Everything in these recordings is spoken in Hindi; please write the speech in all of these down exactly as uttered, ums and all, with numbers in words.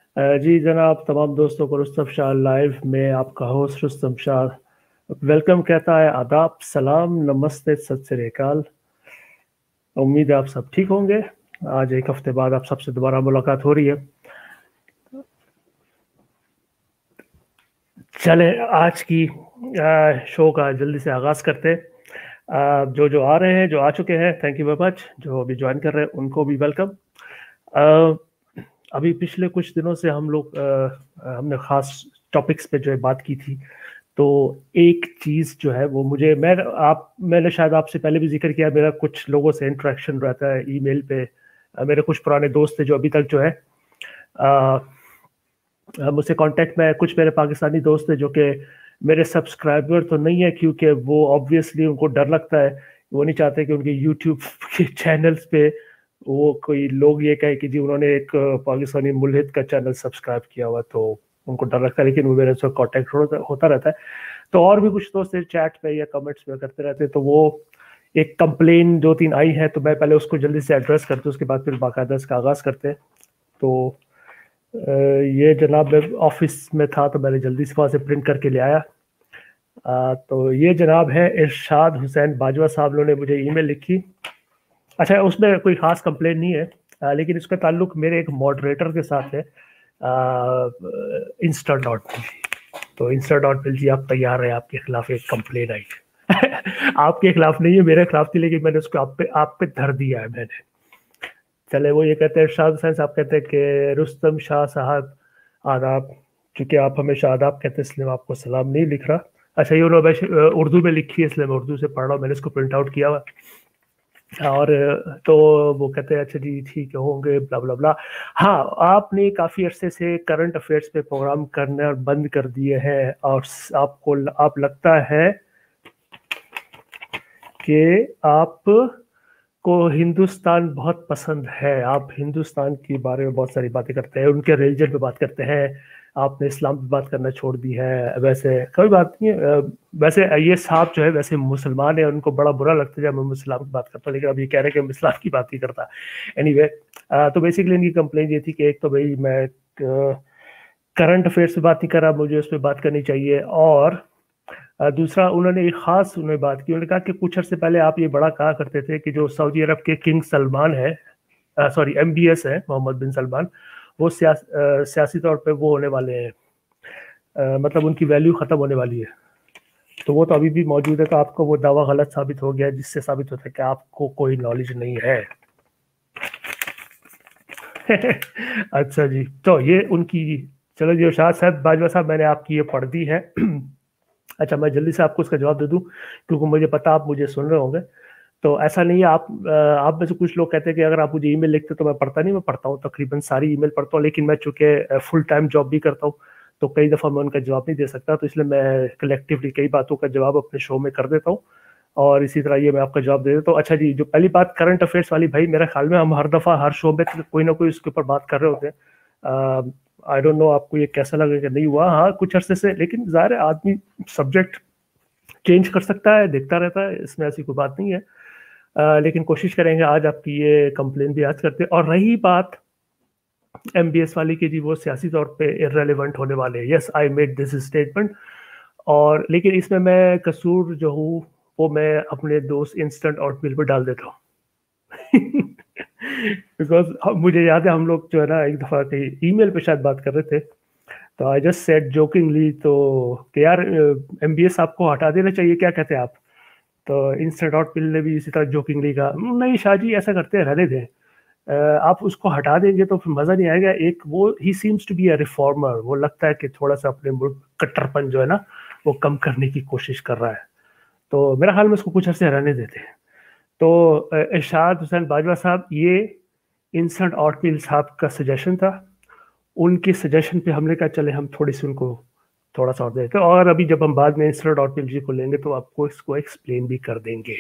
अ, जी जनाब, तमाम दोस्तों को रुस्तम शाह लाइव में आपका होस्ट रुस्तम शाह वेलकम कहता है। आदाब, सलाम, नमस्ते, सत श्री अकाल। उम्मीद है आप सब ठीक होंगे। आज एक हफ्ते बाद आप सबसे दोबारा मुलाकात हो रही है। चले आज की अ, शो का जल्दी से आगाज़ करते हैं। अ, जो जो आ रहे हैं, जो आ चुके हैं, थैंक यू वेरी मच। जो अभी ज्वाइन कर रहे हैं उनको भी वेलकम। अ, अभी पिछले कुछ दिनों से हम लोग अ, हमने ख़ास टॉपिक्स पे जो है बात की थी। तो एक चीज़ जो है वो मुझे मैं आप मैंने शायद आपसे पहले भी जिक्र किया, मेरा कुछ लोगों से इंटरेक्शन रहता है ईमेल पे। अ, मेरे कुछ पुराने दोस्त थे जो अभी तक जो है अ, अ, मुझसे कांटेक्ट में है। कुछ मेरे पाकिस्तानी दोस्त हैं जो कि मेरे सब्सक्राइबर तो नहीं है, क्योंकि वो ऑब्वियसली उनको डर लगता है। वो नहीं चाहते कि उनके यूट्यूब के चैनल्स पे वो कोई लोग ये कहे कि जी उन्होंने एक अ, पाकिस्तानी मुल्हिद का चैनल सब्सक्राइब किया हुआ, तो उनको डर लगता है। लेकिन वो मेरे से कांटेक्ट होता, होता रहता है। तो और भी कुछ दोस्त चैट पे या कमेंट्स में करते रहते हैं। तो वो एक कंप्लेन दो तीन आई है, तो मैं पहले उसको जल्दी से एड्रेस करते हूँ, उसके बाद फिर बाकायदा इसका आगाज़ करते हैं। तो अ, ये जनाब, मैं ऑफिस में था तो मैंने जल्दी से वहाँ से प्रिंट करके ले आया। अ, तो ये जनाब है इरशाद हुसैन बाजवा साहब, ने मुझे ईमेल लिखी। अच्छा, उसमें कोई खास कंप्लेन नहीं है, अ, लेकिन इसका ताल्लुक मेरे एक मॉडरेटर के साथ है, इंस्टा डॉट पी। तो इंस्टा डॉट पी जी, आप तैयार है? आपके खिलाफ एक कंप्लेन आई है। आपके खिलाफ नहीं है, मेरे खिलाफ थी, लेकिन मैंने उसको आप पे आप पे धर दिया है मैंने। चले, वो ये कहते हैं, इरशाद हुसैन साहब कहते हैं कि रुस्तम शाह साहब आदाब। चूंकि आप हमेशा आदाब कहते हैं इसलिए मैं आपको सलाम नहीं लिख रहा। अच्छा, ये उन्होंने वैसे, उर्दू में लिखी है इसलिए मैं उर्दू से पढ़ रहा हूँ। मैंने इसको प्रिंट आउट किया हुआ। और तो वो कहते हैं अच्छा जी ठीक है, होंगे, ब्ला ब्ला ब्ला। हाँ, आपने काफ़ी अरसे से करंट अफेयर्स पे प्रोग्राम करना बंद कर दिए हैं, और आपको आप लगता है कि आप को हिंदुस्तान बहुत पसंद है। आप हिंदुस्तान के बारे में बहुत सारी बातें करते हैं, उनके रिलीजन पे बात करते हैं। आपने इस्लाम पे बात करना छोड़ दी है। वैसे कोई बात नहीं है। अ, वैसे ये साहब जो है वैसे मुसलमान है, उनको बड़ा बुरा लगता है जब मैं इस्लाम की बात करता हूँ, लेकिन अब ये कह रहे हैं कि हम इस्लाम की बात नहीं करता। एनीवे, तो बेसिकली इनकी कंप्लेंट ये थी कि एक तो भाई मैं करंट अफेयर्स पे बात नहीं कर रहा, मुझे उस पर बात करनी चाहिए। और अ, दूसरा, उन्होंने एक खास उन्होंने बात की। उन्होंने कहा कि कुछ अर्से पहले आप ये बड़ा कहा करते थे कि जो सऊदी अरब के किंग सलमान है, सॉरी एम बी एस है, मोहम्मद बिन सलमान, वो सियास, अ, सियासी तौर पे वो होने वाले हैं। अ, मतलब उनकी वैल्यू खत्म होने वाली है। तो वो तो अभी भी मौजूद है। तो आपको वो दावा गलत साबित हो गया है, जिससे साबित होता है कि आपको कोई नॉलेज नहीं है। अच्छा जी, तो ये उनकी। चलो जी, इरशाद साहब बाजवा साहब, मैंने आपकी ये पढ़ दी है। अच्छा, मैं जल्दी से आपको उसका जवाब दे दूं, क्योंकि मुझे पता आप मुझे सुन रहे होंगे। तो ऐसा नहीं है, आप अ, आप में से कुछ लोग कहते हैं कि अगर आप मुझे ईमेल लिखते तो मैं पढ़ता नहीं। मैं पढ़ता हूँ, तकरीबन सारी ईमेल पढ़ता हूँ, लेकिन मैं चूंकि फुल टाइम जॉब भी करता हूँ, तो कई दफ़ा मैं उनका जवाब नहीं दे सकता। तो इसलिए मैं कलेक्टिवली कई बातों का जवाब अपने शो में कर देता हूँ, और इसी तरह ये मैं आपका जवाब दे देता हूँ। अच्छा जी, जो पहली बात करंट अफेयर्स वाली, भाई मेरे ख्याल में हम हर दफ़ा हर शो में कोई ना कोई उसके ऊपर बात कर रहे होते हैं। आई डोंट नो आपको ये कैसा लगेगा, नहीं हुआ हाँ कुछ अरसे से, लेकिन ज़ाहिर है आदमी सब्जेक्ट चेंज कर सकता है, देखता रहता है, इसमें ऐसी कोई बात नहीं है। अ, लेकिन कोशिश करेंगे आज आपकी ये कंप्लेन भी आज करते हैं। और रही बात एम बी एस वाली की, जी वो सियासी तौर पे इररेलेवेंट होने वाले हैं। Yes, I made this statement. और लेकिन इसमें मैं कसूर जो हूँ वो मैं अपने दोस्त इंस्टेंट आउटमिल पर डाल देता हूँ। बिकॉज मुझे याद है हम लोग जो है ना एक दफ़ा कहीं ईमेल पे शायद बात कर रहे थे, तो आई जस्ट सेड जोकिंगली तो कि यार एम बी एस आपको हटा देना चाहिए, क्या कहते हैं आप? तो इंस्टेंट आउटमिल ने भी इसी तरह जोकिंगली कहा, नहीं शाह जी ऐसा करते हैं, रहने दें। अ, आप उसको हटा देंगे तो फिर मज़ा नहीं आएगा। एक वो ही seems to be a reformer, वो लगता है कि थोड़ा सा अपने मुल्क कट्टरपन जो है ना वो कम करने की कोशिश कर रहा है। तो मेरा ख्याल में उसको कुछ अर्से रहने देते हैं। तो अ, इरशाद हुसैन बाजवा साहब, ये इंस्टेंट आउटमिल साहब का सजेशन था। उनके सजेशन पे हमने कहा चले हम थोड़ी सी उनको थोड़ा सा और देते हैं, और अभी जब हम बाद में इंस्टेंट आउटमिल जी को लेंगे तो आपको इसको एक्सप्लेन भी कर देंगे।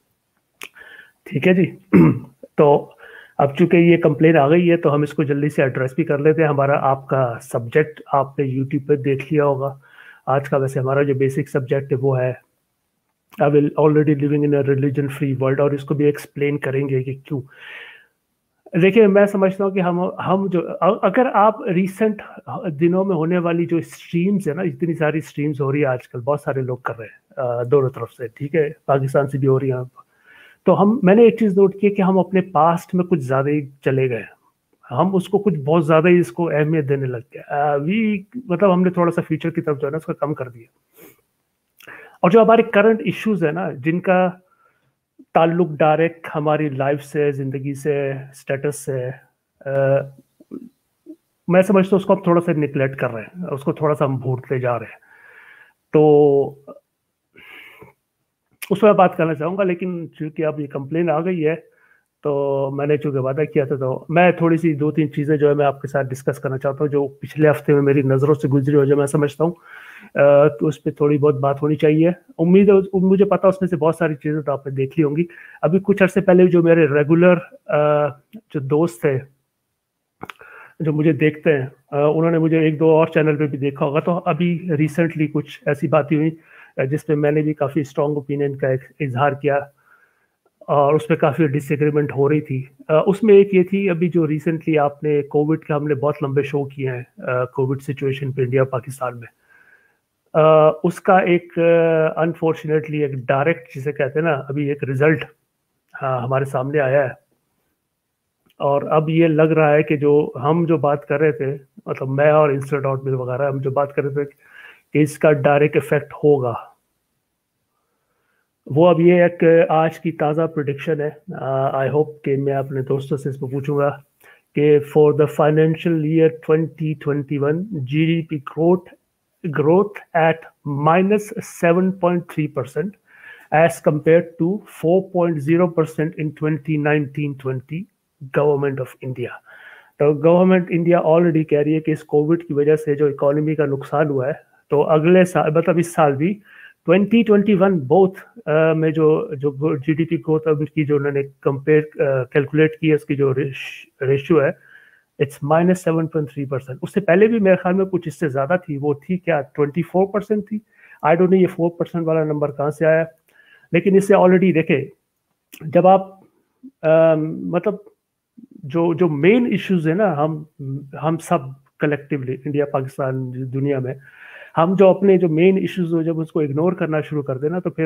ठीक है जी। तो अब चूंकि ये कंप्लेन आ गई है तो हम इसको जल्दी से एड्रेस भी कर लेते हैं। हमारा आपका सब्जेक्ट आपने यूट्यूब पे देख लिया होगा। आज का वैसे हमारा जो बेसिक सब्जेक्ट है वो है I will already living in a religion free world, और इसको भी एक्सप्लेन करेंगे कि क्यों। देखिए मैं समझता हूँ कि हम हम जो अगर आप रिसेंट दिनों में होने वाली जो स्ट्रीम्स है ना, इतनी सारी स्ट्रीम्स हो रही है आजकल, बहुत सारे लोग कर रहे हैं दोनों तरफ से, ठीक है, पाकिस्तान से भी हो रही है। तो हम मैंने एक चीज नोट की कि हम अपने पास्ट में कुछ ज्यादा ही चले गए, हम उसको कुछ बहुत ज्यादा ही इसको अहमियत देने लग गए। वी मतलब हमने थोड़ा सा फ्यूचर की तरफ जो है ना उसका कम कर दिया। और जो हमारे करंट इश्यूज है ना, जिनका ताल्लुक डायरेक्ट हमारी लाइफ से, जिंदगी से, स्टेटस से, आ, मैं समझता हूँ उसको हम थोड़ा सा निगलेक्ट कर रहे हैं, उसको थोड़ा सा हम भूलते जा रहे हैं। तो उस पर बात करना चाहूंगा, लेकिन चूंकि अब ये कंप्लेन आ गई है तो मैंने चूंकि वादा किया था, तो मैं थोड़ी सी दो तीन चीज़ें जो है मैं आपके साथ डिस्कस करना चाहता हूँ, जो पिछले हफ्ते में मेरी नज़रों से गुजरी हो, जो मैं समझता हूँ कि उस पर थोड़ी बहुत बात होनी चाहिए। उम्मीद है, मुझे पता उसमें से बहुत सारी चीज़ें तो आपने देख ली होंगी। अभी कुछ अर्से पहले जो मेरे रेगुलर जो दोस्त थे जो मुझे देखते हैं, उन्होंने मुझे एक दो और चैनल पे भी देखा होगा, तो अभी रिसेंटली कुछ ऐसी बातें हुई जिसपे मैंने भी काफ़ी स्ट्रॉन्ग ओपिनियन का इजहार किया और उस पर काफ़ी डिसएग्रीमेंट हो रही थी। उसमें एक ये थी, अभी जो रिसेंटली आपने कोविड के, हमने बहुत लंबे शो किए हैं कोविड सिचुएशन पे इंडिया पाकिस्तान में, Uh, उसका एक अनफॉर्चुनेटली uh, एक डायरेक्ट जिसे कहते हैं ना, अभी एक रिजल्ट हाँ, हमारे सामने आया है। और अब ये लग रहा है कि जो हम जो बात कर रहे थे, मतलब मैं और इंस्टेंट आउट में वगैरह हम जो बात कर रहे थे कि इसका डायरेक्ट इफेक्ट होगा, वो अब ये एक आज की ताज़ा प्रिडिक्शन है। आई uh, होप कि मैं अपने दोस्तों से इसको पूछूंगा कि for the financial year twenty twenty one GDP growth growth at minus seven point three percent as compared to four point zero percent in twenty nineteen twenty government of India. तो गवर्नमेंट इंडिया ऑलरेडी कह रही है कि इस कोविड की वजह से जो इकोनॉमी का नुकसान हुआ है, तो अगले साल मतलब इस साल भी ट्वेंटी ट्वेंटी वन बोथ में जो जो जीडीपी ग्रोथ की जो उन्होंने कंपेयर कैलकुलेट की है, उसकी जो रेशियो है, it's minus seven point three percent. उससे पहले भी मेरे ख्याल में कुछ इससे ज्यादा थी, वो थी क्या ट्वेंटी फोर परसेंट थी। आई डोंट नो ये फोर परसेंट वाला नंबर कहाँ से आया, लेकिन इससे ऑलरेडी देखे जब आप आ, मतलब जो जो मेन इश्यूज है ना, हम हम सब कलेक्टिवली इंडिया पाकिस्तान दुनिया में, हम जो अपने जो मेन इश्यूज हो जब उसको इग्नोर करना शुरू कर देना, तो फिर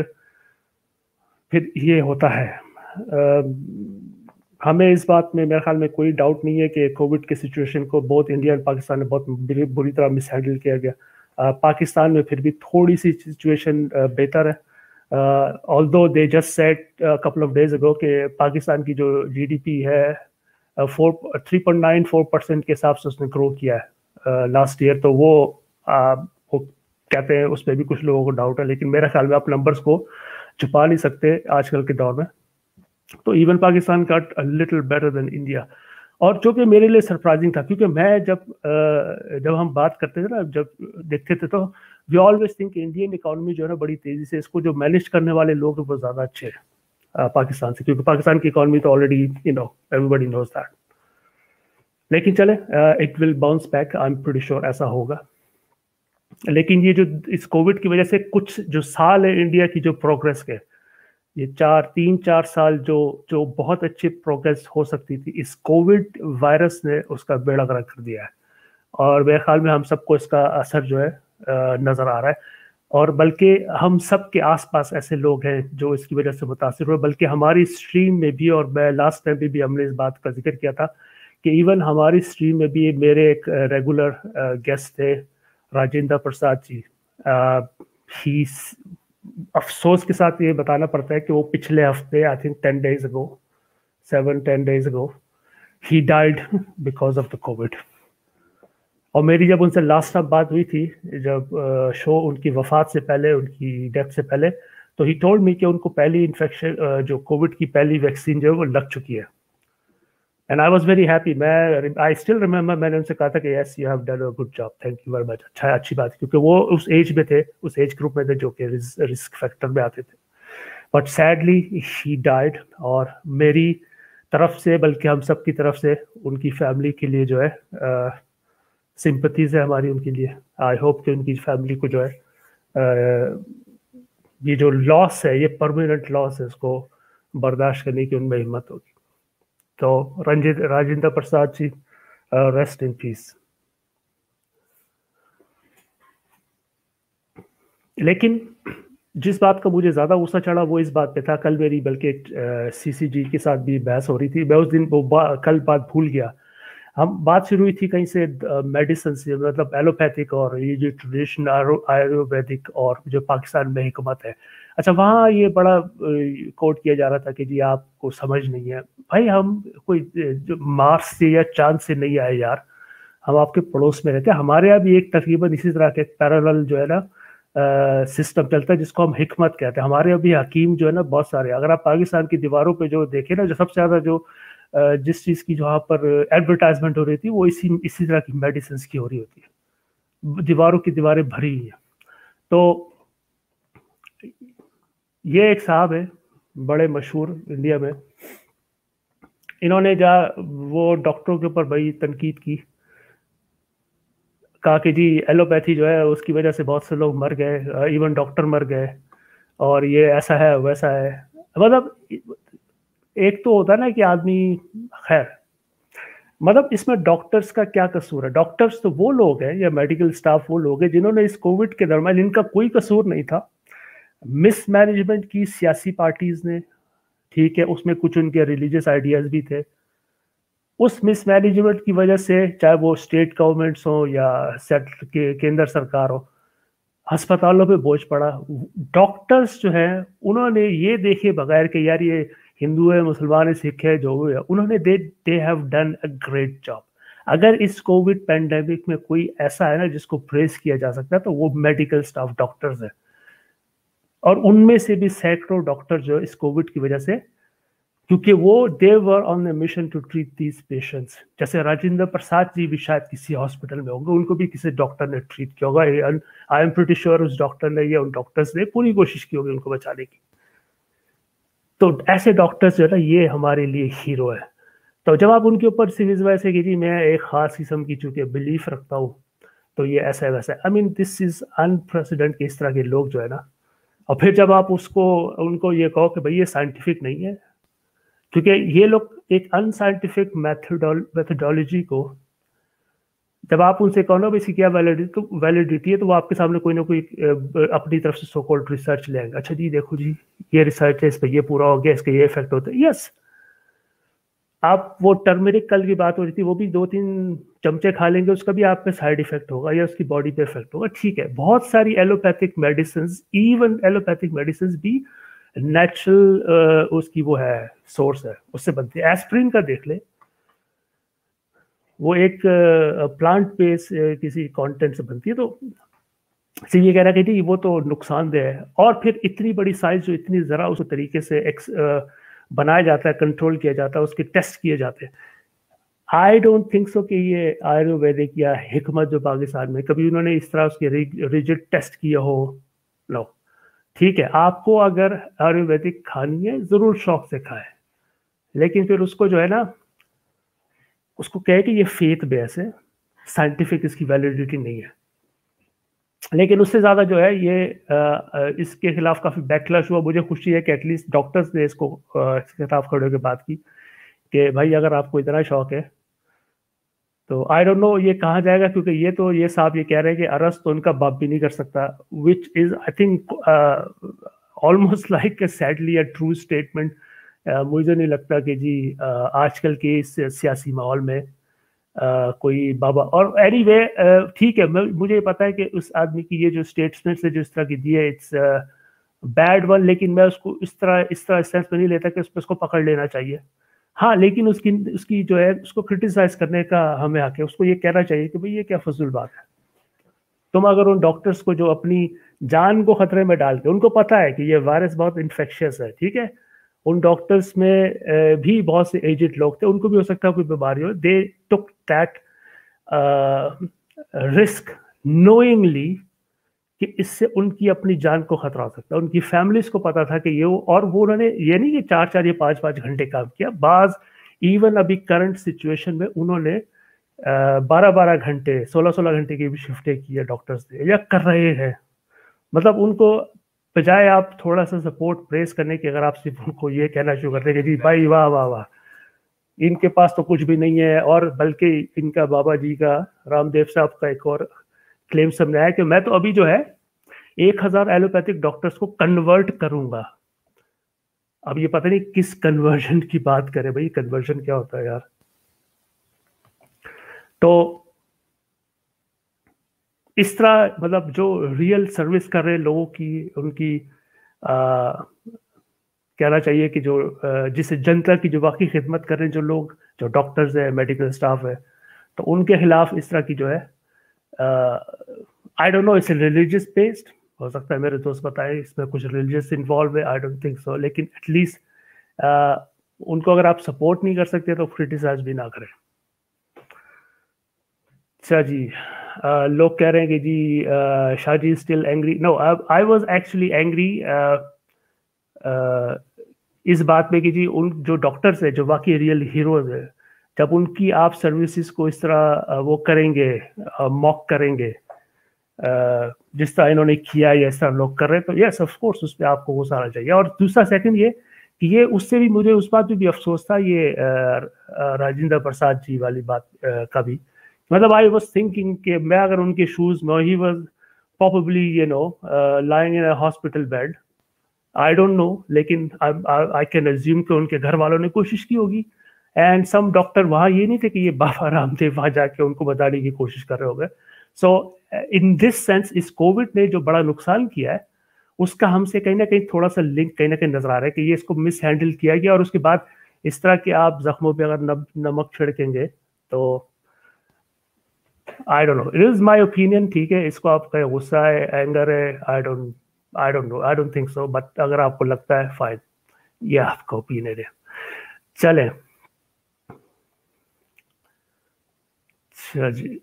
फिर ये होता है। आ, हमें इस बात में मेरे ख्याल में कोई डाउट नहीं है कि कोविड के सिचुएशन को बहुत इंडिया और पाकिस्तान ने बहुत बुरी तरह मिस हैंडल किया गया। uh, पाकिस्तान में फिर भी थोड़ी सी सिचुएशन uh, बेहतर है, although they just said couple of days ago कि पाकिस्तान की जो जीडीपी है four three point nine four percent के हिसाब से उसने ग्रो किया है लास्ट ईयर। तो वो, uh, वो कहते हैं उस पर भी कुछ लोगों को डाउट है, लेकिन मेरे ख्याल में आप नंबर्स को छुपा नहीं सकते आजकल के दौर में। तो इवन पाकिस्तान का लिटिल बेटर देन इंडिया, और जो कि मेरे लिए सरप्राइजिंग था, क्योंकि मैं जब जब हम बात करते थे ना, जब देखते थे, तो we always think Indian economy जो है ना बड़ी तेजी से, इसको जो मैनेज करने वाले लोग हैं वो ज्यादा अच्छे हैं पाकिस्तान से, क्योंकि पाकिस्तान की इकोनॉमी तो already you know everybody knows that. लेकिन चले, it will bounce back, I am pretty sure ऐसा होगा। लेकिन ये जो इस कोविड की वजह से कुछ जो साल है इंडिया की जो प्रोग्रेस के, ये चार तीन चार साल जो जो बहुत अच्छी प्रोग्रेस हो सकती थी, इस कोविड वायरस ने उसका बेड़ा गर्क कर दिया है। और मेरे ख्याल में हम सबको इसका असर जो है नज़र आ रहा है, और बल्कि हम सब के आसपास ऐसे लोग हैं जो इसकी वजह से मुतासिर हुए, बल्कि हमारी स्ट्रीम में भी, और मैं लास्ट टाइम भी, भी हमने इस बात का जिक्र किया था कि इवन हमारी स्ट्रीम में भी मेरे एक रेगुलर गेस्ट थे, राजेंद्र प्रसाद जी। ही अफसोस के साथ ये बताना पड़ता है कि वो पिछले हफ्ते, I think ten days ago, seven ten days ago, he died because of the covid. और मेरी जब उनसे लास्ट टाइम बात हुई थी, जब शो उनकी वफात से पहले, उनकी डेथ से पहले, तो ही टोल्ड मी कि उनको पहली इन्फेक्शन, जो कोविड की पहली वैक्सीन जो है वो लग चुकी है। And I was very happy. मैं आई स्टिल रिमेंबर, मैंने उनसे कहा था कि yes you have done a good job, thank you very much. अच्छा, अच्छी बात, क्योंकि वो उस एज में थे, उस एज ग्रुप में थे जो कि रिस्क फैक्टर में आते थे। बट सैडली ही डाइड, और मेरी तरफ से, बल्कि हम सब की तरफ से, उनकी फैमिली के लिए जो है सिंपथीज है हमारी उनके लिए। आई होप कि उनकी फैमिली को जो है uh, ये जो लॉस है, ये परमानेंट लॉस है, इसको बर्दाश्त करने की उनमें हिम्मत होगी। तो Ranjit Rajendra Prasad ji, rest in peace. लेकिन जिस बात का मुझे ज्यादा गुस्सा चढ़ा वो इस बात पे था, कल मेरी बल्कि सीसी जी के साथ भी बहस हो रही थी, मैं उस दिन वो बा, कल बात भूल गया। हम बात शुरू हुई थी कहीं से मेडिसिन से, मतलब एलोपैथिक और ये जो ट्रेडिशनल आयुर्वेदिक और जो पाकिस्तान में हिकमत है। अच्छा, वहाँ ये बड़ा कोट किया जा रहा था कि जी आपको समझ नहीं है। भाई हम कोई जो मार्स से या चांद से नहीं आए यार, हम आपके पड़ोस में रहते हैं। हमारे यहाँ भी एक तकरीबन इसी तरह के पैरेलल जो है ना सिस्टम चलता है जिसको हम हिकमत कहते हैं। हमारे यहाँ भी हकीम जो है ना बहुत सारे, अगर आप पाकिस्तान की दीवारों पे जो देखे ना, जो सबसे ज्यादा जो जिस चीज की जहाँ पर एडवर्टाइजमेंट हो रही थी वो इसी इसी तरह की मेडिसिन की हो रही होती है, दीवारों की दीवारें भरी हुई हैं। तो ये एक साहब है बड़े मशहूर इंडिया में, इन्होंने जा वो डॉक्टरों के ऊपर बड़ी तनकीद की, कहा कि जी एलोपैथी जो है उसकी वजह से बहुत से लोग मर गए, इवन डॉक्टर मर गए, और ये ऐसा है वैसा है। मतलब एक तो होता है ना कि आदमी, खैर मतलब इसमें डॉक्टर्स का क्या कसूर है? डॉक्टर्स तो वो लोग हैं या मेडिकल स्टाफ वो लोग हैं जिन्होंने इस कोविड के दरमियान, इनका कोई कसूर नहीं था, मिसमैनेजमेंट की सियासी पार्टीज ने, ठीक है, उसमें कुछ उनके रिलीजियस आइडियाज भी थे। उस मिसमैनेजमेंट की वजह से चाहे वो स्टेट गवर्नमेंट्स हो या सेंट्रल के केंद्र सरकार हो, अस्पतालों पे बोझ पड़ा। डॉक्टर्स जो है उन्होंने ये देखे बगैर कि यार ये हिंदू है, मुसलमान है, सिख है, जो है, उन्होंने they they have done a great job. अगर इस कोविड पैंडेमिक में कोई ऐसा है ना जिसको प्रेस किया जा सकता है तो वो मेडिकल स्टाफ डॉक्टर्स है, और उनमें से भी सैकड़ों डॉक्टर जो इस कोविड की वजह से, क्योंकि वो they were on the mission to treat these patients. जैसे राजेंद्र प्रसाद जी भी शायद किसी हॉस्पिटल में होंगे, उनको भी किसी डॉक्टर ने ट्रीट किया होगा, आई एम प्रीटी श्योर उस डॉक्टर ने या उन डॉक्टर्स ने पूरी कोशिश की होगी उनको बचाने की। तो ऐसे डॉक्टर्स जो है ना ये हमारे लिए हीरो है। तो जब आप उनके ऊपर सिविज वैसे कि जी मैं एक खास किस्म की चूंकि बिलीफ रखता हूँ तो ये ऐसा है वैसा है, I mean this is unprecedented के इस तरह के लोग जो है ना, और फिर जब आप उसको उनको ये कहो कि भाई ये साइंटिफिक नहीं है, क्योंकि ये लोग एक अनसाइंटिफिक मेथडोलॉजी को, जब आप उनसे कहो ना इसकी क्या वैलिडिटी, तो वैलिडिटी है, तो वो आपके सामने कोई ना कोई अपनी तरफ से सो कॉल्ड रिसर्च ले आएंगे। अच्छा जी देखो जी ये रिसर्च है, इस पर ये पूरा हो गया, इसका ये इफेक्ट होता है। यस, आप वो टर्मरिक कल की बात हो रही थी, वो भी दो तीन चमचे खा लेंगे उसका भी आप पे साइड इफेक्ट होगा या उसकी बॉडी पे इफेक्ट होगा, ठीक है। बहुत सारी allopathic medicine, even allopathic medicine भी नेचुरल उसकी वो है सोर्स है, उससे बनती है। एस्प्रिन का देख ले, वो एक प्लांट बेस किसी कंटेंट से बनती है, तो सिर्फ ये कह रहा है कि वो तो नुकसानदेह है। और फिर इतनी बड़ी साइज जो इतनी जरा उस तरीके से एक्स बनाया जाता है, कंट्रोल किया जाता है, उसके टेस्ट किए जाते हैं। आई डोंट थिंक सो कि ये आयुर्वेदिक या हिकमत जो पाकिस्तान में कभी उन्होंने इस तरह उसके रिजिड टेस्ट किया हो। नो, ठीक है, आपको अगर आयुर्वेदिक खानी है जरूर शौक से खाए, लेकिन फिर उसको जो है ना उसको कहे कि ये फेथ बेस है, साइंटिफिक इसकी वैलिडिटी नहीं है। लेकिन उससे ज़्यादा जो है ये आ, इसके खिलाफ काफ़ी बैकलैश हुआ। मुझे खुशी है कि एटलीस्ट डॉक्टर्स ने इसको इसके खिलाफ खड़े होकर बात की कि भाई अगर आपको इतना शौक है तो आई डोंट नो ये कहाँ जाएगा, क्योंकि ये तो ये साहब ये कह रहे हैं कि अरस तो उनका बाप भी नहीं कर सकता, which is I think almost like a sadly a true statement. मुझे नहीं लगता कि जी uh, आजकल के इस सियासी माहौल में Uh, कोई बाबा, और एनी वे ठीक है, मुझे पता है कि उस आदमी की ये जो स्टेटमेंट है जो इस तरह की दी है इट्स बैड वन, लेकिन मैं उसको इस तरह इस तरह सेंस में नहीं लेता कि उस पर उसको पकड़ लेना चाहिए। हाँ, लेकिन उसकी उसकी जो है उसको क्रिटिसाइज करने का हमें हक है, उसको ये कहना चाहिए कि भाई ये क्या फजूल बात है। तुम अगर उन डॉक्टर्स को जो अपनी जान को खतरे में डाल के, उनको पता है कि ये वायरस बहुत इन्फेक्शियस है, ठीक है, उन डॉक्टर्स में भी बहुत से एजेड लोग थे, उनको भी हो सकता है कोई बीमारी हो, they took that risk knowingly कि इससे उनकी अपनी जान को खतरा हो सकता है। उनकी फैमिलीज को पता था कि ये वो, और वो उन्होंने ये नहीं कि चार चार या पाँच पाँच घंटे काम किया, बाज इवन अभी करंट सिचुएशन में उन्होंने बारह बारह घंटे सोलह सोलह घंटे की भी शिफ्टें की है डॉक्टर्स ने या कर रहे हैं। मतलब उनको बजाय आप थोड़ा सा सपोर्ट प्रेस करने के, अगर आप सिर्फ उनको ये कहना शुरू करते हैं कि जी भाई वाह वाह वाह, इनके पास तो कुछ भी नहीं है। और बल्कि इनका बाबा जी का, रामदेव साहब का एक और क्लेम सामने आया कि मैं तो अभी जो है एक हजार एलोपैथिक डॉक्टर्स को कन्वर्ट करूंगा। अब ये पता नहीं किस कन्वर्जन की बात करे भाई, कन्वर्जन क्या होता है यार। तो इस तरह मतलब जो रियल सर्विस कर रहे लोगों की, उनकी आ, कहना चाहिए कि जो आ, जिस जनता की जो वाकई खिदमत कर रहे हैं जो लोग, जो डॉक्टर्स है, मेडिकल स्टाफ है, तो उनके खिलाफ इस तरह की जो है, I don't know it's religious based, हो सकता है मेरे दोस्त बताएं इसमें कुछ रिलीजियस इन्वॉल्व है, आई डोंट थिंक सो, लेकिन एटलीस्ट उनको अगर आप सपोर्ट नहीं कर सकते तो क्रिटिसाइज भी ना करें। अच्छा जी, uh, लोग कह रहे हैं कि जी uh, Shaji still angry. No, I was actually angry इस बात में कि जी उन जो डॉक्टर्स है जो वाकई रियल हीरोज है, जब उनकी आप सर्विसेज को इस तरह uh, वो करेंगे, मॉक uh, करेंगे, uh, जिस तरह इन्होंने किया या इस तरह लोग कर रहे हैं, तो यस ऑफ कोर्स उस पर आपको गुस्सा आना चाहिए। और दूसरा सेकंड ये कि ये उससे भी मुझे उस बात में भी अफसोस था, ये uh, राजेंद्र प्रसाद जी वाली बात uh, का भी, मतलब आई वॉज थिंकिंग कि मैं अगर उनके शूज में, he was probably you know lying in a hospital bed, I don't know, लेकिन आई कैन अज्यूम कि उनके घर वालों ने कोशिश की होगी। एंड सम डॉक्टर वहाँ ये नहीं थे कि ये बाबा रामदेव वहाँ जाके उनको बताने की कोशिश कर रहे होंगे। सो इन दिस सेंस इस कोविड ने जो बड़ा नुकसान किया है उसका हमसे कहीं ना कहीं थोड़ा सा लिंक कहीं ना कहीं नजर आ रहा है कि ये इसको मिस हैंडल किया गया, और उसके बाद इस तरह के आप जख्मों पे अगर नमक छिड़केंगे तो I don't know, it is my opinion, ठीक है, इसको आपका गुस्सा है, एंगर है, I don't I don't know, I don't think so, but अगर आपको लगता है फाइन, ये आपका ओपिनियन है। चलें, अच्छा जी,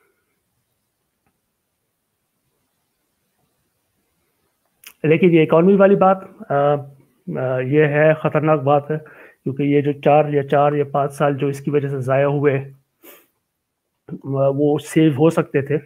लेकिन ये इकॉनमी वाली बात आ, आ, ये है खतरनाक बात है, क्योंकि ये जो चार या चार या पाँच साल जो इसकी वजह से ज़ाया हुए वो सेव हो सकते थे।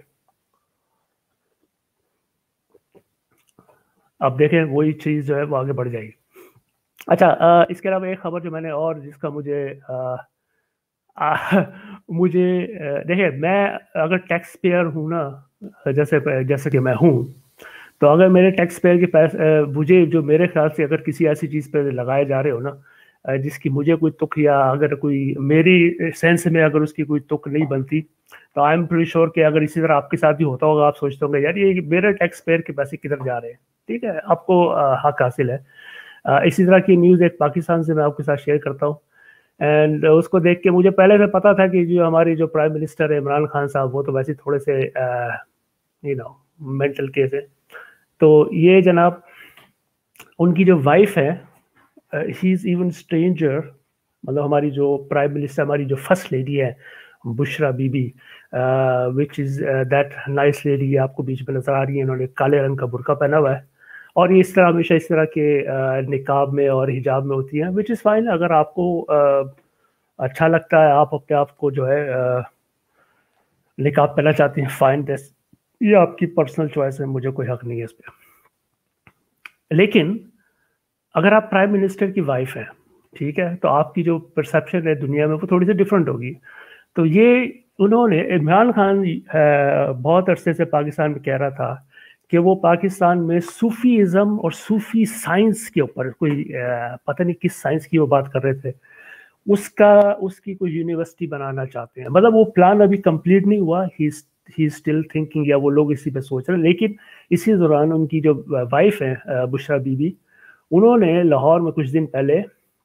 अब देखें वही चीज़ जो है वो आगे बढ़ जाएगी। अच्छा, आ, इसके अलावा एक खबर जो मैंने और जिसका मुझे आ, आ, मुझे देखिए, मैं अगर टैक्स पेयर हूँ ना, जैसे जैसे कि मैं हूँ, तो अगर मेरे टैक्स पेयर के पैसे मुझे जो मेरे ख्याल से अगर किसी ऐसी चीज़ पर लगाए जा रहे हो ना जिसकी मुझे कोई तुक, या अगर कोई मेरी सेंस में अगर उसकी कोई तुक नहीं बनती, तो आई एम प्रीटी श्योर कि अगर इसी तरह आपके साथ भी होता होगा, आप सोचते होंगे यार ये मेरे टैक्स पेयर के पैसे किधर जा रहे हैं। ठीक है, आपको हक हासिल है। आ, इसी तरह की न्यूज़ एक पाकिस्तान से मैं आपके साथ शेयर करता हूँ, एंड उसको देख के मुझे पहले से पता था कि जो हमारी जो प्राइम मिनिस्टर है इमरान खान साहब, वो तो वैसे थोड़े से यू नो मेंटल केस है। तो ये जनाब, उनकी जो वाइफ है, ही इज़ इवन स्ट्रेंजर, मतलब हमारी जो प्राइम मिनिस्टर, हमारी जो फर्स्ट लेडी है Bushra Bibi, which is that nice lady, आपको बीच में नजर आ रही है, इन्होंने काले रंग का बुर्का पहना हुआ है, और ये इस तरह हमेशा इस तरह के uh, निकाब में और हिजाब में होती हैं, विच इज़ फाइन। अगर आपको uh, अच्छा लगता है, आप अपने आप को जो है uh, निकाब पहनना चाहती हैं, फाइन, दिस ये आपकी पर्सनल चॉइस है, मुझे कोई हक नहीं है इस पर। लेकिन अगर आप प्राइम मिनिस्टर की वाइफ है, ठीक है, तो आपकी जो परसेप्शन है दुनिया में वो थोड़ी सी डिफरेंट होगी। तो ये उन्होंने, इमरान खान बहुत अरसे से पाकिस्तान में कह रहा था कि वो पाकिस्तान में सूफीज़म और सूफी साइंस के ऊपर कोई पता नहीं किस साइंस की वो बात कर रहे थे, उसका उसकी कोई यूनिवर्सिटी बनाना चाहते हैं। मतलब वो प्लान अभी कंप्लीट नहीं हुआ, ही ही स्टिल थिंकिंग, या वो लोग इसी पे सोच रहे हैं। लेकिन इसी दौरान उनकी जो वाइफ है बुशरा बीबी, उन्होंने लाहौर में कुछ दिन पहले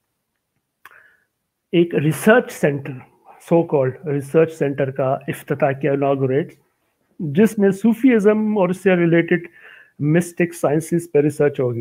एक research centre, so called research centre का इफ्तिताह किया, इनॉग्रेट, जिसमें सूफीज़म और इससे रिलेटेड मिस्टिक साइंसेस पे रिसर्च होगी।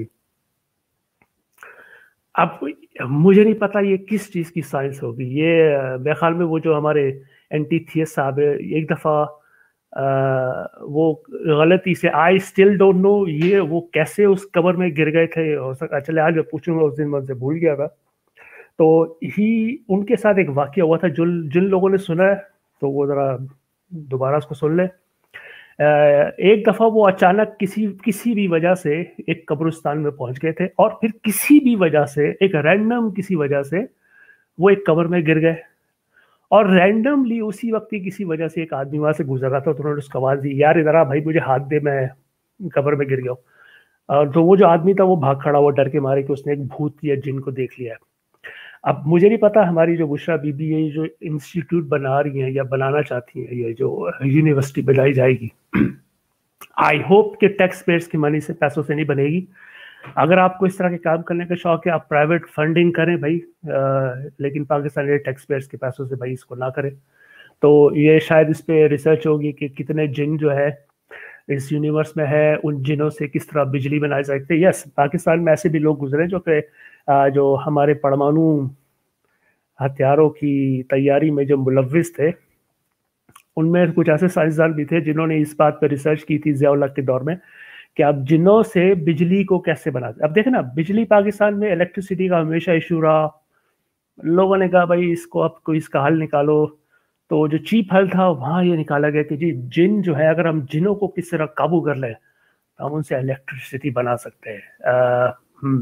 अब मुझे नहीं पता ये किस चीज़ की साइंस होगी, ये मेरे ख्याल में वो जो हमारे एंटी थियस साहब है, एक दफ़ा वो गलती से, आई स्टिल डोंट नो ये वो कैसे उस कबर में गिर गए थे, हो सकता, चले आज मैं पूछूंगा, उस दिन मैं उनसे भूल गया था। तो ही उनके साथ एक वाकया हुआ था, जो जिन लोगों ने सुना है तो वो ज़रा दोबारा उसको सुन ले। एक दफ़ा वो अचानक किसी किसी भी वजह से एक कब्रिस्तान में पहुंच गए थे, और फिर किसी भी वजह से, एक रैंडम किसी वजह से वो एक कवर में गिर गए, और रैंडमली उसी वक्त ही किसी वजह से एक आदमी वहां से गुजर रहा था, तो उन्होंने उसको आवाज दी, यार इधर आ भाई, मुझे हाथ दे, मैं कबर में गिर गया हूँ। और तो वो जो आदमी था वो भाग खड़ा, वो डर के मारे कि उसने एक भूत या जिन को देख लिया है। अब मुझे नहीं पता हमारी जो बुशरा बीबी है, ये जो इंस्टीट्यूट बना रही है या बनाना चाहती है, ये जो यूनिवर्सिटी बनाई जाएगी, आई होप कि टैक्स पेयर्स की मनी से, पैसों से नहीं बनेगी। अगर आपको इस तरह के काम करने का शौक है, आप प्राइवेट फंडिंग करें भाई, आ, लेकिन पाकिस्तानी टैक्स पेयर्स के पैसों से भाई इसको ना करें। तो ये शायद इस पे रिसर्च होगी कि कितने जिन जो है इस यूनिवर्स में है, उन जिनों से किस तरह बिजली बनाई सकते हैं। यस, पाकिस्तान में ऐसे भी लोग गुजरे जो कि जो हमारे परमाणु हथियारों की तैयारी में जो मुलविस थे, उनमें कुछ ऐसे साइंसदान भी थे जिन्होंने इस बात पर रिसर्च की थी ज़िया-उल-हक के दौर में कि आप जिनों से बिजली को कैसे बनाते। अब देखें ना, बिजली पाकिस्तान में इलेक्ट्रिसिटी का हमेशा इशू रहा। लोगों ने कहा भाई इसको अब कोई इसका हल निकालो, तो जो चीप हल था वहाँ ये निकाला गया कि जी जिन जो है, अगर हम जिनों को किस तरह काबू कर लें तो हम उनसे इलेक्ट्रिसिटी बना सकते हैं।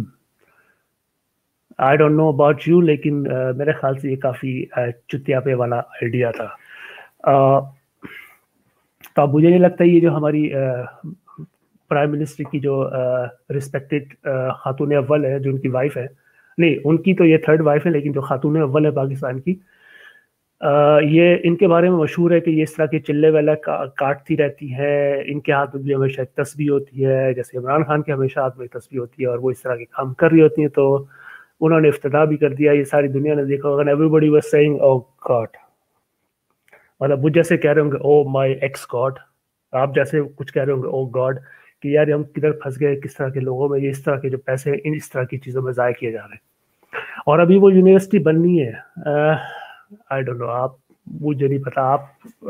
I don't know about you, लेकिन uh, मेरे ख्याल से ये काफ़ी uh, चुतियापे वाला आइडिया था। uh, तो अब मुझे नहीं लगता ये जो हमारी प्राइम uh, मिनिस्टर की जो रिस्पेक्टेड uh, खातून अव्वल है, जो उनकी वाइफ है, नहीं उनकी तो ये थर्ड वाइफ है, लेकिन जो खातून अव्वल है पाकिस्तान की, Uh, ये इनके बारे में मशहूर है कि ये इस तरह के चिल्ले वाला का, काटती रहती है। इनके हाथ में भी हमेशा एक तस्बीह होती है, जैसे इमरान खान के हमेशा हाथ में तस्बीह होती है, और वो इस तरह के काम कर रही होती हैं। तो उन्होंने इफ्तिदा भी कर दिया, ये सारी दुनिया ने देखा होगा। Everybody was saying oh God, मतलब वो जैसे कह रहे होंगे ओ माय एक्स गॉड, आप जैसे कुछ कह रहे होंगे ओ गॉड, कि यार हम किधर फंस गए, किस तरह के लोगों में ये इस तरह के जो पैसे इन इस तरह की चीज़ों में ज़ाया किए जा रहे हैं। और अभी वो यूनिवर्सिटी बननी है, आई डोंट नो, आप, मुझे नहीं पता आप।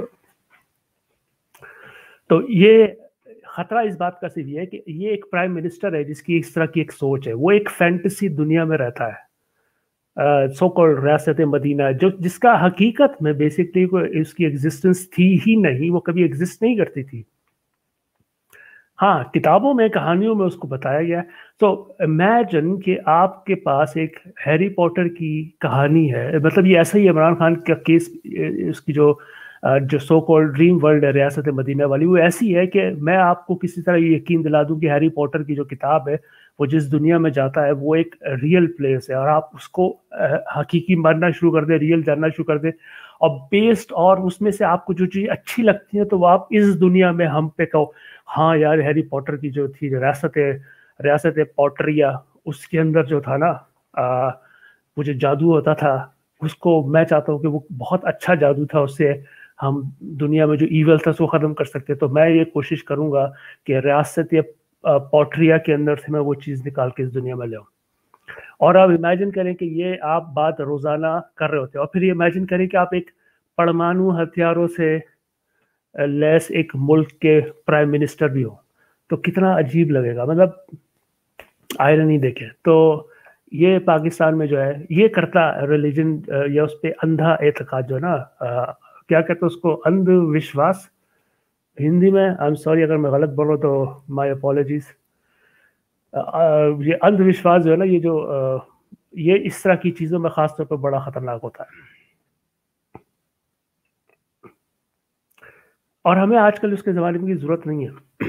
तो ये खतरा इस बात का सिर्फ ये है कि ये एक प्राइम मिनिस्टर है जिसकी इस तरह की एक सोच है, वो एक फैंटेसी दुनिया में रहता है, सो कॉल्ड रियासत मदीना, जो जिसका हकीकत में बेसिकली इसकी एग्जिस्टेंस थी ही नहीं, वो कभी एग्जिस्ट नहीं करती थी। हाँ, किताबों में, कहानियों में उसको बताया गया। तो इमेजिन कि आपके पास एक हैरी पॉटर की कहानी है, मतलब ये ऐसा ही इमरान खान का केस, उसकी जो जो सो कॉल्ड ड्रीम वर्ल्ड है रियासत मदीना वाली, वो ऐसी है कि मैं आपको किसी तरह ये यकीन दिला दूं कि हैरी पॉटर की जो किताब है, वो जिस दुनिया में जाता है वो एक रियल प्लेस है, और आप उसको हकीकी मानना शुरू कर दे, रियल जानना शुरू कर दे, और बेस्ड और उसमें से आपको जो चीज़ अच्छी लगती है तो वो आप इस दुनिया में हम पे कहो हाँ यार, हैरी पॉटर की जो थी रियासत रियासत पॉटरिया, उसके अंदर जो था ना आ, वो जो जादू होता था, उसको मैं चाहता हूँ कि वो बहुत अच्छा जादू था, उससे हम दुनिया में जो ईवल था उसको ख़त्म कर सकते। तो मैं ये कोशिश करूँगा कि रियासत पॉटरिया के अंदर से मैं वो चीज़ निकाल के इस दुनिया में लाऊं। और आप इमेजिन करें कि ये आप बात रोज़ाना कर रहे होते हैं, और फिर ये इमेजिन करें कि आप एक परमाणु हथियारों से लेस एक मुल्क के प्राइम मिनिस्टर भी हो, तो कितना अजीब लगेगा। मतलब आयरनी देखें तो ये पाकिस्तान में जो है ये करता रिलीजन या उस पर अंधा एतकाद जो है ना, क्या कहते हैं उसको, अंधविश्वास हिंदी में। आई एम सॉरी अगर मैं गलत बोल रहा हूँ तो माय अपॉलॉजीज। ये अंधविश्वास जो है ना, ये जो ये इस तरह की चीज़ों में ख़ास तौर पर बड़ा ख़तरनाक होता है। और हमें आजकल उसके ज़माने में की ज़रूरत नहीं है।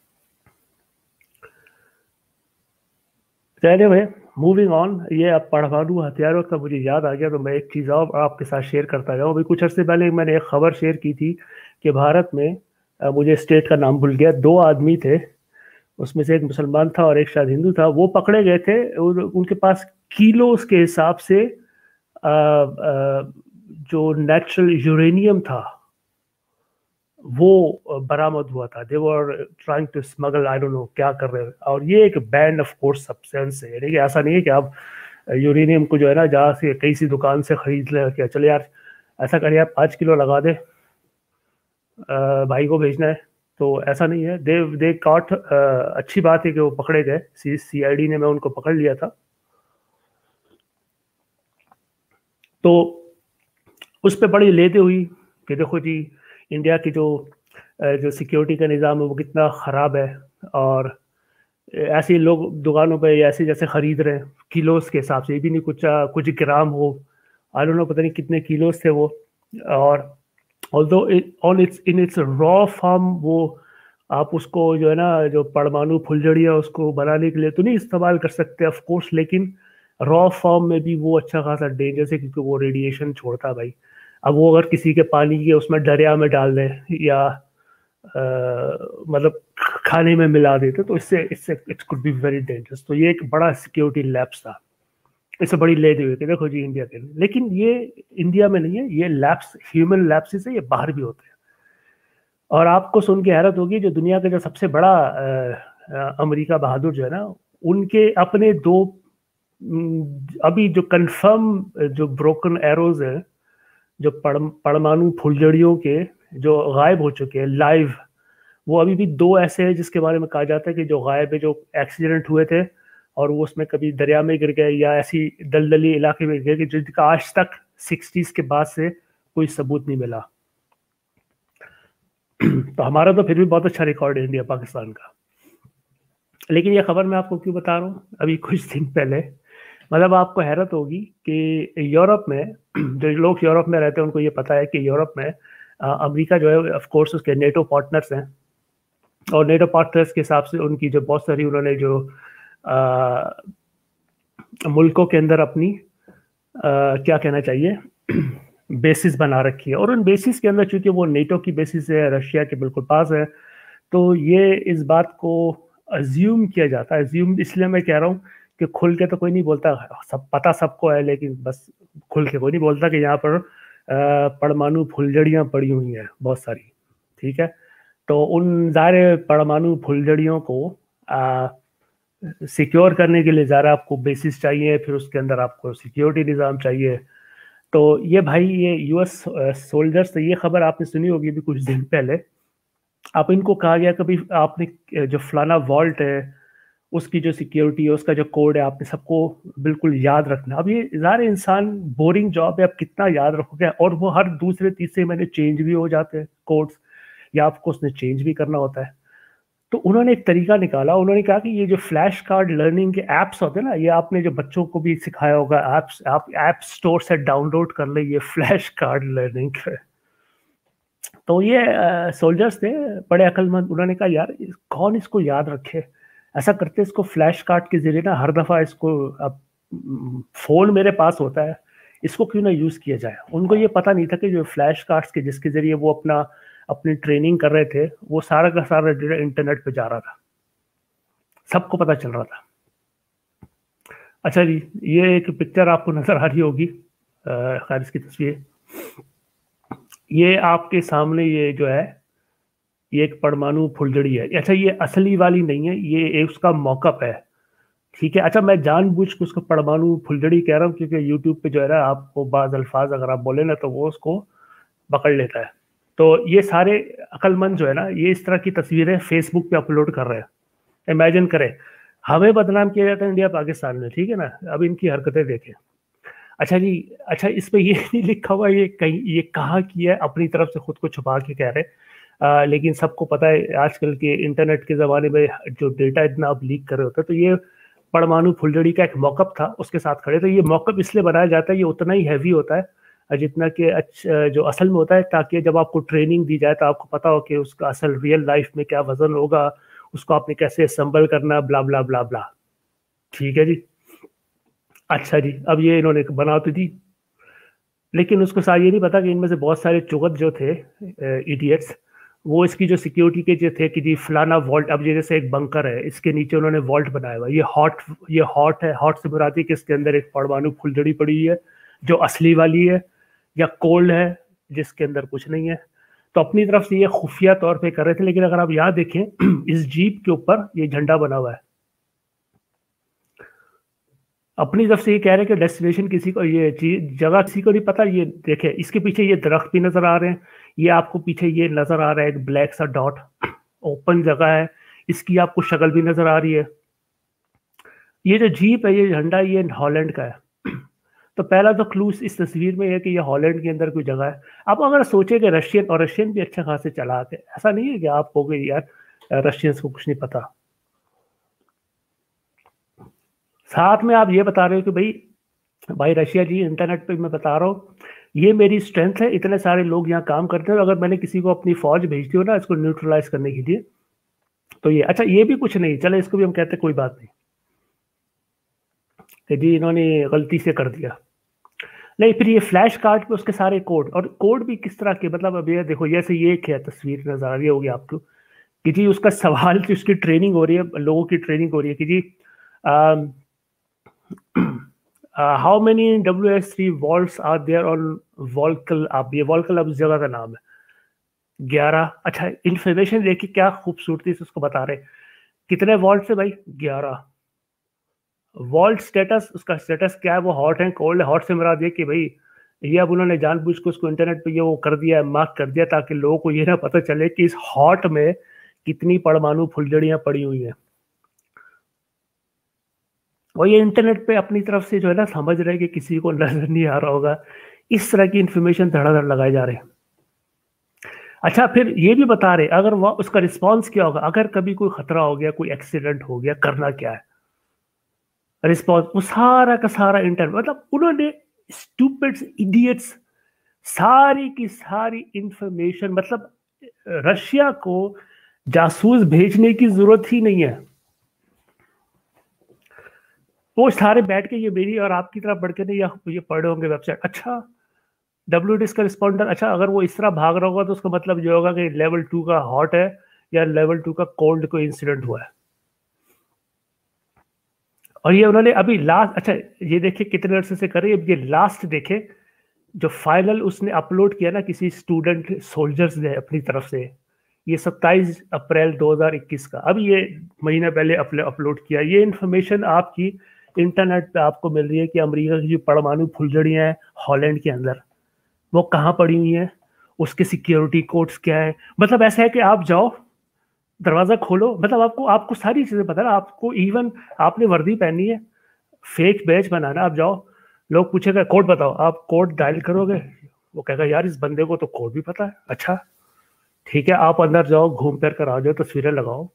एनीवे, मूविंग ऑन, ये अब परमाणु हथियारों का मुझे याद आ गया, तो मैं एक चीज़ और आपके साथ शेयर करता जाऊँ। अभी कुछ अर्से पहले मैंने एक खबर शेयर की थी कि भारत में, मुझे स्टेट का नाम भूल गया, दो आदमी थे, उसमें से एक मुसलमान था और एक शायद हिंदू था, वो पकड़े गए थे। उनके पास किलोस के हिसाब से आ, आ, जो नेचुरल यूरेनियम था वो बरामद हुआ था। They were trying to smuggle, I don't know क्या कर रहे हैं। और ये एक बैंड ऑफ कोर्स सब्सटेंस है, यानी कि ऐसा नहीं है कि आप यूरेनियम को जो है ना जहाँ से कई सी दुकान से खरीद ले, क्या चले यार ऐसा करिए आप पाँच किलो लगा दे, भाई को भेजना है, तो ऐसा नहीं है। दे दे कॉट, अच्छी बात है कि वो पकड़े गए, सी सी आई डी ने मैं उनको पकड़ लिया था। तो उस पर बड़ी लेते हुई कि देखो जी इंडिया की जो जो सिक्योरिटी का निज़ाम है वो कितना ख़राब है, और ऐसे लोग दुकानों पे ऐसे जैसे ख़रीद रहे हैं किलोस के हिसाब से, ये भी नहीं कुछ कुछ ग्राम हो, आई डोंट नो पता नहीं कितने किलोस थे वो। और although on its in its raw form वो आप उसको जो है ना जो परमाणु फुलझड़ियाँ उसको बनाने के लिए तो नहीं इस्तेमाल कर सकते ऑफ कोर्स, लेकिन रॉ फॉर्म में भी वो अच्छा खासा डेंजरस है क्योंकि वो रेडिएशन छोड़ता है भाई। अब वो अगर किसी के पानी के उसमें दरिया में डाल दें या आ, मतलब खाने में मिला देते तो इससे इससे it could be very dangerous. तो ये एक बड़ा सिक्योरिटी लैप्स था, इससे बड़ी ले दी हुई कि देखो जी इंडिया के लिए। लेकिन ये इंडिया में नहीं है, ये लैप्स ह्यूमन लैप्स है, ये बाहर भी होते हैं। और आपको सुन के हैरत होगी जो दुनिया का जो सबसे बड़ा आ, आ, अमेरिका बहादुर जो है ना, उनके अपने दो अभी जो कंफर्म जो ब्रोकन एरोज हैं, जो परमाणु फुलझड़ियों के जो गायब हो चुके हैं लाइव, वो अभी भी दो ऐसे हैं जिसके बारे में कहा जाता है कि जो गायब है, जो एक्सीडेंट हुए थे और वो उसमें कभी दरिया में गिर गए या ऐसी दलदली इलाके में गिर गए जिनका आज तक सिक्सटीज के बाद से कोई सबूत नहीं मिला। तो हमारा तो फिर भी बहुत अच्छा रिकॉर्ड है इंडिया पाकिस्तान का। लेकिन ये खबर मैं आपको क्यों बता रहा हूँ, अभी कुछ दिन पहले मतलब आपको हैरत होगी कि यूरोप में जो लोग यूरोप में रहते हैं उनको ये पता है कि यूरोप में अमेरिका जो है ऑफ कोर्स उसके नेटो पार्टनर्स हैं, और नेटो पार्टनर्स के हिसाब से उनकी जो बहुत सारी उन्होंने जो आ, मुल्कों के अंदर अपनी आ, क्या कहना चाहिए बेसिस बना रखी है। और उन बेसिस के अंदर चूंकि वो नेटो की बेसिस है, रशिया के बिल्कुल पास है, तो ये इस बात को अज्यूम किया जाता है। अज्यूम इसलिए मैं कह रहा हूँ कि खुल के तो कोई नहीं बोलता, सब पता सबको है, लेकिन बस खुल के कोई नहीं बोलता कि यहाँ पर परमाणु फुलझड़ियाँ पड़ी हुई हैं बहुत सारी, ठीक है। तो उन ज़ाहिर परमाणु फुलझड़ियों को सिक्योर करने के लिए ज़रा आपको बेसिस चाहिए, फिर उसके अंदर आपको सिक्योरिटी निज़ाम चाहिए। तो ये भाई ये यूएस सोल्जर्स, ये खबर आपने सुनी होगी भी कुछ दिन पहले, आप इनको कहा गया कभी आपने जो फलाना वॉल्ट है उसकी जो सिक्योरिटी है, उसका जो कोड है, आपने सबको बिल्कुल याद रखना। अब ये ज़ाहिर इंसान बोरिंग जॉब है, आप कितना याद रखोगे, और वो हर दूसरे तीसरे महीने चेंज भी हो जाते हैं कोड्स, या आपको उसने चेंज भी करना होता है। तो उन्होंने एक तरीका निकाला, उन्होंने कहा कि ये जो फ्लैश कार्ड लर्निंग के ऐप्स होते हैं ना, ये आपने जो बच्चों को भी सिखाया होगा, ऐप्स आप ऐप स्टोर से डाउनलोड कर ले ये फ्लैश कार्ड लर्निंग। तो ये सोल्जर्स थे बड़े अक्लमंद, उन्होंने कहा यार कौन इसको याद रखे, ऐसा करते इसको फ्लैश कार्ड के जरिए ना हर दफ़ा इसको, अब फ़ोन मेरे पास होता है, इसको क्यों ना यूज़ किया जाए। उनको ये पता नहीं था कि जो फ्लैश कार्ड्स के जिसके ज़रिए वो अपना अपनी ट्रेनिंग कर रहे थे, वो सारा का सारा डेटा इंटरनेट पे जा रहा था, सबको पता चल रहा था। अच्छा जी, ये एक पिक्चर आपको नज़र आ रही होगी, खैर इसकी तस्वीर, ये आपके सामने ये जो है ये एक परमाणु फुलझड़ी है। अच्छा ये असली वाली नहीं है, ये एक उसका मॉकअप है, ठीक है। अच्छा मैं जानबूझ के उसको परमाणु फुलझड़ी कह रहा हूँ क्योंकि यूट्यूब पे जो है ना आपको बाज़ अल्फाज अगर आप बोले ना तो वो उसको पकड़ लेता है। तो ये सारे अक्लमंद जो है ना ये इस तरह की तस्वीरें फेसबुक पे अपलोड कर रहे हैं। इमेजिन करें हमें बदनाम किया जाता है इंडिया पाकिस्तान में, ठीक है ना। अब इनकी हरकतें देखें। अच्छा जी, अच्छा इस पे ये नहीं लिखा हुआ ये कहीं ये कहाँ किया है, अपनी तरफ से खुद को छुपा के कह रहे हैं। आ, लेकिन सबको पता है आजकल के इंटरनेट के ज़माने में जो डेटा इतना अब लीक कर रहे होते हैं, तो ये परमाणु फुलझड़ी का एक मॉकअप था, उसके साथ खड़े। तो ये मॉकअप इसलिए बनाया जाता है, ये उतना ही हैवी होता है जितना कि अच्छा जो असल में होता है, ताकि जब आपको ट्रेनिंग दी जाए तो आपको पता हो कि उसका असल रियल लाइफ में क्या वजन होगा, उसको आपने कैसे संभल करना, ब्ला ब्ला ब्ला ब्ला, ठीक है जी। अच्छा जी, अब ये इन्होंने बना तो दी, लेकिन उसको साथ ये नहीं पता कि इनमें से बहुत सारे चुगत जो थे इडियट्स, वो इसकी जो सिक्योरिटी के जो थे कि जी फलाना वॉल्ट, अब ये जैसे एक बंकर है इसके नीचे उन्होंने वॉल्ट बनाया हुआ, ये हॉट ये हॉट है, हॉट से बुराती कि इसके अंदर एक परमाणु फुलझड़ी पड़ी हुई है जो असली वाली है, या कोल्ड है जिसके अंदर कुछ नहीं है। तो अपनी तरफ से ये खुफिया तौर पे कर रहे थे। लेकिन अगर आप यहाँ देखें इस जीप के ऊपर ये झंडा बना हुआ है, अपनी तरफ से ये कह रहे हैं कि डेस्टिनेशन किसी को, ये जगह किसी को नहीं पता। ये देखे इसके पीछे ये दरख्त भी नजर आ रहे हैं, ये आपको पीछे ये नजर आ रहा है एक ब्लैक सा डॉट, ओपन जगह है, इसकी आपको शक्ल भी नजर आ रही है। ये जो जीप है ये झंडा ये हॉलैंड का है। तो पहला तो क्लूस इस तस्वीर में है कि ये हॉलैंड के अंदर कोई जगह है। आप अगर सोचे कि रशियन, और रशियन भी अच्छा खासे चलाते, ऐसा नहीं है कि आप हो गए यार रशियंस को कुछ नहीं पता। साथ में आप ये बता रहे हो कि भाई भाई रशिया जी, इंटरनेट पे मैं बता रहा हूँ, ये मेरी स्ट्रेंथ है, इतने सारे लोग यहाँ काम करते हैं, अगर मैंने किसी को अपनी फौज भेज दी हो ना इसको न्यूट्रलाइज करने के लिए, तो ये अच्छा, ये भी कुछ नहीं, चले इसको भी हम कहते हैं कोई बात नहीं कि जी इन्होंने गलती से कर दिया। नहीं, फिर ये फ्लैश कार्ड पे उसके सारे कोड, और कोड भी किस तरह के, मतलब अब ये देखो, जैसे ये एक है तस्वीर नजर आ रही होगी आपको कि जी उसका सवाल की उसकी ट्रेनिंग हो रही है, लोगों की ट्रेनिंग हो रही है कि जी how many W S three vaults are there on वॉल्कल अब, ये वॉल्कल अब जगह का नाम है, ग्यारह। अच्छा, इंफॉर्मेशन देखिए क्या खूबसूरती से उसको बता रहे, कितने वॉल्ट से भाई, ग्यारह। वॉल्ट स्टेटस, उसका स्टेटस क्या है, वो हॉट है कोल्ड है, हॉट से मरा दिया कि भाई ये अब उन्होंने जानबूझ के उसको इंटरनेट पे ये वो कर दिया है, मार्क कर दिया, ताकि लोगों को ये ना पता चले कि इस हॉट में कितनी परमाणु फुलझड़ियां पड़ी हुई हैं। और ये इंटरनेट पे अपनी तरफ से जो है ना समझ रहे कि किसी को नजर नहीं आ रहा होगा, इस तरह की इंफॉर्मेशन धड़ाधड़ लगाए जा रहे हैं। अच्छा, फिर ये भी बता रहे अगर वो उसका रिस्पॉन्स क्या होगा, अगर कभी कोई खतरा हो गया, कोई एक्सीडेंट हो गया, करना क्या है, रिस्पॉन्स, वो सारा का सारा इंटर, मतलब उन्होंने स्टूपिड्स इडियट्स सारी की सारी इंफॉर्मेशन, मतलब रशिया को जासूस भेजने की जरूरत ही नहीं है, वो सारे बैठ के ये मेरी और आपकी तरफ बढ़ के नहीं, या ये पढ़े होंगे वेबसाइट। अच्छा, डब्ल्यू डी एस का रिस्पॉन्डर, अच्छा अगर वो इस तरह भाग रहा होगा तो उसका मतलब ये होगा कि लेवल टू का हॉट है या लेवल टू का कोल्ड कोई इंसिडेंट हुआ है। और ये उन्होंने अभी लास्ट, अच्छा ये देखे कितने अरसे से करे, ये लास्ट देखे जो फाइनल उसने अपलोड किया ना किसी स्टूडेंट सोल्जर्स ने अपनी तरफ से, ये सत्ताईस अप्रैल दो हज़ार इक्कीस का, अभी ये महीना पहले अपलोड किया। ये इन्फॉर्मेशन आपकी इंटरनेट पे आपको मिल रही है कि अमेरिका की जो परमाणु फुलझड़ियां हैं हॉलैंड के अंदर, वो कहाँ पड़ी हुई हैं, उसके सिक्योरिटी कोड्स क्या है, मतलब ऐसा है कि आप जाओ, दरवाजा खोलो, मतलब आपको आपको सारी चीजें पता है, आपको इवन आपने वर्दी पहनी है, फेक बैच बनाना, आप जाओ, लोग पूछेगा कोड बताओ, आप कोड डायल करोगे, वो कहेगा यार इस बंदे को तो कोड भी पता है, अच्छा ठीक है, आप अंदर जाओ, घूम फिर कर आ जाओ, तस्वीरें लगाओ।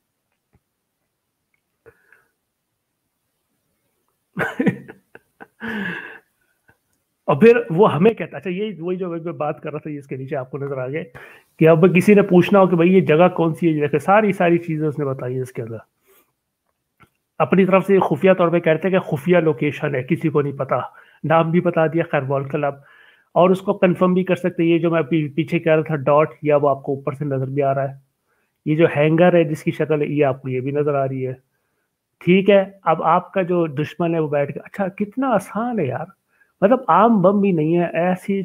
और फिर वो हमें कहता, अच्छा ये वही जो मैं बात कर रहा था, इसके नीचे आपको नजर आ गया कि अब किसी ने पूछना हो कि भाई ये जगह कौन सी है, सारी सारी चीजें उसने बताई है इसके अंदर, अपनी तरफ से खुफिया तौर पे कहते हैं कि खुफिया लोकेशन है, किसी को नहीं पता, नाम भी बता दिया खैरवाल क्लब, और उसको कंफर्म भी कर सकते हैं, ये जो मैं पी, पीछे कह रहा था डॉट, या वो आपको ऊपर से नजर भी आ रहा है, ये जो हैंगर है जिसकी शक्ल है, ये आपको ये भी नजर आ रही है, ठीक है। अब आपका जो दुश्मन है वो बैठ के, अच्छा कितना आसान है यार, मतलब आम बम भी नहीं है ऐसी,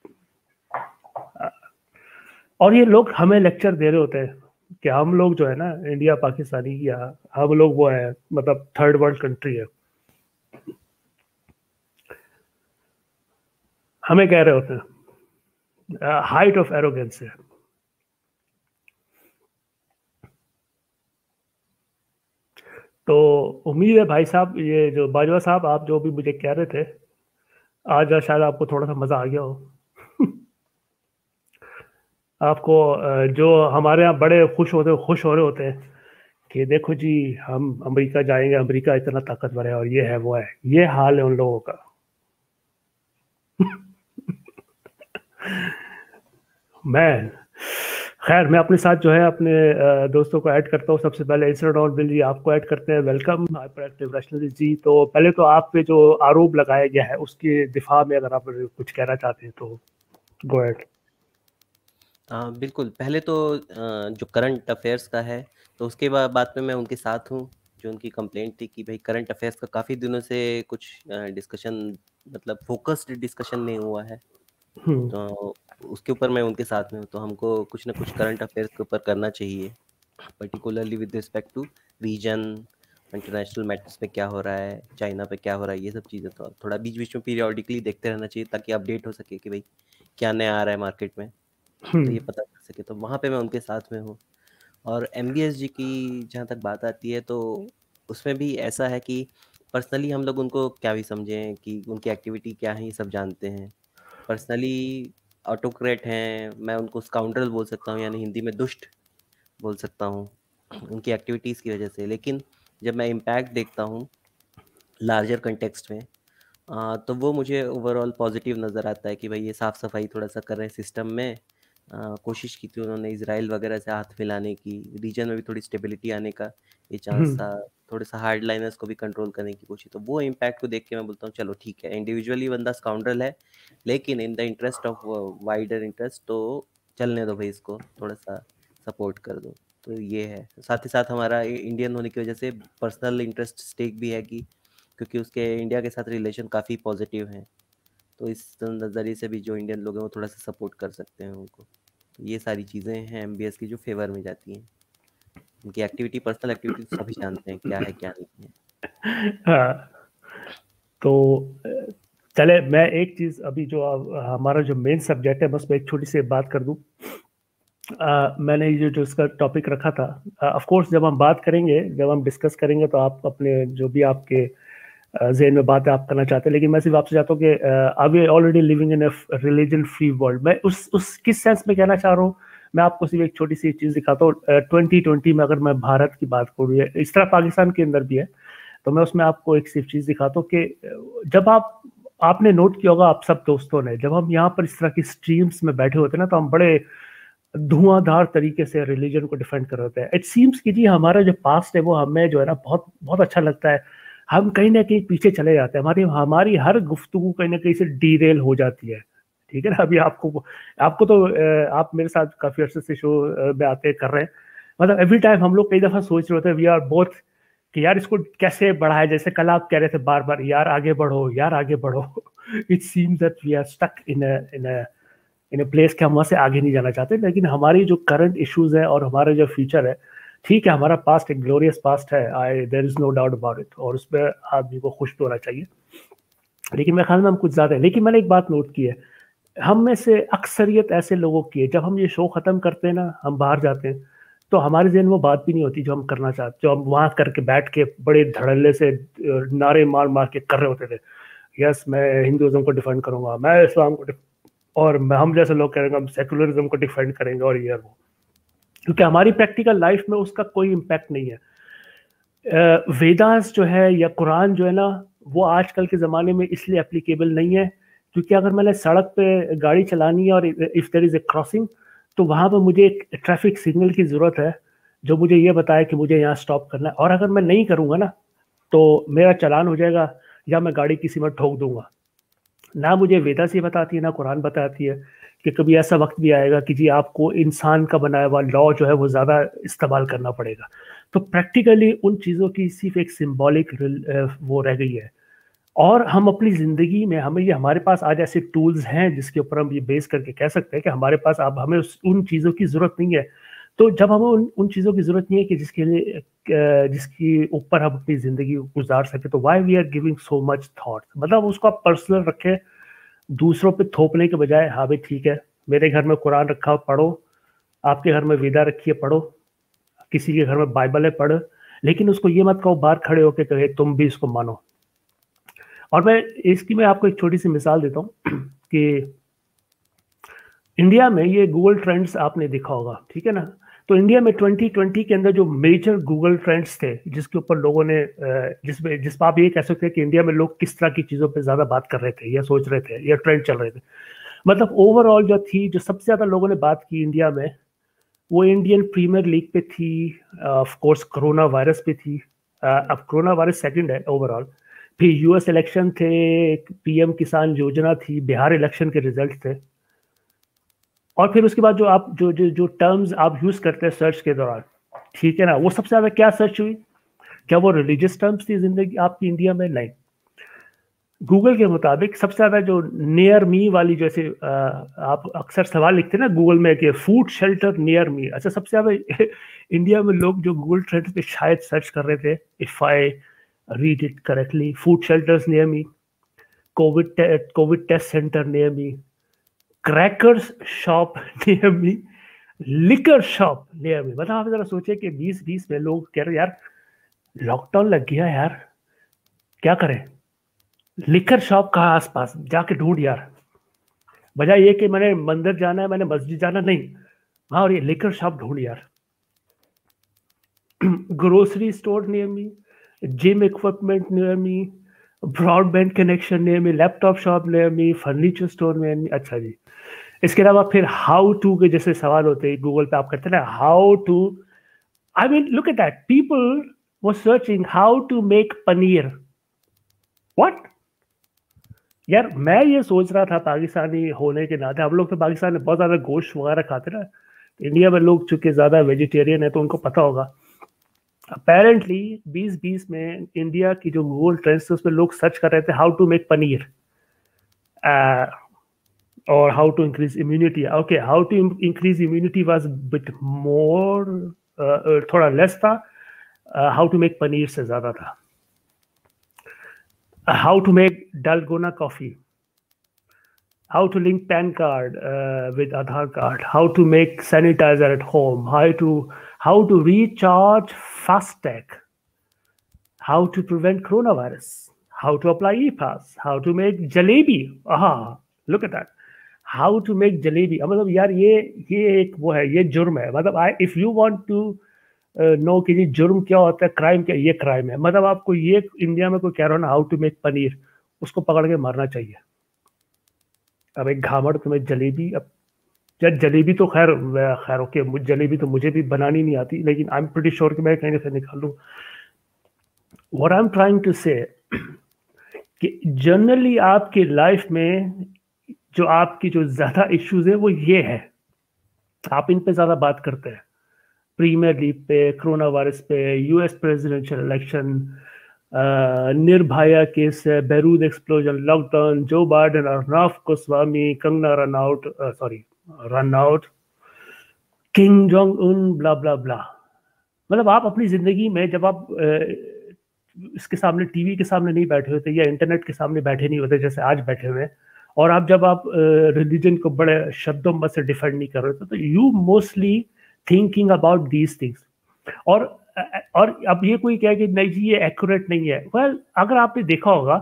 और ये लोग हमें लेक्चर दे रहे होते हैं कि हम लोग जो है ना इंडिया पाकिस्तानी, या हम लोग वो है, मतलब थर्ड वर्ल्ड कंट्री है, हमें कह रहे होते हैं, हाइट ऑफ एरोगेंस है। तो उम्मीद है भाई साहब, ये जो बाजवा साहब आप जो भी मुझे कह रहे थे, आज शायद आपको थोड़ा सा मजा आ गया हो। आपको अ, जो हमारे यहाँ बड़े खुश होते खुश हो रहे होते हैं कि देखो जी हम अमेरिका जाएंगे, अमेरिका इतना ताकतवर है और ये है वो है, ये हाल है उन लोगों का। मैं खैर, मैं अपने साथ जो है अपने अ, दोस्तों को ऐड करता हूँ। सबसे पहले इंस्टेंट ऑन बिल जी आपको ऐड करते हैं, welcome hyper active rationalist ji. तो पहले तो आप पे जो आरोप लगाया गया है उसके दिफा में अगर आप कुछ कहना चाहते हैं तो गो अहेड। हाँ बिल्कुल, पहले तो अ, जो करंट अफेयर्स का है तो उसके बाद बात में मैं उनके साथ हूँ। जो उनकी कंप्लेंट थी कि भाई करंट अफेयर्स का काफ़ी दिनों से कुछ डिस्कशन, मतलब फोकस्ड डिस्कशन नहीं हुआ है, हम्म तो उसके ऊपर मैं उनके साथ में हूँ। तो हमको कुछ ना कुछ करंट अफेयर्स के ऊपर करना चाहिए, particularly with respect to region, international matters में क्या हो रहा है, चाइना पे क्या हो रहा है, ये सब चीज़ें तो थोड़ा बीच बीच में पीरियोडिकली देखते रहना चाहिए ताकि अपडेट हो सके कि भाई क्या नया आ रहा है मार्केट में, तो हम्म ये पता कर सके। तो वहाँ पे मैं उनके साथ में हूँ। और एमबीएस जी की जहाँ तक बात आती है तो उसमें भी ऐसा है कि पर्सनली हम लोग उनको क्या भी समझें कि उनकी एक्टिविटी क्या है, ये सब जानते हैं। पर्सनली ऑटोक्रेट हैं, मैं उनको स्काउंड्रल बोल सकता हूँ, यानी हिंदी में दुष्ट बोल सकता हूँ उनकी एक्टिविटीज़ की वजह से। लेकिन जब मैं इम्पैक्ट देखता हूँ लार्जर कंटेक्स्ट में, आ, तो वो मुझे ओवरऑल पॉजिटिव नज़र आता है कि भाई ये साफ़ सफाई थोड़ा सा कर रहे हैं सिस्टम में। आ, कोशिश की थी उन्होंने इसराइल वगैरह से हाथ मिलाने की, रीजन में भी थोड़ी स्टेबिलिटी आने का ये चांस था, थोड़े सा हार्ड लाइनर्स को भी कंट्रोल करने की कोशिश। तो वो इम्पैक्ट को देख के मैं बोलता हूँ चलो ठीक है, इंडिविजुअली बंदा स्काउंड्रल है, लेकिन in the interest of wider interest तो चलने दो भाई, इसको थोड़ा सा सपोर्ट कर दो। तो ये है, साथ ही साथ हमारा इंडियन होने की वजह से पर्सनल इंटरेस्ट स्टेक भी है कि क्योंकि उसके इंडिया के साथ रिलेशन काफ़ी पॉजिटिव हैं, तो इस नज़रिए से भी जो इंडियन लोग हैं वो थोड़ा सा सपोर्ट कर सकते हैं उनको। तो ये सारी चीज़ें हैं एमबीएस की जो फेवर में जाती हैं। उनकी एक्टिविटी, पर्सनल एक्टिविटी तो सभी जानते हैं क्या है क्या नहीं है। हाँ, तो चले मैं एक चीज़ अभी जो हमारा जो मेन सब्जेक्ट है बस मैं एक छोटी सी बात कर दूं। Uh, मैंने ये जो इसका टॉपिक रखा था, ऑफ uh, कोर्स जब हम बात करेंगे, जब हम डिस्कस करेंगे तो आप अपने जो भी आपके जहन में बात है आप करना चाहते हैं, लेकिन मैं सिर्फ आपसे चाहता हूँ कि are we already living in a religion free world. मैं उस उस किस सेंस में कहना चाह रहा हूँ, मैं आपको सिर्फ एक छोटी सी चीज़ दिखाता हूँ। ट्वेंटी ट्वेंटी में अगर मैं भारत की बात करूँ, इस तरह पाकिस्तान के अंदर भी है, तो मैं उसमें आपको एक सिर्फ चीज़ दिखाता हूँ कि जब आप आपने नोट किया होगा आप सब दोस्तों ने, जब हम यहाँ पर इस तरह की स्ट्रीम्स में बैठे होते हैं ना, तो हम बड़े धुआंधार तरीके से रिलीजन को डिफेंड कर रहे हैं। इट सीम्स कि जी हमारा जो पास्ट है वो हमें जो है ना बहुत बहुत अच्छा लगता है, हम कहीं ना कहीं पीछे चले जाते हैं, हमारी हमारी हर गुफ्तगू कहीं ना कहीं से डीरेल हो जाती है। ठीक है ना, अभी आपको आपको तो आप मेरे साथ काफी अर्से से शो में आते कर रहे हैं, मतलब एवरी टाइम हम लोग कई दफा सोच रहे होते हैं वी आर बोथ कि यार इसको कैसे बढ़ाया, जैसे कल आप कह रहे थे बार बार यार आगे बढ़ो यार आगे बढ़ो। It seems that we are stuck in in in a place के हम वहाँ से आगे नहीं जाना चाहते। लेकिन हमारी जो करंट इश्यूज है और हमारा जो फ्यूचर है, ठीक है हमारा पास्ट एक ग्लोरियस पास्ट है, I there is no doubt about it, और उस पर आदमी को खुश तो होना चाहिए, लेकिन मेरे ख्याल में हम कुछ ज्यादा है। लेकिन मैंने एक बात नोट की है, हम में से अक्सरियत ऐसे लोगों की है, जब हम ये शो खत्म करते हैं ना, हम बाहर जाते हैं, तो हमारे जहन वो बात भी नहीं होती जो हम करना चाहते, जो हम वहां करके बैठ के बड़े धड़ल्ले से नारे मार मार के कर रहे होते थे। यस मैं हिंदुइज्म को डिफेंड करूंगा, मैं इस्लाम को, और हम जैसे लोग कहेंगे हम सेकुलरिज्म को डिफेंड करेंगे और ये वो, क्योंकि हमारी प्रैक्टिकल लाइफ में उसका कोई इम्पैक्ट नहीं है। वेदास जो है या कुरान जो है ना, वो आजकल के ज़माने में इसलिए एप्लीकेबल नहीं है क्योंकि अगर मैंने सड़क पे गाड़ी चलानी है और if there is a crossing, तो वहाँ पर मुझे एक ट्रैफिक सिग्नल की ज़रूरत है जो मुझे ये बताए कि मुझे यहाँ स्टॉप करना है, और अगर मैं नहीं करूँगा ना तो मेरा चालान हो जाएगा या मैं गाड़ी किसी में ठोक दूंगा। ना मुझे वेदा से बताती है ना कुरान बताती है कि कभी ऐसा वक्त भी आएगा कि जी आपको इंसान का बनाया हुआ लॉ जो है वो ज़्यादा इस्तेमाल करना पड़ेगा। तो प्रैक्टिकली उन चीज़ों की सिर्फ एक सिंबॉलिक वो रह गई है, और हम अपनी ज़िंदगी में हमें ये हमारे पास आज ऐसे टूल्स हैं जिसके ऊपर हम ये बेस करके कह सकते हैं कि हमारे पास अब हमें उस उन चीज़ों की ज़रूरत नहीं है। तो जब हमें उन उन चीज़ों की ज़रूरत नहीं है कि जिसके लिए जिसके ऊपर हम अपनी ज़िंदगी गुजार सके, तो why we are giving so much thought, मतलब उसको आप पर्सनल रखें, दूसरों पे थोपने के बजाय हाँ भाई ठीक है मेरे घर में कुरान रखा पढ़ो, आपके घर में वेदा रखी है पढ़ो, किसी के घर में बाइबल है पढ़ो, लेकिन उसको ये मत कहो बाहर खड़े होकर कहे तुम भी इसको मानो। और मैं इसकी मैं आपको एक छोटी सी मिसाल देता हूँ कि इंडिया में ये गूगल ट्रेंड्स आपने देखा होगा, ठीक है ना, तो इंडिया में ट्वेंटी ट्वेंटी के अंदर जो मेजर गूगल ट्रेंड्स थे जिसके ऊपर लोगों ने जिसमें जिस पर आप ये कह सकते हैं कि इंडिया में लोग किस तरह की चीज़ों पे ज़्यादा बात कर रहे थे या सोच रहे थे या ट्रेंड चल रहे थे, मतलब ओवरऑल जो थी जो सबसे ज़्यादा लोगों ने बात की इंडिया में वो इंडियन प्रीमियर लीग पे थी, ऑफ कोर्स कोरोना वायरस पे थी, अब कोरोना वायरस सेकंड है ओवरऑल, फिर यूएस इलेक्शन थे, पीएम किसान योजना थी, बिहार इलेक्शन के रिजल्ट थे, और फिर उसके बाद जो आप जो जो जो टर्म्स आप यूज करते हैं सर्च के दौरान, ठीक है ना, वो सबसे ज्यादा क्या सर्च हुई, क्या वो रिलीजियस टर्म्स थी जिंदगी आपकी इंडिया में? नहीं। गूगल के मुताबिक सबसे ज्यादा जो नियर मी वाली, जैसे आप अक्सर सवाल लिखते हैं ना गूगल में कि फूड शेल्टर नियर मी, अच्छा सबसे ज्यादा इंडिया में लोग जो गूगल ट्रेंड पे शायद सर्च कर रहे थे, if I read it correctly, food shelters near me, covid covid test centre near me, crackers shop near me, liquor shop near me. मतलब आप जरा सोचे कि बीस बीस में लोग कह रहे यार लॉकडाउन लग गया यार क्या करें, लिकर शॉप कहाँ आसपास जाके ढूंढ यार, बजाय ये कि मैंने मंदिर जाना है मैंने मस्जिद जाना, नहीं हाँ और ये लिकर शॉप ढूंढ यार। Grocery store near me, gym equipment near me, broadband connection near me, laptop shop near me, furniture store near me. अच्छा जी, इसके अलावा फिर हाउ टू के जैसे सवाल होते हैं गूगल पे आप करते हैं ना, how to, I mean look at that, people were searching how to make paneer. What यार, मैं ये सोच रहा था पाकिस्तानी होने के नाते, हम लोग तो पाकिस्तान में बहुत ज्यादा गोश्त वगैरह खाते ना, इंडिया में लोग चूंकि ज्यादा वेजिटेरियन है तो उनको पता होगा। अपेरेंटली बीस बीस में इंडिया की जो गूगल ट्रेंड्स उसमें लोग सर्च कर रहे थे हाउ टू मेक पनीर और how to increase immunity. Okay, how to increase immunity was bit more, थोड़ा लेस था, हाउ टू मेक पनीर से ज्यादा था। How to make dalgona coffee, how to link PAN card uh, with Aadhaar card, how to make sanitizer at home, how to how to recharge FASTag, how to prevent coronavirus, how to apply e-pass, how to make jalebi. aha, look at that, how to make jalebi। मतलब यार ये ये एक वो है, ये जुर्म है। मतलब I if you want to know कि ये जुर्म क्या होता है, क्राइम क्या, ये क्राइम है। मतलब आपको ये इंडिया में कोई कह रहा हो ना हाउ टू मेक पनीर, उसको पकड़ के मारना चाहिए। अब एक घामड़ तुम्हें जलेबी, अब यार जलेबी तो खैर खैर ओके, जलेबी तो मुझे भी बनानी नहीं आती, लेकिन आई एम प्रीटी श्योर कि मैं कहीं से निकाल लूँ। What I am trying to say कि जनरली आपकी लाइफ में जो आपकी जो ज्यादा इश्यूज है वो ये है, आप इन पे ज्यादा बात करते हैं, प्रीमियर लीग पे, कोरोना वायरस पे, US presidential election, Nirbhaya case, Beirut explosion, lockdown, Joe Biden, Arnab Goswami, Kangana Ranaut, sorry Ranaut, Kim Jong Un, blah ब्ला ब्ला। मतलब आप अपनी जिंदगी में जब आप इसके सामने, टीवी के सामने नहीं बैठे होते या इंटरनेट के सामने बैठे नहीं होते जैसे आज बैठे हुए, और आप जब आप रिलीजन को बड़े शब्दों में से डिफेंड नहीं कर रहे होते, तो you mostly thinking about these things. और और अब ये कोई कहे कि नहीं जी ये एक्यूरेट नहीं है, वेल well, अगर आपने देखा होगा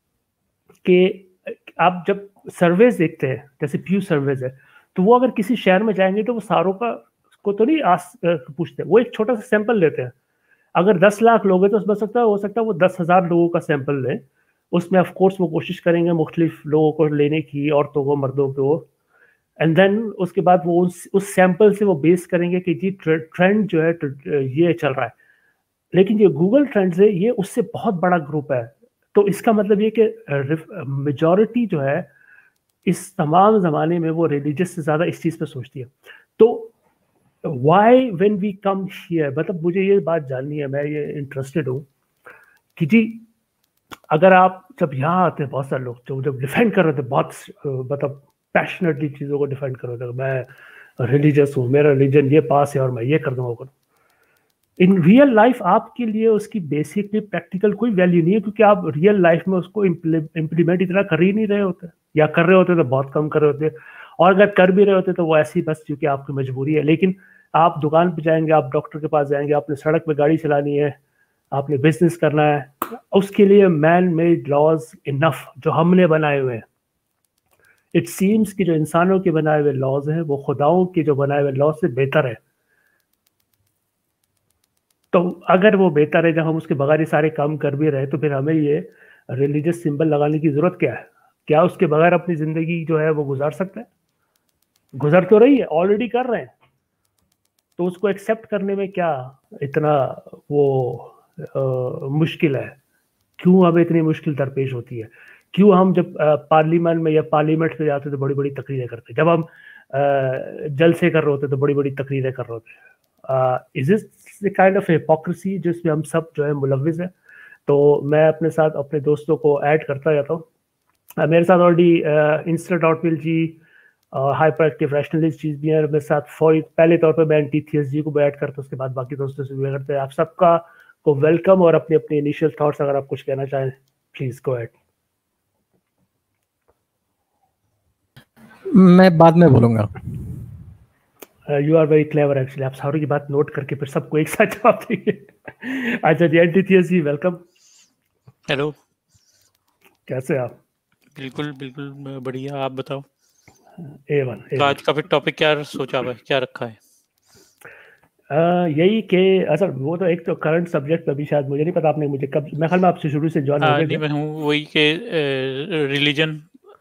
कि आप जब सर्वेज देखते हैं, जैसे प्यू सर्वेज है, तो वो अगर किसी शहर में जाएंगे तो वो सारों का को तो नहीं आस पूछते, वो एक छोटा सा सैंपल लेते हैं। अगर दस लाख लोग हैं तो हो सकता है हो सकता है वो दस हजार लोगों का सैंपल लें, उसमें ऑफ कोर्स वो कोशिश करेंगे मुख्तलिफ लोगों को लेने की, औरतों को, मर्दों को, एंड देन उसके बाद वो उस उस सैंपल से वो बेस करेंगे कि जी ट्रेंड जो है ये चल रहा है। लेकिन जो गूगल ट्रेंड्स है ये उससे बहुत बड़ा ग्रुप है, तो इसका मतलब ये कि मेजॉरिटी जो है इस तमाम ज़माने में वो रिलीजियस से ज़्यादा इस चीज़ पे सोचती है। तो why when we come here, मतलब मुझे ये बात जाननी है, मैं ये इंटरेस्टेड हूँ कि जी अगर आप जब यहाँ आते हैं, बहुत सारे लोग जो जब डिफेंड कर रहे थे, बहुत मतलब पैशनेटली चीज़ों को डिफेंड कर रहे थे, मैं रिलीजियस हूँ, मेरा रिलीजन ये पास है और मैं ये कर दूँगा, करूँ। इन रियल लाइफ आपके लिए उसकी बेसिकली प्रैक्टिकल कोई वैल्यू नहीं है, क्योंकि आप रियल लाइफ में उसको इम्प्लीमेंट इतना कर ही नहीं रहे होते, या कर रहे होते तो बहुत कम कर रहे होते, और अगर कर भी रहे होते तो वो ऐसी बस क्योंकि आपकी मजबूरी है। लेकिन आप दुकान पे जाएंगे, आप डॉक्टर के पास जाएंगे, आपने सड़क पे गाड़ी चलानी है, आपने बिजनेस करना है, उसके लिए मैन मेड लॉज इनफ जो हमने बनाए हुए हैं। इट सीम्स कि जो इंसानों के बनाए हुए लॉज हैं वो खुदाओं के जो बनाए हुए लॉज से बेहतर है। तो अगर वो बेहतर है, जब हम उसके बगैर ये सारे काम कर भी रहे, तो फिर हमें ये रिलीजियस सिंबल लगाने की जरूरत क्या है? क्या उसके बगैर अपनी जिंदगी जो है वो गुजार सकते हैं? गुजर तो रही है, ऑलरेडी कर रहे हैं, तो उसको एक्सेप्ट करने में क्या इतना वो आ, मुश्किल है? क्यों हमें इतनी मुश्किल दरपेश होती है? क्यों हम जब पार्लियामेंट में या पार्लियामेंट में जाते तो बड़ी बड़ी तकरीरें करते, जब हम जलसे कर रहे होते तो बड़ी बड़ी तकरीरें कर रहे होते? Is this kind of hypocrisy जिसमें हम सब जो है मुलविस है? तो मैं अपने साथ अपने दोस्तों को ऐड करता जाता हूँ। uh, मेरे साथ ऑलरेडी इंस्टा डॉट विल जी, हाइपर एक्टिव रैशनलिस्ट चीज भी है मेरे साथ। फॉर पहले तौर पर मैं एंटीथियस जी को भी ऐड करता हूँ, उसके बाद बाकी दोस्तों से भी करते हैं। आप सबका को वेलकम, और अपने अपने इनिशियल थॉट्स अगर आप कुछ कहना चाहें प्लीज गो अहेड। मैं बाद में बोलूंगा। You are very clever actually, आप सारों की बात नोट करके फिर सबको एक साथ जवाब देंगे। अच्छा जी, एंटीथियस जी वेलकम। हेलो, कैसे आप? बिल्कुल बिल्कुल बढ़िया, आप बताओ। A one. तो आज का फिर टॉपिक क्या सोचा हुआ है, क्या रखा है? आ, यही कि असल वो तो एक तो करंट सब्जेक्ट अभी शायद मुझे नहीं पता, आपने मुझे कब, मैं ख्याल में आपसे शुरू से ज्वाइन हो हाँ गए नहीं थे। मैं हूँ वही के रिलीजन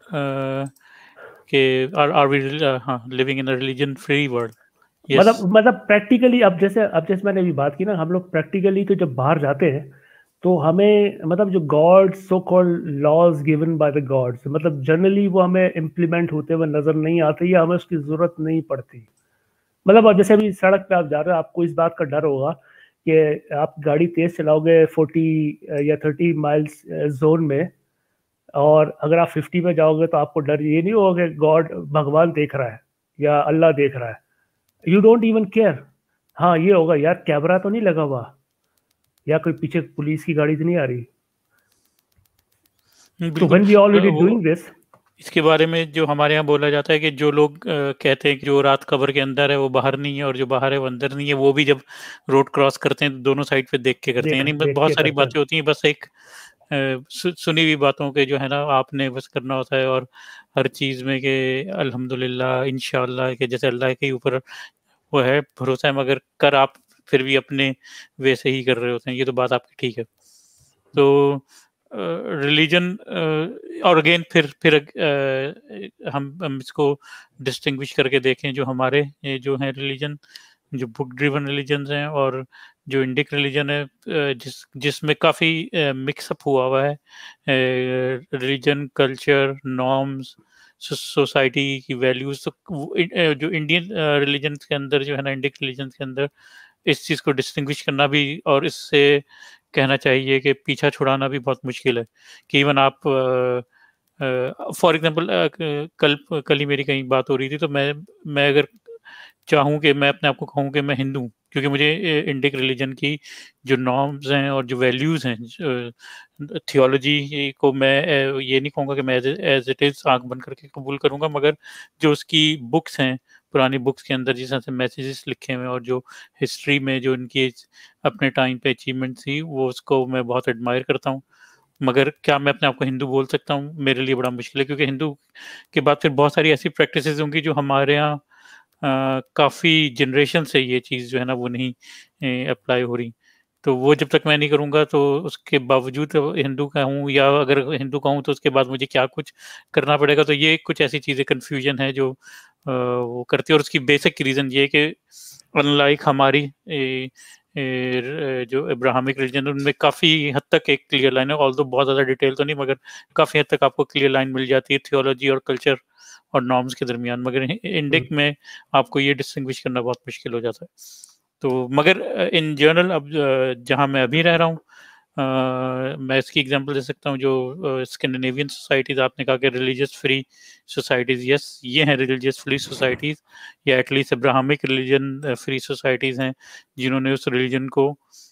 के आर आर वी हाँ living in a religion free world. Yes मतलब मतलब प्रैक्टिकली अब जैसे अब जैसे मैंने अभी बात की ना, हम लोग प्रैक्टिकली तो जब बाहर जाते हैं तो हमें मतलब जो gods so called laws given by the gods, मतलब जनरली वो हमें इम्प्लीमेंट होते हुए नजर नहीं आते या हमें उसकी जरूरत नहीं पड़ती। मतलब अब जैसे अभी सड़क पे आप जा रहे हो, आपको इस बात का डर होगा कि आप गाड़ी तेज चलाओगे फोर्टी या थर्टी माइल्स जोन में, और अगर आप फिफ्टी में जाओगे तो आपको डर ये नहीं होगा कि गॉड भगवान देख रहा है या अल्लाह देख रहा है। You don't even care. हाँ ये होगा यार, कैमरा तो नहीं लगा हुआ, या कोई पीछे पुलिस की गाड़ी तो नहीं आ रही। तो बिल्कुल when we a, already doing वो दिस। इसके बारे में जो हमारे यहाँ बोला जाता है कि जो लोग अ, कहते हैं कि जो रात कब्र के अंदर है वो बाहर नहीं है और जो बाहर है वो अंदर नहीं है, वो भी जब रोड क्रॉस करते हैं तो दोनों साइड पे देख के करते हैं। देख यानी ब- देख बहुत के सारी करते हैं। बातें होती हैं, बस एक अ, सु, सुनी हुई बातों के जो है ना आपने बस करना होता है। और हर चीज़ में कि अल्हम्दुलिल्लाह इंशाअल्लाह के जैसे अल्लाह के ऊपर वो है भरोसा है, मगर कर आप फिर भी अपने वे से ही कर रहे होते हैं। ये तो बात आपकी ठीक है। तो रिलीजन और अगेन फिर फिर अ, हम हम इसको डिस्टिंग्विश करके देखें, जो हमारे ये जो है रिलीजन, जो बुक ड्रिवन रिलीजन हैं और जो इंडिक रिलीजन है, अ, जिस जिसमें काफ़ी मिक्सअप हुआ हुआ है रिलीजन, कल्चर, नॉर्म्स, सोसाइटी की वैल्यूज। तो वो, अ, जो इंडियन रिलीजन के अंदर जो है ना, इंडिक रिलीजन के अंदर इस चीज़ को डिस्टिंग्विश करना भी और इससे कहना चाहिए कि पीछा छुड़ाना भी बहुत मुश्किल है। कि इवन आप फॉर एग्जांपल कल कल ही मेरी कहीं बात हो रही थी, तो मैं मैं अगर चाहूँ कि मैं अपने आप को कहूँ कि मैं हिंदू हूँ, क्योंकि मुझे इंडिक रिलीजन की जो नॉर्म्स हैं और जो वैल्यूज़ हैं, थियोलॉजी को मैं अ, ये नहीं कहूँगा कि मैं एज इट इज़ आंख बंद करके कबूल करूँगा, मगर जो उसकी बुक्स हैं, पुरानी बुक्स के अंदर जिस तरह से मैसेजेस लिखे हुए हैं और जो हिस्ट्री में जो इनकी अपने टाइम पे अचीवमेंट थी, वो उसको मैं बहुत एडमायर करता हूँ। मगर क्या मैं अपने आप को हिंदू बोल सकता हूँ? मेरे लिए बड़ा मुश्किल है, क्योंकि हिंदू के बाद फिर बहुत सारी ऐसी प्रैक्टिसेस होंगी जो हमारे यहाँ अ, काफ़ी जनरेशन से ये चीज़ जो है ना वो नहीं अप्लाई हो रही। तो वो जब तक मैं नहीं करूँगा तो उसके बावजूद हिंदू का हूँ, या अगर हिंदू का हूँ तो उसके बाद मुझे क्या कुछ करना पड़ेगा। तो ये कुछ ऐसी चीज़ें कन्फ्यूजन है जो अ, वो करती है। और उसकी बेसिक रीज़न ये है कि अनलाइक हमारी ए, ए, जो अब्राहमिक रिलीजन है उनमें काफ़ी हद तक एक क्लियर लाइन है, ऑल्दो बहुत ज़्यादा डिटेल तो नहीं, मगर काफ़ी हद तक आपको क्लियर लाइन मिल जाती है थियोलॉजी और कल्चर और नॉर्म्स के दरमियान। मगर इंडिक में आपको ये डिस्टिंग्विश करना बहुत मुश्किल हो जाता है। तो मगर इन जनरल अब जहाँ मैं अभी रह रहा हूँ, अ, मैं इसकी एग्जांपल दे सकता हूँ। जो स्कैंडिनेवियन सोसाइटीज आपने कहा कि रिलीजियस फ्री सोसाइटीज, यस ये हैं रिलीजियस फ्री सोसाइटीज, या at least Abrahamic religion free societies हैं, जिन्होंने उस रिलीजन को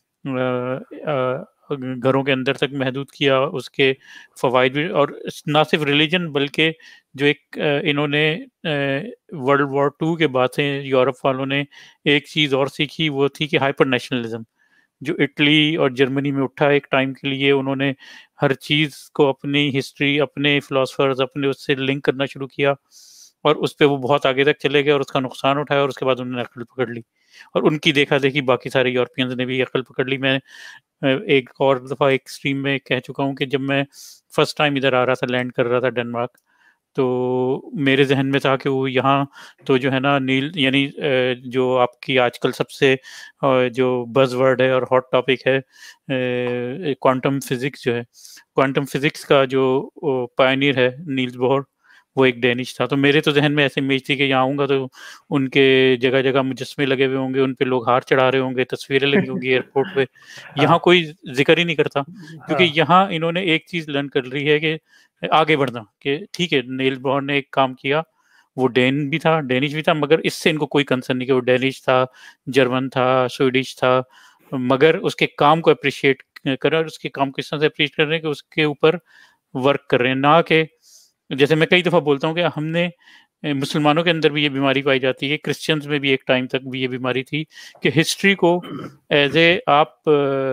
घरों के अंदर तक महदूद किया, उसके फ़वाइद भी। और ना सिर्फ रिलीजन बल्कि जो एक इन्होंने वर्ल्ड वॉर टू के बाद से यूरोप वालों ने एक चीज़ और सीखी, वो थी कि हाइपर नेशनलिज्म जो इटली और जर्मनी में उठा एक टाइम के लिए। उन्होंने हर चीज़ को अपनी हिस्ट्री, अपने फिलोसफर्स, अपने उससे लिंक करना शुरू किया, और उस पे वो बहुत आगे तक चले गए और उसका नुकसान उठाया, और उसके बाद उन्होंने अकल पकड़ ली। और उनकी देखा-देखी बाकी सारे यूरोपियंस ने भी अकल पकड़ ली। मैं अ, एक और दफ़ा एक स्ट्रीम में कह चुका हूँ कि जब मैं फर्स्ट टाइम इधर आ रहा था, लैंड कर रहा था डेनमार्क, तो मेरे ज़हन में था कि वो यहाँ तो जो है ना नील, यानी अ, जो आपकी आजकल सबसे अ, जो बज़वर्ड है और हॉट टॉपिक है, अ, क्वांटम फिज़िक्स जो है, क्वांटम फिज़िक्स का जो ओ पायनियर है नील्स बोहर, वो एक डेनिश था। तो मेरे तो ज़हन में ऐसी इमेज थी कि यहाँ आऊँगा तो उनके जगह-जगह मुजस्समे लगे हुए होंगे, उन पे लोग हार चढ़ा रहे होंगे, तस्वीरें लगी होंगी एयरपोर्ट पे। यहाँ हाँ कोई ज़िक्र ही नहीं करता, क्योंकि हाँ यहाँ इन्होंने एक चीज़ लर्न कर ली है कि आगे बढ़ना, कि ठीक है नील बोहर ने एक काम किया, वो डेन भी था, डेनिश भी था, मगर इससे इनको कोई कंसर्न नहीं कि वो डेनिश था, जर्मन था, स्वीडिश था, मगर उसके काम को एप्रिशिएट करें, और उसके काम को इस तरह से एप्रिशिएट कर रहे हैं कि उसके ऊपर वर्क कर रहे हैं। ना कि जैसे मैं कई दफ़ा बोलता हूँ कि हमने अ, मुसलमानों के अंदर भी ये बीमारी पाई जाती है, क्रिश्चियंस में भी एक टाइम तक भी ये बीमारी थी कि हिस्ट्री को एज़ ए आप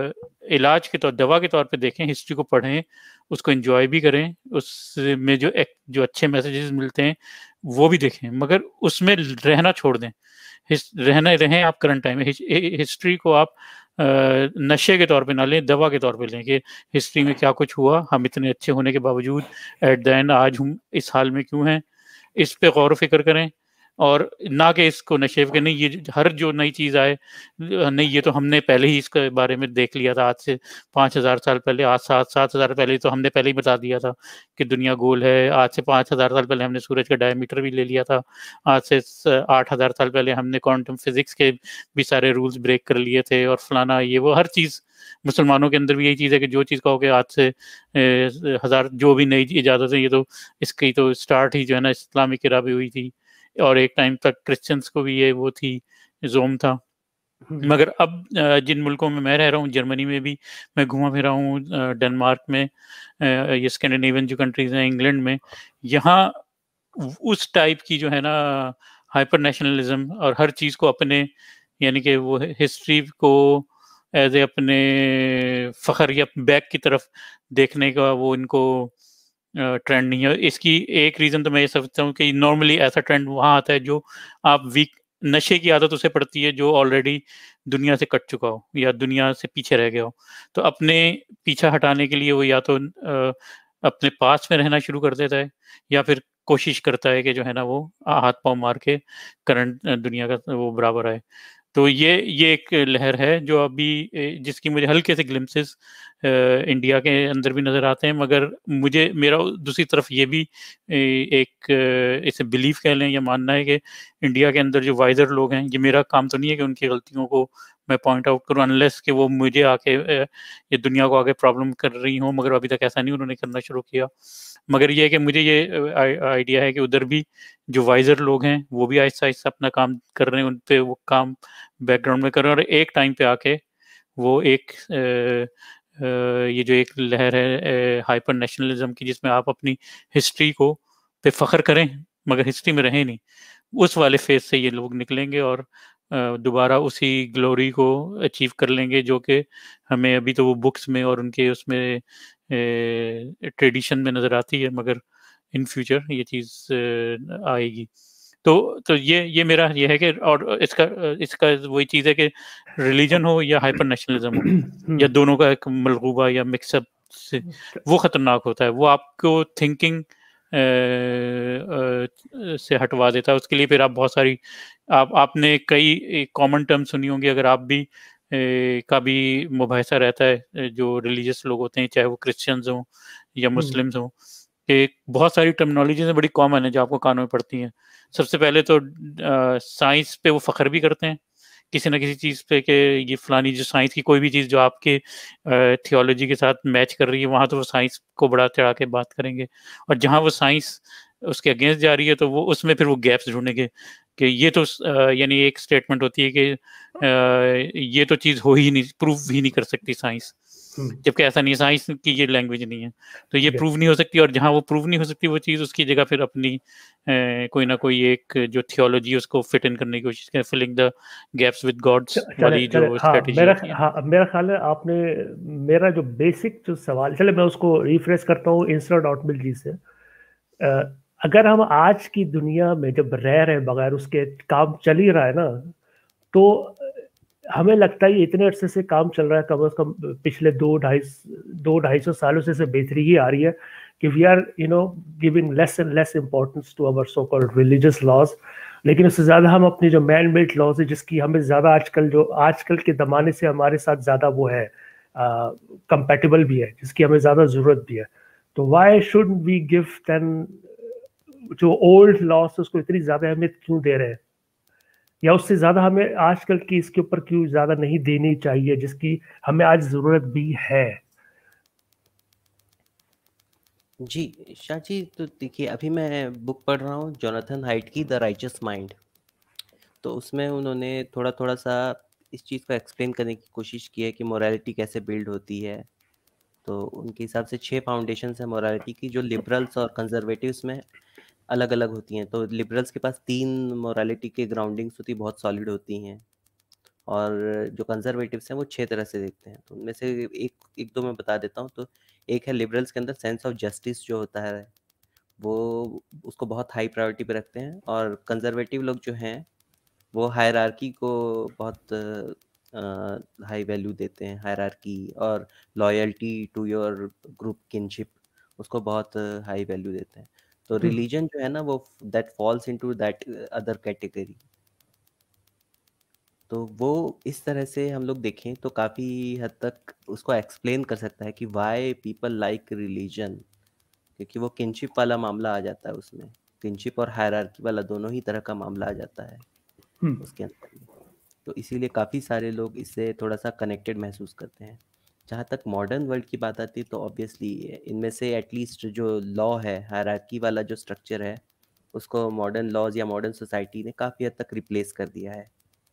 इलाज के तौर दवा के तौर पे देखें, हिस्ट्री को पढ़ें, उसको एंजॉय भी करें, उसमें जो एक जो अच्छे मैसेजेस मिलते हैं वो भी देखें, मगर उसमें रहना छोड़ दें। रहना रहें आप करंट टाइम में। हिस्ट्री को आप नशे के तौर पे ना लें, दवा के तौर पे लें कि हिस्ट्री में क्या कुछ हुआ, हम इतने अच्छे होने के बावजूद एट द एंड आज हम इस हाल में क्यों हैं, इस पे गौर फिक्र करें। और ना कि इसको नशे के नहीं, ये हर जो नई चीज़ आए, नहीं ये तो हमने पहले ही इसके बारे में देख लिया था, आज से पाँच हज़ार साल पहले, आज सात सात हज़ार पहले तो हमने पहले ही बता दिया था कि दुनिया गोल है। आज से पाँच हज़ार साल पहले हमने सूरज का डायमीटर भी ले लिया था। आज से आठ हज़ार साल पहले हमने क्वांटम फिजिक्स के भी सारे रूल्स ब्रेक कर लिए थे, और फलाना ये वो हर चीज़। मुसलमानों के अंदर भी यही चीज़ है कि जो चीज़ कहोगे आज से हज़ार जो भी नई इजाज़त है, ये तो इसकी तो स्टार्ट ही जो है ना इस्लामिक इरा भी हुई थी, और एक टाइम तक क्रिश्चियंस को भी ये वो थी, जोम था। मगर अब जिन मुल्कों में मैं रह रहा हूँ, जर्मनी में भी मैं घूमा फिरा हूँ, डेनमार्क में, ये स्कैंडिनेवियन जो कंट्रीज हैं, इंग्लैंड में, यहाँ उस टाइप की जो है ना हाइपर नेशनलिज्म और हर चीज़ को अपने, यानी कि वो हिस्ट्री को एज ए अपने फ़ख्र या बैक की तरफ देखने का वो इनको ट्रेंड नहीं है। इसकी एक रीज़न तो मैं ये समझता हूँ कि नॉर्मली ऐसा ट्रेंड वहाँ आता है जो आप वीक नशे की आदत उसे पड़ती है जो ऑलरेडी दुनिया से कट चुका हो या दुनिया से पीछे रह गया हो। तो अपने पीछा हटाने के लिए वो या तो आ, अपने पास में रहना शुरू कर देता है, या फिर कोशिश करता है कि जो है ना वो हाथ पांव मार के करंट दुनिया का वो बराबर आए। तो ये ये एक लहर है जो अभी जिसकी मुझे हल्के से ग्लिम्पसेस इंडिया के अंदर भी नज़र आते हैं, मगर मुझे मेरा दूसरी तरफ ये भी एक इसे बिलीव कह लें या मानना है कि इंडिया के अंदर जो वाइजर लोग हैं, ये मेरा काम तो नहीं है कि उनकी गलतियों को मैं पॉइंट आउट करूं, अनलेस कि वो मुझे आके ये दुनिया को आगे प्रॉब्लम कर रही हो, मगर अभी तक ऐसा नहीं उन्होंने करना शुरू किया। मगर ये है कि मुझे ये आइडिया है कि उधर भी जो वाइजर लोग हैं वो भी आहिस्ता आहिस्ता अपना काम कर रहे हैं, उन पे वो काम बैकग्राउंड में कर रहे हैं, और एक टाइम पे आके वो एक आ, आ, ये जो एक लहर है हाइपर नेशनलिज्म की, जिसमें आप अपनी हिस्ट्री को पे फख्र करें मगर हिस्ट्री में रहें नहीं, उस वाले फेज से ये लोग निकलेंगे और दोबारा उसी ग्लोरी को अचीव कर लेंगे जो कि हमें अभी तो वो बुक्स में और उनके उसमें ट्रेडिशन में नज़र आती है, मगर इन फ्यूचर ये चीज़ आएगी। तो तो ये ये मेरा ये है कि, और इसका इसका वही चीज़ है कि रिलीजन हो या हाइपर नेशनलिज्म हो या दोनों का एक मलगूबा या मिक्सअप से, वो ख़तरनाक होता है। वो आपको थिंकिंग से हटवा देता है। उसके लिए फिर आप बहुत सारी आप आपने कई कॉमन टर्म सुनी होंगी, अगर आप भी ए, का भी मुबाहिसा रहता है जो रिलीजियस लोग होते हैं, चाहे वो क्रिश्चियंस हों या मुस्लिम्स हों, कि बहुत सारी टर्मिनोलॉजीज बड़ी कॉमन है जो आपको कानों में पड़ती हैं। सबसे पहले तो साइंस पे वो फ़ख्र भी करते हैं किसी ना किसी चीज़ पे कि ये फलानी जो साइंस की कोई भी चीज़ जो आपके थियोलॉजी के साथ मैच कर रही है, वहाँ तो वो साइंस को बढ़ा चढ़ा के बात करेंगे, और जहाँ वो साइंस उसके अगेंस्ट जा रही है तो वो उसमें फिर वो गैप्स ढूंढेंगे कि ये तो यानी एक स्टेटमेंट होती है कि ये तो चीज़ हो ही नहीं, प्रूव ही नहीं कर सकती साइंस, जबकि ऐसा नहीं है, साइंस की ये लैंग्वेज नहीं है, तो ये प्रूव नहीं हो सकती। और जहाँ वो प्रूव नहीं हो सकती वो चीज़, उसकी जगह फिर अपनी ए, कोई ना कोई एक जो थियोलॉजी उसको फिट इन करने की कोशिश करें, filling the gaps with gods वाली जो स्ट्रेटजी होती है। हाँ, मेरा ख्याल है आपने मेरा जो बेसिक जो सवाल, चले मैं उसको रिफ्रेश करता हूँ इंस्टा डॉटमिल जी से। आ, अगर हम आज की दुनिया में जब रह रहे हैं बगैर उसके काम चल ही रहा है ना, तो हमें लगता है इतने अरसे से काम चल रहा है, कम से कम पिछले दो ढाई दो ढाई सौ सालों से बेहतरी ही आ रही है कि we are you know giving less and less importance to our so called religious laws, लेकिन उससे ज़्यादा हम अपनी जो मैन मेड लॉज है जिसकी हमें ज़्यादा आजकल जो आजकल के ज़माने से हमारे साथ ज़्यादा वो है कंपैटिबल भी है, जिसकी हमें ज़्यादा ज़रूरत भी है, तो why should we give then जो ओल्ड लॉज उसको इतनी ज़्यादा अहमियत क्यों दे रहे हैं, या उससे ज़्यादा हमें आजकल की इसके ऊपर क्यों ज़्यादा नहीं देनी चाहिए जिसकी हमें आज ज़रूरत भी है? जी शाह जी, तो देखिए अभी मैं बुक पढ़ रहा हूँ जोनाथन हाइट की द राइचस माइंड, तो उसमें उन्होंने थोड़ा थोड़ा सा इस चीज़ को एक्सप्लेन करने की कोशिश की है कि मोरालिटी कैसे बिल्ड होती है। तो उनके हिसाब से छह फाउंडेशन है मोरालिटी की, जो लिबरल्स और कंजर्वेटिव्स में अलग अलग होती हैं। तो लिबरल्स के पास तीन मोरालिटी के ग्राउंडिंग्स होती बहुत सॉलिड होती हैं, और जो कंजर्वेटिव्स हैं वो छह तरह से देखते हैं। तो उनमें से एक एक दो मैं बता देता हूँ। तो एक है लिबरल्स के अंदर सेंस ऑफ जस्टिस जो होता है वो उसको बहुत हाई प्रायोरिटी पे रखते हैं, और कंजर्वेटिव लोग जो हैं वो हायरार्की को बहुत हाई वैल्यू देते हैं। हायरार्की और loyalty to your group kinship उसको बहुत हाई वैल्यू देते हैं। तो रिलीजन जो है ना वो that falls into that other category. तो वो इस तरह से हम लोग देखें तो काफ़ी हद तक उसको एक्सप्लेन कर सकता है कि वाई पीपल लाइक रिलीजन, क्योंकि वो किनशिप वाला मामला आ जाता है उसमें। किनशिप और हायरार्की वाला दोनों ही तरह का मामला आ जाता है उसके अंदर में। तो इसीलिए काफ़ी सारे लोग इससे थोड़ा सा कनेक्टेड महसूस करते हैं। जहाँ तक मॉडर्न वर्ल्ड की बात आती है तो ऑब्वियसली इनमें से एटलीस्ट जो लॉ है, हायरार्की वाला जो स्ट्रक्चर है, उसको मॉडर्न लॉज या मॉडर्न सोसाइटी ने काफ़ी हद तक रिप्लेस कर दिया है।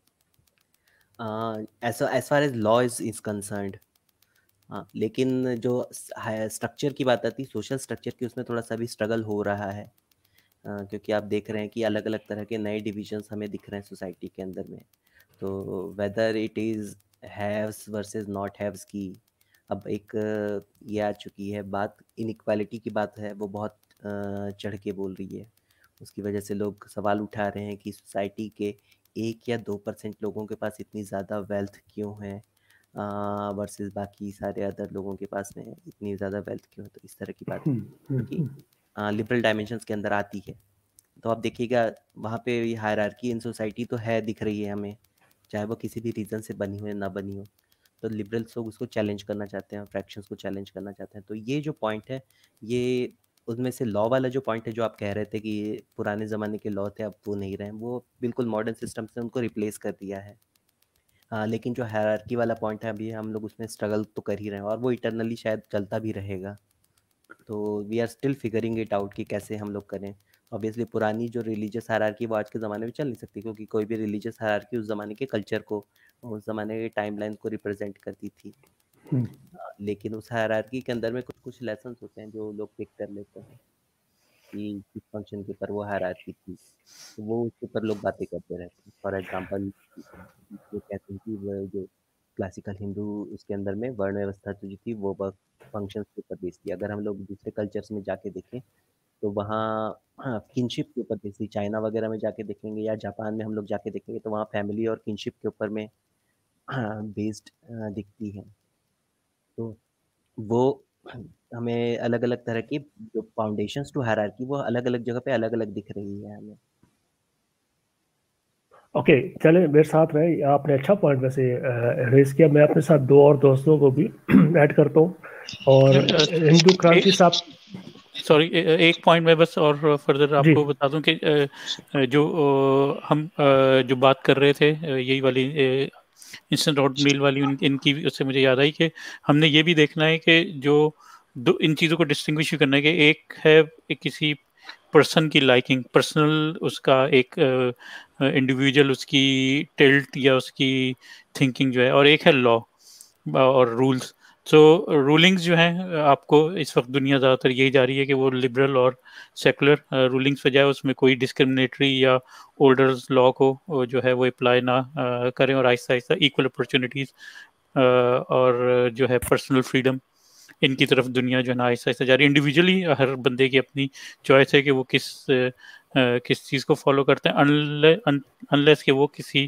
As as far as law is is concerned. हाँ, लेकिन जो स्ट्रक्चर की बात आती है, सोशल स्ट्रक्चर की, उसमें थोड़ा सा भी स्ट्रगल हो रहा है। uh, क्योंकि आप देख रहे हैं कि अलग अलग तरह के नए डिविजन्स हमें दिख रहे हैं सोसाइटी के अंदर में। तो whether it is haves versus not haves की अब एक ये आ चुकी है बात। इनइक्वालिटी की बात है, वो बहुत चढ़ के बोल रही है। उसकी वजह से लोग सवाल उठा रहे हैं कि सोसाइटी के एक या दो परसेंट लोगों के पास इतनी ज़्यादा वेल्थ क्यों है वर्सेस बाकी सारे अदर लोगों के पास में इतनी ज़्यादा वेल्थ क्यों है। तो इस तरह की बात क्योंकि लिबरल डायमेंशंस के अंदर आती है। तो आप देखिएगा वहाँ पे हायरार्की इन सोसाइटी तो है, दिख रही है हमें, चाहे वो किसी भी रीज़न से बनी हो या ना बनी हो। तो लिबरल्स लोग उसको चैलेंज करना चाहते हैं, फ्रैक्शंस को चैलेंज करना चाहते हैं। तो ये जो पॉइंट है, ये उनमें से लॉ वाला जो पॉइंट है जो आप कह रहे थे कि पुराने ज़माने के लॉ थे अब वो नहीं रहे, वो बिल्कुल मॉडर्न सिस्टम से उनको रिप्लेस कर दिया है। हाँ, लेकिन जो हायरार्की वाला पॉइंट है अभी हम लोग उसमें स्ट्रगल तो कर ही रहे हैं, और वो इटरनली शायद चलता भी रहेगा। तो we are still figuring it out कि कैसे हम लोग करें। ऑब्वियसली पुरानी जो रिलीजियस हायरार्की वो आज के ज़माने में चल नहीं सकती, क्योंकि कोई भी रिलीजियस हायरार्की उस ज़माने के कल्चर को, उस ज़माने के टाइमलाइन को रिप्रेजेंट करती थी। लेकिन उस हायरार्की के अंदर में कुछ कुछ लेसन्स होते हैं जो लोग पिक कर लेते हैं कि किस फंक्शन के ऊपर वो हायरार्की थी, तो वो उसके ऊपर लोग बातें करते रहते हैं। फॉर एग्जाम्पल वो कहते हैं कि वो जो क्लासिकल हिंदू उसके अंदर में वर्ण व्यवस्था जो थी वो फंक्शंस के ऊपर बेस्ड थी। अगर हम लोग दूसरे कल्चर्स में जाके देखें तो वहाँ हाँ किनशिप के ऊपर बेस्ड थी। चाइना वगैरह में जाके देखेंगे या जापान में हम लोग जाके देखेंगे तो वहाँ फैमिली और किनशिप के ऊपर में बेस्ड दिखती है। तो वो हमें अलग अलग तरह की जो फाउंडेशंस टू हायरार्की वो अलग अलग जगह पे अलग अलग दिख रही है हमें। ओके okay, चले मेरे साथ रहे। आपने अच्छा पॉइंट वैसे रेज किया। मैं अपने साथ दो और दोस्तों को भी ऐड करता हूँ। और हिंदू क्रांति साहब, सॉरी एक पॉइंट मैं बस और फर्दर आपको बता दूं कि जो हम जो बात कर रहे थे यही वाली इंस्टेंट ओट मील वाली, इनकी उससे मुझे याद आई कि हमने ये भी देखना है कि जो दो इन चीज़ों को डिस्टिंग्विश करना है कि एक है एक किसी पर्सन की लाइकिंग, पर्सनल उसका एक इंडिविजुअल उसकी टिल्ट या उसकी थिंकिंग जो है, और एक है लॉ और रूल्स। सो रूलिंग्स जो हैं आपको इस वक्त दुनिया ज़्यादातर यही जा रही है कि वो लिबरल और सेकुलर रूलिंग्स पे जाए, उसमें कोई डिस्क्रिमिनेटरी या ओल्डर लॉ को जो है वो अप्लाई ना करें, और आहिस्ता आहिस्ता इक्वल अपॉर्चुनिटीज़ और जो है पर्सनल फ्रीडम, इनकी तरफ दुनिया जो है ना आहिस्ता आहिस्ता जा रही है। इंडिविजुअली हर बंदे की अपनी चॉइस है कि वो किस किस चीज़ को फॉलो करते हैं, अनलेस कि वो किसी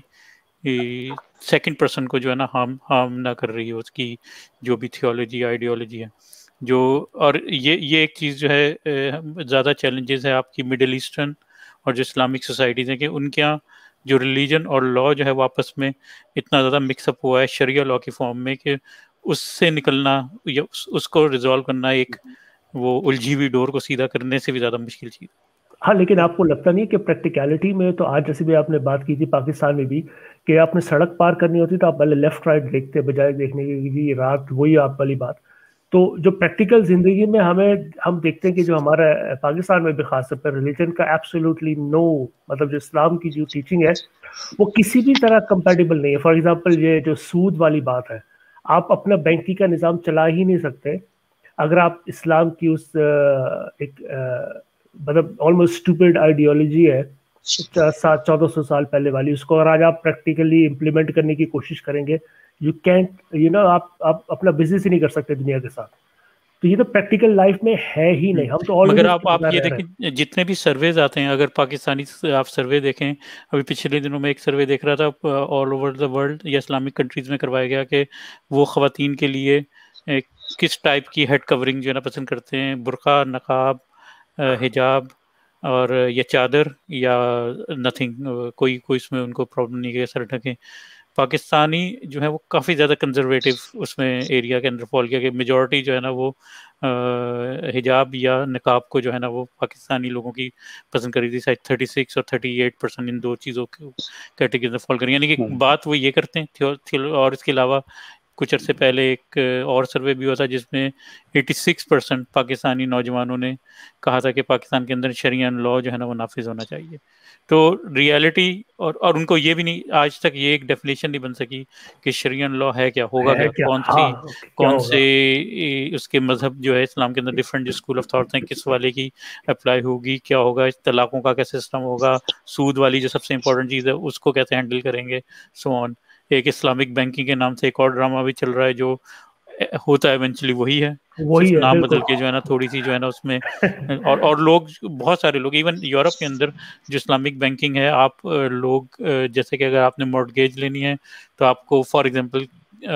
सेकंड पर्सन को जो है ना हार्म हार्म ना कर रही है, उसकी जो भी थियोलॉजी आइडियोलॉजी है जो। और ये ये एक चीज़ जो है ज़्यादा चैलेंजेस है आपकी मिडिल ईस्टर्न और जो इस्लामिक सोसाइटीज़ हैं कि उनके यहाँ जो रिलीजन और लॉ जो है वो आपस में इतना ज़्यादा मिक्सअप हुआ है शरिया लॉ की फॉर्म में कि उससे निकलना या उस, उसको रिजॉल्व करना एक वो उलझी हुई डोर को सीधा करने से भी ज़्यादा मुश्किल चीज़। हाँ, लेकिन आपको लगता नहीं कि प्रैक्टिकलिटी में तो आज जैसे भी आपने बात की थी पाकिस्तान में भी कि आपने सड़क पार करनी होती तो आप पहले लेफ्ट राइट देखते बजाय देखने की रात, वही आप वाली बात। तो जो प्रैक्टिकल जिंदगी में हमें हम देखते हैं कि जो हमारा पाकिस्तान में भी खासतौर पर रिलीजन का एब्सोल्युटली नो, मतलब जो इस्लाम की जो टीचिंग है वो किसी भी तरह कंपैटिबल नहीं है। फॉर एग्जांपल ये जो सूद वाली बात है, आप अपना बैंकी का निज़ाम चला ही नहीं सकते अगर आप इस्लाम की उस एक मतलब ऑलमोस्ट स्टूपिड आइडियोलॉजी है सात चौदह सौ साल पहले वाली, उसको और आज आप प्रैक्टिकली इम्प्लीमेंट करने की कोशिश करेंगे, यू कैंट यू नो आप आप अपना बिजनेस ही नहीं कर सकते दुनिया के साथ। तो ये तो प्रैक्टिकल लाइफ में है ही नहीं, हम तो मगर आप आप ये देखें जितने भी सर्वेज आते हैं, अगर पाकिस्तानी आप सर्वे देखें, अभी पिछले दिनों में एक सर्वे देख रहा था ऑल ओवर द वर्ल्ड या इस्लामिक कंट्रीज में करवाया गया कि वो ख़वातीन के लिए किस टाइप की हेड कवरिंग जो है ना पसंद करते हैं, बुर्का, नकाब, हिजाब और या चादर या नथिंग, कोई कोई इसमें उनको प्रॉब्लम नहीं है सर ढकें। पाकिस्तानी जो है वो काफ़ी ज़्यादा कंजर्वेटिव उसमें एरिया के अंदर फॉल किया कि मेजॉरिटी जो है ना वो हिजाब या निकाब को जो है ना वो पाकिस्तानी लोगों की पसंद करी थी, शायद थर्टी सिक्स और थर्टी एट परसेंट इन दो चीज़ों की कैटेगरी में फॉल करी। यानी कि बात वो ये करते हैं। और इसके अलावा कुछ अर्से पहले एक और सर्वे भी हुआ था जिसमें छियासी परसेंट पाकिस्तानी नौजवानों ने कहा था कि पाकिस्तान के अंदर शरिया लॉ जो है ना वो नाफिज होना चाहिए। तो रियलिटी और और उनको ये भी नहीं, आज तक ये एक डेफिनेशन नहीं बन सकी कि शरिया लॉ है क्या, होगा क्या, क्या, कौन सी हाँ, कौन से उसके मजहब जो है इस्लाम के अंदर डिफरेंट जो स्कूल ऑफ थॉट्स हैं किस वाले की अप्लाई होगी, क्या होगा, तलाकों का क्या सिस्टम होगा, सूद वाली जो सबसे इंपॉर्टेंट चीज़ है उसको कैसे हैंडल करेंगे, सो ऑन। एक इस्लामिक बैंकिंग के नाम से एक और ड्रामा भी चल रहा है जो होता है इवेंचुअली वही है, वही है, नाम बदल के जो है ना थोड़ी सी जो है ना उसमें और और लोग, बहुत सारे लोग इवन यूरोप के अंदर जो इस्लामिक बैंकिंग है, आप लोग जैसे कि अगर आपने मॉर्टगेज लेनी है तो आपको फॉर एग्जांपल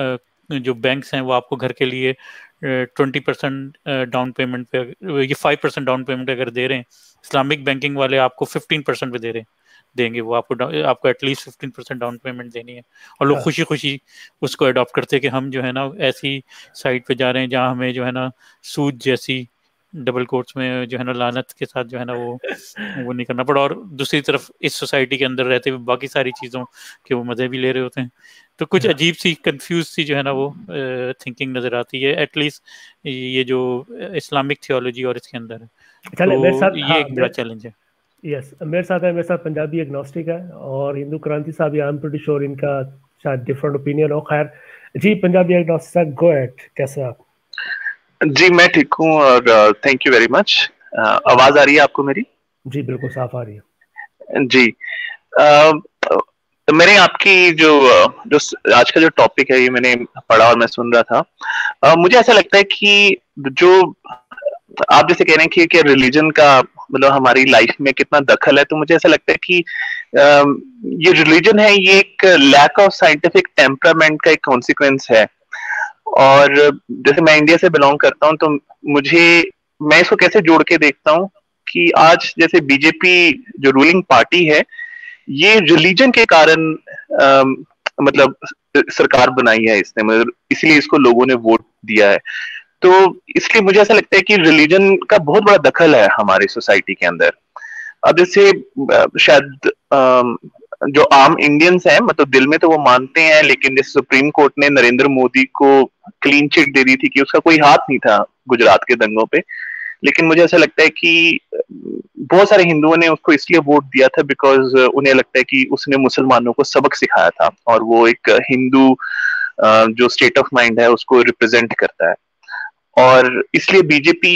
जो बैंक्स हैं वो आपको घर के लिए ट्वेंटी परसेंट डाउन पेमेंट पे, ये फाइव परसेंट डाउन पेमेंट अगर दे रहे हैं, इस्लामिक बैंकिंग वाले आपको फिफ्टीन परसेंट पे दे रहे हैं देंगे वो आपको आपको at least fifteen percent down payment देनी है। और लोग खुशी खुशी उसको अडॉप्ट करते हैं कि हम जो है ना ऐसी साइट पे जा रहे हैं जहाँ हमें जो है ना सूद जैसी डबल कोर्ट्स में जो है ना लानत के साथ जो है ना वो वो नहीं करना पड़ा, और दूसरी तरफ इस सोसाइटी के अंदर रहते हुए बाकी सारी चीज़ों के वो मज़े भी ले रहे होते हैं। तो कुछ अजीब सी कंफ्यूज सी जो है ना वो थिंकिंग नज़र आती है, एटलीस्ट ये जो इस्लामिक थियोलॉजी और इसके अंदर है, तो ये एक बड़ा चैलेंज है। यस yes, मेरे साथ है मेरे साथ पंजाबी एग्नोस्टिक है और हिंदू क्रांति साहब, आई एम प्रीटी श्योर इनका शायद डिफरेंट ओपिनियन हो। खैर जी, पंजाबी एग्नोस्टिक साहब गो अहेड, कैसे आप? जी मैं ठीक हूँ और थैंक यू वेरी मच। आवाज आ रही है आपको मेरी? जी बिल्कुल साफ आ रही है जी। uh, मैंने आपकी जो जो आज का जो टॉपिक है ये मैंने पढ़ा और मैं सुन रहा था। uh, मुझे ऐसा लगता है कि जो आप जैसे कह रहे हैं कि, कि रिलीजन का मतलब हमारी लाइफ में कितना दखल है, तो मुझे ऐसा लगता है कि आ, ये रिलीजन है ये एक लैक ऑफ साइंटिफिक टेम्परामेंट का एक कॉन्सिक्वेंस है। और जैसे मैं इंडिया से बिलोंग करता हूं तो मुझे मैं इसको कैसे जोड़ के देखता हूं कि आज जैसे बीजेपी जो रूलिंग पार्टी है ये रिलीजन के कारण आ, मतलब सरकार बनाई है इसने, मतलब इसलिए इसको लोगों ने वोट दिया है। तो इसलिए मुझे ऐसा लगता है कि रिलीजन का बहुत बड़ा दखल है हमारी सोसाइटी के अंदर। अब जैसे शायद जो आम इंडियंस हैं मतलब दिल में तो वो मानते हैं, लेकिन जैसे सुप्रीम कोर्ट ने नरेंद्र मोदी को क्लीन चिट दे दी थी कि उसका कोई हाथ नहीं था गुजरात के दंगों पे, लेकिन मुझे ऐसा लगता है कि बहुत सारे हिंदुओं ने उसको इसलिए वोट दिया था बिकॉज उन्हें लगता है कि उसने मुसलमानों को सबक सिखाया था और वो एक हिंदू जो स्टेट ऑफ माइंड है उसको रिप्रेजेंट करता है। और इसलिए बीजेपी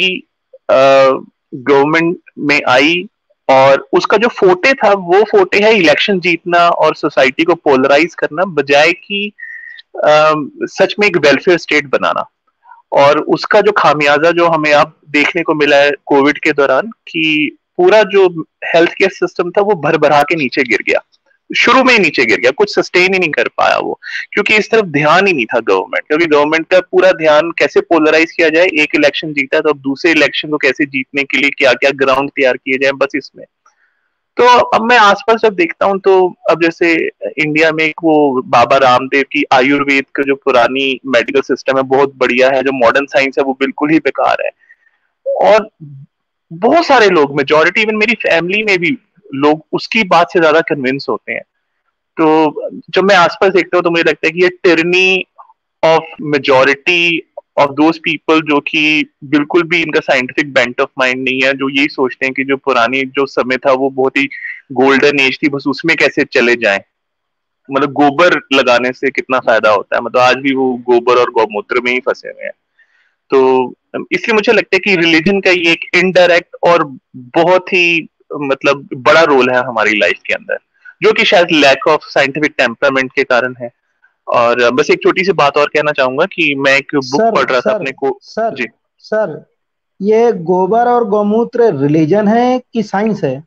गवर्नमेंट में आई और उसका जो फोटे था वो फोटे है इलेक्शन जीतना और सोसाइटी को पोलराइज करना, बजाय कि आ, सच में एक वेलफेयर स्टेट बनाना। और उसका जो खामियाजा जो हमें अब देखने को मिला है कोविड के दौरान कि पूरा जो हेल्थ केयर सिस्टम था वो भर भरा के नीचे गिर गया, शुरू में ही नीचे गिर गया, कुछ सस्टेन ही नहीं कर पाया वो, क्योंकि इस तरफ ध्यान ही नहीं था गवर्नमेंट, क्योंकि गवर्नमेंट का पूरा ध्यान कैसे पोलराइज किया जाए, एक इलेक्शन जीता तो अब दूसरे इलेक्शन को कैसे जीतने के लिए क्या क्या ग्राउंड तैयार किए जाए, बस इसमें। तो अब मैं आसपास जब देखता हूं तो अब जैसे इंडिया में एक वो बाबा रामदेव की आयुर्वेद का जो पुरानी मेडिकल सिस्टम है बहुत बढ़िया है, जो मॉडर्न साइंस है वो बिल्कुल ही बेकार है। और बहुत सारे लोग, मेजोरिटी इवन मेरी फैमिली में भी लोग उसकी बात से ज्यादा कन्विंस होते हैं। तो जब मैं आसपास देखता हूँ तो मुझे लगता है कि ये tyranny of majority of those people जो कि बिल्कुल भी इनका साइंटिफिक बेंट ऑफ माइंड नहीं है, जो यही सोचते हैं कि जो पुरानी जो समय था वो बहुत ही गोल्डन एज थी, बस उसमें कैसे चले जाएं। मतलब गोबर लगाने से कितना फायदा होता है, मतलब आज भी वो गोबर और गौमूत्र में ही फंसे हुए हैं। तो इसलिए मुझे लगता है कि रिलीजन का ये एक इनडायरेक्ट और बहुत ही मतलब बड़ा रोल है हमारी लाइफ के अंदर, जो कि शायद लैक ऑफ साइंटिफिक टेम्परामेंट के कारण है। और बस एक छोटी सी बात और कहना चाहूंगा कि मैं एक बुक सर पढ़ रहा था सर अपने को। सर जी सर ये गोबर और गौमूत्र रिलीजन है कि साइंस है?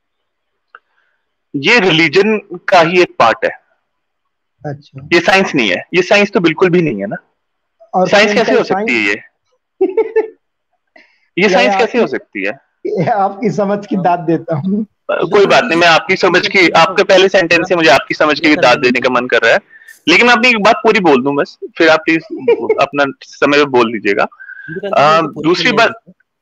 ये रिलीजन का ही एक पार्ट है, अच्छा, ये साइंस नहीं है। ये साइंस तो बिल्कुल भी नहीं है ना। और साइंस कैसे केमिकल हो सकती है साइंस? ये ये यह साइंस कैसे हो आपकी सकती है? यह आपकी समझ की दाद देता हूँ। कोई बात नहीं, मैं आपकी समझ की, आपके पहले सेंटेंस से मुझे आपकी समझ की दाद देने का मन कर रहा है, लेकिन मैं अपनी एक बात पूरी बोल दूं बस, फिर आप प्लीज अपना समय पे बोल लीजिएगा। दूसरी बात,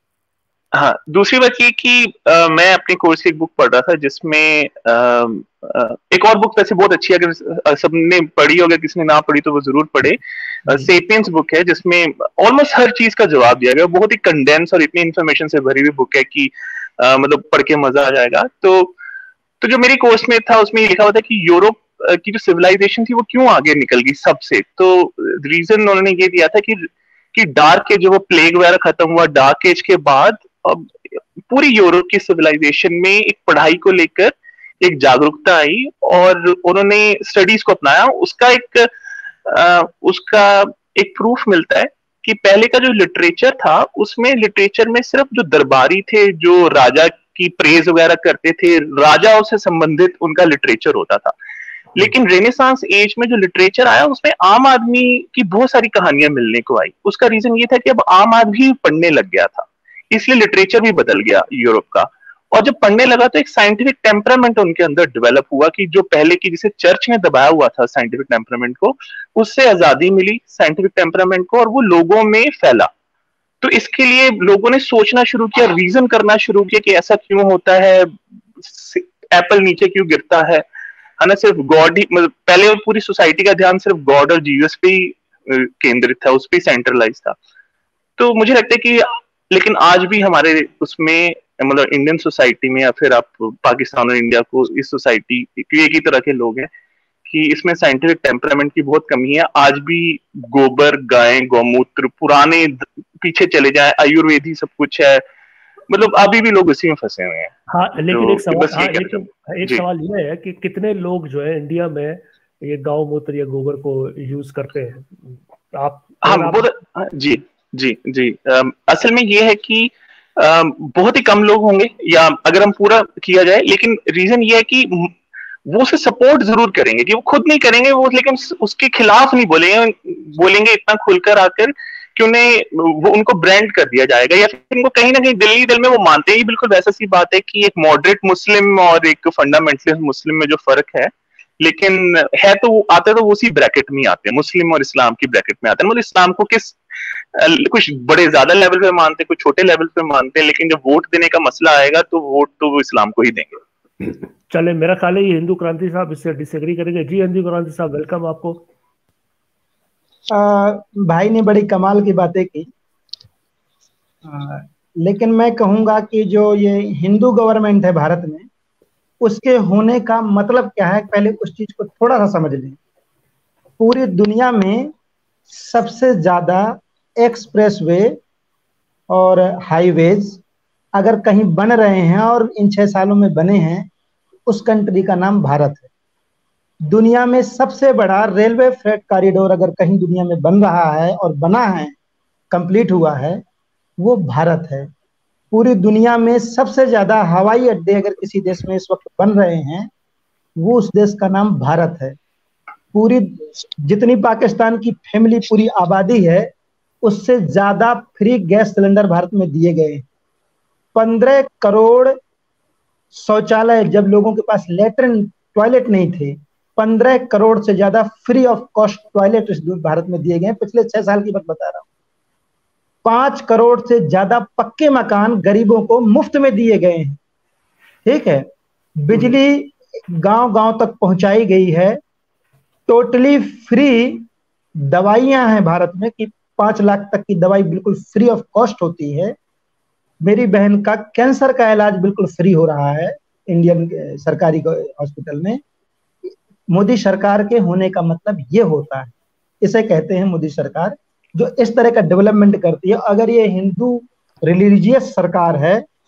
हाँ दूसरी बात ये कि आ, मैं अपने कोर्स की एक बुक पढ़ रहा था जिसमें आ, आ, एक और बुक वैसे बहुत अच्छी है, अगर सबने पढ़ी हो, अगर किसी ने ना पढ़ी तो वो जरूर पढ़े। सेपियंस बुक है जिसमें ऑलमोस्ट हर चीज का जवाब दिया गया, बहुत ही कंडेंस और इतनी इन्फॉर्मेशन से भरी हुई बुक है कि आ, मतलब पढ़ के मजा आ जाएगा। तो तो जो मेरी कोर्स में था उसमें लिखा हुआ था कि यूरोप की जो सिविलाइजेशन थी वो क्यों आगे निकल गई सबसे। तो रीजन उन्होंने ये दिया था कि कि डार्क एज, जो वो प्लेग वगैरह खत्म हुआ, डार्क एज के बाद अब पूरी यूरोप की सिविलाइजेशन में एक पढ़ाई को लेकर एक जागरूकता आई और उन्होंने स्टडीज को अपनाया। उसका एक आ, उसका एक प्रूफ मिलता है कि पहले का जो लिटरेचर था उसमें लिटरेचर में सिर्फ जो दरबारी थे, जो राजा की प्रेज वगैरह करते थे, राजाओं से संबंधित उनका लिटरेचर होता था। लेकिन रेनेसांस एज में जो लिटरेचर आया उसमें आम आदमी की बहुत सारी कहानियां मिलने को आई। उसका रीजन ये था कि अब आम आदमी पढ़ने लग गया था, इसलिए लिटरेचर भी बदल गया यूरोप का। और जब पढ़ने लगा तो एक साइंटिफिक टेम्परामेंट उनके अंदर डेवलप हुआ कि जो पहले की जिसे चर्च ने दबाया हुआ था साइंटिफिक टेम्परामेंट को, उससे आजादी मिली साइंटिफिक टेम्परामेंट को और वो लोगों में फैला। तो इसके लिए लोगों ने सोचना शुरू किया, रीजन करना शुरू किया कि ऐसा क्यों होता है, एप्पल नीचे क्यों गिरता है है ना। सिर्फ गॉड ही, मतलब पहले पूरी सोसाइटी का ध्यान सिर्फ गॉड और जीसस पे ही केंद्रित था, उस पर सेंट्रलाइज था। तो मुझे लगता है कि लेकिन आज भी हमारे उसमें, मतलब इंडियन सोसाइटी में या फिर आप पाकिस्तान और इंडिया को, इस सोसाइटी एक ही तरह के लोग हैं कि इसमें साइंटिफिक टेम्परामेंट की बहुत कमी है। आज भी गोबर, गाय, गौमूत्र, पुराने पीछे चले जाए, आयुर्वेदी सब कुछ है, मतलब अभी भी लोग उसी में फंसे हुए हैं। हाँ लेकिन तो एक सवाल, बस हाँ, ये लेकिन एक सवाल ये है कि कितने लोग जो है इंडिया में ये गौमूत्र या गोबर को यूज करते हैं? आप हाँ आप... बहुत जी जी जी अम, असल में ये है कि अम, बहुत ही कम लोग होंगे, या अगर हम पूरा किया जाए, लेकिन रीजन ये है कि वो उसे सपोर्ट जरूर करेंगे, कि वो खुद नहीं करेंगे वो, लेकिन उसके खिलाफ नहीं बोलेंगे बोलेंगे इतना खुलकर आकर कि उन्हें वो उनको ब्रांड कर दिया जाएगा, या फिर उनको कहीं ना कहीं दिल ही दिल में वो मानते ही। बिल्कुल वैसा सी बात है कि एक मॉडरेट मुस्लिम और एक फंडामेंटलिस्ट मुस्लिम में जो फर्क है, लेकिन है तो वो आते तो वो उसी ब्रैकेट में आते हैं, मुस्लिम और इस्लाम की ब्रैकेट में आते हैं। मतलब इस्लाम को किस कुछ बड़े ज्यादा लेवल पे मानते, कुछ छोटे लेवल पे मानते हैं, लेकिन जब वोट देने का मसला आएगा तो वोट तो वो इस्लाम को ही देंगे। चले, मेरा ख्याल है ये हिंदू क्रांति साहब इससे डिसएग्री करेंगे। जी हिंदू क्रांति साहब, वेलकम आपको। आ, भाई ने बड़ी कमाल की बातें की, आ, लेकिन मैं कहूंगा कि जो ये हिंदू गवर्नमेंट है भारत में, उसके होने का मतलब क्या है, पहले उस चीज को थोड़ा सा समझ लें। पूरी दुनिया में सबसे ज्यादा एक्सप्रेसवे और हाईवेज अगर कहीं बन रहे हैं और इन छह सालों में बने हैं, उस कंट्री का नाम भारत है। दुनिया में सबसे बड़ा रेलवे फ्रेट कॉरिडोर अगर कहीं दुनिया में बन रहा है और बना है, कंप्लीट हुआ है, वो भारत है। पूरी दुनिया में सबसे ज्यादा हवाई अड्डे अगर किसी देश में इस वक्त बन रहे हैं, वो उस देश का नाम भारत है। पूरी जितनी पाकिस्तान की फैमिली पूरी आबादी है, उससे ज्यादा फ्री गैस सिलेंडर भारत में दिए गए। पंद्रह करोड़ शौचालय, जब लोगों के पास लेटरिन टॉयलेट नहीं थे, पंद्रह करोड़ से ज्यादा फ्री ऑफ कॉस्ट टॉयलेट इस भारत में दिए गए। पिछले छह साल की बात बता रहा हूं। पांच करोड़ से ज्यादा पक्के मकान गरीबों को मुफ्त में दिए गए हैं। ठीक है, बिजली गांव गांव तक पहुंचाई गई है। टोटली फ्री दवाइयां हैं भारत में कि पांच लाख तक की दवाई बिल्कुल फ्री ऑफ कॉस्ट होती है। मेरी बहन का कैंसर का इलाज बिल्कुल फ्री हो रहा है इंडियन सरकारी हॉस्पिटल में। मोदी सरकार के होने का मतलब ये होता है, इसे कहते हैं मोदी सरकार, जो इस तरह का डेवलपमेंट करती है। अगर ये हिंदू रिलीजियस सरकार है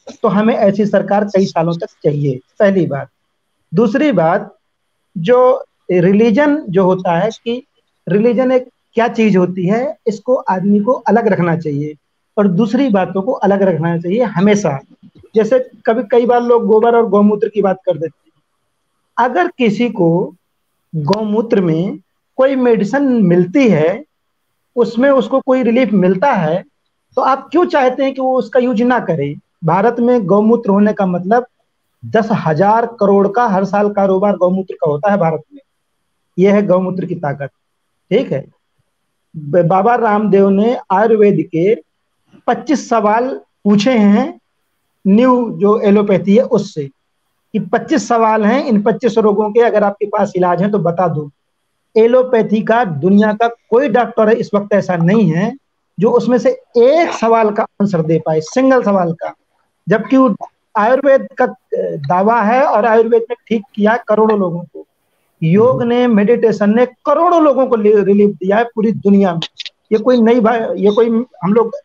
तो हमें ऐसी सरकार कई सालों तक चाहिए, पहली बात। दूसरी बात, जो रिलीजन जो होता है कि रिलीजन एक क्या चीज होती है, इसको आदमी को अलग रखना चाहिए और दूसरी बातों को अलग रखना चाहिए हमेशा। जैसे कभी कई बार लोग गोबर और गौमूत्र की बात कर देते हैं। अगर किसी को गौमूत्र में कोई मेडिसिन मिलती है, उसमें उसको कोई रिलीफ मिलता है, तो आप क्यों चाहते हैं कि वो उसका यूज ना करे? भारत में गौमूत्र होने का मतलब दस हजार करोड़ का हर साल कारोबार गौमूत्र का होता है भारत में। यह है गौमूत्र की ताकत, ठीक है। बाबा रामदेव ने आयुर्वेद के पच्चीस सवाल पूछे हैं न्यू जो एलोपैथी है उससे, कि पच्चीस सवाल हैं, इन पच्चीस रोगों के अगर आपके पास इलाज है तो बता दो। एलोपैथी का दुनिया का कोई डॉक्टर है इस वक्त ऐसा नहीं है जो उसमें से एक सवाल का आंसर दे पाए, सिंगल सवाल का। जबकि आयुर्वेद का दावा है और आयुर्वेद ने ठीक किया करोड़ों लोगों को। योग ने, मेडिटेशन ने करोड़ों लोगों को रिलीफ दिया है पूरी दुनिया में। ये कोई नई बात, ये कोई हम लोग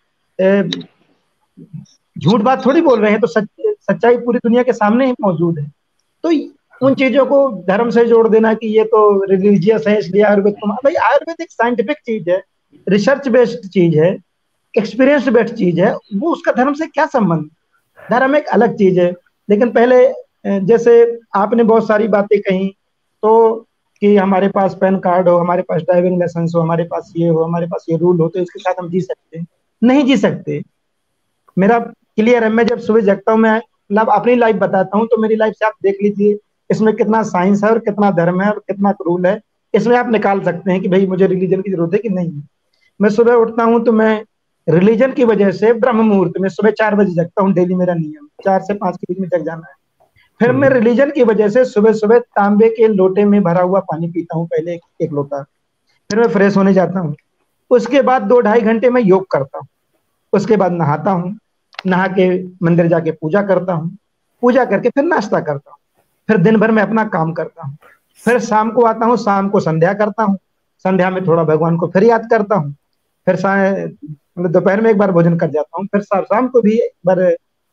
झूठ बात थोड़ी बोल रहे हैं, तो सच, सच्चाई पूरी दुनिया के सामने ही मौजूद है। तो उन चीजों को धर्म से जोड़ देना कि ये तो रिलीजियस है इसलिए आयुर्वेद को, भाई आयुर्वेद एक साइंटिफिक चीज है, रिसर्च बेस्ड चीज है, एक्सपीरियंस बेस्ड चीज है, वो उसका धर्म से क्या संबंध? धर्म एक अलग चीज है। लेकिन पहले जैसे आपने बहुत सारी बातें कही, तो कि हमारे पास पैन कार्ड हो, हमारे पास ड्राइविंग लाइसेंस हो, हमारे पास ये हो, हमारे पास ये रूल हो, तो इसके साथ हम जी सकते हैं। नहीं जी सकते। मेरा क्लियर है। मैं जब सुबह जगता हूँ, मैं मतलब अपनी लाइफ बताता हूँ, तो मेरी लाइफ से आप देख लीजिए इसमें कितना साइंस है और कितना धर्म है और कितना रूल है। इसमें आप निकाल सकते हैं कि भाई मुझे रिलीजन की जरूरत है कि नहीं। मैं सुबह उठता हूँ तो मैं रिलीजन की वजह से ब्रह्म मुहूर्त में सुबह चार बजे जगता हूँ, डेली मेरा नियम, चार से पांच के बीच में जग जाना है। फिर मैं रिलीजन की वजह से सुबह सुबह तांबे के लोटे में भरा हुआ पानी पीता हूँ, पहले एक, एक लोटा। फिर मैं फ्रेश होने जाता हूँ। उसके बाद दो ढाई घंटे मैं योग करता हूँ। उसके बाद नहाता हूँ, नहा के मंदिर जाके पूजा करता हूँ, पूजा करके फिर नाश्ता करता हूँ, फिर दिन भर मैं अपना काम करता हूँ। फिर शाम को आता हूँ, शाम को संध्या करता हूँ, संध्या में थोड़ा भगवान को फिर याद करता हूँ। फिर मतलब दोपहर में एक बार भोजन कर जाता हूँ। फिर शाम को भी एक बार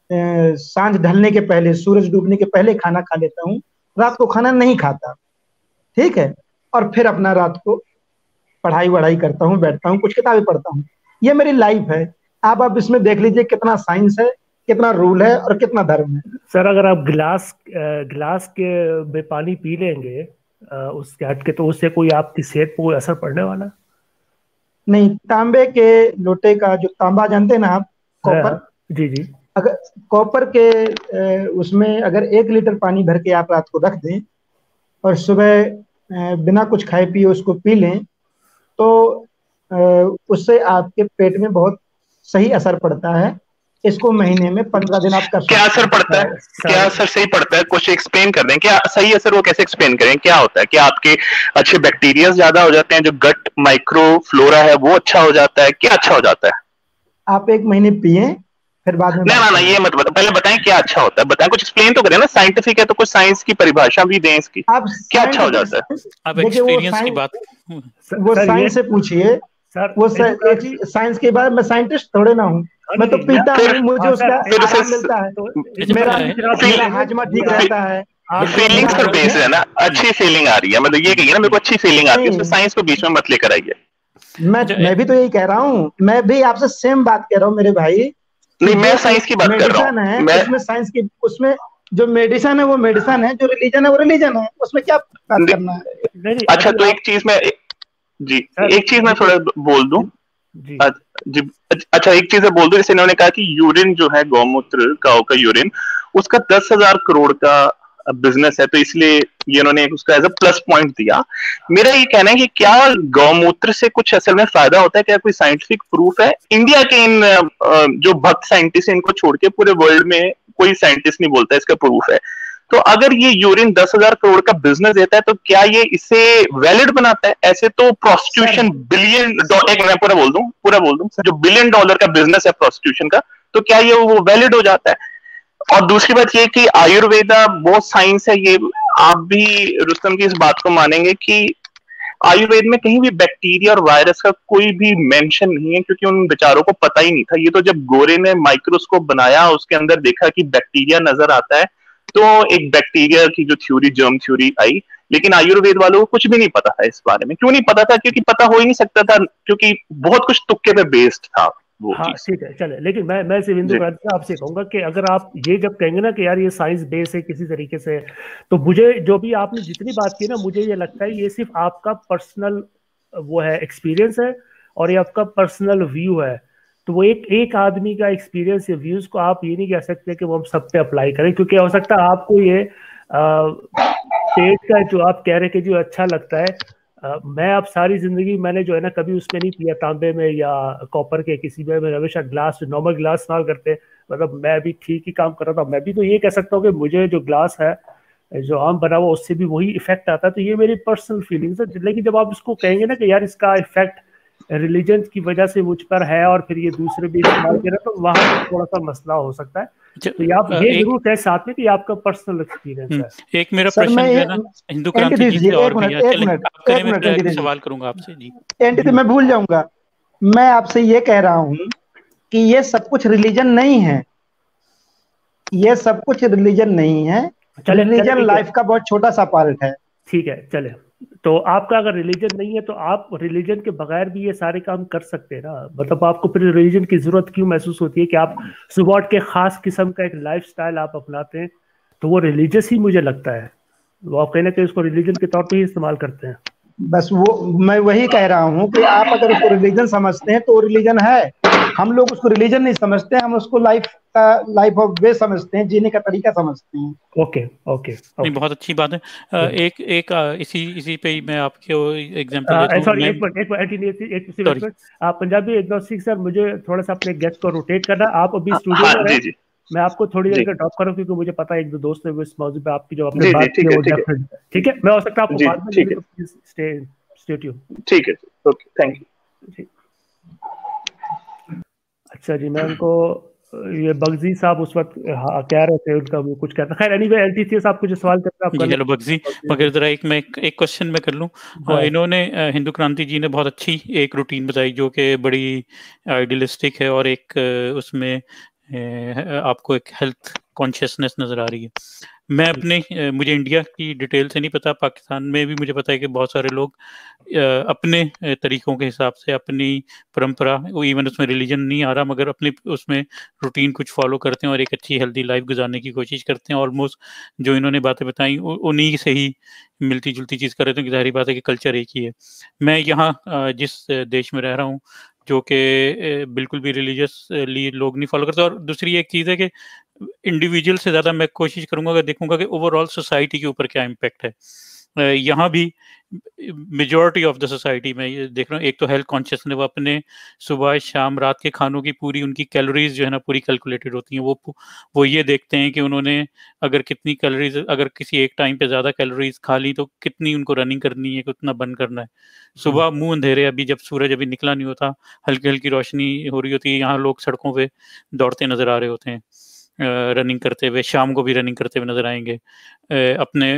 सांझ ढलने के पहले, सूरज डूबने के पहले खाना खा लेता हूँ। रात को खाना नहीं खाता, ठीक है। और फिर अपना रात को पढ़ाई वढ़ाई करता हूँ, बैठता हूँ, कुछ किताबें पढ़ता हूँ। ये मेरी लाइफ है। आप आप इसमें देख लीजिए कितना साइंस है, कितना रूल है और कितना धर्म है। सर अगर आप गिलास गिलास के में पानी पी लेंगे उसके हट के, तो उससे कोई आपकी सेहत पर कोई असर पड़ने वाला नहीं। तांबे के लोटे का जो तांबा जानते हैं ना आप, कॉपर, जी जी, अगर कॉपर के उसमें अगर एक लीटर पानी भर के आप रात को रख दें और सुबह बिना कुछ खाए पिए उसको पी लें, तो उससे आपके पेट में बहुत सही असर पड़ता है। इसको महीने में पंद्रह दिन आप कर सकते हैं। क्या असर पड़ता है? क्या असर सही पड़ता है? कुछ एक्सप्लेन कर दें। क्या सही असर वो कैसे एक्सप्लेन करें? क्या होता है? क्या आपके अच्छे बैक्टीरिया ज्यादा हो जाते हैं, जो गट माइक्रो फ्लोरा है वो अच्छा हो जाता है? क्या अच्छा हो जाता है? आप एक महीने पिए, फिर बाद में ना ना ना ये मत बताओ, पहले बताएं क्या अच्छा होता है। बताएं, कुछ एक्सप्लेन तो करें ना। साइंटिफिक है तो कुछ साइंस की परिभाषा भी दें इसकी। आप क्या अच्छा हो जाता है? आप एक्सपीरियंस की बात, वो साइंस से पूछिए। वो साइंस के बाद, मैं साइंटिस्ट थोड़े ना हूँ, मैं तो पीता हूँ, मुझे उसका आराम मिलता है, मेरा मेरा हाजमा ठीक रहता है। फीलिंग्स पर बेस है ना, अच्छी फीलिंग आ रही है, मतलब ये कहिए ना मेरे को अच्छी फीलिंग आती है, उसमें साइंस को बीच में मत लेकर आइए। मैं मैं भी तो यही कह रहा हूँ, मैं भी आपसे सेम बात कह रहा हूँ मेरे भाई। नहीं, मैं साइंस की बात कर रहा हूँ। है उसमें साइंस की, उसमें जो मेडिसिन है वो मेडिसिन है, जो रिलीजन है वो रिलीजन है, उसमें क्या बात करना है। अच्छा तो एक चीज में जी एक चीज मैं थोड़ा बोल दूं जी। अच्छा एक चीज मैं बोल दूं, जैसे इन्होंने कहा कि यूरिन जो है, गौमूत्र काऊ का यूरिन, उसका दस हजार करोड़ का बिजनेस है, तो इसलिए ये इन्होंने उसका एज अ प्लस पॉइंट दिया। मेरा ये कहना है कि क्या गौमूत्र से कुछ असल में फायदा होता है? क्या कोई साइंटिफिक प्रूफ है? इंडिया के इन जो भक्त साइंटिस्ट है, इनको छोड़ के पूरे वर्ल्ड में कोई साइंटिस्ट नहीं बोलता इसका प्रूफ है। तो अगर ये यूरिन दस हजार करोड़ का बिजनेस देता है, तो क्या ये इसे वैलिड बनाता है? ऐसे तो प्रोस्टिट्यूशन बिलियन डॉलर, एक मैं पूरा बोल दूं पूरा बोल दूं जो बिलियन डॉलर का बिजनेस है प्रोस्टिट्यूशन का, तो क्या ये वो वैलिड हो जाता है? और दूसरी बात ये कि आयुर्वेदा बहुत साइंस है, ये आप भी रुस्तम की इस बात को मानेंगे कि आयुर्वेद में कहीं भी बैक्टीरिया और वायरस का कोई भी मेंशन नहीं है, क्योंकि उन बेचारों को पता ही नहीं था। ये तो जब गोरे ने माइक्रोस्कोप बनाया, उसके अंदर देखा कि बैक्टीरिया नजर आता है, तो एक बैक्टीरिया की जो थ्योरी, जर्म थ्योरी आई। लेकिन आयुर्वेद वालों को कुछ भी नहीं पता था इस बारे में। क्यों नहीं पता था? क्योंकि पता हो ही नहीं सकता था, क्योंकि बहुत कुछ तुक्के पे बेस्ड था वो हाँ चीज। ठीक है, चले। लेकिन मैं मैं सिर्फ हिंदू जी। क्रांति से आपसे कहूंगा कि अगर आप ये जब कहेंगे ना कि यार ये साइंस बेस है किसी तरीके से, तो मुझे जो भी आपने जितनी बात की ना, मुझे ये लगता है ये सिर्फ आपका पर्सनल वो है, एक्सपीरियंस है, और ये आपका पर्सनल व्यू है। तो वो एक एक आदमी का एक्सपीरियंस या व्यूज को आप ये नहीं कह सकते कि वो हम सब पे अप्लाई करें, क्योंकि हो सकता है आपको ये पेट का जो आप कह रहे कि जो अच्छा लगता है, Uh, मैं अब सारी जिंदगी मैंने जो है ना कभी उसमें नहीं पिया, तांबे में या कॉपर के किसी में, मैं हमेशा ग्लास, नॉर्मल ग्लास इस्तेमाल करते। मतलब मैं भी ठीक ही काम कर रहा था। मैं भी तो ये कह सकता हूँ कि मुझे जो ग्लास है जो आम बना हुआ उससे भी वही इफेक्ट आता है। तो ये मेरी पर्सनल फीलिंग्स है। लेकिन जब आप इसको कहेंगे ना कि यार इसका इफेक्ट रिलीजन की वजह से मुझ पर है और फिर ये दूसरे भी इस्तेमाल कर रहे हैं, तो वहां पर थोड़ा सा मसला हो सकता है। तो ये आप ये जरूर कहें साथ में कि आपका पर्सनल एक्सपीरियंस है। एक मेरा प्रश्न जो है ना हिंदू क्रांति जी से और भी है, चलें आप करें, मैं सवाल करूंगा आपसे जी। एंटी मैं भूल जाऊंगा, मैं आपसे ये कह रहा हूँ कि ये सब कुछ रिलीजन नहीं है, ये सब कुछ रिलीजन नहीं है। रिलीजन लाइफ का बहुत छोटा सा पार्ट है। ठीक है, चले। तो आपका अगर रिलीजन नहीं है तो आप रिलीजन के बगैर भी ये सारे काम कर सकते हैं ना। मतलब आपको फिर रिलीजन की जरूरत क्यों महसूस होती है कि आप सुबह उठ के खास किस्म का एक लाइफस्टाइल आप अपनाते हैं, तो वो रिलीजियस ही मुझे लगता है। वो आप कहना कि उसको रिलीजन के तौर पे ही इस्तेमाल करते हैं। बस वो मैं वही कह रहा हूँ कि आप अगर उसको रिलीजन समझते हैं तो रिलीजन है। हम लोग उसको रिलीजन नहीं समझते, हम उसको लाइफ का लाइफ ऑफ वे समझते हैं, जीने का तरीका समझते हैं। ओके ओके नहीं, बहुत अच्छी बात है। एक एक इसी इसी पे ही मैं आपको एग्जांपल देता हूं। सॉरी एक मिनट एक मिनट एक मिनट आप पंजाबी एग्नोस्टिक सर, मुझे थोड़ा सा अपने गेस्ट को रोटेट करना। आप अभी स्टूडियो में हैं, मैं आपको थोड़ी देर ड्रॉप करूं क्योंकि मुझे पता है एक दो दोस्त है इस मौजू पे आपकी जो आपने बात की वो डेफिनेट। ठीक है, मैं हो सकता है आपको बाद में मिले, तो प्लीज स्टे स्टे ट्यून। ठीक है, ओके, थैंक यू। अच्छा जी, मैं उनको ये बगजी साहब उस वक्त कह रहे थे, उनका भी कुछ कहता। खैर एनीवे एलटीसी साहब कुछ सवाल करते हैं आप। चलो बगजी, मगर जरा एक मैं एक क्वेश्चन मैं कर लूं। इन्होंने हिंदू क्रांति जी ने बहुत अच्छी एक रूटीन बताई जो कि बड़ी आइडियलिस्टिक है और एक उसमें आपको एक हेल्थ कॉन्शियसनेस नजर आ रही है। मैं अपने मुझे इंडिया की डिटेल से नहीं पता, पाकिस्तान में भी मुझे पता है कि बहुत सारे लोग अपने तरीकों के हिसाब से अपनी परंपरा, वो इवन उसमें रिलीजन नहीं आ रहा, मगर अपनी उसमें रूटीन कुछ फॉलो करते हैं और एक अच्छी हेल्दी लाइफ गुजारने की कोशिश करते हैं। ऑलमोस्ट जो इन्होंने बातें बताई उन्हीं से ही मिलती जुलती चीज़ कर रहे थे कि जाहिर बात है कि कल्चर एक ही है। मैं यहाँ जिस देश में रह रहा हूँ जो कि बिल्कुल भी रिलीजियसली लोग नहीं फॉलो करते, और दूसरी एक चीज़ है कि इंडिविजुअल से ज़्यादा मैं कोशिश करूंगा कि देखूंगा कि ओवरऑल सोसाइटी के ऊपर क्या इम्पैक्ट है। यहाँ भी मेजॉरिटी ऑफ द सोसाइटी में ये देख रहा हूँ, एक तो हेल्थ कॉन्शियस ने, वो अपने सुबह शाम रात के खानों की पूरी उनकी कैलोरीज जो है ना पूरी कैलकुलेटेड होती हैं। वो वो ये देखते हैं कि उन्होंने अगर कितनी कैलोरीज, अगर किसी एक टाइम पे ज़्यादा कैलोरीज खा ली तो कितनी उनको रनिंग करनी है, कितना बंद करना है। सुबह मुंह अंधेरे, अभी जब सूरज अभी निकला नहीं होता, हल्की हल्की रोशनी हो रही होती है, यहाँ लोग सड़कों पे दौड़ते नजर आ रहे होते हैं, रनिंग करते हुए। शाम को भी रनिंग करते हुए नजर आएंगे। अपने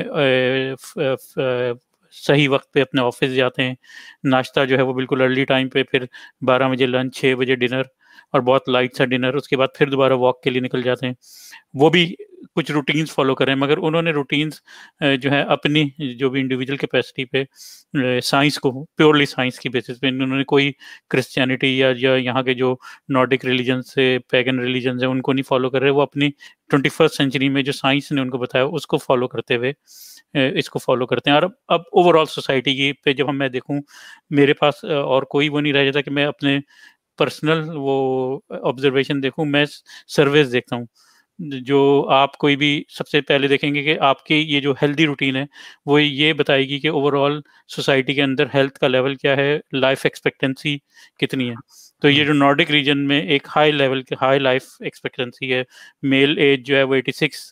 फ, फ, सही वक्त पे अपने ऑफिस जाते हैं। नाश्ता जो है वो बिल्कुल अर्ली टाइम पे, फिर बारह बजे लंच, छः बजे डिनर और बहुत लाइट सा डिनर, उसके बाद फिर दोबारा वॉक के लिए निकल जाते हैं। वो भी कुछ रूटीन्स फॉलो करें, मगर उन्होंने रूटीन्स जो है अपनी जो भी इंडिविजुअल कैपेसिटी पे, साइंस को प्योरली साइंस की बेसिस पे, उन्होंने कोई क्रिश्चियनिटी या या यहाँ के जो नॉर्डिक रिलीजन से पैगन रिलीजन है उनको नहीं फॉलो कर रहे। वो अपनी ट्वेंटी फर्स्ट सेंचुरी में जो साइंस ने उनको बताया उसको फॉलो करते हुए इसको फॉलो करते हैं। और अब ओवरऑल सोसाइटी की पे जब हम मैं देखूं, मेरे पास और कोई वो नहीं रह जाता कि मैं अपने पर्सनल वो ऑब्जर्वेशन देखूं, मैं सर्वेस देखता हूं। जो आप कोई भी सबसे पहले देखेंगे कि आपकी ये जो हेल्दी रूटीन है वो ये बताएगी कि ओवरऑल सोसाइटी के अंदर हेल्थ का लेवल क्या है, लाइफ एक्सपेक्टेंसी कितनी है। तो ये जो नॉर्डिक रीजन में एक हाई लेवल के हाई लाइफ एक्सपेक्टेंसी है, मेल एज जो है वो एटी सिक्स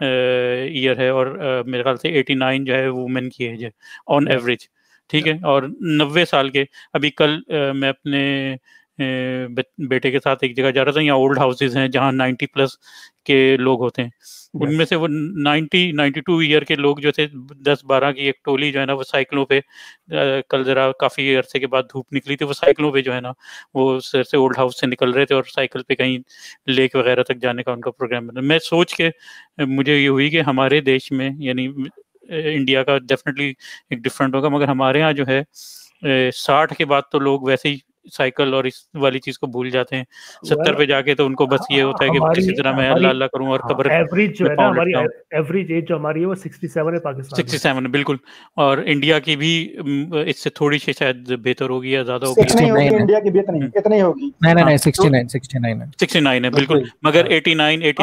ईयर है, और uh, मेरे ख्याल से एटी नाइन जो है वुमेन की एज है ऑन एवरेज। ठीक है, और नब्बे साल के, अभी कल uh, मैं अपने बेटे के साथ एक जगह जा रहा था। यहाँ ओल्ड हाउसेज हैं जहाँ नाइन्टी प्लस के लोग होते हैं, उनमें से वो नाइन्टी नाइन्टी टू ईयर के लोग जो थे, दस बारह की एक टोली जो है ना वो साइकिलों पे, कल जरा काफ़ी अरसे के बाद धूप निकली थी, वो साइकिलों पे जो है ना वो सर से ओल्ड हाउस से निकल रहे थे और साइकिल पे कहीं लेक वगैरह तक जाने का उनका प्रोग्राम बना। मैं सोच के मुझे ये हुई कि हमारे देश में, यानी इंडिया का डेफिनेटली एक डिफरेंट होगा, मगर हमारे यहाँ जो है साठ के बाद तो लोग वैसे ही साइकिल और इस वाली चीज को भूल जाते हैं। सत्तर पे जाके तो उनको बस ये होता है कि किसी तरह मैं अल्लाह अल्लाह करूं और कब्र एवरेज जो है ना हमारी एवरेज एज जो हमारी है वो सड़सठ है पाकिस्तान में। सड़सठ है बिल्कुल, और इंडिया की भी इससे थोड़ी सी शायद बेहतर होगी या ज्यादा होगी। नहीं होगी इंडिया की बेहतर नहीं, इतनी होगी। नहीं नहीं उनहत्तर उनहत्तर है उनहत्तर है बिल्कुल, मगर नवासी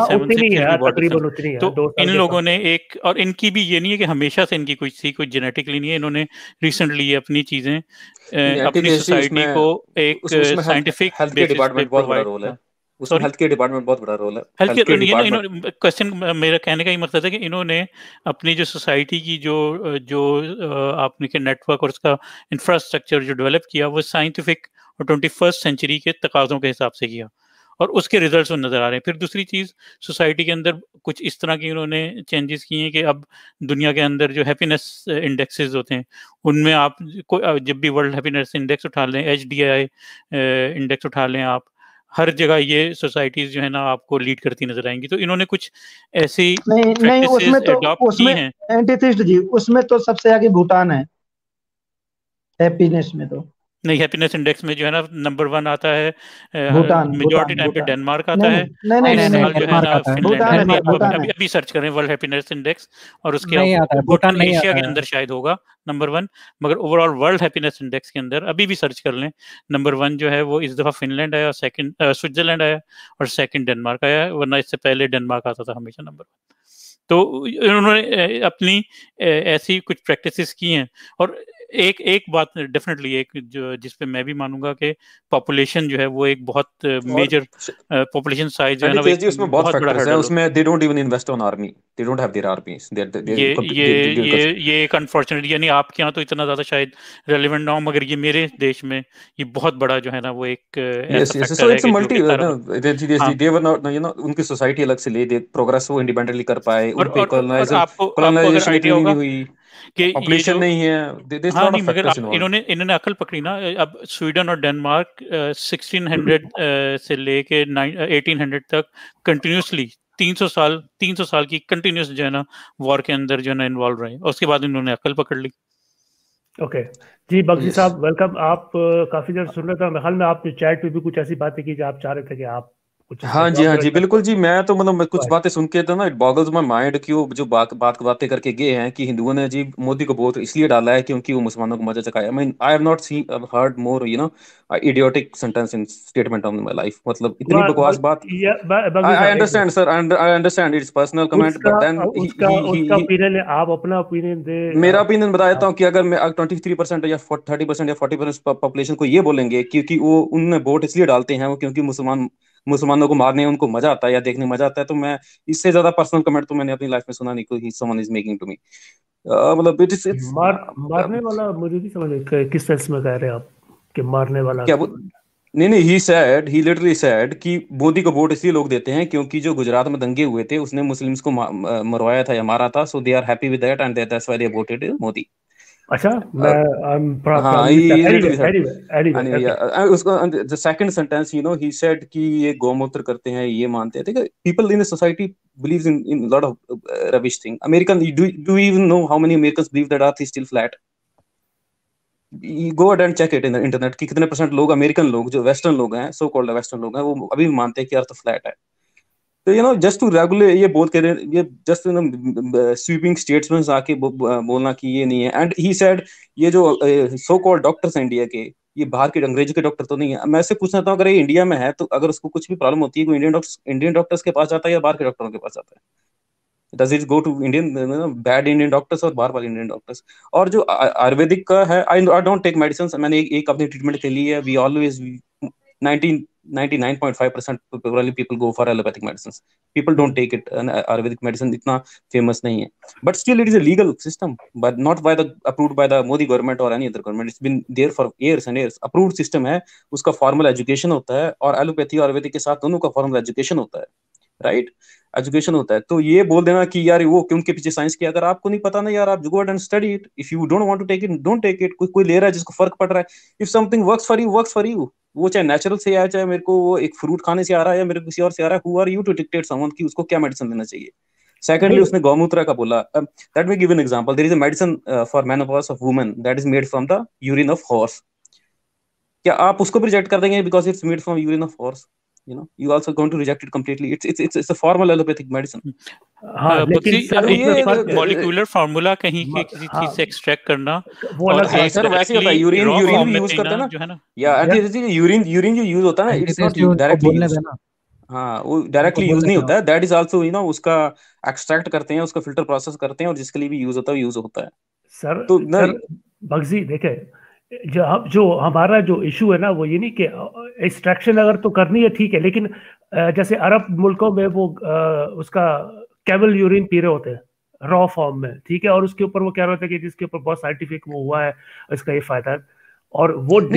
सत्तासी है। तो इन लोगों ने एक, और इनकी भी ये नहीं है कि हमेशा से इनकी कोई सी कोई जेनेटिकली नहीं है, इन्होंने रिसेंटली अपनी चीजें अपनी सोसाइटी को एक साइंटिफिक हेल्थ केयर डिपार्टमेंट बहुत बड़ा रोल है उसमें, हेल्थ केयर डिपार्टमेंट बहुत बड़ा रोल है। हेल्थ केयर इन्होंने, क्वेश्चन मेरा कहने का ही मकसद है कि इन्होंने अपनी जो सोसाइटी की जो जो आपने के नेटवर्क और उसका इंफ्रास्ट्रक्चर जो डेवलप किया वो साइंटिफिक और ट्वेंटी फर्स्ट सेंचुरी के तकाजों के हिसाब से किया, और उसके रिजल्ट्स नजर आ रहे हैं। फिर दूसरी चीज, सोसाइटी के अंदर कुछ इस तरह की उन्होंने चेंजेस किए हैं कि अब दुनिया के अंदर जो हैप्पीनेस इंडेक्सेस होते हैं उनमें आप कोई जब भी वर्ल्ड हैप्पीनेस इंडेक्स उठा लें, एच डी आई इंडेक्स उठा लें, आप हर जगह ये सोसाइटीज जो है ना आपको लीड करती नजर आएंगी। तो इन्होंने कुछ ऐसी नहीं नहीं उसमें तो उसमें एंटीथिस्ट जी उसमें तो सबसे आगे भूटान है हैप्पीनेस में। तो नहीं, हैप्पीनेस इंडेक्स में जो है ना नंबर वन आता है, भूटान, मेजॉरिटी टाइम पे डेनमार्क आता नहीं, है, नहीं नहीं नहीं जो है ना फिनलैंड। अभी अभी सर्च करें वर्ल्ड हैप्पीनेस इंडेक्स और उसके भूटान एशिया के अंदर शायद होगा नंबर वन, मगर ओवरऑल वर्ल्ड हैप्पीनेस इंडेक्स के अंदर अभी भी सर्च कर लें, नंबर वन जो है वो इस दफा फिनलैंड आया, सेकंड स्विट्जरलैंड आया और सेकंड डेनमार्क आया, वरना इससे पहले डेनमार्क आता था हमेशा नंबर वन। तो उन्होंने अपनी ऐसी कुछ प्रैक्टिसेस की हैं। और एक एक बात डेफिनेटली एक जो जिस पे मैं भी मानूंगा कि पॉपुलेशन जो है वो एक बहुत मेजर पॉपुलेशन साइज जो है ना वो उसमें बहुत फैक्टर्स हैं, उसमें they don't even invest on army, they don't have their armies. ये ये ये ये एक अनफॉर्चुनेट, यानी आपके यहाँ तो इतना ज्यादा शायद रेलेवेंट ना हो, मगर ये मेरे देश में ये बहुत बड़ा जो है ना वो एक ऐसा फैक्टर है कि multi they were not, you know, उनकी सोसाइटी अलग से ले, दे प्रोग्रेस वो इंडिपेंडेंटली कर पाए, उन पे कॉलोनाइजेशन इतनी नहीं हुई कि पॉपुलेशन नहीं है। हाँ नहीं, मगर इन्होंने इन्होंने अकल पकड़ी ना। अब स्वीडन और डेनमार्क सोलह सौ से लेके अठारह सौ तक कंटिन्यूसली तीन सौ साल तीन सौ साल की कंटिन्यूस जो है ना वॉर के अंदर जो है ना इन्वॉल्व रहे, और उसके बाद इन्होंने अकल पकड़ ली। ओके जी, बख्शी साहब वेलकम। आप काफी देर सुन रहे थे, मेरे ख्याल में आपने चैट पे भी कुछ ऐसी बातें की जो आप चाह रहे थे कि आप हाँ जी हाँ जी बिल्कुल जी। मैं तो मतलब कुछ बातें सुन के तो ना इट बॉगल्स माय माइंड कि वो जो बात बात बातें करके गए हैं कि हिंदुओं ने जी मोदी को बहुत इसलिए डाला है क्योंकि वो मुसलमानों को मजा चखाया। I mean I have not seen heard more you know idiotic sentence in statement of my life. मतलब इतनी बकवास बात। I understand sir, I understand it's personal comment, but then उसका उसका ओपिनियन, आप अपना ओपिनियन दे। मेरा ओपिनियन बता देता हूँ कि अगर मैं ट्वेंटी थ्री परसेंट या थर्टी परसेंट या फोर्टी परसेंट पॉपुलेशन को ये बोलेंगे क्योंकि वो उनने वोट इसलिए डालते हैं वो क्योंकि मुसलमान मुसलमानों को मारने उनको मजा आता है या देखने मजा आता है, तो मैं इससे ज्यादा पर्सनल कमेंट तो मैंने अपनी लाइफ में सुना नहीं कोई someone is making to me. मतलब इट इज मार मारने वाला मुझे नहीं समझ किस सेंस में कह रहे हैं आप कि मारने वाला क्या? नहीं नहीं he said he literally said कि मोदी को वोट इसलिए लोग देते हैं क्योंकि जो गुजरात में दंगे हुए थे उसने मुस्लिम्स को मरवाया था या मारा था, so they are happy with that and that's why they voted Modi. अच्छा, मैं I'm proud हाँ, of he anyway, anyway, anyway, anyway, yeah. उसका the second sentence, you know, he said कि ये गौमूत्र करते हैं, ये मानते हैं। देखो, people in the society believes in in a lot of uh, rubbish thing. American, do do you even know how many Americans believe that Earth is still flat? You go ahead and check it in the internet कि कितने परसेंट लोग, अमेरिकन लोग जो वेस्टर्न लोग हैं, सो कॉल्ड वेस्टर्न लोग हैं, वो अभी भी मानते हैं कि अर्थ फ्लैट है। तो you know just to regulate ये बोल के ये जस्ट स्वीपिंग स्टेट्समेंट्स आके बो, बोलना कि ये नहीं है। एंड ही सेड ये जो सो कॉल्ड डॉक्टर्स इंडिया के, ये बाहर के अंग्रेजों के डॉक्टर तो नहीं है। मैं इससे पूछना चाहता हूँ अगर ये इंडिया में है तो अगर उसको कुछ भी प्रॉब्लम होती है कोई इंडियन डॉक्टर्स इंडियन डॉक्टर्स के पास जाता है या बाहर के डॉक्टरों के पास जाता है? Does it go to Indian bad Indian doctors और बाहर वाले इंडियन डॉक्टर्स? और जो आयुर्वेदिक का है, I I don't take medicine, मैंने एक, एक अपनी ट्रीटमेंट के लिए we always nineteen ninety-nine point five percent probably people go for allopathic medicines. People don't take it. And Ayurvedic medicine इतना famous नहीं है. But still, it is a legal system, but not by the approved by the Modi government or any other government. It's been there for years and years. Approved system है, उसका formal education होता है, और allopathy और Ayurvedic के साथ दोनों का formal education होता है, right? एजुकेशन होता है. तो ये बोल देना कि यार वो क्यों उनके पीछे साइंस किया, अगर आपको नहीं पता ना यार, आप go and study it. If you don't want to take it, don't take it. कोई कोई ले रहा है जिसको फर्क पड़ रहा है. If something works for you, works for you. वो चाहे नेचुरल से आया, चाहे मेरे को वो एक फ्रूट खाने से आ रहा है, या मेरे को किसी और से आ रहा है. Who are you to dictate someone कि उसको क्या मेडिसिन देना चाहिए. सेकंडली, उसने गौमूत्र का बोला. That may give an example. There is a medicine for menopause of women that is made from the urine of horse. क्या आप उसको भी रिजेक्ट कर देंगे because it's made from urine of horse? You know, you also going to reject it completely. It's it's it's, it's a formal allopathic medicine. हाँ, uh, लेकिन सर ये मॉलिक्यूलर फार्मूला कहीं के किसी चीज से एक्सट्रैक्ट करना, वो अलग है सर. वैसे होता है, यूरिन यूरिन भी यूज करते हैं ना, जो है ना, या यूरिन यूरिन जो यूज होता है ना, इट्स नॉट डायरेक्टली. हाँ, वो डायरेक्टली यूज नहीं होता है. That is also, you know, उसका एक्सट्रैक्ट करते हैं, उसका फिल्टर प्रोसेस करते हैं, और जिसके लिए भी यूज होता है यूज होता है. सर तो सर भगजी देखे, जो हम जो हमारा जो इशू है ना, वो ये नहीं कि एक्सट्रैक्शन अगर तो करनी है ठीक है, लेकिन जैसे अरब मुल्कों में वो उसका कैमल यूरिन पी रहे होते हैं रॉ फॉर्म में, ठीक है, और उसके ऊपर वो कह रहे होते हैं कि जिसके ऊपर बहुत साइंटिफिक वो हुआ है, इसका ये फायदा है. और वो रुक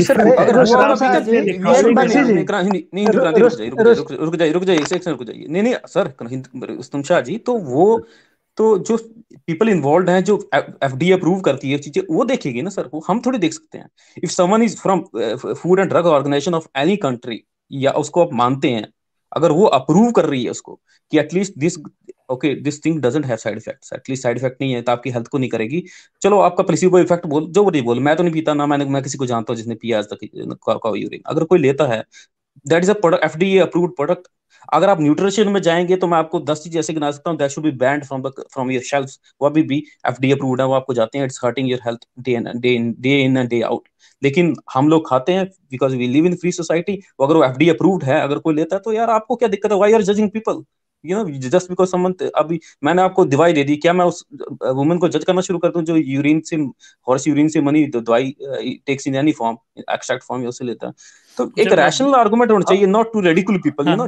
जाइए रुक जाइए एक सेकंड रुक जाइए. नहीं नहीं सर, तुमशाह जी, तो वो तो जो पीपल इन्वॉल्व हैं, जो एफडीए अप्रूव करती है चीजें, वो देखेगी ना सर. वो हम थोड़ी देख सकते हैं. If someone is from food and drug organisation of any country, या उसको आप मानते हैं, अगर वो अप्रूव कर रही है उसको कि at least this okay this thing doesn't have side effects, at least side effect नहीं है, तो आपकी हेल्थ को नहीं करेगी. चलो, आपका प्लेसिबो इफेक्ट बोल जो बोल बोल मैं तो नहीं पीता ना, मैंने मैं किसी को जानता हूँ जिसने पिया आज तक काउ यूरिन. अगर कोई लेता है, that is a product, FDA approved product. अगर आप न्यूट्रिशन में जाएंगे तो मैं आपको दस चीज ऐसे गिना सकता हूँ, that should be banned from the from your shelves. वो अभी भी एफडीए अप्रूव्ड है, वो आपको जाते हैं, it's hurting your health day in day in day in and day out. लेकिन हम लोग खाते हैं because we live in free society. अगर वो एफडीए अप्रूव्ड है, अगर कोई लेता है, तो यार आपको क्या दिक्कत है? Why are judging people? You know, just because someone, अभी मैंने आपको दवाई दे दी, क्या मैं उस वुमन को जज करना शुरू कर दूं जो यूरिन से, हॉर्स यूरिन से मनी दवाई takes in any form, extract form उससे लेता है? तो एक रैशनल आर्गुमेंट होना चाहिए, not to ridicule people, you know.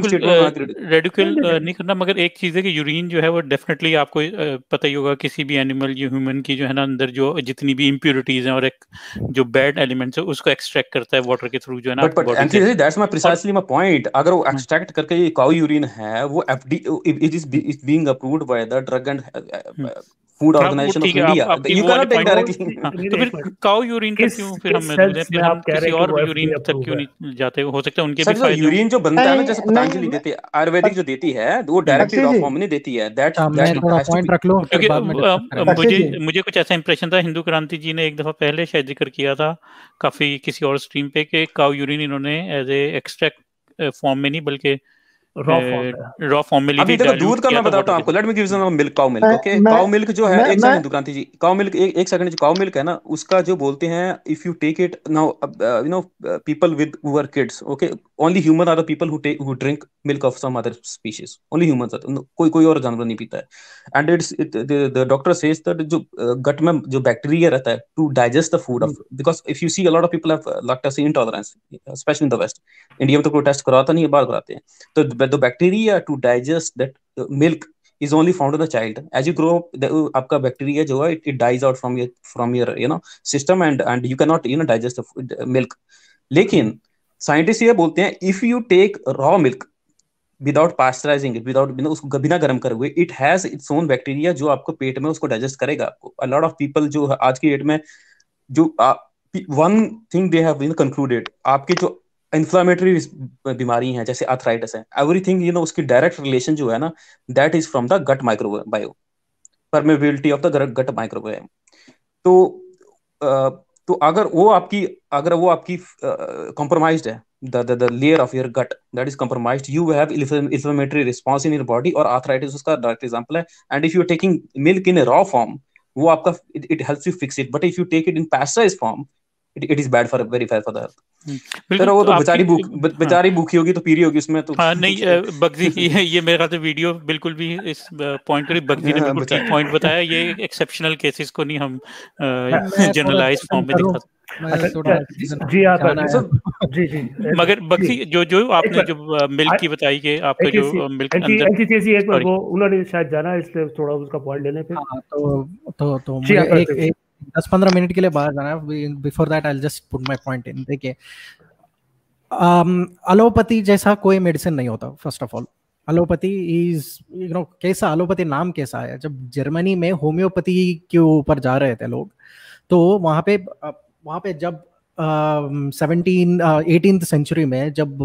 Ridicule नहीं करना, मगर एक चीज है कि यूरिन जो है वो डेफिनेटली आपको पता ही होगा, किसी भी एनिमल या ह्यूमन की जो है ना, अंदर जो जितनी भी इम्प्योरिटीज हैं और एक जो बैड एलिमेंट्स है उसको एक्सट्रैक्ट करता है वाटर के थ्रू, जो है ना. But but that's my precisely my point. अगर वो एक्सट्रैक्ट करके ये काउ यूरिन है, वो FD it is is being approved by the drug and food organisation of India. You can not take directly. तो फिर काउ यूरिन का क्यों फिर हम बोलते हैं, फिर हम किसी और यूरिन तक क्यों नहीं जाते? हो सकता है उनके भी फायदे. यूरिन जो बनता है ना, जैसे पतंजलि देती है, आयुर्वेदिक जो देती है, वो डायरेक्टली रॉ फॉर्म में नहीं देती है. दैट दैट पॉइंट रख लो. क्योंकि मुझे मुझे कुछ ऐसा इंप्रेशन था, हिंदू क्रांति जी ने एक दफा पहले शायद जिक्र किया था काफी किसी और स्ट्रीम पे, कि काउ यूरिन इन्होंने एज ए एक्सट्रैक्ट फॉर्म में नहीं बल्कि रॉ फॉर्म रॉ फॉर्म में ली. अभी देखो, दूध का मैं बताता हूं आपको. Let me give some milk, cow milk. Okay, cow milk जो है, एक सेकंड दुकानती जी, काउ मिल्क एक एक सेकंड, जो काउ मिल्क है ना, उसका जो बोलते हैं, if you take it now, you know, people with who are kids, okay, only human are the people who take who drink milk of some other species. Only humans are, कोई कोई और जानवर नहीं पीता है. And it's the doctor says that जो गट में जो बैक्टीरिया रहता है to digest the food of, because if you see a lot of people have lactose intolerance, specially in the west. India में तो कोई टेस्ट कराता नहीं है, बाहर कराते हैं. तो the bacteria to digest that uh, milk is only found in the child. As you grow up, the, uh, आपका bacteria जो है, it, it dies out from your from your you know system, and and you cannot you know digest the food, uh, milk. लेकिन साइंटिस्ट ये बोलते हैं, if you take raw milk without pasteurizing it, without you know, उसको बिना गर्म करे हुए, it has its own bacteria जो आपको पेट में उसको digest करेगा आपको. A lot of people जो आज की डेट में जो uh, one thing they have you know concluded, आपके जो इन्फ्लामेटरी बीमारी हैं जैसे आर्थराइटिस है, एवरीथिंग यू नो, उसकी डायरेक्ट रिलेशन जो है ना, that is from the gut microbio, permeability of the gut microbio. तो तो अगर वो आपकी अगर वो आपकी कॉम्प्रोमाइज्ड है, the the layer of your gut that is compromised, you have inflammatory response in your body, और आर्थराइटिस उसका डायरेक्ट एग्जांपल है. And if you are taking milk in a raw form, वो आपका it helps you fix it. But if you take it in pasteurised form, it it is bad for very bad for the health. बिल्कुल, वो तो बेचारी भूख बेचारी भूखी होगी तो पी रही होगी उसमें तो. हाँ नहीं, बगजी ये ये मेरे ख्याल से वीडियो बिल्कुल भी इस पॉइंट पर बगजी ने बिल्कुल ठीक पॉइंट बताया. ये एक्सेप्शनल केसेस को नहीं हम जनरलाइज फॉर्म में दिखा. अच्छा, जी आप जी जी मगर बक्सी जो जो आपने जो मिल्क की बताई कि आपका जो मिल्क अंदर एंटीथेसी एक बार वो उन्होंने शायद जाना है इसलिए थोड़ा उसका पॉइंट लेने पे। हाँ, तो तो तो मुझे एक एक दस पंद्रह मिनट के लिए बाहर जाना है। Before that I will just put my point in. देखिए, एलोपैथी जैसा कोई मेडिसिन नहीं होता। First of all allopathy is you know कैसा एलोपैथी नाम कैसा है? जब जर्मनी में होम्योपैथी के ऊपर जा रहे थे लोग, तो वहाँ पे वहाँ पे जब सेवनटीन एटीन्थ सेंचुरी में जब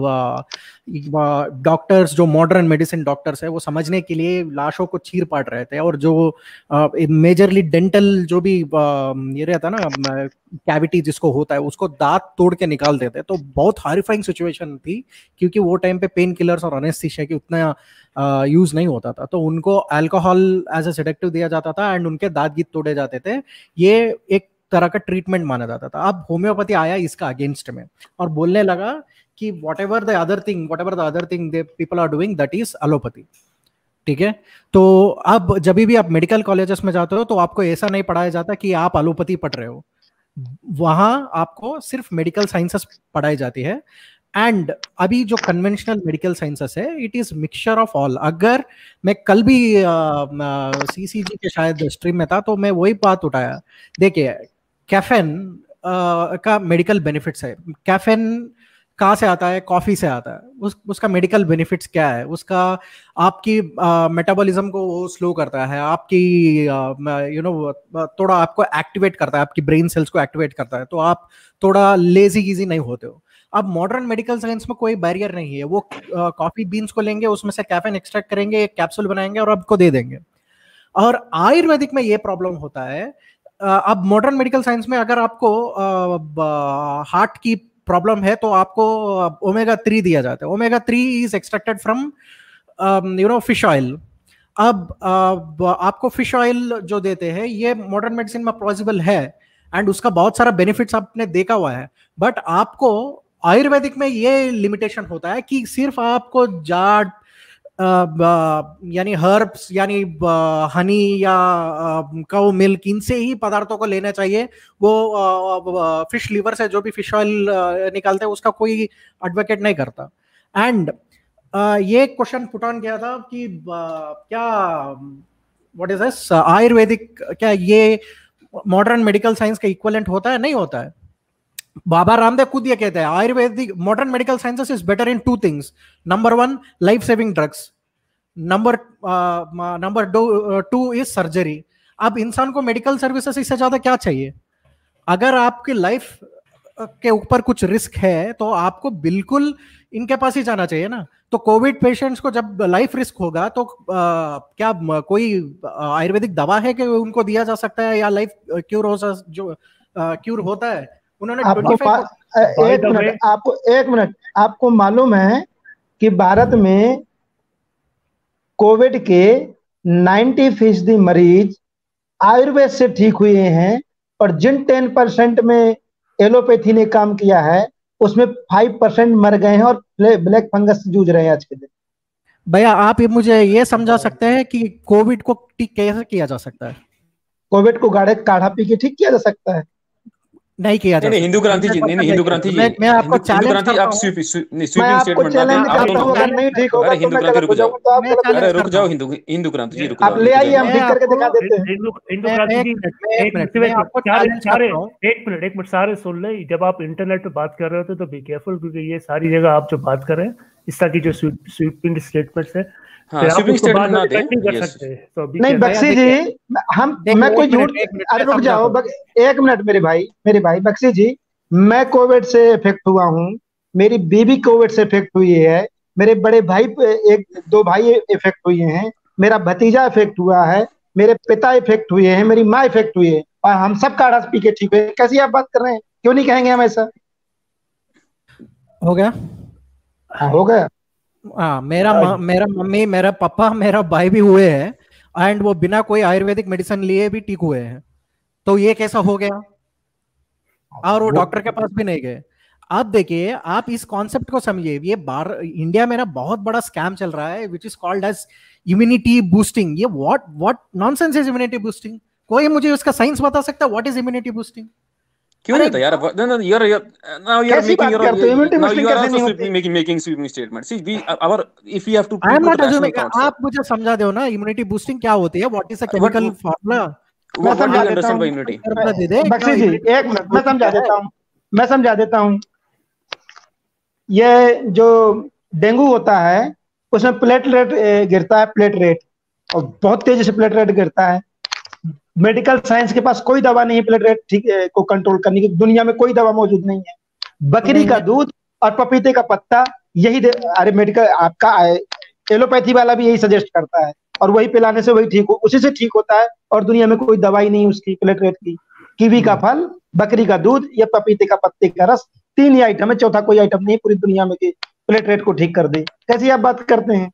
डॉक्टर्स जो मॉडर्न मेडिसिन डॉक्टर्स है वो समझने के लिए लाशों को चीर पाट रहे थे, और जो मेजरली डेंटल जो भी ये रहता है ना कैविटी जिसको होता है उसको दांत तोड़ के निकाल देते। तो बहुत हॉरिफाइंग सिचुएशन थी, क्योंकि वो टाइम पे पेन किलर्स और एनेस्थीसिया की उतना यूज नहीं होता था, तो उनको अल्कोहल एज ए सेडेक्टिव दिया जाता था एंड उनके दांत गीत तोड़े जाते थे। ये एक तरह का ट्रीटमेंट माना जाता था। अब होम्योपैथी आया इसका अगेंस्ट में और बोलने लगा कि whatever the other thing whatever the other thing they people are doing that is allopathy. ठीक है, तो अब जब भी आप मेडिकल कॉलेजेस में जाते हो तो आपको ऐसा नहीं पढ़ाया जाता कि आप एलोपैथी पढ़ रहे हो, वहां आपको सिर्फ मेडिकल साइंसेस पढ़ाई जाती है। एंड अभी जो कन्वेंशनल मेडिकल साइंसेस है it is mixture of all. अगर मैं कल भी सीसीजी के शायद स्ट्रीम में था तो मैं वही बात उठाया। देखिए, कैफेन का मेडिकल बेनिफिट्स है। कैफेन कहाँ से आता है? कॉफी से आता है। उस उसका मेडिकल बेनिफिट्स क्या है? उसका आपकी मेटाबॉलिज्म को वो स्लो करता है, आपकी यू नो थोड़ा आपको एक्टिवेट करता है, आपकी ब्रेन सेल्स को एक्टिवेट करता है, तो आप थोड़ा लेजी ईजी नहीं होते हो। अब मॉडर्न मेडिकल साइंस में कोई बैरियर नहीं है। वो कॉफी बीन्स को लेंगे, उसमें से कैफेन एक्सट्रैक्ट करेंगे, एक कैप्सूल बनाएंगे और आपको दे देंगे। और आयुर्वेदिक में ये प्रॉब्लम होता है। अब मॉडर्न मेडिकल साइंस में अगर आपको हार्ट की प्रॉब्लम है तो आपको ओमेगा थ्री दिया जाता है। Omega three is extracted from you know fish oil. अब uh, आपको फिश ऑयल जो देते हैं ये मॉडर्न मेडिसिन में पॉसिबल है एंड उसका बहुत सारा बेनिफिट्स आपने देखा हुआ है। बट आपको आयुर्वेदिक में ये लिमिटेशन होता है कि सिर्फ आपको जाड़ यानी हर्ब्स यानी हनी या काउ मिल्क इनसे ही पदार्थों को लेना चाहिए। वो फिश लीवर से जो भी फिश ऑयल निकालते हैं उसका कोई एडवोकेट नहीं करता। एंड ये क्वेश्चन पुट ऑन किया था कि क्या व्हाट इज दिस आयुर्वेदिक, क्या ये मॉडर्न मेडिकल साइंस का इक्विवेलेंट होता है? नहीं होता है। बाबा रामदेव खुद ये कहते हैं Ayurvedic modern medical sciences is better in two things. Number one, life saving drugs. Number number two is surgery. अब इंसान को मेडिकल सर्विसेज इससे ज्यादा क्या चाहिए? अगर आपकी लाइफ के ऊपर कुछ रिस्क है तो आपको बिल्कुल इनके पास ही जाना चाहिए ना। तो कोविड पेशेंट्स को जब लाइफ रिस्क होगा तो आ, क्या कोई आयुर्वेदिक दवा है कि उनको दिया जा सकता है या लाइफ क्यूर हो जो क्यूर होता है? उन्होंने आपको एक मिनट आपको एक मिनट आपको मालूम है कि भारत में कोविड के नब्बे फीसदी मरीज आयुर्वेद से ठीक हुए हैं और जिन टेन परसेंट में एलोपैथी ने काम किया है उसमें फाइव परसेंट मर गए हैं और ब्लैक फंगस से जूझ रहे हैं आज के दिन। भैया आप मुझे ये समझा सकते हैं कि कोविड को ठीक कैसे किया जा सकता है? कोविड को गाढ़े काढ़ा पी के ठीक किया जा सकता है? नहीं किया जा नहीं, हिंदू क्रांति जी, नहीं नहीं हिंदू क्रांति जी, मैं आपको चैलेंज करता हूं। आप स्वीपिंग स्टेटमेंट आते हैं आप लोग। अगर नहीं ठीक होगा हिंदू क्रांति रुक जाओ, अरे रुक जाओ हिंदू हिंदू क्रांति जी रुक जाओ। आप ले आइए, हम ठीक करके दिखा देते हैं। हिंदू क्रांति जी एक मिनट सारे एक मिनट एक मिनट सारे सुन ले। जब आप इंटरनेट पे बात कर रहे होते तो बी केयरफुल, क्योंकि ये सारी जगह आप जो बात कर रहे हैं इस तरह की जो स्वीपिंग स्टेटमेंट्स है हाँ, स्वीपिंग स्टेटमेंट ना दें। नहीं बख्शी जी, हम मैं कोई झूठ, अरे रुक जाओ एक मिनट मेरे भाई मेरे भाई बख्शी जी, मैं कोविड से इफेक्ट हुआ हूँ, मेरी बीवी कोविड से इफेक्ट हुई है, मेरे बड़े भाई एक दो भाई इफेक्ट हुए हैं, मेरा भतीजा इफेक्ट हुआ है, मेरे पिता इफेक्ट हुए हैं, मेरी माँ इफेक्ट हुई है और हम सब काढ़ा पी के ठीक हुए। कैसी आप बात कर रहे हैं? क्यों नहीं कहेंगे हम ऐसा? हो गया हाँ हो गया। हाँ, मेरा मेरा मम्मी मेरा पापा मेरा भाई भी हुए हैं एंड वो बिना कोई आयुर्वेदिक मेडिसिन लिए भी ठीक हुए हैं। तो ये कैसा हो गया? और वो डॉक्टर के पास भी नहीं गए। आप देखिए, आप इस कॉन्सेप्ट को समझिए। ये बार इंडिया में ना बहुत बड़ा स्कैम चल रहा है which is called as immunity boosting. ये what what nonsense is immunity boosting? कोई मुझे उसका साइंस बता सकता है? What is immunity boosting? क्यों नहीं होता यार? No, no, you're, you're, now you're कैसी making बात your, करते हो? Immunity now boosting you are कैसे नहीं also होती? making making sweeping statements. See, we our if we have to I am put not rational assuming, thoughts, sir. आप मुझे समझा दो ना इम्यूनिटी बूस्टिंग क्या होती है, what is the What chemical formula. मैं what do समझा you देता understand by हूँ immunity? फार्मूला दे दे, बख्शी जी, immunity एक मिनट मैं boosting समझा क्या है? देता हूँ मैं समझा देता हूँ ये जो डेंगू होता है उसमें प्लेटलेट गिरता है, प्लेट रेट, और बहुत तेजी से प्लेट रेट गिरता है। मेडिकल साइंस के पास कोई दवा नहीं है प्लेट रेट ठीक को कंट्रोल करने की, दुनिया में कोई दवा मौजूद नहीं है। बकरी नहीं का है। दूध और पपीते का पत्ता यही दे- अरे मेडिकल आपका एलोपैथी वाला भी यही सजेस्ट करता है, और वही पिलाने से वही ठीक हो, उसी से ठीक होता है, और दुनिया में कोई दवाई नहीं उसकी प्लेट रेट की। कीवी का फल, बकरी का दूध या पपीते का पत्ते का रस, तीन ही आइटम है, चौथा कोई आइटम नहीं पूरी दुनिया में कि प्लेट रेट को ठीक कर दे। कैसी आप बात करते हैं?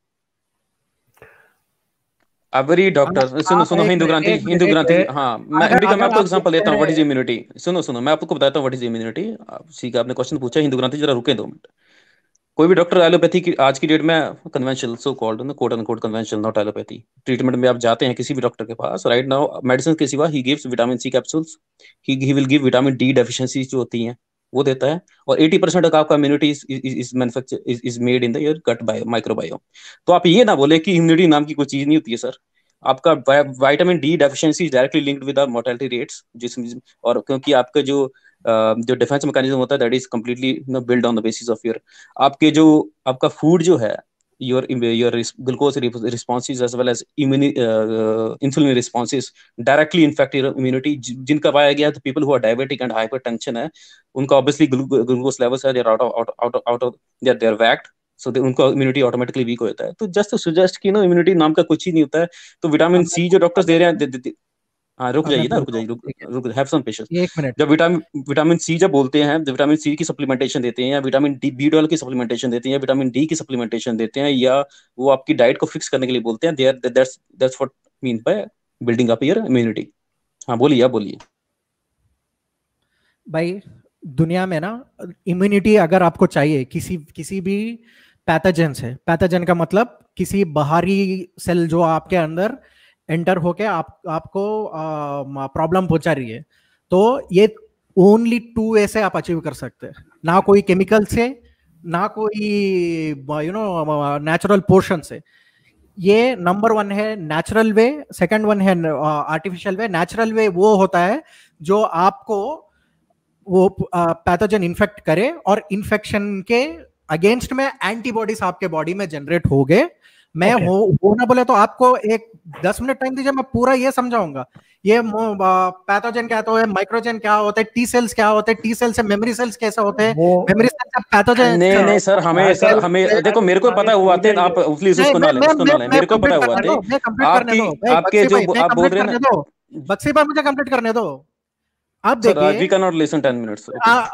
अबरी डॉक्टर सुनो सुनो हिंदू क्रांति हिंदू क्रांति हाँ मैं इम्यूनिटी का मैं आपको एग्जांपल देता हूँ। What is immunity? सुनो सुनो मैं आपको बताता हूँ व्हाट इज इम्यूनिटी। ठीक है, आपने क्वेश्चन पूछा हिंदू क्रांति, जरा रुके दो मिनट। कोई भी डॉक्टर एलोपैथी की आज की डेट में conventional so called no quote unquote conventional not allopathy treatment में आप जाते हैं किसी भी डॉक्टर के पास राइट नाउ मेडिसिन के सिवा he gives vitamin C capsules, he he will give vitamin D deficiency जो होती हैं वो देता है, और अस्सी परसेंट का आपका immunity is is manufacture is is made in the your gut bio microbiome. तो आप ये ना बोले कि इम्यूनिटी नाम की कोई चीज नहीं होती है सर। आपका vitamin D deficiency is directly linked with the mortality rates, जिसमें और क्योंकि आपका जो Uh, जो डिफेंस मैकेनिज्म होता है that is completely build on the basis of your आपके जो आपका फूड जो है your your glucose responses as well as insulin responses directly infect your immunity. जिनका पाया गया तो people who are diabetic and hypertension है उनका ऑब्वियसली ग्लूकोज लेवल्स है there out of out out of there there whacked, so उनका इम्यूनिटी ऑटोमेटिकली वीक हो जाता है। तो जस्ट टू सजेस्ट कि नो इम्यूनिटी नाम का कुछ ही नहीं होता है। तो विटामिन सी जो डॉक्टर्स दे रहे हैं, हाँ रुक जाइए ना रुक जाइए रुक रुक हैव सम पेशेंस। एक मिनट, जब विटामिन विटामिन सी जब बोलते हैं, जब विटामिन सी की सप्लीमेंटेशन देते हैं या विटामिन डी बी ट्वेल्व की सप्लीमेंटेशन देते हैं या विटामिन डी की सप्लीमेंटेशन देते हैं या वो आपकी डाइट को फिक्स करने के लिए बोलते हैं, there that's that's what mean by building up your immunity. हाँ बोलिए आप बोलिए भाई। दुनिया में ना इम्यूनिटी अगर आपको चाहिए किसी किसी भी पैथोजन से, पैथोजन का मतलब किसी बाहरी सेल जो आपके अंदर एंटर होके आप आपको प्रॉब्लम पहुंचा रही है, तो ये ओनली टू वे से आप अचीव कर सकते हैं, ना कोई केमिकल से ना कोई यू नो नेचुरल पोर्शन से। ये नंबर वन है नेचुरल वे, सेकंड वन है आर्टिफिशियल वे। नेचुरल वे वो होता है जो आपको वो पैथोजन इन्फेक्ट करे और इन्फेक्शन के अगेंस्ट में एंटीबॉडीज आपके बॉडी में जनरेट हो गए। मैं okay. हो, हो ना बोले तो आपको एक दस मिनट टाइम दीजिए, मैं पूरा ये समझाऊंगा ये पैथोजन क्या होता है, माइक्रोजन क्या होता है, टी सेल्स क्या होते हैं, टी सेल से मेमोरी सेल्स कैसे होते हैं, मेमोरी सेल से पैथोजन। नहीं नहीं सर हमें सर हमें देखो मेरे को पता है वो आते हैं, आप प्लीज उसको ना लें उसको ना लें, मेरे को पता है वो आते हैं। आपकी आपके जो आप बोल रहे हैं ना बक्सी भाई मुझे कंप्लीट करने दो। आप देखिए we can not listen ten minutes.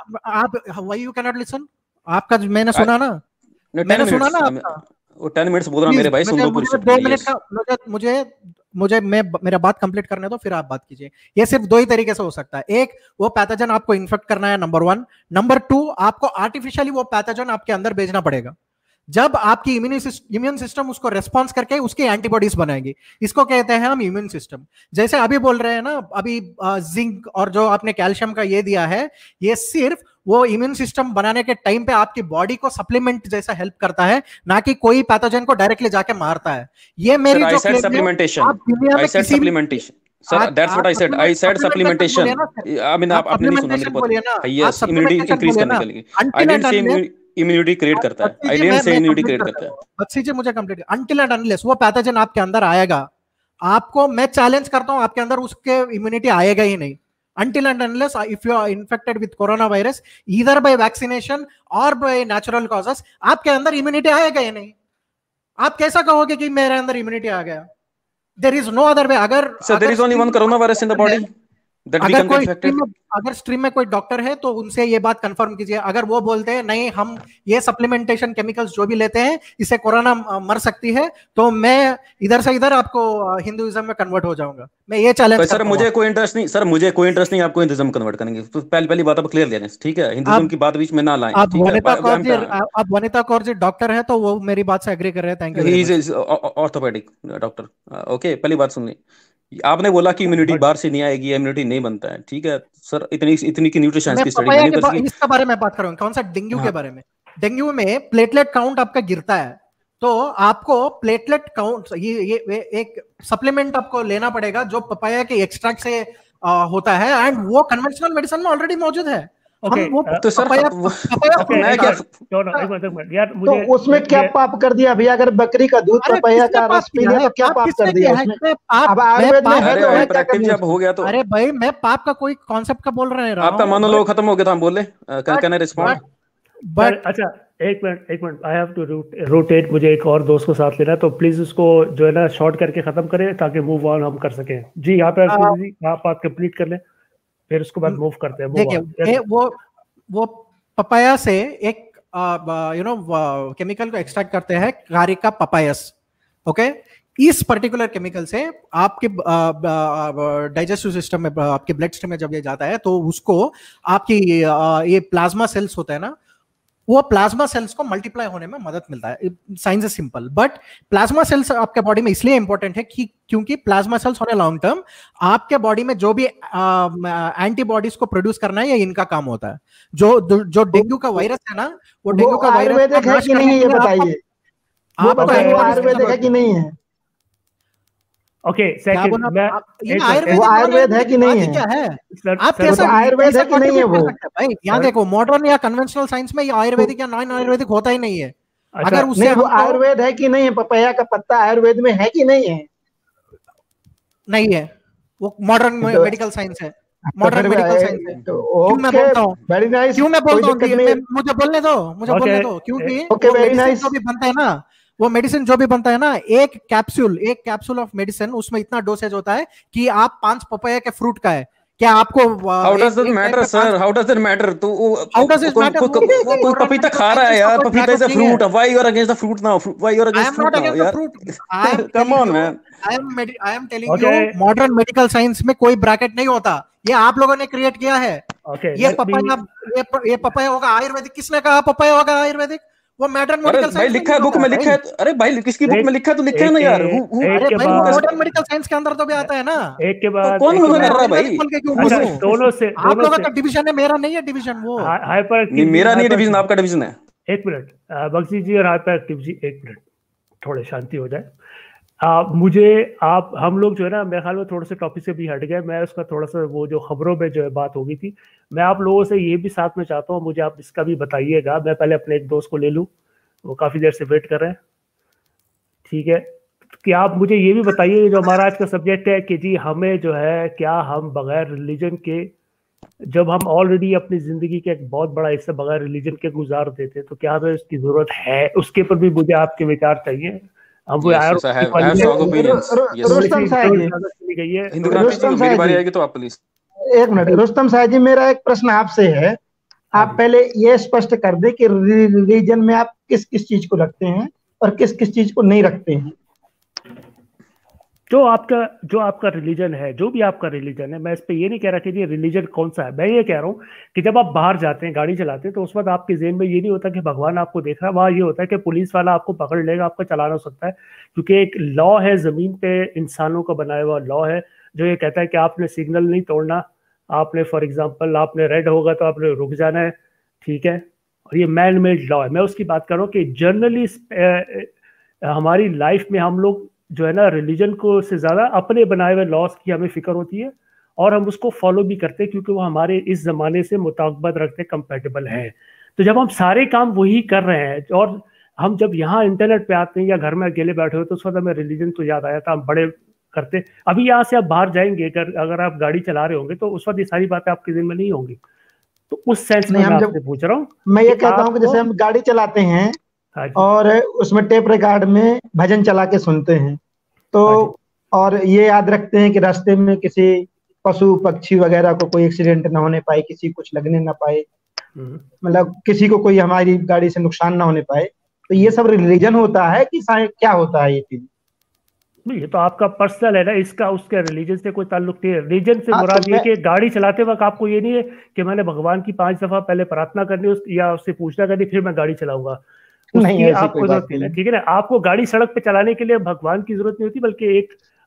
आप why you can not listen? आपका मैंने सुना ना, मैंने सुना ना आपका वो टेन मिनट्स बोल रहा मेरे भाई, सुन लो मुझे दो मिनट का मुझे मुझे मुझे मैं मेरा बात कंप्लीट करने दो फिर आप बात कीजिए। ये सिर्फ दो ही तरीके से हो सकता है, एक वो पैथोजन आपको इन्फेक्ट करना है नंबर वन, नंबर टू आपको आर्टिफिशियली वो पैथोजन आपके अंदर भेजना पड़ेगा। जब आपकी इम्यून सिस्टम उसको रेस्पॉन्स करके उसकी एंटीबॉडीज बनाएगी, इसको कहते हैं हम इम्यून सिस्टम। जैसे अभी बोल रहे हैं ना, अभी जिंक और जो आपने कैल्शियम का ये दिया है, ये सिर्फ वो इम्यून सिस्टम बनाने के टाइम पे आपकी बॉडी को सप्लीमेंट जैसा हेल्प करता है, ना कि कोई पैथोजन को डायरेक्टली जाके मारता है। ये मेरी जो supplementation I said supplementation sir that's what I said I said supplementation. I mean आप आपने नहीं सुना मेरे को। यस इम्यूनिटी इंक्रीज करने के लिए, I didn't say immunity create करता है, I didn't say immunity create करता है। बच्ची जी मुझे कंप्लीट अंटिल एंड अनलेस वो पैथोजन आपके अंदर आएगा, आपको मैं चैलेंज करता हूं आपके अंदर उसके इम्यूनिटी आएगा ही नहीं। Until and unless if you are infected with coronavirus either by vaccination or by natural causes, आपके अंदर इम्यूनिटी आएगा ही नहीं। आप कैसा कहोगे कि मेरे अंदर इम्यूनिटी आ गया? There is no other way। अगर so there is only one coronavirus in the body that we can be infected। अगर स्ट्रीम में कोई डॉक्टर है तो उनसे ये बात कंफर्म कीजिए। अगर वो बोलते हैं नहीं हम ये सप्लीमेंटेशन केमिकल्स जो भी लेते हैं इससे कोरोना मर सकती है, तो मैं इधर से इधर आपको हिंदुइज्म में कन्वर्ट हो जाऊंगा। मैं ये चैलेंज करता हूं। सर मुझे कोई इंटरेस्ट नहीं सर मुझे कोई इंटरेस्ट नहीं आपको हिंदुइज्म कन्वर्ट करेंगे। तो पहली पहली बात आप क्लियर लें, ठीक है? हिंदुइज्म की बात बीच में ना लाएं, ठीक है? वनिता कौर जी, आप वनिता कौर जी डॉक्टर है तो वो मेरी बात से एग्री कर रहे हैं। Thank you. He is orthopaedic doctor. Okay पहली बात सुन ली, आपने बोला कि इम्यूनिटी बट बाहर से नहीं आएगी, इम्यूनिटी नहीं बनता है, ठीक है सर, इतनी इतनी की न्यूट्रिशन मैं की स्टडी पपाया मैंने के कर बा, सकी। इसके बारे में बात कर रहा हूँ, कौन सा डेंगू के हाँ बारे में। डेंगू में प्लेटलेट काउंट आपका गिरता है, तो आपको प्लेटलेट काउंट ये ये ये एक सप्लीमेंट आपको लेना पड़ेगा जो पपाया के एक्सट्रैक्ट से आ, होता है, एंड वो कन्वेंशनल मेडिसिन में ऑलरेडी मौजूद है। ओके हम वो तो सर पपाया वो- पपाया ओके मैं एक क्या मिनट, दोनों एक मिनट एक मिनट यार तो मुझे उसमें क्या ये पाप कर दिया भैया? अगर बकरी का दूध अरे पपैया किसने का पाप रस पी किया लिया है? तो क्या पाप पाप किसने कर दिया किया है? उसमें? मैं पाप अब मैं आयुर्वेद में पाप है अरे तो भाई है क्या प्रेडिक्टिव करने जब उसको? हो गया तो अरे भाई मैं पाप का कोई कॉन्सेप्ट का बोल रहे रहा आपका हूँ, मोनोलॉग बट खत्म हो गया था, हम बोले can can I but respond? But sir but अच्छा एक मिनट एक मिनट आई हैव टू रोटेट, मुझे एक और दोस्त को साथ लेना है, तो प्लीज उसको जो है ना शॉर्ट करके खत्म करें ताकि मूव ऑन हम कर सकें। जी यहाँ पे जी आप बात कंप्लीट कर लें, फिर उसके बाद मूव करते हैं, मूव देखिए ऑन। ये वो वो पपाया से एक यू नो केमिकल को एक्सट्रैक्ट करते हैं, कारिका पपायस। ओके, इस पर्टिकुलर केमिकल से आपके डाइजेस्टिव सिस्टम में, आपके ब्लड स्ट्रीम में जब ये जाता है तो उसको आपकी आ, ये प्लाज्मा सेल्स होता है ना, वो प्लाज्मा सेल्स को मल्टीप्लाई होने में मदद मिलता है। Science is simple, but plasma cells आपके बॉडी में इसलिए इंपॉर्टेंट है कि क्योंकि प्लाज्मा सेल्स होने लॉन्ग टर्म आपके बॉडी में जो भी एंटीबॉडीज को प्रोड्यूस करना है, ये इनका काम होता है। जो जो डेंगू का वायरस है ना, वो डेंगू वो का वायरस आयुर्वेदिक है कि नहीं है ये बताइए? वो आपको बताइए वो antibodies की आयुर्वेदिक है जरूरत कि नहीं है? ओके क्या सेकंड बोला मैं आप? ये एक मिनट, आयुर्वेदिक वो नॉन आयुर्वेद है कि नहीं बात ही है? क्या है? सर आप सर वो कैसे तो आयुर्वेद है कि नहीं है वो? भाई यहाँ सर देखो, मॉडर्न या कन्वेंशनल साइंस में ये आयुर्वेदिक या नॉन आयुर्वेदिक होता ही नहीं है। अच्छा अगर उससे नहीं, वो हमको आयुर्वेद है कि नहीं है? पपैया का पत्ता आयुर्वेद में है कि नहीं है? नहीं है, वो मॉडर्न तो मेडिकल साइंस है, तो मॉडर्न फिर मेडिकल ए, साइंस है। तो क्यों मैं ओके, बोलता हूँ वेरी नाइस, क्यों मैं कोई बोलता हूँ दिक्कत कि नहीं मैं, है। मुझे बोलने दो मुझे ओके बोलने दो क्योंकि ओके, वो वेरी मेडिसिन नाइस। जो भी बनता है ना, वो मेडिसिन जो भी बनता है ना, एक कैप्सूल एक कैप्सूल ऑफ मेडिसिन, उसमें इतना डोसेज होता है कि आप पांच पपाया के फ्रूट का है, क्या आपको how does that matter sir? How does that matter? तो How does it matter? वो- वो कोई modern पपीता medical खा रहा है scientist यार, का कोई पपीता इज अ background नहीं है। Fruit, why you are against the fruit now? Why you are I against am fruit not now against the यार? fruit. I am come telling on you, man. I am medi- I am telling Okay. you, modern medical science में कोई ब्रैकेट नहीं होता, ये आप लोगों ने क्रिएट किया है। ओके ये लेट मी पपाया ये प- ये पपाया होगा आयुर्वेदिक, किसने कहा पपाया होगा आयुर्वेदिक? वो मॉडर्न अरे मेडिकल भाई साइंस लिखा है, बुक में लिखा है, अरे भाई किसकी बुक एक में लिखा है तो लिखा है एक ना यार। हु हु एक अरे के भाई वो बाद मॉडर्न मेडिकल साइंस के अंदर तो भी आता है ना। एक के तो बाद कौन एक के मना बाद कर रहा है भाई? आयुर्वेदिक बोल के क्यों अच्छा बोलूं? दोनों से आप दोनों लोगों से का डिवीजन है, मेरा नहीं है डिवीजन वो। हाइपर नहीं एक्टिव मेरा नहीं डिवीजन, आपका डिवीजन है। एक मिनट बख्शी जी और हाइपर एक्टिव जी, एक मिनट थोड़े शांति हो जाए। आ, मुझे आप हम लोग जो है ना, मेरे ख्याल में थोड़े से टॉपिक से भी हट गए। मैं उसका थोड़ा सा वो जो खबरों में जो है बात होगी थी, मैं आप लोगों से ये भी साथ में चाहता हूँ, मुझे आप इसका भी बताइएगा। मैं पहले अपने एक दोस्त को ले लूँ, वो काफ़ी देर से वेट कर रहे हैं, ठीक है? कि आप मुझे ये भी बताइए, जो हमारा आज का सब्जेक्ट है कि जी हमें जो है, क्या हम बगैर रिलीजन के, जब हम ऑलरेडी अपनी ज़िंदगी के एक बहुत बड़ा हिस्सा बगैर रिलीजन के गुजार देते, तो क्या हमें उसकी ज़रूरत है? उसके ऊपर भी मुझे आपके विचार चाहिए। हम वो Yes, yes, I have- I have strong opinions. Yes. Rustam साहब जी, चली गई है हिंदू तो- क्रांति जी, रुस्तम मेरी साहब बारी जी। आएगी तो आप प्लीज। एक मिनट रुस्तम साहब जी, मेरा एक प्रश्न आपसे है। हाँ आप जी। पहले ये स्पष्ट कर दे कि रिलीजन में आप किस किस चीज को रखते हैं और किस किस चीज को नहीं रखते हैं। जो आपका जो आपका रिलीजन है, जो भी आपका रिलीजन है, मैं इस पे ये नहीं कह रहा कि ये रिलीजन कौन सा है। मैं ये कह रहा हूँ कि जब आप बाहर जाते हैं, गाड़ी चलाते हैं, तो उस वक्त आपके जेहन में ये नहीं होता कि भगवान आपको देख रहा है। वहाँ ये होता है कि पुलिस वाला आपको पकड़ लेगा, आपका चालान हो सकता है, क्योंकि एक लॉ है, ज़मीन पे इंसानों का बनाया हुआ लॉ है, जो ये कहता है कि आपने सिग्नल नहीं तोड़ना। आपने फॉर एग्जाम्पल आपने रेड होगा तो आपने रुक जाना है, ठीक है? और ये मैन मेड लॉ है। मैं उसकी बात कर रहा हूँ कि जनरली हमारी लाइफ में हम लोग जो है ना, रिलीजन को से ज़्यादा अपने बनाए हुए लॉस की हमें फिक्र होती है, और हम उसको फॉलो भी करते हैं क्योंकि वो हमारे इस ज़माने से मुताबिक रखते, कंपेटेबल है। तो जब हम सारे काम वही कर रहे हैं, और हम जब यहाँ इंटरनेट पे आते हैं या घर में अकेले बैठे हो, तो उस वक्त हमें रिलीजन तो याद आया था, हम बड़े करते। अभी यहाँ से आप बाहर जाएंगे, अगर अगर आप गाड़ी चला रहे होंगे, तो उस वक्त ये सारी बातें आपके दिन में नहीं होंगी। तो उस सेंस में नहीं, मैं हम आपसे पूछ रहा हूँ। मैं ये कि कहता हूँ कि आपको- जैसे हम गाड़ी चलाते हैं हाँ जी, और उसमें टेप रिकॉर्ड में भजन चला के सुनते हैं, तो हाँ जी। और ये याद रखते हैं कि रास्ते में किसी पशु पक्षी वगैरह को कोई एक्सीडेंट ना होने पाए, किसी कुछ लगने ना पाए, हम्म। मतलब किसी को कोई हमारी गाड़ी से नुकसान ना होने पाए। तो ये सब रिलीजन होता है कि साइ- क्या होता है ये चीज? नहीं, ये तो आपका पर्सनल है ना, इसका उसके रिलीजन से कोई ताल्लुक नहीं है। रिलीजन से हाँ, तो मुराद ये मैं- कि गाड़ी चलाते वक्त आपको ये नहीं है कि मैंने भगवान की पांच दफा पहले प्रार्थना करनी उस, या उससे पूछना करनी, फिर मैं गाड़ी चलाऊंगा। नहीं, उसकी ऐसी आपको कोई जरूरत बात नहीं है, नहीं। ठीक है ना? आपको गाड़ी सड़क पे चलाने के लिए भगवान की जरूरत नहीं होती, बल्कि एक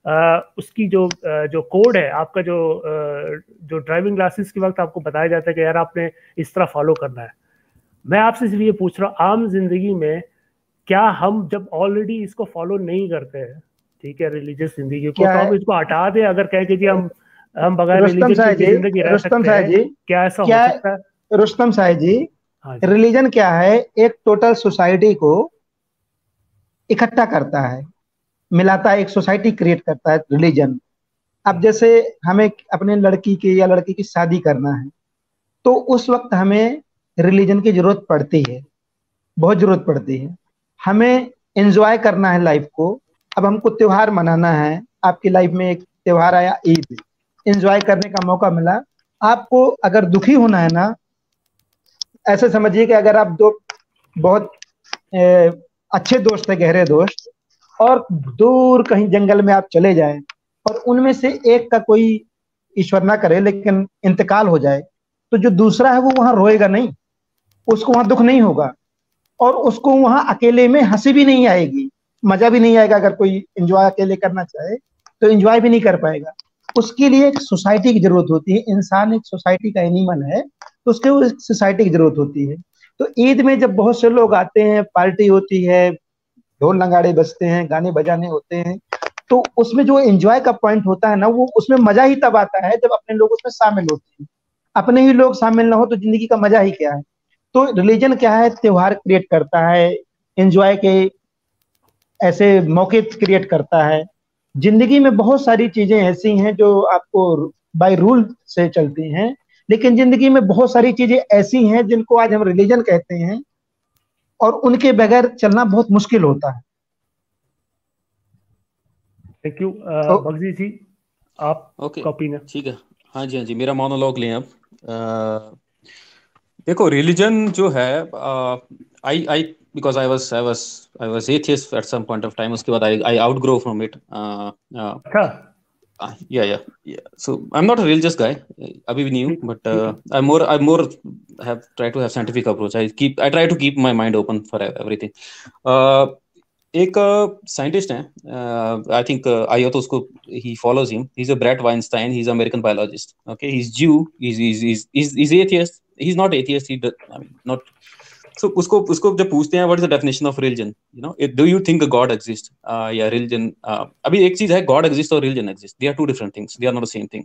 आ, उसकी जो जो कोड है आपका, जो जो ड्राइविंग लाइसेंस के वक्त आपको बताया जाता है कि यार आपने इस तरह फॉलो करना है। मैं आपसे सिर्फ ये पूछ रहा हूँ, आम जिंदगी में क्या हम जब ऑलरेडी इसको फॉलो नहीं करते हैं, ठीक है, रिलीजियस जिंदगी को, तो हम इसको हटा दें अगर कह के जी हम हम बगैर रिलीजन की जिंदगी रह सकते हैं? क्या ऐसा हो सकता है? रुस्तम साहिब जी, रिलीजन क्या है? एक टोटल सोसाइटी को इकट्ठा करता है, मिलाता है, एक सोसाइटी क्रिएट करता है रिलीजन। अब जैसे हमें अपने लड़की की या लड़की की शादी करना है तो उस वक्त हमें रिलीजन की जरूरत पड़ती है, बहुत जरूरत पड़ती है। हमें एंजॉय करना है लाइफ को। अब हमको त्योहार मनाना है, आपकी लाइफ में एक त्योहार आया ईद, एंजॉय करने का मौका मिला। आपको अगर दुखी होना है ना, ऐसे समझिए कि अगर आप दो बहुत ए, अच्छे दोस्त है, गहरे दोस्त, और दूर कहीं जंगल में आप चले जाएं और उनमें से एक का कोई, ईश्वर ना करे लेकिन इंतकाल हो जाए, तो जो दूसरा है वो वहां रोएगा नहीं, उसको वहां दुख नहीं होगा, और उसको वहां अकेले में हंसी भी नहीं आएगी, मजा भी नहीं आएगा। अगर कोई एंजॉय अकेले करना चाहे तो एंजॉय भी नहीं कर पाएगा। उसके लिए एक सोसाइटी की जरूरत होती है। इंसान एक सोसाइटी का एनिमल है, तो उसके लिए सोसाइटी की जरूरत होती है। तो ईद में जब बहुत से लोग आते हैं, पार्टी होती है, ढोल नगाड़े बजते हैं, गाने बजाने होते हैं, तो उसमें जो एंजॉय का पॉइंट होता है ना, वो उसमें मजा ही तब आता है जब अपने लोग उसमें शामिल होते हैं। अपने ही लोग शामिल ना हो तो जिंदगी का मजा ही क्या है? तो रिलीजन क्या है? त्योहार क्रिएट करता है, एंजॉय के ऐसे मौके क्रिएट करता है। जिंदगी में बहुत सारी चीजें ऐसी हैं जो आपको बाय रूल से चलती हैं, लेकिन जिंदगी में बहुत सारी चीजें ऐसी हैं जिनको आज हम रिलीजन कहते हैं, और उनके बगैर चलना बहुत मुश्किल होता है। थैंक यू बग्जी जी, आप ओके, ओपिनियन? ठीक है, हाँ जी हाँ जी, मेरा मोनोलॉग लें अब। देखो, रिलीजन जो है, I I because I was I was I was atheist at some point of time, उसके बाद I I outgrow from it. Uh, yeah, yeah, yeah. So I'm not a religious guy. Abhi bhi nahi hu, but uh, I'm more, I more have try to have scientific approach. I keep, I try to keep my mind open for everything. Uh, एक साइंटिस्ट है, आई थिंक आयो तो उसको, he follows him. He's a Brett Weinstein. He's an American biologist. Okay, he's Jew. He's he's he's he's, he's atheist. He's not atheist. He, I mean, not. So उसको उसको जब पूछते हैं what is the definition of religion, you know, do you think a god exists? uh, या religion, uh, अभी एक चीज है, god exists और religion exists, they are two different things, they are not the same thing.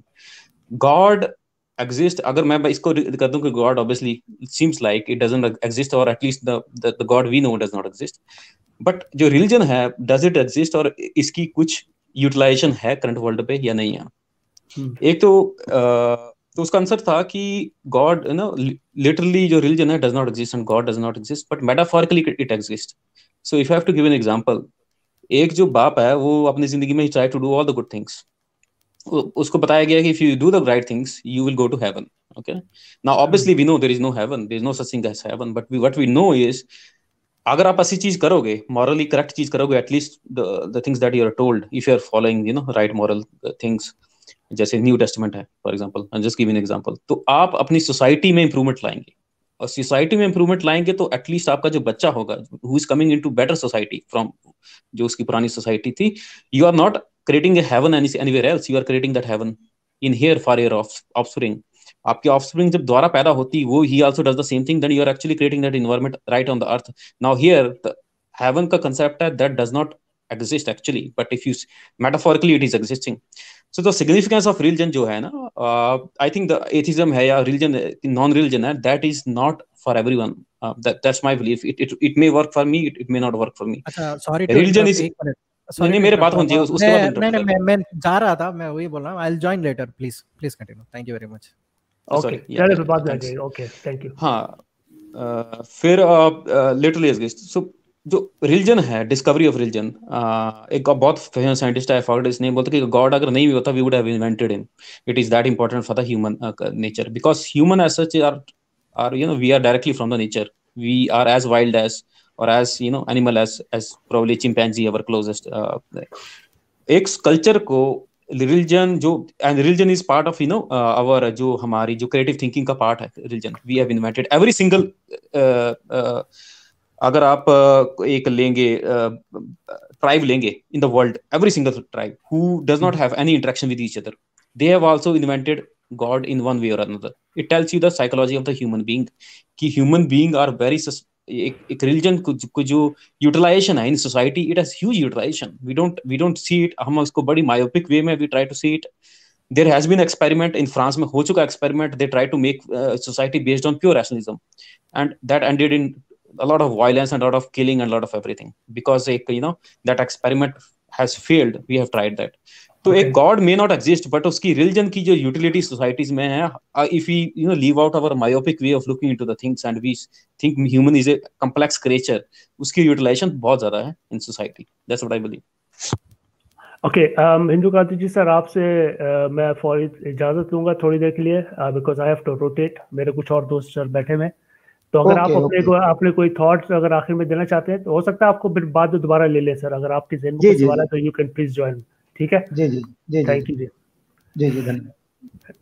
God exist, अगर मैं इसको कर दूं कि God obviously it seems like it doesn't exist, or at least the the, the God we know does not exist. But जो religion है, does it exist, और इसकी कुछ utilization है current world पे या नहीं है? hmm. एक तो uh, तो उसका आंसर था कि गॉड, यू नो, लिटरली जो रिलीजन है does not exist and God does not exist, but metaphorically it exist. So if I have to give an example, एक जो बाप है वो अपनी जिंदगी में try to do all the good things. उसको बताया गया कि if you do the right things you will go to heaven. Okay, now obviously we know there is no haven, there is no such thing as heaven, but what we know is, अगर आप अच्छी चीज करोगे, मॉरली करेक्ट चीज करोगे, at least the things that you are told, if you are following, you know, right moral things, जैसे न्यू टेस्टामेंट है for example, I just give an example, तो आप अपनी सोसाइटी में इंप्रूवमेंट लाएंगे. और सोसाइटी में इंप्रूवमेंट लाएंगे तो एटलीस्ट आपका जो बच्चा होगा, who is coming into better society from जो उसकी पुरानी सोसाइटी थी, you are not creating a heaven anywhere else, you are creating that heaven in here for your offspring. आपकी ऑफस्प्रिंग जब दोबारा पैदा होती, वो ही also does the same thing, then you are actually creating that environment right on the earth. Now here the heaven का कंसेप्ट है, that does not exist actually, but if you metaphorically it is existing. So the significance of religion जो है ना, uh, I think the atheism है या religion, non religion है, that is not for everyone. uh, that that's my belief. It it it may work for me, it, it may not work for me. अच्छा, sorry, religion is, नहीं मेरे बात होनी चाहिए, उसके बाद नहीं नहीं मैं मैं जा रहा था, मैं वही बोल रहा हूँ, I'll join later, please please continue, thank you very much. Okay, चलिए बाद में आइए. Okay, thank you. हाँ, फिर literally exist. So जो रिलीजन है, डिस्कवरी ऑफ रिलीजन, एक बहुत फेमस साइंटिस्ट है, आई फॉरगॉट हिज नेम, बोलते कि गॉड अगर नहीं भी होता we would have invented him. It is that important for the human nature, because human as such are are you know we are directly from the nature, we are as wild as और as you know animal as as probably chimpanzee our closest. एक कल्चर को रिलीजन जो, and religion is part of you know our, जो हमारी जो क्रिएटिव थिंकिंग का पार्ट है religion, we have invented every single. अगर आप एक लेंगे tribe लेंगे in the world, every single tribe who does not have any interaction with each other, they have also invented God in one way or another. It tells you the psychology of the human being कि human being are very एक एक religion को जो utilization है in society, it has huge utilization. We don't we don't see it. हम उसको बड़ी myopic way में we try to see it. There has been experiment in France में हो चुका experiment. They try to make uh, society based on pure rationalism, and that ended in a lot of violence and a lot of killing and a lot of everything because एक you know that experiment has failed. We have tried that. तो एक God may not exist, but उसकी religion की जो utility societies में है, if we you know leave out our myopic way of looking into the things and we think human is a complex creature, उसकी utilization बहुत ज़्यादा है in society. That's what I believe. Okay Hindu Kranti ji sir, आपसे uh, मैं फौरी इजाजत लूंगा थोड़ी देर के लिए because I have to rotate, मेरे कुछ और दोस्त सर बैठे में, तो अगर okay, आप अपने okay. को आपने कोई थॉट्स अगर आखिर में देना चाहते हैं तो हो सकता है आपको फिर बाद में दोबारा ले लें सर, अगर आपके ज़हन में कुछ सवाल है तो यू कैन प्लीज ज्वाइन. ठीक है जी जी जी थैंक यू जी जी जी धन्यवाद.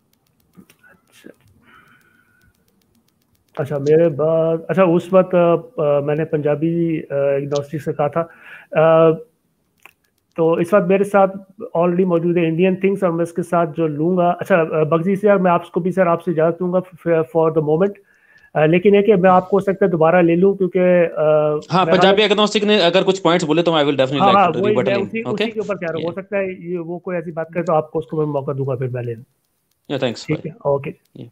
अच्छा मेरे बाद अच्छा उस वक्त मैंने पंजाबी एग्नोस्टिक से कहा था, आ, तो इस वक्त मेरे साथ ऑलरेडी मौजूद है इंडियन थिंग्स और मैं इसके साथ जो लूँगा. अच्छा बगजी से यार मैं आपको भी सर आपसे इजाज़त लूँगा फॉर द मोमेंट, लेकिन है कि मैं आपको हो सकता है दोबारा ले लूं क्योंकि हाँ पंजाबी एग्नोस्टिक ने अगर कुछ पॉइंट्स बोले तो I will definitely like to rebut him. Okay उसी के ऊपर कह रहा हूं, हो सकता है ये वो कोई ऐसी बात करे तो आपको उसको मैं मौका दूंगा फिर मैं ले लूं. या थैंक्स. ठीक है ओके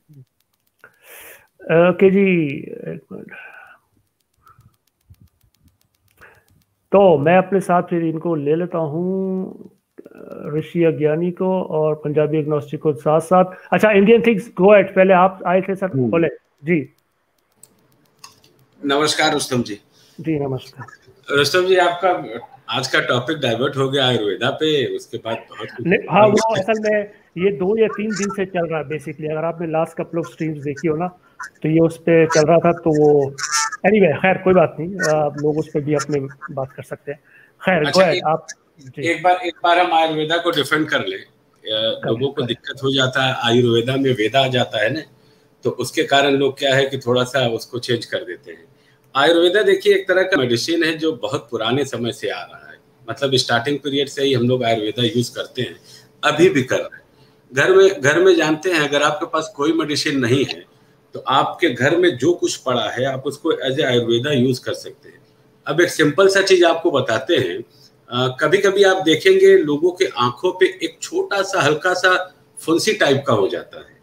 ओके जी एक मिनट. तो मैं अपने साथ फिर इनको ले लेता हूँ, ऋषि अज्ञानी को और पंजाबी एग्नोस्टिक को साथ साथ. अच्छा इंडियन थिंग्स गो अहेड, पहले आप आए थे सर, बोले जी. नमस्कार रुस्तम जी. जी नमस्कार रुस्तम जी, आपका आज का टॉपिक डाइवर्ट हो गया आयुर्वेदा पे, उसके बाद बहुत कुछ. हाँ वो असल में ये दो या तीन दिन से चल रहा है बेसिकली, अगर आपने लास्ट कपल ऑफ स्ट्रीम्स देखी हो ना तो ये उस पे चल रहा था, तो वो एनीवे खैर कोई बात नहीं, आप लोग उस पर भी अपने बात कर सकते हैं. खैर अच्छा, एक, आप एक बार एक बार हम आयुर्वेदा को डिफेंड कर ले. लोगों को दिक्कत हो जाता है आयुर्वेदा में वेदा आ जाता है ना, तो उसके कारण लोग क्या है कि थोड़ा सा उसको चेंज कर देते हैं. आयुर्वेदा देखिए एक तरह का मेडिसिन है जो बहुत पुराने समय से आ रहा है, मतलब स्टार्टिंग पीरियड से ही हम लोग आयुर्वेदा यूज करते हैं, अभी भी कर रहे हैं. घर में घर में जानते हैं अगर आपके पास कोई मेडिसिन नहीं है तो आपके घर में जो कुछ पड़ा है आप उसको एज ए आयुर्वेदा यूज कर सकते हैं. अब एक सिंपल सा चीज आपको बताते हैं, कभी कभी आप देखेंगे लोगों के आंखों पे एक छोटा सा हल्का सा फुंसी टाइप का हो जाता है,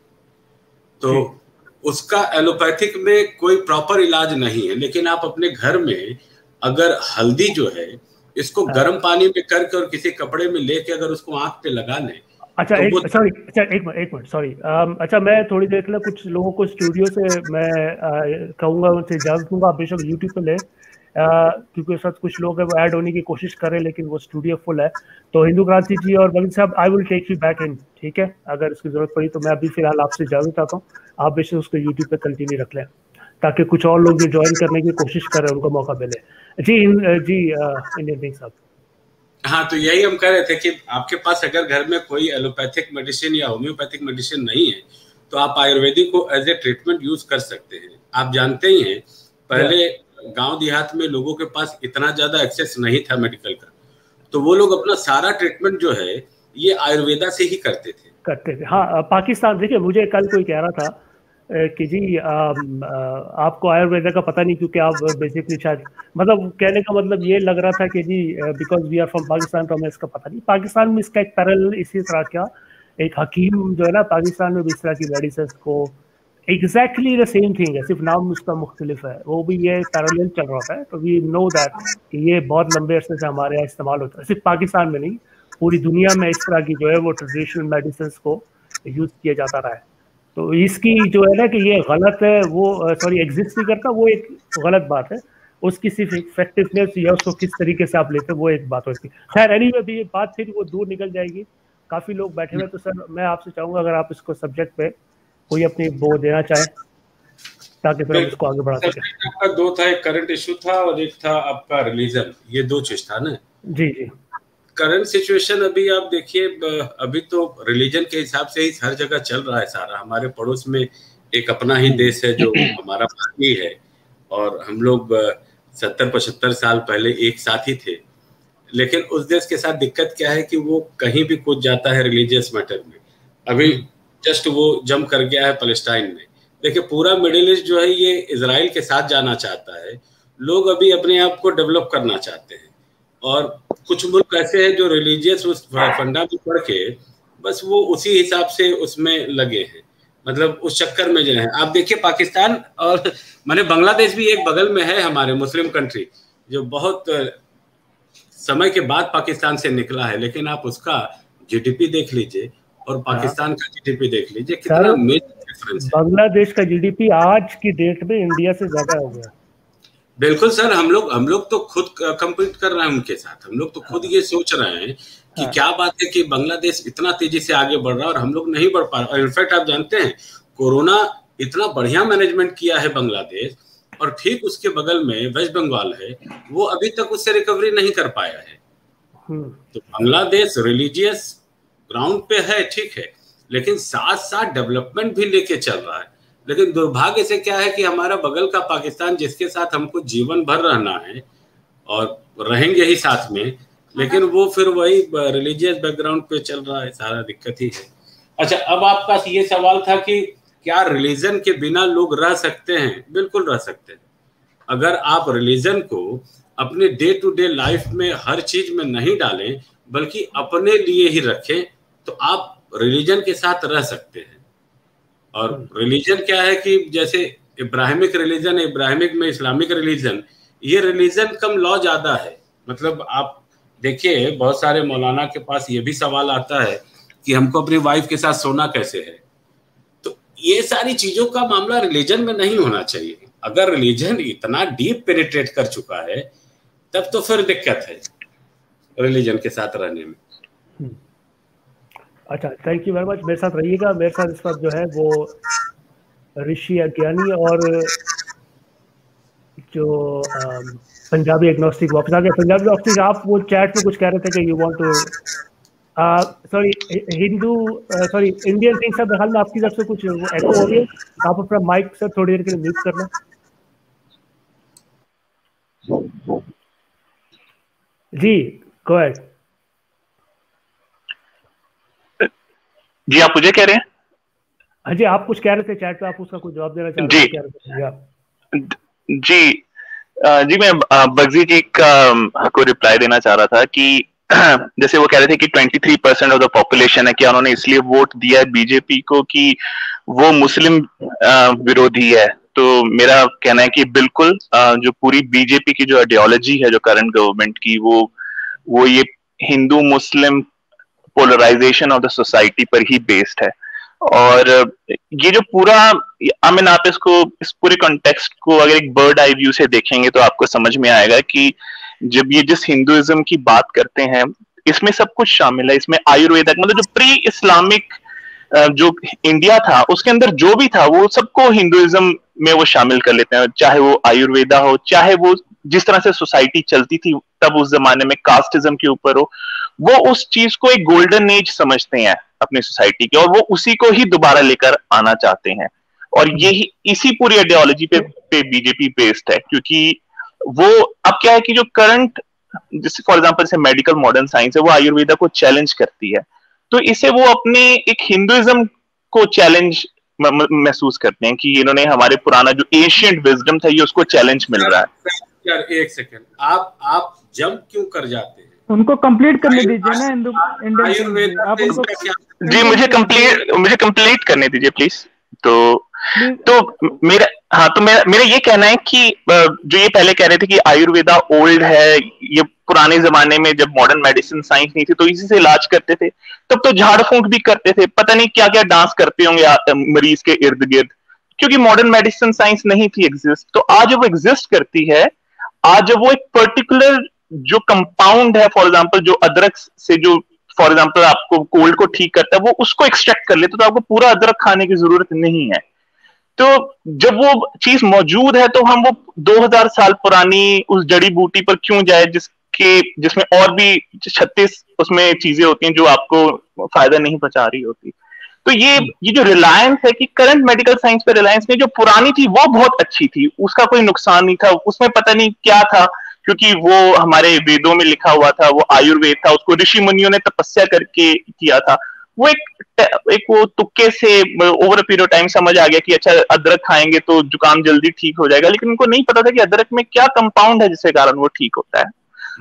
तो उसका एलोपैथिक में कोई प्रॉपर इलाज नहीं है, लेकिन आप अपने घर में अगर हल्दी जो है इसको गर्म पानी में करके और किसी कपड़े में लेके अगर उसको आंख पे लगा लें. अच्छा तो एक सॉरी अच्छा एक मिनट एक मिनट सॉरी अच्छा मैं थोड़ी देर के लिए कुछ लोगों को स्टूडियो से मैं कहूँगा उनसे इजाजत दूंगा, आप बेशक यूट्यूब पे ले क्योंकि उस वक्त कुछ लोग हैं वो ऐड होने की कोशिश कर रहे हैं लेकिन वो स्टूडियो फुल है. तो हिंदू क्रांति जी और बगल साहब I will take you back in, ठीक है, अगर इसकी जरूरत पड़ी तो मैं अभी फिलहाल आपसे इजाजत चाहता हूँ, आप बेशक उसको यूट्यूब पे कंटिन्यू रख लें ताकि कुछ और लोग जो ज्वाइन करने की कोशिश कर रहे हैं उनको मौका मिले. जी जी इंडियन थिंग्स साहब. हाँ तो यही हम कह रहे थे कि आपके पास अगर घर में कोई एलोपैथिक मेडिसिन या होम्योपैथिक मेडिसिन नहीं है तो आप आयुर्वेदिक को एज ए ट्रीटमेंट यूज कर सकते हैं. आप जानते ही हैं पहले गांव देहात में लोगों के पास इतना ज्यादा एक्सेस नहीं था मेडिकल का, तो वो लोग अपना सारा ट्रीटमेंट जो है ये आयुर्वेदा से ही करते थे करते थे हाँ पाकिस्तान. देखिए मुझे कल कोई कह रहा था कि जी आ, आ, आपको आयुर्वेदा का पता नहीं क्योंकि आप बेसिकली शायद मतलब कहने का मतलब ये लग रहा था कि जी because we are from Pakistan तो हमें इसका पता नहीं. पाकिस्तान में इसका एक पैरेलल इसी तरह का एक हकीम जो है ना पाकिस्तान में भी इस तरह की मेडिसिन को एग्जैक्टली द सेम थिंग है, सिर्फ नाम उसका मुख्तलिफ है, वो भी ये पैरेलल चल रहा है. तो वी नो दैट कि ये बहुत लंबे अरसे से हमारे यहाँ इस्तेमाल होता है, सिर्फ पाकिस्तान में नहीं पूरी दुनिया में इस तरह की जो है वो ट्रेडिशनल मेडिसिन को यूज किया जाता रहा है. तो इसकी जो है ना कि ये गलत है वो सॉरी एग्जिस्ट नहीं करता वो एक गलत बात है, उसकी सिर्फ इफेक्टिवनेस या उसको किस तरीके से आप लेते हैं वो एक बात होती है. खैर एनीवे भी ये बात फिर वो दूर निकल जाएगी, काफ़ी लोग बैठे हुए. तो सर मैं आपसे चाहूँगा अगर आप इसको सब्जेक्ट पे कोई अपनी वो देना चाहे ताकि फिर हम इसको आगे बढ़ा सकें. आपका दो था, एक करंट इशू था और एक था आपका रिलीजन, ये दो चीज था ना. जी जी करंट सिचुएशन अभी आप देखिए, अभी तो रिलीजन के हिसाब से ही हर जगह चल रहा है सारा. हमारे पड़ोस में एक अपना ही देश है जो हमारा भाई है और हम लोग सत्तर पचहत्तर साल पहले एक साथ ही थे, लेकिन उस देश के साथ दिक्कत क्या है कि वो कहीं भी कूद जाता है रिलीजियस मैटर में। अभी जस्ट वो जंप कर गया है पैलेस्टाइन में। देखिए पूरा मिडिल ईस्ट जो है ये इजराइल के साथ जाना चाहता है। लोग अभी अपने आप को डेवलप करना चाहते हैं, और कुछ मुल्क ऐसे हैं जो रिलीजियस उस फंडा में पढ़ के बस वो उसी हिसाब से उसमें लगे हैं, मतलब उस चक्कर में जो है। आप देखिए पाकिस्तान और माने बांग्लादेश भी एक बगल में है हमारे मुस्लिम कंट्री, जो बहुत समय के बाद पाकिस्तान से निकला है, लेकिन आप उसका जीडीपी देख लीजिए और पाकिस्तान का जीडीपी देख लीजिए, कितना मेजर डिफरेंस है। बांग्लादेश का जीडीपी आज की डेट में इंडिया से ज्यादा हो गया। बिल्कुल सर, हम लोग हम लोग तो खुद कंपीट कर रहे हैं उनके साथ। हम लोग तो खुद ये सोच रहे हैं कि क्या बात है कि बांग्लादेश इतना तेजी से आगे बढ़ रहा है और हम लोग नहीं बढ़ पा रहे। और इनफैक्ट आप जानते हैं कोरोना इतना बढ़िया मैनेजमेंट किया है बांग्लादेश, और ठीक उसके बगल में वेस्ट बंगाल है, वो अभी तक उससे रिकवरी नहीं कर पाया है। तो बांग्लादेश रिलीजियस ग्राउंड पे है, ठीक है, लेकिन साथ साथ डेवलपमेंट भी लेके चल रहा है। लेकिन दुर्भाग्य से क्या है कि हमारा बगल का पाकिस्तान, जिसके साथ हमको जीवन भर रहना है और रहेंगे ही साथ में, लेकिन वो फिर वही रिलीजियस बैकग्राउंड पे चल रहा है, सारा दिक्कत ही है। अच्छा, अब आपका ये सवाल था कि क्या रिलीजन के बिना लोग रह सकते हैं? बिल्कुल रह सकते हैं। अगर आप रिलीजन को अपने डे टू डे लाइफ में हर चीज में नहीं डालें, बल्कि अपने लिए ही रखें, तो आप रिलीजन के साथ रह सकते हैं। और रिलीजन क्या है कि जैसे इब्राहिमिक रिलीजन, इब्राहिमिक में इस्लामिक रिलीजन, ये रिलीजन कम लॉ ज्यादा है। मतलब आप देखिए बहुत सारे मौलाना के पास ये भी सवाल आता है कि हमको अपनी वाइफ के साथ सोना कैसे है। तो ये सारी चीजों का मामला रिलीजन में नहीं होना चाहिए। अगर रिलीजन इतना डीप पेनिट्रेट कर चुका है, तब तो फिर दिक्कत है रिलीजन के साथ रहने में। अच्छा, थैंक यू वेरी मच। मेरे साथ रहिएगा। मेरे साथ इस वक्त जो है वो ऋषि अज्ञानी और जो आम, पंजाबी एग्नोस्टिक वापस आ गए। पंजाबी एग्नोस्टिक, आप वो चैट में कुछ कह रहे थे कि you want to sorry Hindu sorry Indian thing सब हाल में आपकी तरफ से कुछ एको हो रही है। आप अपना माइक सर थोड़ी देर के लिए म्यूट करना। जी गो अहेड। जी आप मुझे कह रहे हैं? हाँ जी, आप कुछ कह रहे थे चैट पे, आप उसका कुछ जवाब देना चाह रहे थे? जी जी मैं बग्जी जी का को रिप्लाई देना चाह रहा था कि जैसे वो कह रहे थे कि तेईस परसेंट ऑफ द पॉपुलेशन है, क्या उन्होंने इसलिए वोट दिया है बीजेपी को कि वो मुस्लिम विरोधी है। तो मेरा कहना है कि बिल्कुल जो पूरी बीजेपी की जो आइडियोलॉजी है जो करंट गवर्नमेंट की, वो वो ये Hindu Muslim polarisation of the society पर ही बेस्ड है। और ये जो पूरा आई मीन आप इसको इस पूरे कॉन्टेक्स्ट को अगर एक बर्ड आई व्यू से देखेंगे तो आपको समझ में आएगा कि जब ये जिस हिंदुइज्म की बात करते हैं, इसमें सब कुछ शामिल है। इसमें आयुर्वेदिक, मतलब जो प्री इस्लामिक जो इंडिया था उसके अंदर जो भी था वो सबको हिंदुइज्म में वो शामिल कर लेते हैं। चाहे वो आयुर्वेदा हो, चाहे वो जिस तरह से सोसाइटी चलती थी तब उस जमाने में कास्टिज्म के ऊपर हो, वो उस चीज को एक गोल्डन एज समझते हैं अपनी सोसाइटी के, और वो उसी को ही दोबारा लेकर आना चाहते हैं। और यही इसी पूरी आइडियोलॉजी पे पे बीजेपी बेस्ड है, क्योंकि वो अब क्या है कि जो करंट जैसे for example say medical modern science है, वो आयुर्वेदा को चैलेंज करती है, तो इसे वो अपने एक हिंदुइज्म को चैलेंज महसूस करते हैं कि इन्होंने हमारे पुराना जो एशियंट विजडम था ये उसको चैलेंज मिल रहा है। यार एक सेकंड, आप आप जंप क्यों कर जाते हैं? उनको कंप्लीट करने दीजिए ना हिंदू इंडियन। आप उनको जी मुझे कंप्लीट मुझे कंप्लीट करने दीजिए प्लीज। तो तो मेरा हाँ तो मेरा मेरा ये कहना है कि जो ये पहले कह रहे थे कि आयुर्वेदा ओल्ड है, ये पुराने जमाने में जब मॉडर्न मेडिसिन साइंस नहीं थी तो इसी से इलाज करते थे, तब तो झाड़ फूंक भी करते थे, पता नहीं क्या क्या डांस करते होंगे मरीज के इर्द गिर्द, क्योंकि मॉडर्न मेडिसिन साइंस नहीं थी एग्जिस्ट। तो आज वो एग्जिस्ट करती है, आज वो एक पर्टिकुलर जो कंपाउंड है, फॉर एग्जांपल जो अदरक से जो फॉर एग्जांपल आपको कोल्ड को ठीक करता है, वो उसको एक्सट्रैक्ट कर लेते तो आपको पूरा अदरक खाने की जरूरत नहीं है। तो जब वो चीज मौजूद है तो हम वो दो हज़ार साल पुरानी उस जड़ी बूटी पर क्यों जाए जिसके जिसमें और भी छत्तीस उसमें चीजें होती हैं जो आपको फायदा नहीं पहुंचा रही होती। तो ये ये जो रिलायंस है कि करंट मेडिकल साइंस पे रिलायंस में जो पुरानी थी वो बहुत अच्छी थी, उसका कोई नुकसान नहीं था, उसमें पता नहीं क्या था क्योंकि वो हमारे वेदों में लिखा हुआ था, वो आयुर्वेद था, उसको ऋषि मुनियों ने तपस्या करके किया था। वो एक एक वो तुक्के से ओवर अ पीरियड टाइम समझ आ गया कि अच्छा अदरक खाएंगे तो जुकाम जल्दी ठीक हो जाएगा, लेकिन उनको नहीं पता था कि अदरक में क्या कंपाउंड है जिसके कारण वो ठीक होता है।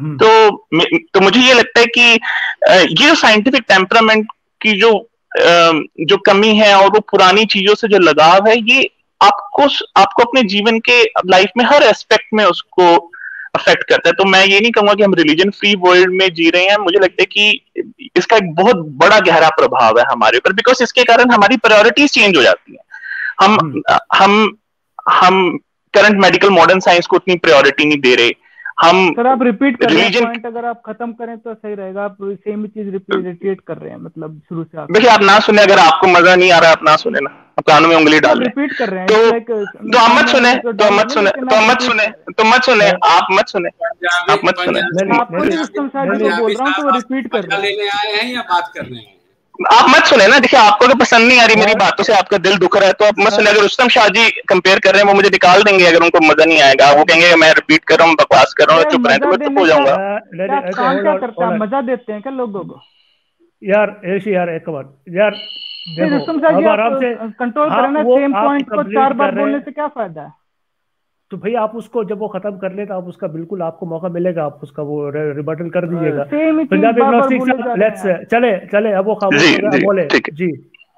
तो तो मुझे ये लगता है कि ये जो साइंटिफिक टेम्परामेंट की जो जो कमी है और वो पुरानी चीजों से जो लगाव है, ये आपको आपको अपने जीवन के लाइफ में हर एस्पेक्ट में उसको अफेक्ट करता है। तो मैं ये नहीं कहूंगा कि हम रिलीजन फ्री वर्ल्ड में जी रहे हैं, मुझे लगता है कि इसका एक बहुत बड़ा गहरा प्रभाव है हमारे ऊपर, बिकॉज इसके कारण हमारी प्रायोरिटीज चेंज हो जाती हैं। हम हम हम करंट मेडिकल मॉडर्न साइंस को उतनी प्रायोरिटी नहीं दे रहे। हम सर आप रिपीट कर रहे हैं religion- पॉइंट, अगर आप खत्म करें तो सही रहेगा। आप सेम चीज रिपीट रिपीट कर रहे हैं, मतलब शुरू से आप देखिए, आप ना सुने, अगर आपको मजा नहीं आ रहा आप ना सुने ना, आप कानों में उंगली डाल रहे हैं। रिपीट कर रहे हैं तो like, तो आप मत सुने तो मत सुने तो मत सुने तो मत सुने आप मत सुने आप मत सुने आपको नहीं रुस्तम साहब जी को बोल रहा हूँ तो वो रिपीट कर रहे हैं। लेने आए हैं या बात करने आए हैं? आप मत सुने ना। देखिए, आपको अगर पसंद नहीं आ रही मेरी बातों से, आपका दिल दुख रहा है, तो आप मत सुने। अगर रुस्तम शाह जी कंपेयर कर रहे हैं, वो मुझे निकाल देंगे अगर उनको मजा नहीं आएगा। वो कहेंगे मैं रिपीट कर रहा हूँ, बकवास कर रहा हूँ, चुप रहे, तो मैं चुप हो जाऊंगा। काम क्या करते हैं, मजा देते हैं क्या लोगों को? यार ऐसी यार एक बार यार रुस्तम साहब जी आप कंट्रोल करें ना, सेम पॉइंट को चार बार बोलने से क्या फायदा है? तो भाई आप उसको जब वो खत्म कर ले तो आप उसका बिल्कुल आपको मौका मिलेगा, आप उसका वो रिबटल कर दीजिएगा। पंजाबी एग्नोस्टिक लेट्स चले चले अब वो खामोश बोले जी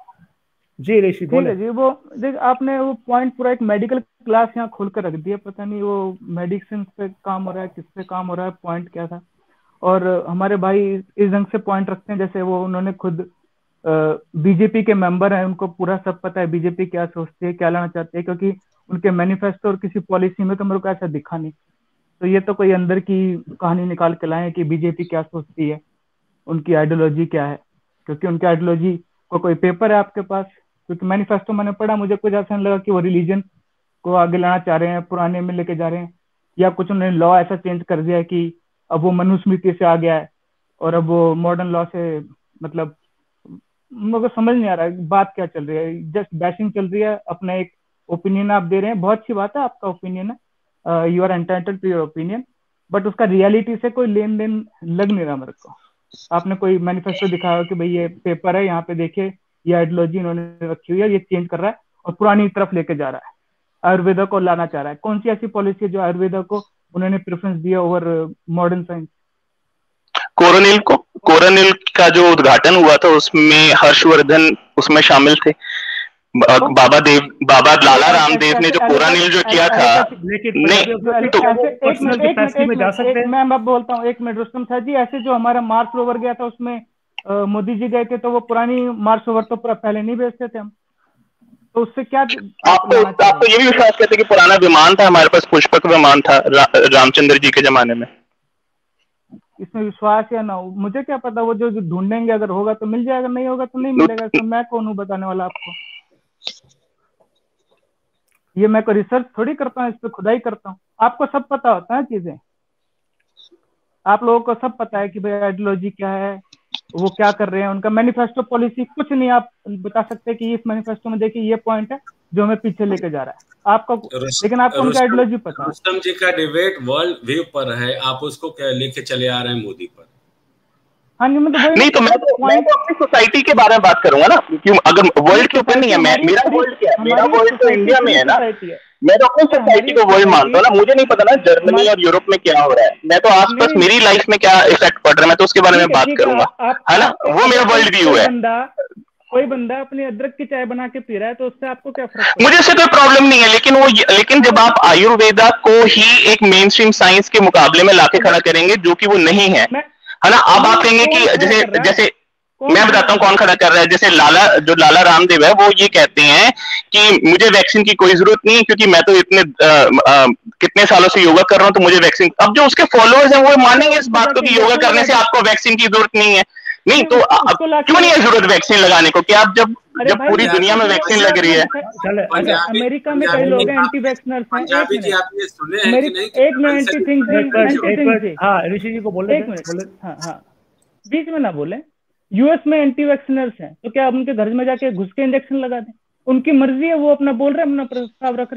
जी ऋषि बोले जी। वो देख आपने वो पॉइंट पूरा एक मेडिकल क्लास यहाँ खोल कर रख दिया, पता नहीं वो मेडिसिन पे काम हो रहा है, किस पे काम हो रहा है, पॉइंट क्या था। और हमारे भाई इस ढंग से पॉइंट रखते हैं जैसे वो उन्होंने खुद बीजेपी के मेंबर हैं, उनको पूरा सब पता है बीजेपी क्या सोचती है, क्या लाना चाहती है, क्योंकि उनके मैनिफेस्टो और किसी पॉलिसी में तो मेरे को ऐसा दिखा नहीं। तो ये तो कोई अंदर की कहानी निकाल के लाए कि बीजेपी क्या सोचती है, उनकी आइडियोलॉजी क्या है, क्योंकि उनकी आइडियोलॉजी को कोई पेपर है आपके पास? क्योंकि मैनिफेस्टो मैंने पढ़ा, मुझे कुछ ऐसा नहीं लगा कि वो रिलीजन को आगे लाना चाह रहे हैं, पुराने में लेके जा रहे हैं, या कुछ उन्होंने लॉ ऐसा चेंज कर दिया है कि अब वो मनुस्मृति से आ गया है और अब वो मॉडर्न लॉ से, मतलब मुझे समझ नहीं आ रहा है बात क्या चल रही है। जस्ट बैशिंग चल रही है, अपना एक ओपिनियन आप दे रहे हैं, बहुत अच्छी बात है, आपका ओपिनियन है, you are entitled to your opinion, but उसका रियलिटी से कोई लेन देन लग नहीं रहा मेरे को। आपने कोई मैनिफेस्टो दिखाया कि भाई ये पेपर है, यहाँ पे देखिए ये आइडियोलॉजी इन्होंने रखी हुई है, ये चेंज कर रहा है और पुरानी तरफ लेके जा रहा है, आयुर्वेदा को लाना चाह रहा है। कौन सी ऐसी पॉलिसी है जो आयुर्वेदा को उन्होंने प्रेफरेंस दिया ओवर मॉडर्न साइंस? कोरोनिल को कोरोनिल का जो उद्घाटन हुआ था उसमें हर्षवर्धन उसमें शामिल थे। बाबा देव बाबा लाला रामदेव ने जो कोरोनिल जो किया था, नहीं तो मैं मैं बोलता हूँ एक मिनट रुस्तम साहब जी, ऐसे जो हमारा मार्स रोवर गया था उसमें मोदी जी गए थे, तो वो पुरानी मार्स रोवर तो पहले नहीं भेजते थे हम, तो उससे क्या आपको आपको ये भी विश्वास करते कि पुराना विमान था हमारे पास, पुष्पक विमान था रा, रामचंद्र जी के जमाने में? इसमें विश्वास या ना हो मुझे क्या पता, वो जो ढूंढेंगे, अगर होगा तो मिल जाएगा, नहीं होगा तो नहीं मिलेगा। इसमें मैं कौन हूँ बताने वाला आपको? ये मैं कोई रिसर्च थोड़ी करता हूँ, इस पे खुदाई करता हूँ। आपको सब पता होता है चीजें, आप लोगों को सब पता है कि भाई आइडियोलॉजी क्या है, वो क्या कर रहे हैं, उनका मैनिफेस्टो पॉलिसी कुछ नहीं आप बता सकते कि इस मैनिफेस्टो में देखिए ये पॉइंट है जो हमें पीछे लेके जा रहा है आपको, लेकिन आपको उनका आइडियोलॉजी पता है। रुस्तम जी का डिबेट वर्ल्ड व्यू पर है, आप उसको लेके चले आ रहे हैं मोदी पर। हाँ जी, मैं तो नहीं तो मैं तो मैं तो अपनी सोसाइटी के बारे में बात करूंगा ना, क्यों अगर वर्ल्ड के ऊपर नहीं है, मैं मेरा वर्ल्ड क्या है, मेरा वर्ल्ड तो इंडिया में है ना, मैं तो अपनी सोसाइटी को वर्ल्ड मानता हूँ ना। मुझे नहीं पता ना जर्मनी और यूरोप में क्या हो रहा है, मैं तो आसपास मेरी लाइफ में क्या इफेक्ट पड़ रहा है, मैं तो उसके बारे में बात करूंगा, है ना, वो मेरा वर्ल्ड व्यू है। कोई बंदा अपनी अदरक की चाय बना के पी रहा है तो उससे आपको क्या फर्क? मुझे इससे कोई प्रॉब्लम नहीं है, लेकिन वो लेकिन जब आप आयुर्वेदा को ही एक मेन स्ट्रीम साइंस के मुकाबले में लाके खड़ा करेंगे, जो कि वो नहीं है, है ना। अब आप कहेंगे कि जैसे जैसे मैं बताता हूँ कौन खड़ा कर रहा है, जैसे लाला जो लाला रामदेव है वो ये कहते हैं कि मुझे वैक्सीन की कोई जरूरत नहीं है, क्योंकि मैं तो इतने आ, आ, कितने सालों से योगा कर रहा हूँ, तो मुझे वैक्सीन। अब जो उसके फॉलोअर्स हैं वो मानेंगे इस बात को कि योगा करने से आपको वैक्सीन की जरूरत नहीं है। नहीं तो क्यों नहीं है जरूरत वैक्सीन लगाने को? कि आप जब जब पूरी दुनिया में वैक्सीन लग रही है। अमेरिका में कई लोग हैं एंटी वैक्सीनर्स हैं। पंजाबी जी आपने सुने हैं कि नहीं? एक मिनट एंटी थिंग्स, हाँ ऋषि जी को बोले, एक मिनट, हाँ हाँ बीच में ना बोले। यूएस में एंटी वैक्सीनर्स हैं, तो क्या आप उनके घर में जाके घुस के इंजेक्शन लगा दें? उनकी मर्जी है, वो अपना बोल रहे हैं, अपना प्रस्ताव रख रहे हैं।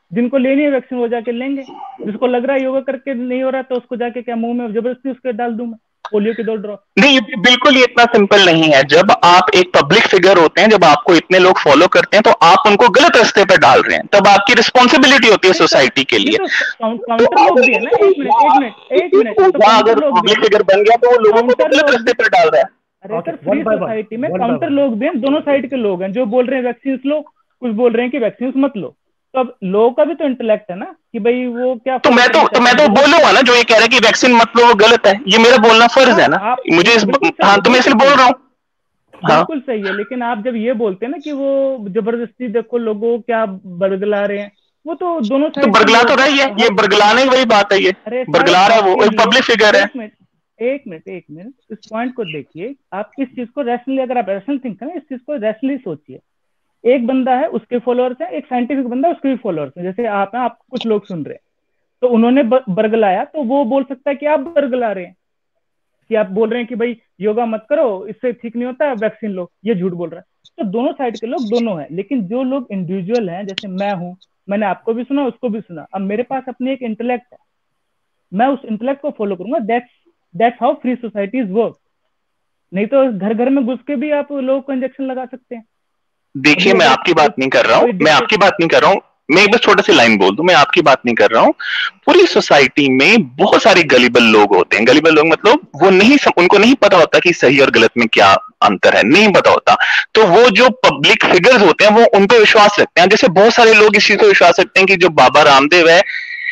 जिनको लेनी है वैक्सीन वो जाके लेंगे, जिसको लग रहा है योगा करके नहीं हो रहा तो उसको जाके क्या मुंह में जबरदस्ती उसके डाल दूं मैं पोलियो की दो ड्रॉप। नहीं, बिल्कुल ये इतना सिंपल नहीं है। जब आप एक पब्लिक फिगर होते हैं, जब आपको इतने लोग फॉलो करते हैं, तो आप उनको गलत रास्ते पे डाल रहे हैं, तब आपकी रिस्पॉन्सिबिलिटी होती है सोसाइटी के लिए। काउंटर लोग भी है ना, एक मिनट एक मिनट एक मिनट अगर पब्लिक फिगर बन गया तो वो लोगों को गलत रास्ते पे डाल रहा है। अरे सर फ्री सोसाइटी में काउंटर लोग भी हैं, दोनों साइड के लोग हैं, जो बोल रहे हैं वैक्सीन लो, कुछ बोल रहे हैं कि वैक्सीन मत लो। तो अब लोगों का भी तो इंटेलेक्ट है ना कि भाई वो क्या। तो मैं तो तो मैं तो बोलूंगा ना, जो ये कह रहा है कि वैक्सीन मत लो वो गलत है, ये मेरा बोलना फर्ज है ना, मुझे इस हाँ तो मैं इसलिए बोल रहा हूँ। बिल्कुल सही है, लेकिन आप जब ये बोलते हैं ना कि वो जबरदस्ती देखो लोगों क्या बरगला रहे हैं, वो तो दोनों साइड तो बरगला तो रही है, ये बरगलाने की वही बात है, ये बरगला रहा है वो, एक पब्लिक फिगर है। एक मिनट एक मिनट इस पॉइंट को देखिए, आप इस चीज को रैशनली, अगर आप रैशनल थिंक करें, इस चीज को रैशनली सोचिए। एक बंदा है उसके फॉलोअर्स हैं, एक साइंटिफिक बंदा है उसके भी फॉलोअर्स हैं, जैसे आप हैं, आप कुछ लोग सुन रहे हैं, तो उन्होंने बरगलाया तो वो बोल सकता है कि आप बरगला रहे हैं, कि आप बोल रहे हैं कि भाई योगा मत करो इससे ठीक नहीं होता, वैक्सीन लो, ये झूठ बोल रहा है। तो दोनों साइड के लोग दोनों हैं, लेकिन जो लोग इंडिविजुअल हैं, जैसे मैं हूँ, मैंने आपको भी सुना उसको भी सुना, अब मेरे पास अपनी एक इंटेलेक्ट है, मैं उस इंटेलेक्ट को फॉलो करूंगा। That's that's how free societies work. नहीं तो घर घर में घुस के भी आप लोगों को इंजेक्शन लगा सकते हैं। देखिए मैं आपकी बात नहीं कर रहा हूँ, मैं आपकी बात नहीं कर रहा हूँ, मैं एक बस छोटा सी लाइन बोल दूं, मैं आपकी बात नहीं कर रहा हूँ। पूरी सोसाइटी में बहुत सारे गलीबल लोग होते हैं, गलीबल लोग मतलब वो नहीं, उनको नहीं पता होता कि सही और गलत में क्या अंतर है, नहीं पता होता। तो वो जो पब्लिक फिगर्स होते हैं वो उन पर विश्वास रखते हैं। जैसे बहुत सारे लोग इस चीज पर विश्वास रखते हैं कि जो बाबा रामदेव है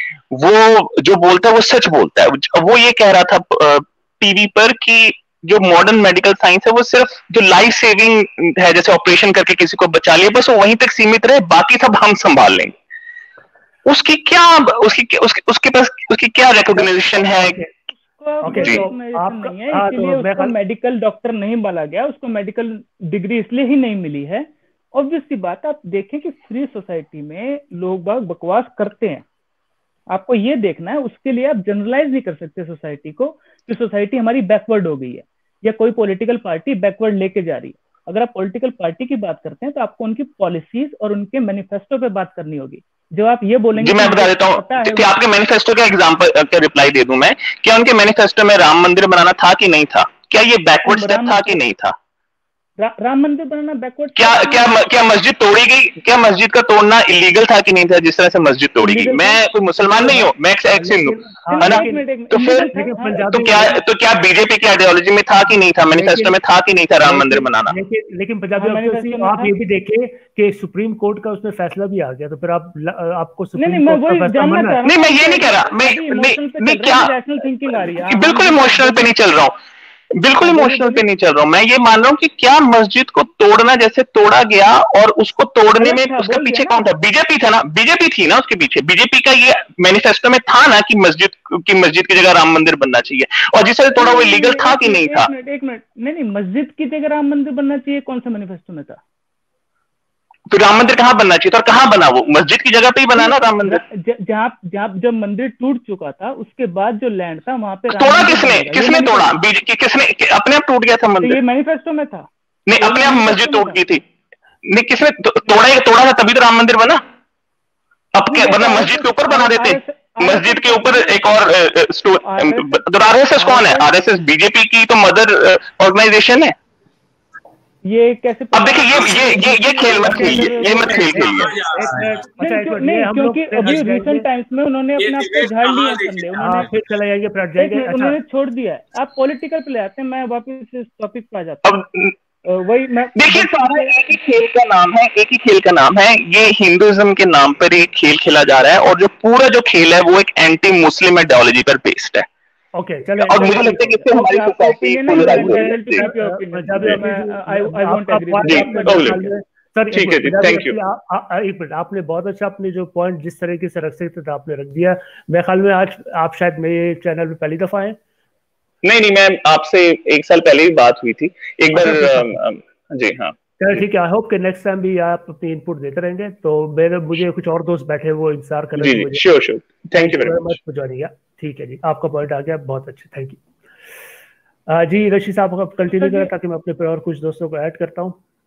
वो जो बोलता है वो सच बोलता है। वो ये कह रहा था टीवी पर कि जो मॉडर्न मेडिकल साइंस है वो सिर्फ जो लाइफ सेविंग है, जैसे ऑपरेशन करके किसी को बचा लिया, बस वो वहीं तक सीमित रहे, बाकी सब हम संभाल लेंगे। उसकी क्या उसकी उसके उसके पास उसकी क्या रिकॉग्निशन है? ओके जी, नहीं है इसीलिए उसको मेडिकल डॉक्टर नहीं बोला गया, उसको मेडिकल डिग्री इसलिए ही नहीं मिली है। ऑब्वियस सी बात, आप देखें कि फ्री सोसाइटी में लोग बाग बकवास करते हैं, आपको ये देखना है। उसके लिए आप जनरलाइज नहीं कर सकते सोसाइटी को कि सोसाइटी हमारी बैकवर्ड हो गई है या कोई पॉलिटिकल पार्टी बैकवर्ड लेके जा रही है। अगर आप पॉलिटिकल पार्टी की बात करते हैं तो आपको उनकी पॉलिसीज और उनके मैनिफेस्टो पे बात करनी होगी। जब आप ये बोलेंगे, मैं बता देता हूँ कि आपके मैनिफेस्टो का एग्जांपल का रिप्लाई दे दूं मैं, क्या उनके मैनिफेस्टो में राम मंदिर बनाना था कि नहीं था? क्या ये बैकवर्ड स्टेप था कि नहीं था? रा, राम मंदिर बनाना बैकवर्ड? क्या क्या क्या मस्जिद तोड़ी गई? क्या मस्जिद का तोड़ना इलीगल था कि नहीं था? जिस तरह से मस्जिद तोड़ी गई, मैं कोई मुसलमान नहीं हूँ, मैं एक सिंध हूँ, है ना? तो फिर तो क्या तो क्या बीजेपी की आइडियोलॉजी में था कि नहीं था, मैनिफेस्टो में था कि नहीं था राम मंदिर बनाना? लेकिन लेकिन पंजाबी आप ये भी देखे कि सुप्रीम कोर्ट का उसमें फैसला भी आ गया, तो फिर आप आपको सुप्रीम कोर्ट का फैसला मानना? नहीं, मैं ये नहीं कह रहा, मैं मैं क्या थिंकिंग आ रही है, बिल्कुल इमोशनल पे नहीं चल रहा हूँ, बिल्कुल इमोशनल पे नहीं चल रहा हूँ। मैं ये मान रहा हूँ कि क्या मस्जिद को तोड़ना जैसे तोड़ा गया और उसको तोड़ने में उसके पीछे कौन था? बीजेपी था ना, बीजेपी थी ना उसके पीछे। बीजेपी का ये मैनिफेस्टो में था ना कि मस्जिद की मस्जिद की जगह राम मंदिर बनना चाहिए, और जिसे तोड़ा वो इलीगल था कि नहीं था? एक मिनट, नहीं नहीं, मस्जिद की जगह राम मंदिर बनना चाहिए कौन सा मैनिफेस्टो में था? तो राम मंदिर कहाँ बनना चाहिए था और कहाँ बना? वो मस्जिद की जगह पे ही बना ना राम मंदिर। जहाँ जहाँ जब मंदिर टूट चुका था उसके बाद जो लैंड था वहां पे तोड़ा किसने? किसने तोड़ा? बीजेपी किसने? अपने आप टूट गया था मंदिर? ये मैनिफेस्टो में था। नहीं, अपने आप मस्जिद टूट गई थी। नहीं, किसने तोड़ा? तोड़ा था तभी तो राम मंदिर बना। अब क्या वरना मस्जिद के ऊपर बना देते, मस्जिद के ऊपर एक और। तो आरएसएस कौन है? आरएसएस बीजेपी की तो मदर ऑर्गेनाइजेशन है। ये कैसे? अब देखिए ये ये ये ये खेल मत खेलिए, ये मत खेल खेलिए। नहीं, क्योंकि अभी रिसेंट टाइम्स में उन्होंने अपने आप को झाड़ लिया संडे, उन्होंने फिर चला जाएंगे फिर हट जाएंगे, उन्होंने छोड़ दिया है। आप पॉलिटिकल पे ले आते हैं, मैं वापस इस टॉपिक पे आ जाता हूँ। वही मैं देखिए, सारा एक ही खेल का नाम है, एक ही खेल का नाम है। ये हिंदुइज्म के नाम पर एक खेल खेला जा रहा है, और जो पूरा जो खेल है वो एक एंटी मुस्लिम आइडियोलॉजी पर बेस्ड है। ओके चलो, और मुझे लगता है कि इससे हमारी सोसाइटी सर ठीक है जी, थैंक यू। एक मिनट, आपने बहुत अच्छा अपने जो पॉइंट जिस तरीके से रख सकते थे आपने रख दिया। मैं ख्याल में आज आप शायद मेरे चैनल पे पहली दफा हैं। नहीं नहीं, मैं आपसे एक साल पहले ही बात हुई थी एक बार। जी हाँ, चलो ठीक है। आई होप कि नेक्स्ट टाइम भी आप अपनी इनपुट देते रहेंगे। तो मेरे मुझे कुछ और दोस्त बैठे वो इंतजार कर रहे हैं। Sure sure, thank you very much for joining. ठीक है जी, आपका पॉइंट आ गया, बहुत अच्छा, थैंक यू जी। रशीद साहब आप कंटिन्यू करें ताकि मैं अपने पे और कुछ दोस्तों को ऐड करता हूँ।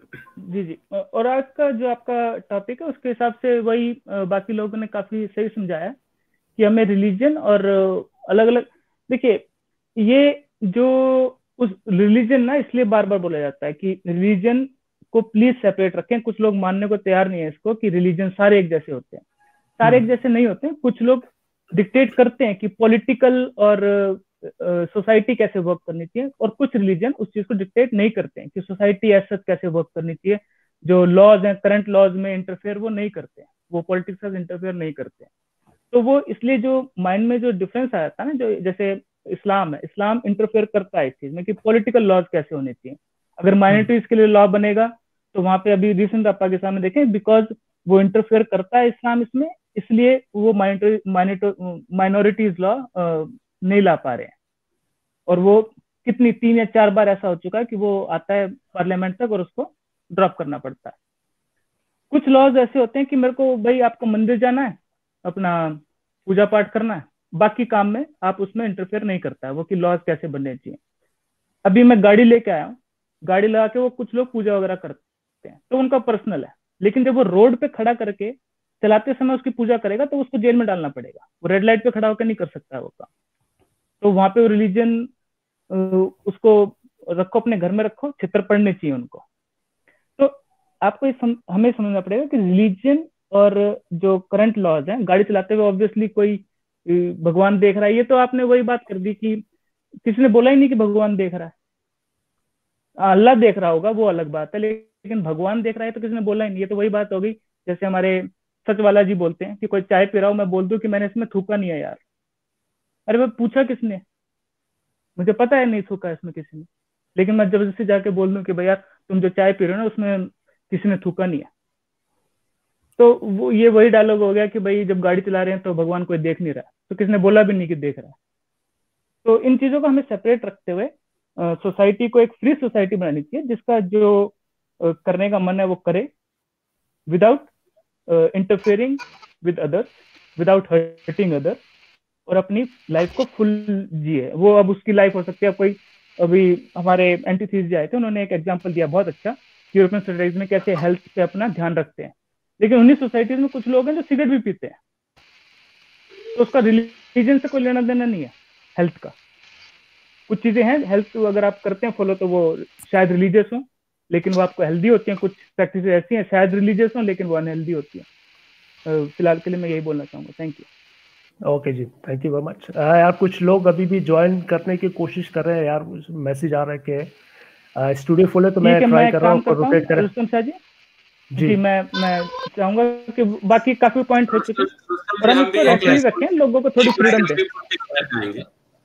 जी जी और आज का जो आपका टॉपिक है उसके हिसाब से वही बाकी लोगों ने काफी सही समझाया कि हमें रिलीजन और अलग अलग, देखिए ये जो उस रिलीजन ना इसलिए बार बार बोला जाता है कि रिलीजन को प्लीज सेपरेट रखें। कुछ लोग मानने को तैयार नहीं है इसको कि रिलीजन सारे एक जैसे होते हैं, सारे एक जैसे नहीं होते हैं। कुछ लोग डिक्टेट करते हैं कि पॉलिटिकल और सोसाइटी uh, कैसे वर्क करनी चाहिए, और कुछ रिलीजन उस चीज को डिक्टेट नहीं करते हैं कि सोसाइटी ऐसा कैसे वर्क करनी चाहिए। जो लॉज हैं, करंट लॉज में इंटरफेयर वो नहीं करते हैं, वो पॉलिटिक्स से इंटरफेयर नहीं करते हैं। तो वो इसलिए जो माइंड में जो डिफरेंस आया था ना, जो जैसे इस्लाम है, इस्लाम इंटरफेयर करता है इस चीज में कि पॉलिटिकल लॉज कैसे होने चाहिए। अगर माइनॉरिटीज के लिए लॉ बनेगा तो वहां पे अभी रिसेंट आप पाकिस्तान में देखें, बिकॉज वो इंटरफेयर करता है इस्लाम इसमें, इसलिए वो माइनॉरिटीज लॉ नहीं ला पा रहे हैं। और वो कितनी तीन या चार बार ऐसा हो चुका है कि वो आता है पार्लियामेंट तक और उसको ड्रॉप करना पड़ता है। कुछ लॉज ऐसे होते हैं कि मेरे को भाई आपको मंदिर जाना है, अपना पूजा पाठ करना है, बाकी काम में आप उसमें इंटरफेयर नहीं करता है वो कि लॉज कैसे बनने चाहिए। अभी मैं गाड़ी लेके आया हूँ, गाड़ी लगा के वो कुछ लोग पूजा वगैरह करते हैं तो उनका पर्सनल है, लेकिन जब वो रोड पे खड़ा करके चलाते समय उसकी पूजा करेगा तो उसको जेल में डालना पड़ेगा। वो रेड लाइट पे खड़ा होकर नहीं कर सकता है वो काम। तो वहां पे वो रिलीजन उसको रखो, अपने घर में रखो, छितर पड़ने चाहिए उनको। तो आपको ये सम, हमें समझना पड़ेगा कि रिलीजन और जो करंट लॉज हैं, गाड़ी चलाते हुए ऑब्वियसली कोई भगवान देख रहा है, ये तो आपने वही बात कर दी कि किसी ने बोला ही नहीं कि भगवान देख रहा है। अल्लाह देख रहा होगा वो अलग बात है, लेकिन भगवान देख रहा है तो किसी ने बोला ही नहीं। ये तो वही बात होगी जैसे हमारे सच वाला जी बोलते हैं कि कोई चाय पी रहा हो, मैं बोल दूं कि मैंने इसमें थूका नहीं है यार, अरे वो पूछा किसने, मुझे पता है नहीं थूका इसमें किसी ने, लेकिन मैं जबरदस्ती जाके बोल दूं कि भैया तुम जो चाय पी रहे हो ना उसमें किसी ने थूका नहीं है। तो वो ये वही डायलॉग हो गया कि भाई जब गाड़ी चला रहे हैं तो भगवान कोई देख नहीं रहा, तो किसने बोला भी नहीं कि देख रहा है। तो इन चीजों को हमें सेपरेट रखते हुए सोसाइटी को एक फ्री सोसाइटी बनानी चाहिए, जिसका जो uh, करने का मन है वो करे, without interfering with others, without hurting others, और अपनी लाइफ को फुल जिए। वो अब उसकी लाइफ हो सकती है कोई, अभी हमारे एंटीथीज आए थे, उन्होंने एक एग्जांपल दिया बहुत अच्छा, यूरोपियन सोसाइटीज में कैसे हेल्थ पे अपना ध्यान रखते हैं। लेकिन उन्हीं सोसाइटीज में कुछ लोग हैं जो सिगरेट भी पीते हैं, तो उसका रिलीजन से कोई लेना देना नहीं है हेल्थ का। कुछ चीजें हैं हेल्थ अगर आप करते हैं फॉलो तो वो शायद रिलीजियस हो, लेकिन वो आपको हेल्दी होती हैं। कुछ प्रैक्टिस ऐसी हैं शायद रिलीजियस हो लेकिन वो अनहेल्दी होती है। फिलहाल के लिए मैं यही बोलना चाहूंगा। Thank you. Okay ji, thank you very much. यार कुछ लोग अभी भी ज्वाइन करने की कोशिश कर रहे हैं यार, मैसेज आ रहा है कि स्टूडियो फुल है, तो मैं ट्राई कर रहा हूँ रोटेट करें। रुस्तम शाह जी जी, जी मैं मैं चाहूंगा कि बाकी काफी पॉइंट हो चुके हैं और हम इसको रैशनली रखें, लोगों को थोड़ी फ्रीडम दें।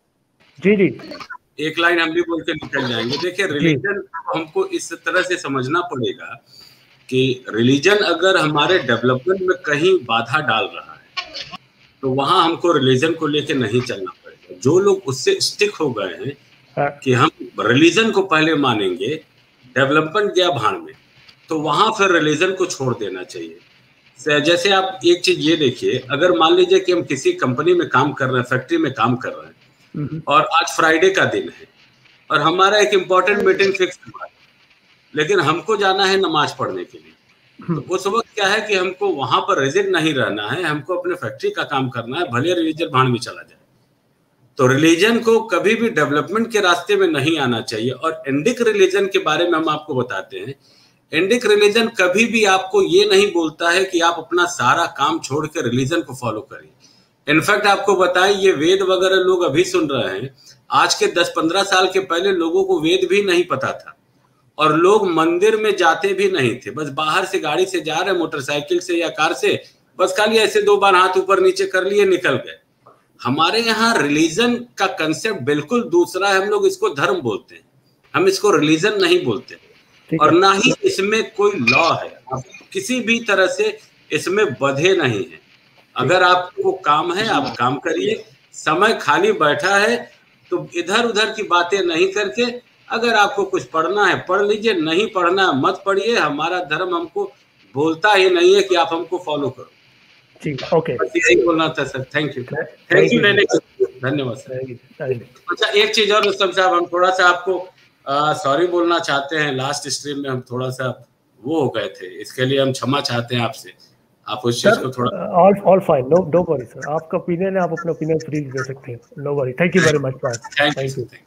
जी जी, एक लाइन हम भी बोल के निकल जाएंगे। देखिए रिलीजन हमको इस तरह से समझना पड़ेगा कि रिलीजन अगर हमारे डेवलपमेंट में कहीं बाधा डाल रहा है तो वहां हमको रिलीजन को लेके नहीं चलना पड़ेगा। जो लोग उससे स्टिक हो गए हैं कि हम रिलीजन को पहले मानेंगे, डेवलपमेंट गया भाड़ में, तो वहां फिर रिलीजन को छोड़ देना चाहिए। जैसे आप एक चीज ये देखिए, अगर मान लीजिए कि हम किसी कंपनी में काम कर रहे हैं, फैक्ट्री में काम कर रहे हैं और आज फ्राइडे का दिन है और हमारा एक इम्पोर्टेंट मीटिंग फिक्स हुआ है, लेकिन हमको जाना है नमाज पढ़ने के लिए, तो उस वक्त क्या है कि हमको वहां पर रिजिड नहीं रहना है, हमको अपने फैक्ट्री का काम करना है, भले रिलीजन भाड़ में चला जाए। तो रिलीजन को कभी भी डेवलपमेंट के रास्ते में नहीं आना चाहिए। और इंडिक रिलीजन के बारे में हम आपको बताते हैं, इंडिक रिलीजन कभी भी आपको ये नहीं बोलता है कि आप अपना सारा काम छोड़ के रिलीजन को फॉलो करिए। इनफैक्ट आपको बताएं, ये वेद वगैरह लोग अभी सुन रहे हैं, आज के दस पंद्रह साल के पहले लोगों को वेद भी नहीं पता था और लोग मंदिर में जाते भी नहीं थे। बस बाहर से गाड़ी से जा रहे, मोटरसाइकिल से या कार से, बस खाली ऐसे दो बार हाथ ऊपर नीचे कर लिए, निकल गए। हमारे यहाँ रिलीजन का कंसेप्ट बिल्कुल दूसरा है। हम लोग इसको धर्म बोलते हैं, हम इसको रिलीजन नहीं बोलते, और ना ही इसमें कोई लॉ है। आप किसी भी तरह से इसमें बंधे नहीं है। अगर आपको काम है आप काम करिए, समय खाली बैठा है तो इधर उधर की बातें नहीं करके, अगर आपको कुछ पढ़ना है पढ़ लीजिए, नहीं पढ़ना है मत पढ़िए। हमारा धर्म हमको बोलता ही नहीं है कि आप हमको फॉलो करो। ठीक, ओके, यही बोलना था sir. Thank you, thank you, धन्यवाद सर। अच्छा एक चीज और रुस्तम साहब, हम थोड़ा सा आपको सॉरी बोलना चाहते हैं। लास्ट स्ट्रीम में हम थोड़ा सा वो हो गए थे। इसके लिए हम क्षमा चाहते हैं आपसे। आप उस चीज को थोड़ा all all fine, no don't worry sir, आपका ओपिनियन है, आप अपना ओपिनियन फ्रीली दे सकते हैं, no worry. Thank you very much sir, thank you.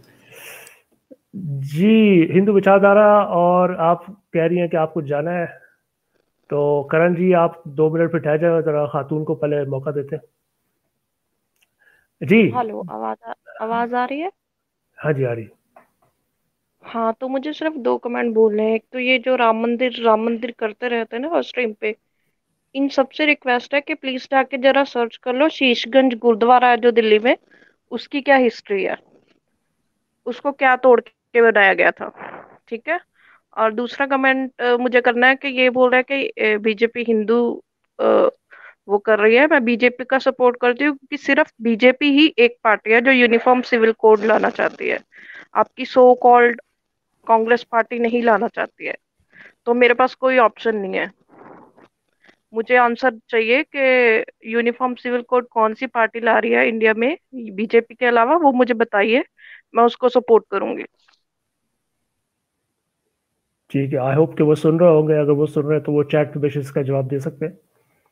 जी हिंदू विचारधारा, और आप कह रही हैं कि आपको जाना है, तो करण जी आप दो मिनट पे ठहर जाए, जरा खातून को पहले मौका देते हैं। जी हेलो, आवाज आ, आवाज आ रही है? हाँ जी आ रही। हाँ, तो मुझे सिर्फ दो कमेंट बोलने हैं। एक तो ये जो राम मंदिर राम मंदिर करते रहते हैं ना हर स्ट्रीम पे, इन सबसे रिक्वेस्ट है कि प्लीज जाके जरा सर्च कर लो शीशगंज गुरुद्वारा है जो दिल्ली में, उसकी क्या हिस्ट्री है, उसको क्या तोड़ के बनाया गया था, ठीक है। और दूसरा कमेंट मुझे करना है कि ये बोल रहा है कि बीजेपी हिंदू अ, वो कर रही है। मैं बीजेपी का सपोर्ट करती हूँ क्योंकि सिर्फ बीजेपी ही एक पार्टी है जो यूनिफॉर्म सिविल कोड लाना चाहती है। आपकी सो कॉल्ड कांग्रेस पार्टी नहीं लाना चाहती है, तो मेरे पास कोई ऑप्शन नहीं है। मुझे आंसर चाहिए कि यूनिफॉर्म सिविल कोड कौन सी पार्टी ला रही है इंडिया में बीजेपी के अलावा, वो मुझे बताइए, मैं उसको सपोर्ट करूंगी। ठीक है, आई होप कि वो सुन रहे होंगे, अगर वो सुन रहे हैं तो वो चैट बेसिस का जवाब दे सकते हैं।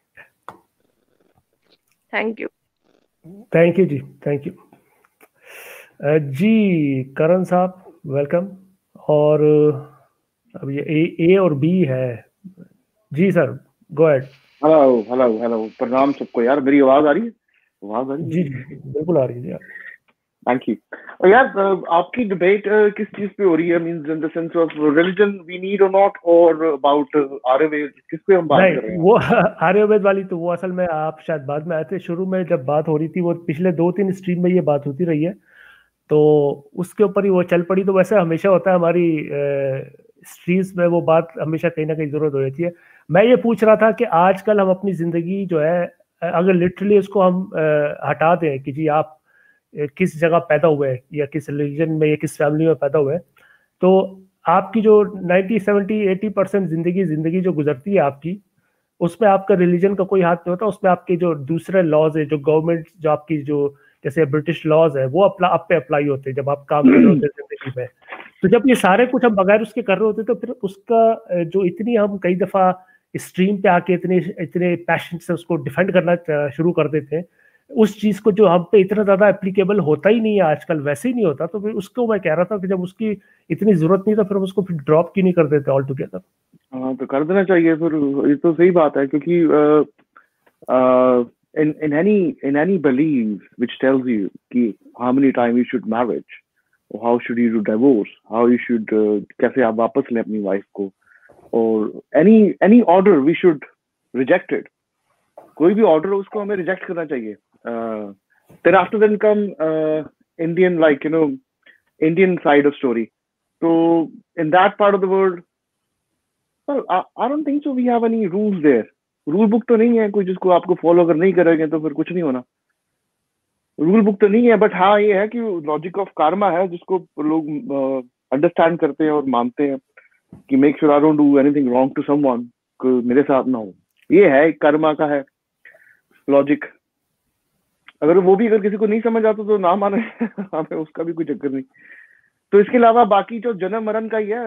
Thank you. थैंक यू जी, थैंक यू जी। करण साहब वेलकम। और अब ये ए, ए और बी है जी sir, go ahead. Hello hello hello, प्रणाम सबको। यार मेरी आवाज आ रही है? आवाज आ रही है? जी जी बिल्कुल आ रही है यार। Thank you. यार आपकी डिबेट किस चीज पे हो रही है? Means in the sense of religion we need or not, और अबाउट आयुर्वेद, किस पे हम बात कर रहे हैं? वो आयुर्वेद वाली तो वो असल में आप शायद बाद में आए थे, शुरू में जब बात हो रही थी वो पिछले दो तीन स्ट्रीम में ये बात होती रही है, तो उसके ऊपर ही वो चल पड़ी। तो वैसे हमेशा होता है हमारी स्ट्रीम्स में, वो बात हमेशा कहीं ना कहीं जरूरत हो जाती है। मैं ये पूछ रहा था कि आजकल हम अपनी जिंदगी जो है, अगर लिटरली उसको हम हटा दें कि जी आप किस जगह पैदा हुए या किस रिलीजन में या किस फैमिली में पैदा हुए, तो आपकी जो नाइन्टी सेवेंटी एटी परसेंट जिंदगी जिंदगी जो गुजरती है आपकी, उसमें आपका रिलीजन का कोई हाथ नहीं होता। उसमें आपके जो दूसरे लॉज है, जो गवर्नमेंट जो आपकी जो जैसे ब्रिटिश लॉज है, वो अपना आप पे अप्लाई होते हैं जब आप काम कर रहे होते हैं जिंदगी में। तो जब ये सारे कुछ हम बगैर उसके कर रहे होते तो फिर उसका जो इतनी हम कई दफा स्ट्रीम पे आके इतने इतने पैशन से उसको डिफेंड करना शुरू कर देते हैं, उस चीज को जो हम पे इतना ज्यादा एप्लीकेबल होता ही नहीं है आजकल, वैसे ही नहीं होता। तो फिर उसको मैं कह रहा था कि जब उसकी इतनी जरूरत नहीं तो फिर हम उसको फिर ड्रॉप क्यों नहीं कर देते ऑल टुगेदर? हाँ तो कर देना चाहिए फिर, ये तो सही बात है। क्योंकि in in any in any belief which tells you कि how many time you should marriage, how should you do divorce, how you should कैसे आप वापस लें अपनी वाइफ को, और any any order we should reject it. कोई भी ऑर्डर हो उसको हमें रिजेक्ट करना चाहिए। Then after then come Indian, like you know Indian side of story. तो in that part of the world I don't think so we have any rules there. Rule book तो नहीं है कोई जिसको आपको फॉलो अगर नहीं करेंगे तो फिर कुछ नहीं होना। रूल बुक तो नहीं है, बट हाँ ये है कि लॉजिक ऑफ कार्मा है जिसको लोग अंडरस्टैंड uh, करते हैं और मानते हैं कि make sure I don't do anything wrong to someone, को मेरे साथ ना हो। ये है कर्मा का है लॉजिक। अगर वो भी अगर किसी को नहीं समझ आता तो ना माने हमें उसका भी कोई चक्कर नहीं। तो इसके अलावा बाकी जो जन्म मरण का ही है,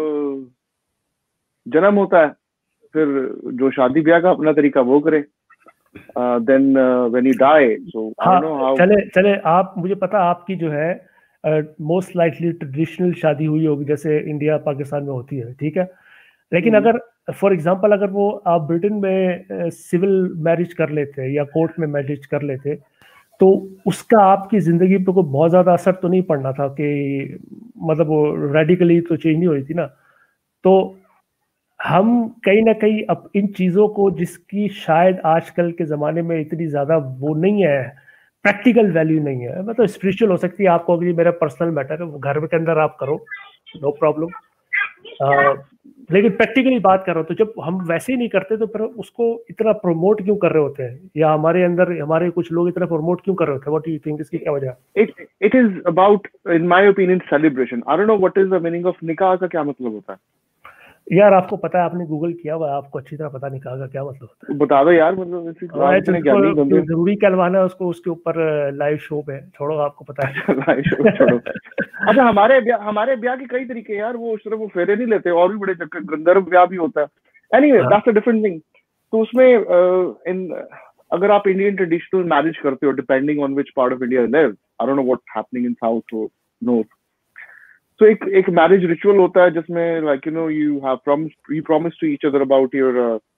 जन्म होता है, फिर जो शादी ब्याह का अपना तरीका वो करे, then when you die. So I don't know how. चले चले आप, मुझे पता आपकी जो है मोस्ट लाइकली ट्रेडिशनल शादी हुई होगी जैसे इंडिया पाकिस्तान में होती है, ठीक है। लेकिन अगर फॉर एग्जांपल अगर वो आप ब्रिटेन में सिविल मैरिज कर लेते या कोर्ट में मैरिज कर लेते, तो उसका आपकी जिंदगी पे कोई बहुत ज्यादा असर तो नहीं पड़ना था कि मतलब वो रेडिकली तो चेंज नहीं हुई थी ना। तो हम कहीं ना कहीं अब इन चीजों को, जिसकी शायद आजकल के जमाने में इतनी ज्यादा वो नहीं है, प्रैक्टिकल वैल्यू नहीं है, मतलब स्पिरिचुअल हो सकती है आपको, अगर मेरा पर्सनल मैटर है वो घर के अंदर आप करो, नो प्रॉब्लम। लेकिन प्रैक्टिकली बात कर रहा हूँ, तो जब हम वैसे ही नहीं करते तो फिर उसको इतना प्रमोट क्यों कर रहे होते हैं, या हमारे अंदर हमारे कुछ लोग इतना प्रमोट क्यों कर रहे होते हैं? व्हाट डू यू थिंक, इसकी क्या वजह? It it is about, in my opinion, celebration. I don't know what is the meaning of निकाह का क्या मतलब होता है। यार आपको पता है, आपने गूगल किया हुआ, आपको अच्छी तरह पता नहीं कहा क्या मतलब होता है। बता दो यार, मतलब ऐसी और इतने ज्ञानी बंदे। जिसको जरूरी कहलवाना है उसको उसके ऊपर लाइव शो पे छोड़ो, आपको पता है। लाइव शो छोड़ो। अच्छा, हमारे ब्याह हमारे ब्याह के कई तरीके यार, वो सिर्फ वो फेरे नहीं लेते, और भी बड़े चक्कर, गंधर्व ब्याह भी होता है। Anyway that's a different thing. तो उसमें इन अगर आप इंडियन ट्रेडिशनल मैरिज करते हो, depending on which part of India you live, I don't know what's happening in south और नॉर्थ, तो एक एक मैरिज रिचुअल होता है जिसमें like you know you have promise you promise to each other about your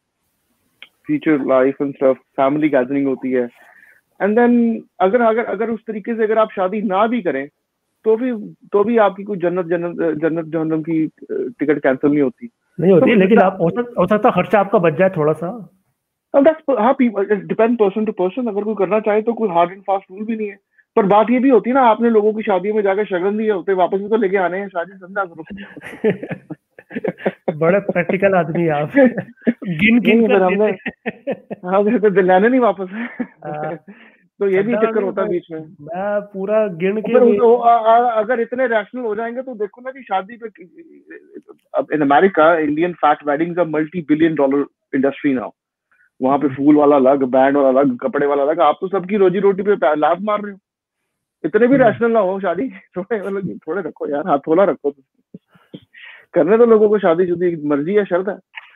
future life and stuff, family gathering होती है। एंड देन अगर अगर अगर उस तरीके से अगर आप शादी ना भी करें तो भी तो भी आपकी कोई जन्नत जन्नत जन्नत जहन्नम की टिकट कैंसिल नहीं होती नहीं होती तो, लेकिन आप हो सकता खर्चा आपका बच जाए थोड़ा सा। हाँ, डिपेंड पर्सन टू पर्सन, अगर कोई करना चाहे तो कोई हार्ड एंड फास्ट रूल भी नहीं है। पर बात ये भी होती है ना, आपने लोगों की शादियों में जाकर शगन दिए होते, वापस भी तो लेके आने हैं, शादी समझा करो। बड़े प्रैक्टिकल आदमी आप, गिन गिन कर हमने हाँ तो दिलाने नहीं वापस है। तो ये भी चक्कर होता है बीच में। मैं पूरा गिन के भी... अगर इतने रैशनल हो जाएंगे तो देखो ना कि शादी पे, in America Indian fat weddings are multi billion dollar industry now. वहां पे फूल वाला अलग, बैंड वाला अलग, कपड़े वाला अलग, आप तो सबकी रोजी रोटी पे लाभ मार रहे हो। इतने भी रैशनल ना हो शादी, थोड़े मतलब थोड़े रखो यार, हाथ थोड़ा रखो। करने तो लोगों को शादी शुदी, मर्जी है, शर्त है।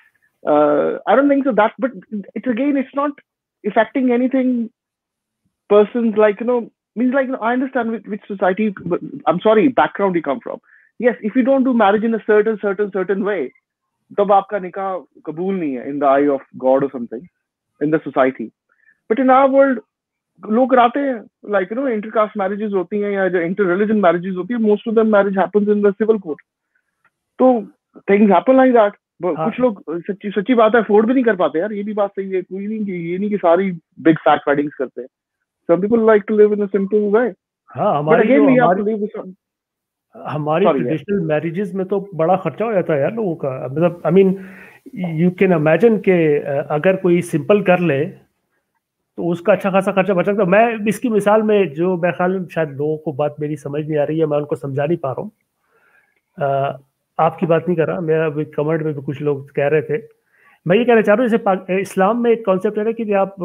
I don't think so that, but it's again it's not affecting anything persons, like you know means like you know, I understand which, which society, but I'm sorry, background you come from. Yes, if you don't do marriage in a certain certain certain way, तब आपका निकाह कबूल नहीं है in the eye of God or something in the society. But in our world लोग कराते हैं, like you know intercaste marriages होती हैं या जो inter religion marriages होती है, most of them marriage happens in the civil court. तो things happen like that. कुछ लोग सच्ची सच्ची बात है अफोर्ड भी नहीं कर पाते यार, ये भी बात सही है। कोई नहीं कि ये नहीं कि सारी big fat weddings करते हैं। Some people like to live in a simple way. हाँ, हमारी again, we have to live with हमारी ट्रेडिशनल मैरिजेस में तो बड़ा खर्चा हो जाता है यार लोगों का। मतलब I mean you can imagine के अगर कोई सिंपल कर ले तो उसका अच्छा खासा खर्चा बच सकता है। मैं इसकी मिसाल में, जो मेरे ख्याल में शायद लोगों को बात मेरी समझ नहीं आ रही है, मैं उनको समझा नहीं पा रहा हूँ, आपकी बात नहीं कर रहा, मेरा भी कमेंट में भी कुछ लोग कह रहे थे। मैं ये कहना चाह रहा हूँ, जैसे इस्लाम में एक कॉन्सेप्ट है ना कि आप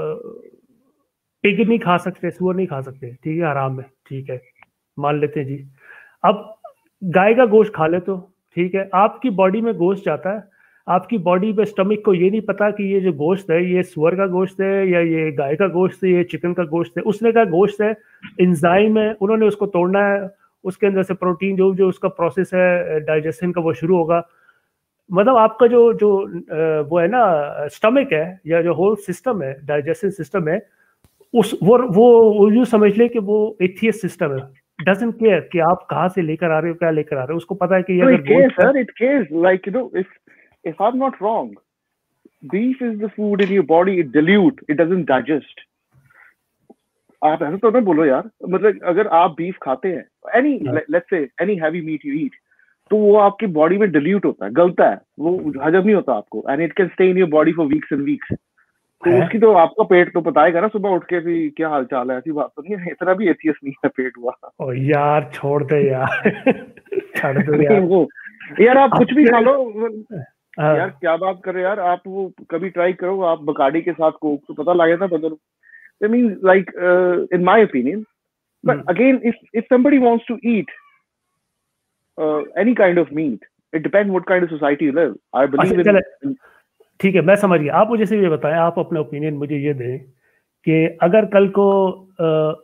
पिग नहीं खा सकते, सुअर नहीं खा सकते, ठीक है, हराम है, ठीक है, मान लेते हैं जी। अब गाय का गोश्त खा ले तो ठीक है, आपकी बॉडी में गोश्त जाता है, आपकी बॉडी पे स्टमक को ये नहीं पता कि ये जो गोश्त है ये सुअर का गोश्त है या ये गाय का गोश्त है, ये चिकन का गोश्त है। उसने का गोश्त है, इंजाइम है, उन्होंने उसको तोड़ना है, उसके अंदर से प्रोटीन जो जो उसका प्रोसेस है डाइजेशन का वो शुरू होगा। मतलब आपका जो जो वो है ना स्टमक है या जो होल सिस्टम है, डाइजेशन सिस्टम है, उस वो वो यूँ समझ ले कि वो एथियस्ट सिस्टम है, डजंट केयर कि आप कहाँ से लेकर आ रहे हो, क्या लेकर आ रहे हो, उसको पता है कि ये अगर गोश्त है, it cares, like you know, if if I'm not wrong, beef is the food in your body, it dilute, it doesn't digest. आप ऐसा तो ना बोलो यार, मतलब अगर आप बीफ खाते हैं, any let's say any heavy meat you eat, तो वो आपकी बॉडी में डिल्यूट होता है, गलता है, वो हजम नहीं होता आपको, and it can stay in your body for weeks and weeks. तो उसकी तो आपका पेट तो बताएगा ना सुबह उठ के भी क्या हाल चाल है, ऐसी बात तो नहीं है, इतना भी एथियस्ट नहीं है पेट हुआ। ओ यार छोड़ दे यार, छोड़ दो यार। वो यार आप कुछ भी खा लो यार, क्या बात कर रहे हो यार आप, वो कभी ट्राई करो आप बकाडी के साथ कोक, तो पता लगे ना बदल। I mean like uh, in my opinion, but hmm. again if if somebody wants to eat uh, any kind of meat, it depends what kind of society you live. I believe in, in ठीक है, मैं समझ गया। आप मुझे सिर्फ ये बताएं, आप अपने ओपिनियन मुझे ये दें कि अगर कल को आ,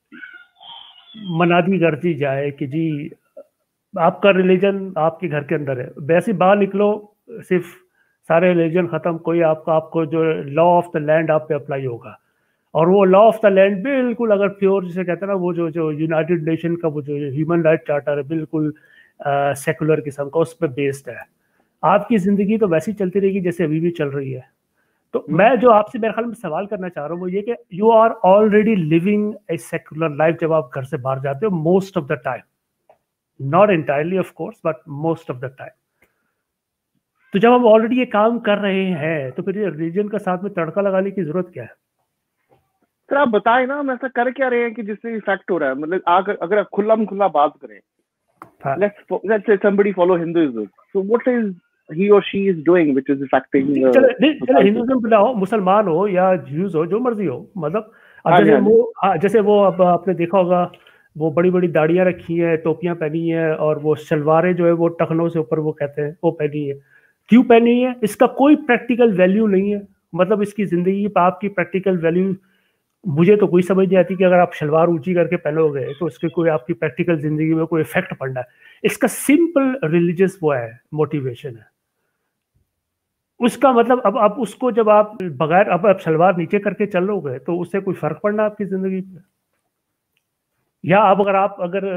मनादी कर दी जाए कि जी आपका रिलीजन आपके घर के अंदर है, वैसे बाहर निकलो सिर्फ सारे रिलीजन खत्म, कोई आपका आपको जो लॉ ऑफ द लैंड आप पे अप्लाई होगा, और वो लॉ ऑफ द लैंड बिल्कुल अगर प्योर जिसे कहते हैं ना, वो जो जो यूनाइटेड नेशन का वो जो ह्यूमन राइट चार्टर है बिल्कुल सेकुलर किस्म का, उस पर बेस्ड है, आपकी जिंदगी तो वैसी चलती रहेगी जैसे अभी भी चल रही है। तो मैं जो आपसे मेरे ख्याल में सवाल करना चाह रहा हूँ वो ये कि you are already living a secular life जब आप घर से बाहर जाते हो, most of the time, not entirely of course but most of the time. तो जब हम ऑलरेडी ये काम कर रहे हैं तो फिर रिलीजन का साथ में तड़का लगाने की जरूरत क्या है? सर आप बताएं ना, हम ऐसा कर क्या रहे हैं कि जिससे इफेक्ट हो रहा है। मतलब अगर अगर आप खुला खुला बात करें, let's let's say somebody follow Hinduism, so what is he or she is doing which is affecting uh, चलो नहीं, चलो society. हिंदुइज्म बनाओ, मुसलमान हो या ज्यूज हो, जो मर्जी हो, मतलब अब हाँ जी, जैसे हाँ जी। वो हाँ, जैसे वो अब आपने देखा होगा वो बड़ी बड़ी दाढ़ियां रखी हैं, टोपियां पहनी है और वो शलवारें जो है वो टखनों से ऊपर वो कहते हैं वो पहनी है। क्यों पहनी है? इसका कोई प्रैक्टिकल वैल्यू नहीं है, मतलब इसकी जिंदगी पर आपकी प्रैक्टिकल वैल्यू मुझे तो कोई समझ नहीं आती कि अगर आप शलवार ऊंची करके पहनोगे तो उसके कोई आपकी प्रैक्टिकल जिंदगी में कोई इफेक्ट पड़ना है। इसका सिंपल रिलीजियस वो है, मोटिवेशन है उसका। मतलब अब अब उसको जब आप बगैर अब आप शलवार नीचे करके चल रहोगे तो उससे कोई फर्क पड़ना आपकी जिंदगी पे? या अब अगर आप अगर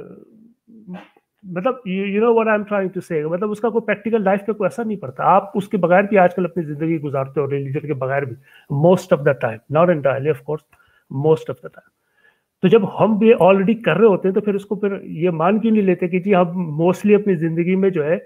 मतलब you know what I am trying to say, मतलब उसका कोई प्रैक्टिकल लाइफ पे कोई असर नहीं पड़ता। आप उसके बगैर भी आजकल अपनी जिंदगी गुजारते हो, रिलीजन के बगैर भी, most of the time, not entirely of course, most of the time. तो जब हम भी ऑलरेडी कर रहे होते हैं तो फिर उसको फिर ये मान क्यों नहीं लेते कि जी हम मोस्टली अपनी जिंदगी में जो है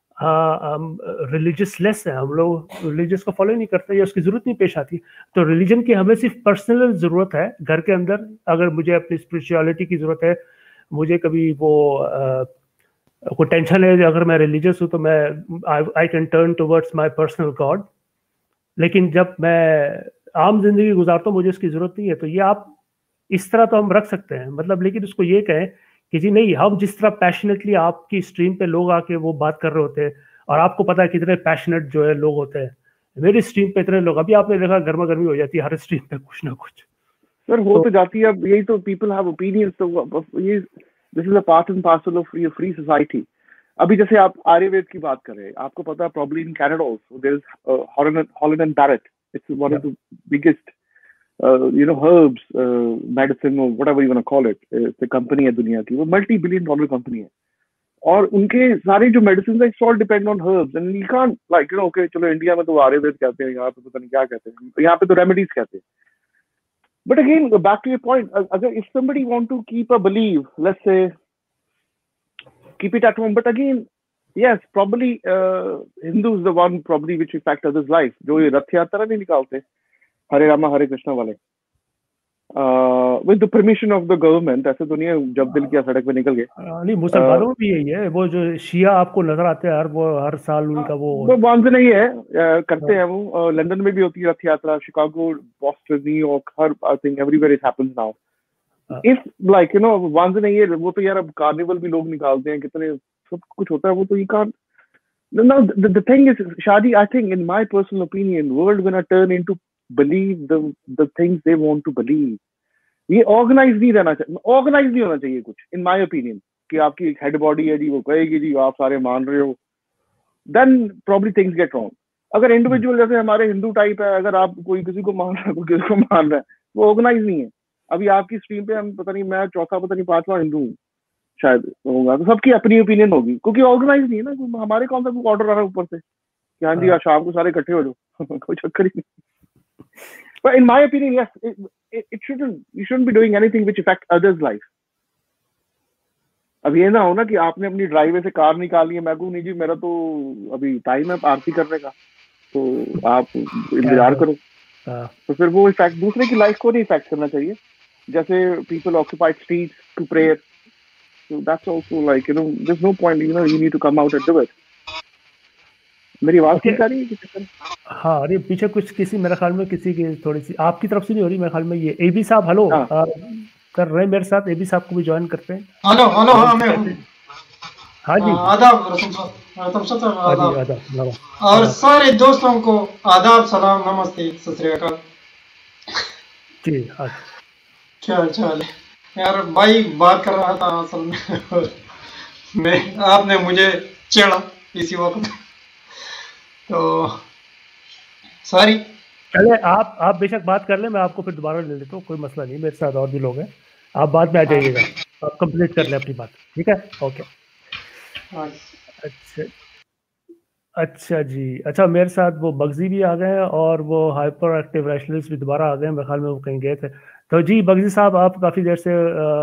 रिलीजियस लेस है, हम लोग रिलीजियस को फॉलो नहीं करते या उसकी जरूरत नहीं पेश आती। तो रिलीजन की हमें सिर्फ पर्सनल जरूरत है घर के अंदर। अगर मुझे अपनी स्पिरिचुअलिटी की जरूरत है, मुझे कभी वो आ, कोई टेंशन है, अगर मैं रिलीजियस हूँ तो मैं I can turn towards my personal god. लेकिन जब मैं आम जिंदगी गुजारता हूँ मुझे उसकी जरूरत नहीं है। तो ये आप इस तरह तो हम रख सकते हैं, मतलब, लेकिन उसको ये कहें कि जी नहीं, हम जिस तरह पैशनेटली आपकी स्ट्रीम पे लोग आके वो बात कर रहे होते हैं और आपको पता है कितने पैशनेट जो है लोग होते हैं, मेरी स्ट्रीम पे इतने लोग, अभी आपने देखा गर्मा गर्मी हो जाती है हर स्ट्रीम पे कुछ ना कुछ। सर हो तो जाती है, अब यही तो पीपल हैव ओपिनियंस, तो ये this is a part and parcel of free free society. अभी जैसे आप आयुर्वेद की बात कर रहे हैं, आपको पता है probably in Canada also there is Holland and Barrett, it's one of the biggest you know herbs medicine or whatever you want to call it, it's a company है दुनिया की, वो मल्टी बिलियन डॉलर कंपनी है और उनके सारे जो मेडिसिन है it's all depend on herbs and you can't like you know okay चलो इंडिया में तो आयुर्वेद कहते हैं, यहाँ पे पता नहीं क्या कहते हैं, यहाँ पे तो रेमेडीज कहते हैं। But again, back to your point, अगर if somebody want to keep a belief, let's say, keep it at home. But again, yes, probably uh, Hindu is the one probably which affect others' life. जो ये रथ यात्रा नहीं निकालते, हरे रामा हरे कृष्णा वाले, uh, with the permission of the government, ऐसे तो नहीं है जब दिल किया सड़क पे निकल गए। नहीं, मुसलमानों में भी यही है, वो जो शिया आपको नजर आते हैं हर वो हर साल उनका वो वो बांध नहीं है, करते हैं वो। लंदन में भी होती है Rath Yatra, Chicago, Boston, New York, हर I think everywhere it happens now. If like you know बांध नहीं है वो तो यार अब कार्निवल भी लोग निकालते हैं, कितने सब कुछ होता है, वो तो you can't. Now the, the thing is, Shadi, I think in my personal opinion, world gonna turn into believe the the things they want to believe. ये ऑर्गेनाइज नहीं रहना चाहिए, ऑर्गेनाइज नहीं होना चाहिए कुछ, इन माय ओपिनियन, कि आपकी एक हेड बॉडी है जी, वो कहेगी जी आप सारे मान रहे हो, then probably things get wrong. अगर इंडिविजुअल जैसे हमारे हिंदू टाइप है, अगर आप कोई किसी को मान रहा है कोई किसी को मान रहा है, वो ऑर्गेनाइज नहीं है। अभी आपकी स्ट्रीम पे हम पता नहीं, मैं चौथा पता नहीं पांचवा हिंदू हूँ शायद होगा, तो सबकी अपनी ओपिनियन होगी क्योंकि ऑर्गेनाइज नहीं है ना। हमारे कौन सा कोई ऑर्डर आ रहा है ऊपर से कि हाँ जी आज शाम को सारे इकट्ठे हो जाओ, कोई चक्कर ही नहीं। But in my opinion, yes, it, it, it shouldn't, you shouldn't be doing anything which affect others' life. अब ये ना हो ना कि आपने अपनी ड्राइवे से कार निकाली है, मैं कहूँ नहीं जी मेरा तो अभी टाइम है आरती करने का, तो आप इंतजार करो। तो फिर वो इफेक्ट दूसरे की लाइफ को नहीं इफेक्ट करना चाहिए। जैसे people occupy streets to pray, so that's also like you know there's no point, you know you need to come out and do it. मेरी आवाज ठीक आ रही है? हाँ, अरे पीछे कुछ किसी मेरे ख्याल में किसी की थोड़ी सी आपकी तरफ से नहीं हो रही मेरे ख्याल में। ये एबी साहब हेलो कर रहे हैं मेरे साथ, एबी साहब को भी ज्वाइन करते हैं। हेलो हेलो, हाँ मैं हूँ। हाँ जी, आदाब रसूल साहब, आदाब आदाब, और सारे दोस्तों को आदाब, सलाम, नमस्ते, सत श्री अकाल जी। हाँ, क्या चाल है यार? भाई बात कर रहा था असल में मैं, आपने मुझे छेड़ा इसी वक्त, तो सॉरी। चले आप आप बेशक बात कर ले, मैं आपको फिर दोबारा ले लेता हूँ, कोई मसला नहीं, मेरे साथ और भी लोग हैं, आप बाद में आ जाइएगा, आप कंप्लीट कर ले अपनी बात, ठीक है? ओके, अच्छा अच्छा जी। अच्छा, मेरे साथ वो बग्जी भी आ गए हैं और वो हाइपर एक्टिव रैशनलिस्ट भी दोबारा आ गए हैं, मेरे ख्याल में वो कहीं गए थे। तो जी बगजी साहब, आप काफी देर से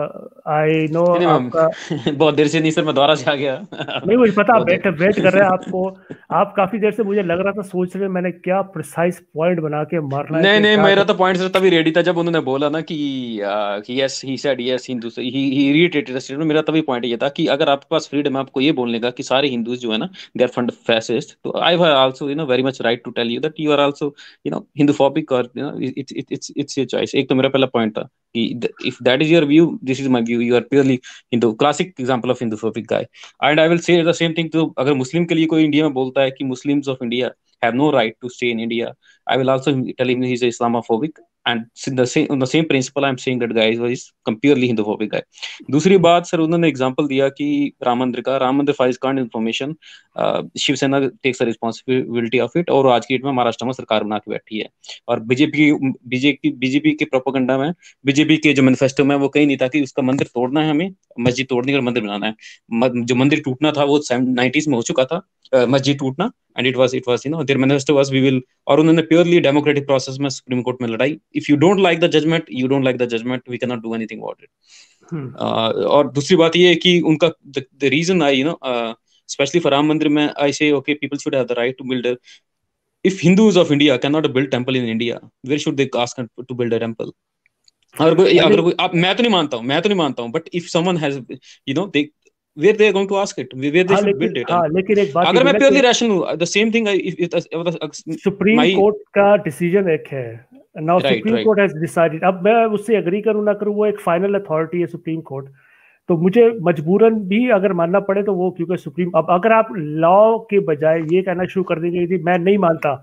आई नो आपका बहुत देर से नहीं सर, मैं दोबारा से आ गया। नहीं मुझे पता, आप वेट वेट कर रहे हैं आपको। आप काफी देर से, मुझे लग रहा था, सोच रहे मैंने क्या प्रिसाइज पॉइंट बना के मारना है। नहीं नहीं, मेरा तो पॉइंट सर तभी रेडी था जब उन्होंने बोला ना कि yes he said yes Hindu, he he reiterated statement. मेरा तभी पॉइंट ये था कि अगर आपके पास फ्रीडम है आपको ये बोलने का कि सारे हिंदूज जो है ना दे आर फंड फैसिस्ट, तो I have also you know very much right to tell you that you are also you know Hinduphobic, और you know it's it's it's your choice. एक तो मेरा पहला पॉइंट था कि if that is your view, this is my view, you are purely Hindu, classic example of Hinduphobic guy. And I will say the same thing to, अगर मुस्लिम के लिए कोई इंडिया में बोलता है कि Muslims of India have no right to stay in India, I will also tell him he's Islamophobic. And the same, on the same principle, I'm saying that guy is purely Hinduphobic guy. दूसरी बात सर, उन्होंने एग्जांपल दिया कि राम मंदिर का, राम मंदिर फाइल्स कांड information, Shiv Sena takes responsibility of it, और आज की डेट में महाराष्ट्र में सरकार बना के बैठी है। और बीजेपी बीजेपी बीजेपी के प्रोपेगेंडा में, बीजेपी के जो मैनिफेस्टो में वो कहीं नहीं था कि उसका मंदिर तोड़ना है, हमें मस्जिद तोड़ने का मंदिर बनाना है। जो मंदिर टूटना था वो नाइनटीज में हो चुका था, मस्जिद टूटना, and it was it was you know there manifesto was we will, और उन्होंने प्योरली डेमोक्रेटिक प्रोसेस में सुप्रीम कोर्ट में लड़ाई, if you don't like the judgment, you don't like the judgment, we can not do anything about it. और दूसरी बात ये है कि उनका the reason I you know specially for Ram Mandir में, I say okay people should have the right to build, if Hindus of India can not build temple in India, where should they ask to build a temple? अगर कोई अगर कोई आप, मैं तो नहीं मानता हूँ, मैं तो नहीं मानता हूँ, but if someone has you know they where they are going to ask it, where they should build it. हाँ, लेकिन एक बात, अगर मैं purely rational, the same thing, Supreme Court का डिसीजन एक है, now Supreme Court has decided. अब मैं उससे एग्री करूं ना करूं, वो एक फाइनल अथॉरिटी है सुप्रीम कोर्ट, तो मुझे मजबूरन भी अगर मानना पड़े तो वो, क्योंकि सुप्रीम, अब अगर आप लॉ के बजाय ये कहना शुरू कर देंगे कि मैं नहीं मानता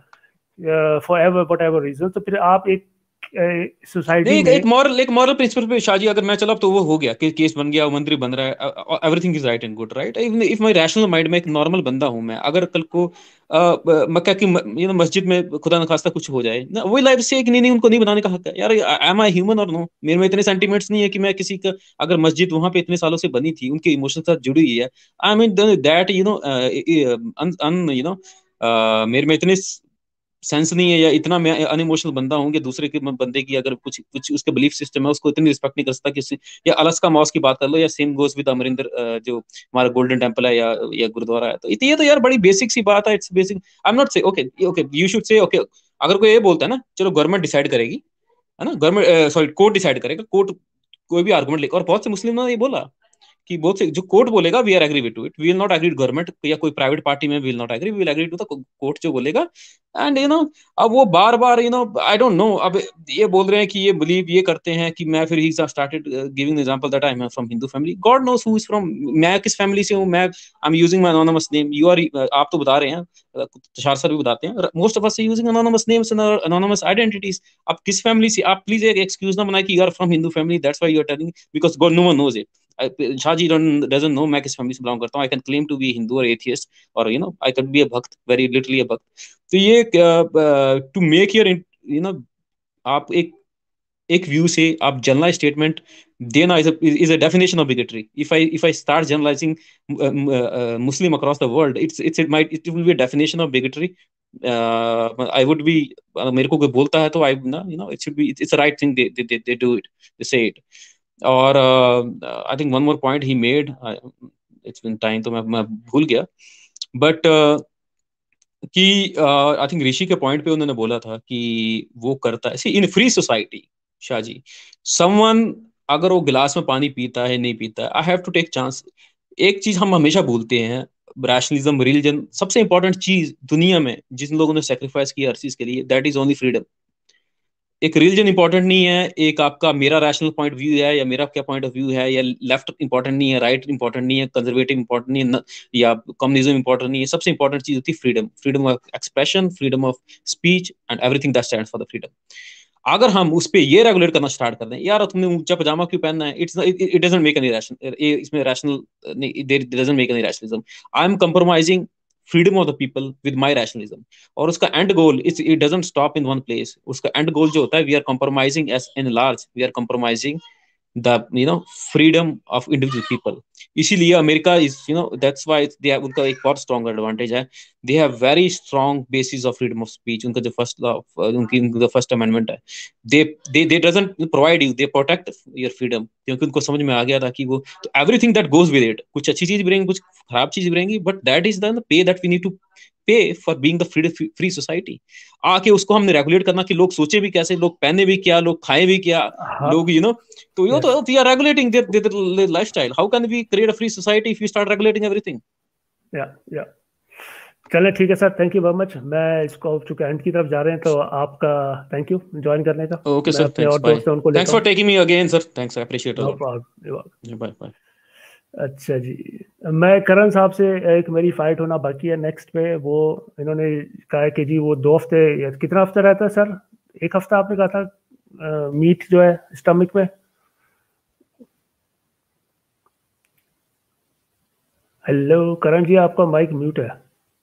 forever whatever reason, तो फिर आप एक सोसाइटी एक, एक मॉरल एक मॉरल प्रिंसिपल पे शाजी अगर मैं चला तो वो हो गया कि केस बन गया, मंत्री बन रहा है, everything is right and good, right? If my rational mind में, एक नॉर्मल बंदा हूं मैं, अगर कल को मक्का की यू नो मस्जिद में खुदा न खास्ता कुछ हो जाए ना, वही लाइफ से कि नहीं नहीं उनको नहीं बनाने का हक है यार। Am I human or no? मेरे में इतने सेंटीमेंट्स नहीं है कि मैं किसी का, अगर मस्जिद वहां पे इतने सालों से बनी थी, उनके इमोशन के साथ जुड़ी हुई है, I mean that you know um you know मेरे में इतने सेंस नहीं है या इतना मैं अनइमोशनल बंदा हूं कि दूसरे के बंदे की अगर कुछ कुछ उसके बिलीफ सिस्टम है उसको इतनी रिस्पेक्ट नहीं कर सकता कि, या अलास्का मॉस्क की बात कर लो, या सेम गोज विद अमरिंदर जो हमारा गोल्डन टेंपल है या या गुरुद्वारा है। तो ये तो यार बड़ी बेसिक सी बात है, it's basic. I am not say okay okay you should say okay, अगर कोई ये बोलता है ना चलो गवर्नमेंट डिसाइड करेगी, है ना, गवर्नमेंट सॉरी कोर्ट डिसाइड करेगा, कोर्ट कोई भी आर्गुमेंट लेकर, और बहुत से मुस्लिम ने ये बोला कि बहुत से जो कोर्ट बोलेगा we are agree with to it, we will not agree government या कोई प्राइवेट पार्टी में we will not agree, we will agree to the court जो बोलेगा। एंड यू नो अब वो बार बार you know I don't know, अब ये बोल रहे हैं कि ये बिलीव ये करते हैं कि मैं, फिर he started giving example that I am from Hindu family, God knows who is from, मैं किस फैमिली से हूं, मैं I am using my anonymous name, you are, आप तो बता रहे हैं, तुषार सर भी बताते हैं, most of us using anonymous names and anonymous identities. आप किस फैमिली से, आप प्लीज एक एक्सक्यूज ना बनाए कि you are from Hindu family, that's why you are telling, because God no one knows it. Shaji doesn't know मैं किस फैमिली से बिलोंग करता हूँ, I can claim to be Hindu or atheist, or you know I could be a भक्त, very literally a भक्त। तो ये to make your you know आप एक एक व्यू से आप जनरलाइज स्टेटमेंट देना is a is a definition of bigotry. If I if I start generalizing uh, uh, Muslim across the world, it's it's it might it will be a definition of bigotry. Uh, I would be मेरे को कोई बोलता है तो I ना you know it should be it's a right thing, they they they do it, they say it. और I think one more point he made, it's been time तो मैं मैं भूल गया, बट uh, कि आई थिंक ऋषि के पॉइंट पे उन्होंने बोला था कि वो करता है, see in free society Shahji, someone अगर वो गिलास में पानी पीता है नहीं पीता है, I have to take chance. एक चीज हम हमेशा भूलते हैं, रैशनलिज्म, रिलीजन, सबसे इंपॉर्टेंट चीज दुनिया में जिन लोगों ने सेक्रीफाइस किया हर चीज के लिए, दैट इज ओनली फ्रीडम। एक रिलीजन इंपॉर्टेंट नहीं है, एक आपका मेरा रैशनल पॉइंट व्यू है या मेरा क्या पॉइंट ऑफ व्यू है, या लेफ्ट इंपॉर्टेंट नहीं है, राइट इंपॉर्टेंट नहीं है, कंजर्वेटिव इंपॉर्टेंट नहीं है, या कम्युनिज्म इंपॉर्टेंट नहीं है। सबसे इंपॉर्टेंट चीज होती है freedom, freedom of expression, freedom of speech and everything that stands for the freedom. अगर हम उस पे ये रेगुलेट करना स्टार्ट कर दें, यार तुमने ऊंचा पजामा क्यों पहनना है, it's it doesn't make any rational, इसमें रैशनल नहीं, there doesn't make any rationalism. I am compromising freedom of the people with my rationalism, और उसका end goal is it doesn't stop in one place, उसका end goal जो होता है we are compromising as in large, we are compromising the you know freedom of individual people. इसीलिए America is you know that's why they have उनका एक बहुत strong advantage है. They have very strong basis of freedom of speech. उनका जो first law उनकी the first amendment है, they they they doesn't provide you, they protect your freedom, क्योंकि उनको समझ में आ गया था कि वो तो everything that goes with it, कुछ अच्छी चीज भी रहेंगी, कुछ खराब चीज भी रहेंगी, but that is the pay that we need to pay for being the free free society. आके उसको हमने रेगुलेट करना कि लोग सोचे भी कैसे, लोग पहने भी क्या, लोग खाए भी क्या, हाँ, लोग यू नो तो ये तो we are regulating their their lifestyle. How can we create a free society if we start regulating everything? या या चले ठीक है sir, thank you very much. मैं इसको चूंकि एंड की तरफ जा रहे हैं तो आपका थैंक यू ज्वाइन करने का. Okay sir, अपने thanks, और bye. दोस्त हैं उनको Thanks for taking me again sir, thanks, I appreciate it a no lot. Problem. Bye bye. अच्छा जी, मैं करण साहब से एक मेरी फाइट होना बाकी है नेक्स्ट पे. वो इन्होंने कहा है कि जी वो दो हफ्ते या कितना हफ्ता रहता है सर, एक हफ्ता आपने कहा था मीट जो है स्टमक में. हेलो करण जी, आपका माइक म्यूट है.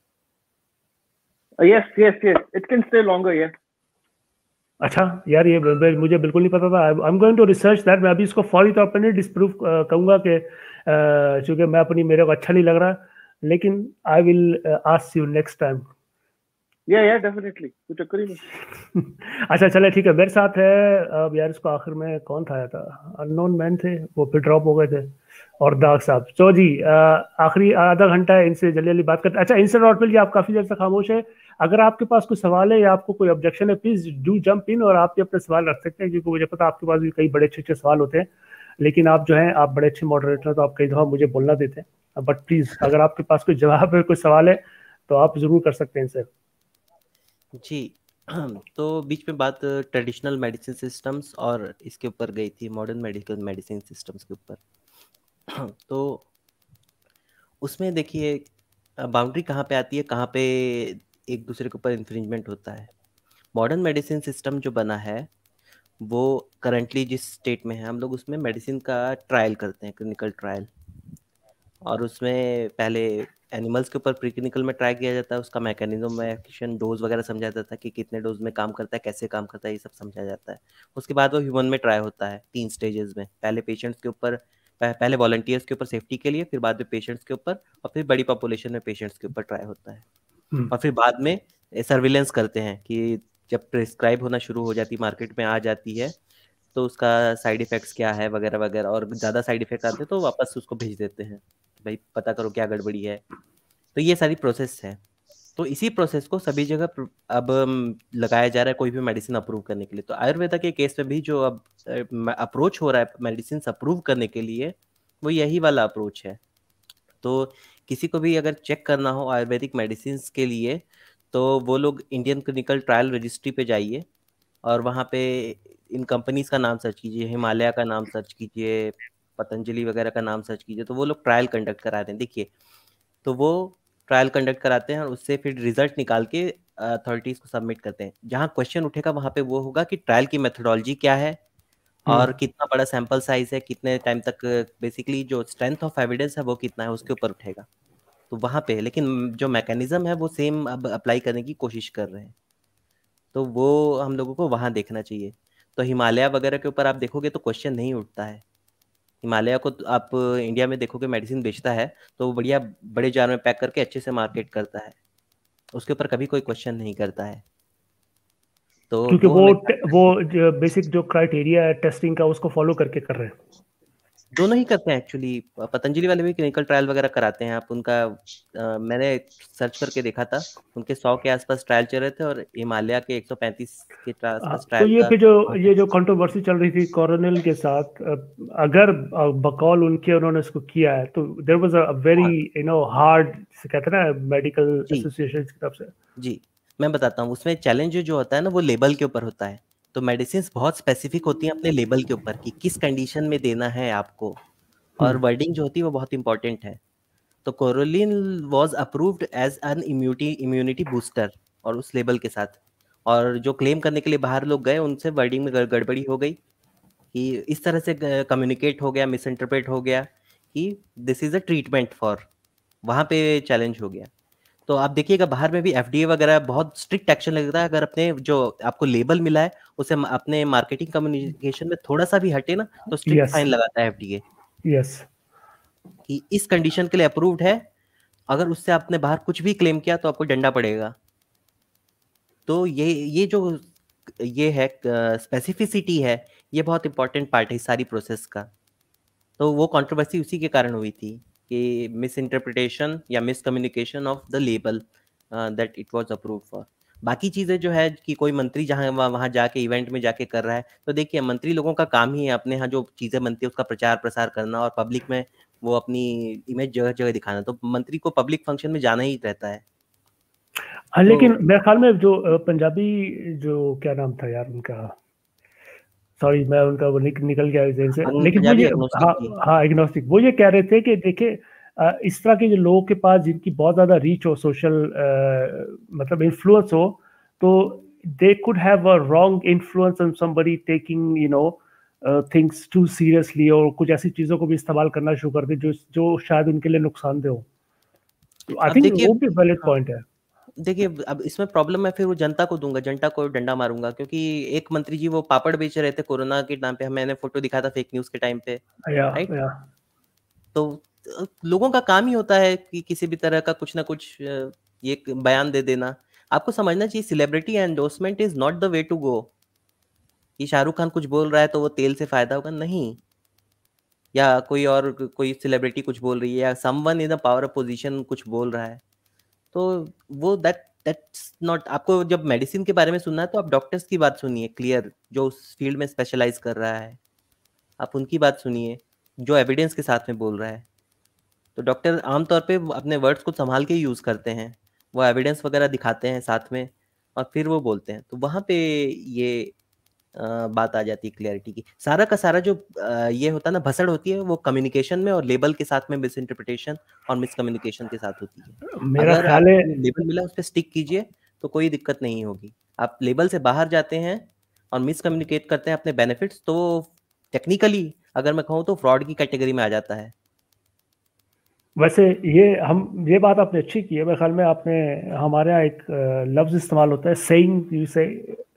Yes yes yes it can stay longer. Yeah अच्छा यार, ये ब- मुझे बिल्कुल नहीं पता था. I am going to research that. मैं अभी इसको फौरी तौर पर नहीं डिस्प्रूव कहूंगा कि चूंकि मैं अपनी मेरे को अच्छा नहीं लग रहा, लेकिन I will ask you next time. Yeah yeah definitely, कुछ चक्कर ही नहीं. अच्छा चले ठीक है. मेरे साथ है अब यार, इसको आखिर में कौन था आया था, अननोन मैन थे, वो फिर ड्रॉप हो गए थे, और दाग साहब. तो जी अ, आखिरी आधा घंटा है, इनसे जल्दी जल्दी बात करते. अच्छा इंस्टेंट आउट पे जी आप काफी देर से खामोश है. अगर आपके पास कोई सवाल है या आपको कोई ऑब्जेक्शन है, प्लीज डू जंप इन और आप भी अपने सवाल रख सकते हैं, क्योंकि मुझे पता है आपके पास भी कई बड़े अच्छे अच्छे सवाल होते हैं, लेकिन आप जो हैं आप बड़े अच्छे मॉडरेटर हैं तो आप कई दफा मुझे बोलना देते हैं. बट प्लीज अगर आपके पास कोई जवाब है, कोई सवाल है, तो आप जरूर कर सकते हैं इनसे. जी तो बीच में बात ट्रेडिशनल मेडिसिन सिस्टम्स और इसके ऊपर गई थी, मॉडर्न मेडिकल मेडिसिन सिस्टम्स के ऊपर. तो उसमें देखिए बाउंड्री कहाँ पे आती है, कहाँ पे एक दूसरे के ऊपर इन्फ्रिंजमेंट होता है. मॉडर्न मेडिसिन सिस्टम जो बना है वो करंटली जिस स्टेट में है, हम लोग उसमें मेडिसिन का ट्रायल करते हैं, क्लिनिकल ट्रायल. और उसमें पहले एनिमल्स के ऊपर प्री क्लिनिकल में ट्राई किया जाता है, उसका मैकेनिज्म एक्शन, डोज वगैरह समझा जाता है कि कितने डोज में काम करता है, कैसे काम करता है, ये सब समझा जाता है. उसके बाद वो ह्यूमन में ट्राई होता है तीन स्टेजेस में. पहले पेशेंट्स के ऊपर, पहले वॉलंटियर्स के ऊपर सेफ्टी के लिए, फिर बाद में पेशेंट्स के ऊपर, और फिर बड़ी पॉपुलेशन में पेशेंट्स के ऊपर ट्राई होता है. और फिर बाद में सर्विलेंस करते हैं कि जब प्रिस्क्राइब होना शुरू हो जाती, मार्केट में आ जाती है, तो उसका साइड इफेक्ट्स क्या है वगैरह वगैरह, और ज़्यादा साइड इफेक्ट आते हैं तो वापस उसको भेज देते हैं, भाई पता करो क्या गड़बड़ी है. तो ये सारी प्रोसेस है. तो इसी प्रोसेस को सभी जगह अब लगाया जा रहा है कोई भी मेडिसिन अप्रूव करने के लिए. तो आयुर्वेदा के केस में भी जो अब अप्रोच हो रहा है मेडिसिन अप्रूव करने के लिए, वो यही वाला अप्रोच है. तो किसी को भी अगर चेक करना हो आयुर्वेदिक मेडिसिन के लिए, तो वो लोग इंडियन क्लिनिकल ट्रायल रजिस्ट्री पे जाइए और वहाँ पे इन कंपनीज का नाम सर्च कीजिए, हिमालय का नाम सर्च कीजिए, पतंजलि वगैरह का नाम सर्च कीजिए, तो वो लोग ट्रायल कंडक्ट करा रहे हैं. देखिए, तो वो ट्रायल कंडक्ट कराते हैं और उससे फिर रिजल्ट निकाल के अथॉरिटीज को सबमिट करते हैं. जहाँ क्वेश्चन उठेगा वहाँ पे वो होगा कि ट्रायल की मेथोडोलॉजी क्या है और कितना बड़ा सैंपल साइज है, कितने टाइम तक, बेसिकली जो स्ट्रेंथ ऑफ एविडेंस है वो कितना है, उसके ऊपर उठेगा. तो वहाँ पे लेकिन जो मैकेनिज्म है वो सेम अब अप्लाई करने की कोशिश कर रहे हैं, तो वो हम लोगों को वहाँ देखना चाहिए. तो हिमालय वगैरह के ऊपर आप देखोगे तो क्वेश्चन नहीं उठता है. हिमालय को आप इंडिया में देखोगे मेडिसिन बेचता है तो वो बढ़िया बड़े जार में पैक करके अच्छे से मार्केट करता है, उसके ऊपर कभी कोई क्वेश्चन नहीं करता है. तो क्योंकि वो वो वो बेसिक जो क्राइटेरिया है टेस्टिंग का उसको फॉलो करके कर रहे हैं. दोनों ही करते हैं एक्चुअली. पतंजलि वाले भी क्लिनिकल ट्रायल वगैरह कराते हैं. आप उनका आ, मैंने सर्च करके देखा था, उनके सौ के आसपास ट्रायल चल रहे थे और हिमालय के एक सौ पैंतीस के आसपास ट्रायल. तो ये फिर जो ये जो कंट्रोवर्सी चल रही थी कोरोनिल के साथ, अगर बकौल उनके उन्होंने इसको किया है तो there was a very you know hard, कहते हैं ना मेडिकल एसोसिएशन की तरफ से. जी मैं बताता हूँ, उसमें चैलेंज जो होता है ना वो लेबल के ऊपर होता है. तो मेडिसिन बहुत स्पेसिफिक होती हैं अपने लेबल के ऊपर कि किस कंडीशन में देना है आपको, और वर्डिंग जो होती है वो बहुत इंपॉर्टेंट है. तो Coronil was approved as an immunity immunity booster और उस लेबल के साथ, और जो क्लेम करने के लिए बाहर लोग गए उनसे वर्डिंग में गड़बड़ी हो गई कि इस तरह से कम्युनिकेट हो गया, मिस इंटरप्रेट हो गया कि this is a treatment for, वहाँ पे चैलेंज हो गया. तो आप देखिएगा बाहर में भी एफडीए वगैरह बहुत स्ट्रिक्ट एक्शन लगता है, अगर अपने जो आपको लेबल मिला है उसे अपने मार्केटिंग कम्युनिकेशन में थोड़ा सा भी हटे ना तो स्ट्रिक्ट यस फाइन लगाता है एफडीए यस कि इस कंडीशन के लिए अप्रूव्ड है, अगर उससे आपने बाहर कुछ भी क्लेम किया तो आपको डंडा पड़ेगा। तो ये ये जो ये है स्पेसिफिसिटी है, ये बहुत इंपॉर्टेंट पार्ट है सारी प्रोसेस का। तो वो कंट्रोवर्सी उसी के कारण हुई थी कि मिस इंटरप्रिटेशन या miscommunication of the label that it was approved for. बाकी चीज़ें जो है कि कोई मंत्री जहाँ वहाँ जाके इवेंट में जाके कर रहा है, तो देखिए मंत्री लोगों का काम ही है अपने यहाँ जो चीज़ें बनती है उसका प्रचार प्रसार करना और पब्लिक में वो अपनी इमेज जगह जगह दिखाना। तो मंत्री को पब्लिक फंक्शन में जाना ही रहता है। हाँ, लेकिन मेरे ख्याल में जो पंजाबी जो क्या नाम था यार उनका, सॉरी मैं उनका वो निक, निकल गया इधर से, लेकिन वो ये हाँ हाँ एग्नोस्टिक, वो ये कह रहे थे कि देखिए इस तरह के जो लोगों के पास जिनकी बहुत ज़्यादा रीच हो, सोशल मतलब इन्फ्लुएंस हो, तो they could have a wrong influence on somebody taking you know things too seriously, और कुछ ऐसी चीज़ों को भी इस्तेमाल करना शुरू कर दे जो जो शायद उनके लिए नुकसानदेह हो। तो आई थिंक वो भी वैलिड पॉइंट है। देखिए अब इसमें प्रॉब्लम है, फिर वो जनता को दूंगा, जनता को डंडा मारूंगा, क्योंकि एक मंत्री जी वो पापड़ बेच रहे थे कोरोना के टाइम पे, मैंने फोटो दिखा था फेक न्यूज के टाइम पे, राइट। तो लोगों का काम ही होता है कि किसी भी तरह का कुछ ना कुछ ये बयान दे देना। आपको समझना चाहिए celebrity endorsement is not the way to go. कि शाहरुख खान कुछ बोल रहा है तो वो तेल से फायदा होगा, नहीं, या कोई और कोई सेलिब्रिटी कुछ बोल रही है या someone in the power position कुछ बोल रहा है, तो वो दैट दैट्स नॉट। आपको जब मेडिसिन के बारे में सुनना है तो आप डॉक्टर्स की बात सुनिए, क्लियर, जो उस फील्ड में स्पेशलाइज कर रहा है, आप उनकी बात सुनिए जो एविडेंस के साथ में बोल रहा है। तो डॉक्टर आमतौर पे अपने वर्ड्स को संभाल के यूज़ करते हैं, वो एविडेंस वगैरह दिखाते हैं साथ में और फिर वो बोलते हैं। तो वहाँ पे ये आ, बात आ जाती है क्लैरिटी की। सारा का सारा जो आ, ये होता है ना भसड़ होती है, वो कम्युनिकेशन में और लेबल के साथ में मिस इंटरप्रिटेशन और मिस कम्युनिकेशन के साथ होती है। मेरा अगर ख्याल है लेबल मिला उस पर स्टिक कीजिए तो कोई दिक्कत नहीं होगी। आप लेबल से बाहर जाते हैं और मिस कम्युनिकेट करते हैं अपने बेनिफिट्स, तो टेक्निकली अगर मैं कहूँ तो फ्रॉड की कैटेगरी में आ जाता है। वैसे ये हम ये बात आपने अच्छी की है। मेरे ख्याल में आपने, हमारे यहाँ एक लफ्ज़ इस्तेमाल होता है सेइंग, जिसे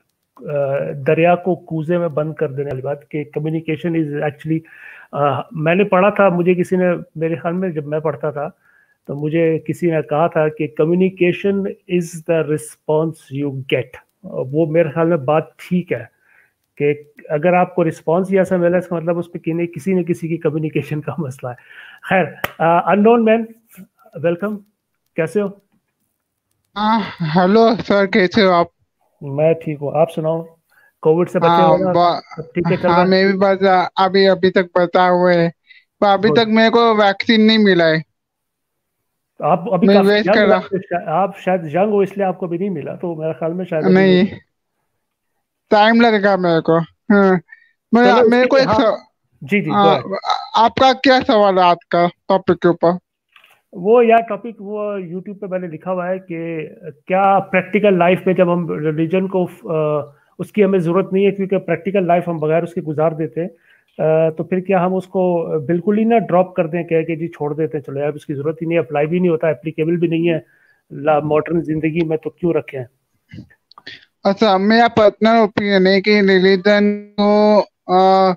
दरिया को कूजे में बंद कर देने वाली बात, कि कम्युनिकेशन इज एक्चुअली, मैंने पढ़ा था, मुझे किसी ने, मेरे ख्याल में जब मैं पढ़ता था तो मुझे किसी ने कहा था कि communication is the response you get. वो मेरे ख्याल में बात ठीक है कि अगर आपको रिस्पॉन्स ही ऐसा मिला इसका मतलब उस पर किसी किसी न किसी की कम्युनिकेशन का मसला है। खैर, अननोन मैन वेलकम, कैसे हो? हेलो सर, कैसे हो आप? मैं ठीक हूँ, आप सुनाओ, कोविड से बचे हो ना? ठीक है, चल हाँ, मैं भी बस अभी अभी तक बचा हुए है, पर अभी तक मेरे को वैक्सीन नहीं मिला है। आप अभी मैं काफी वेस्ट यंग कर हो, रहा, आप शायद यंग हो इसलिए आपको भी नहीं मिला, तो मेरे ख्याल में शायद नहीं, टाइम लगेगा मेरे को। हाँ, मेरा मेरे को एक हाँ, सव... जी जी, आ, आपका क्या सवाल है आज का टॉपिक के ऊपर? वो यार टॉपिक वो यूट्यूब पे मैंने लिखा हुआ है कि क्या प्रैक्टिकल लाइफ में जब हम रिलीजन को आ, उसकी हमें ज़रूरत नहीं है, क्योंकि प्रैक्टिकल लाइफ हम बगैर उसके गुजार देते हैं, तो फिर क्या हम उसको बिल्कुल ही ना ड्रॉप कर दें, कह के जी छोड़ देते हैं, चलो यार उसकी ज़रूरत ही नहीं, अप्लाई भी नहीं होता, एप्लीकेबल भी नहीं है मॉडर्न जिंदगी में, तो क्यों रखें? अच्छा, मेरा पर्सनल ओपिनियन है कि रिलीजन को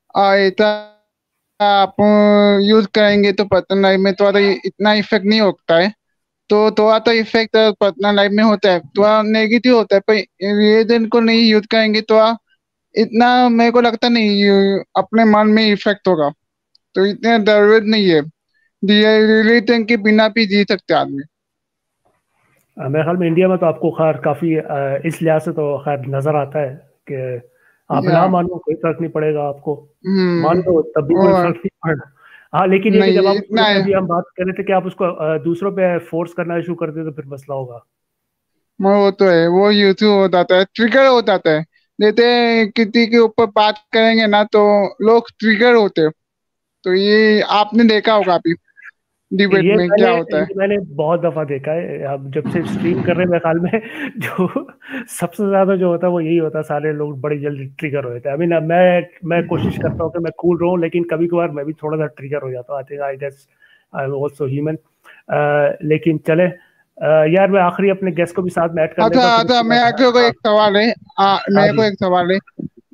आप यूज करेंगे तो पर्सनल लाइफ में थोड़ा इतना इफेक्ट नहीं होता है, तो थोड़ा तो इफेक्ट पर्सनल लाइफ में होता है, थोड़ा नेगेटिव होता है, पर रिलीजन को नहीं यूज करेंगे तो इतना मेरे को लगता नहीं अपने मन में इफेक्ट होगा, तो इतने जरूरत नहीं है, रिलीजन के बिना भी जी सकते आदमी। मेरे ख्याल में इंडिया में तो आपको खैर काफी इस लिहाज से तो खैर नजर आता है कि आप ना मानो कोई फर्क नहीं पड़ेगा, आपको मान लो तब भी कोई फर्क नहीं पड़ना। हाँ, लेकिन ये कि जब आप अभी हम बात कर रहे थे कि आप उसको दूसरों पे फोर्स करना शुरू कर दे तो फिर मसला होगा। वो तो है, वो यूट्यूब हो जाता है, ट्रिगर हो जाता है, जैसे किसी के ऊपर बात करेंगे ना तो लोग ट्रिगर होते हैं, तो ये आपने देखा होगा अभी डिबेट में क्या होता है। मैंने बहुत दफा देखा है, अब जब से स्ट्रीम कर रहे हैं मेरे ख्याल में जो सबसे ज्यादा जो होता है वो यही होता है, सारे लोग बड़ी जल्दी ट्रिगर हो जाते हैं। आई मीन मैं मैं कोशिश करता हूँ कि मैं कूल रहूँ, लेकिन कभी कभार मैं भी थोड़ा सा ट्रिगर हो जाता हूँ। I think I guess I am also human. लेकिन चले, यार मैं आखिरी अपने गेस्ट को भी साथ में ऐड कर अच्छा अच्छा मेरे को एक सवाल है मेरे को एक सवाल है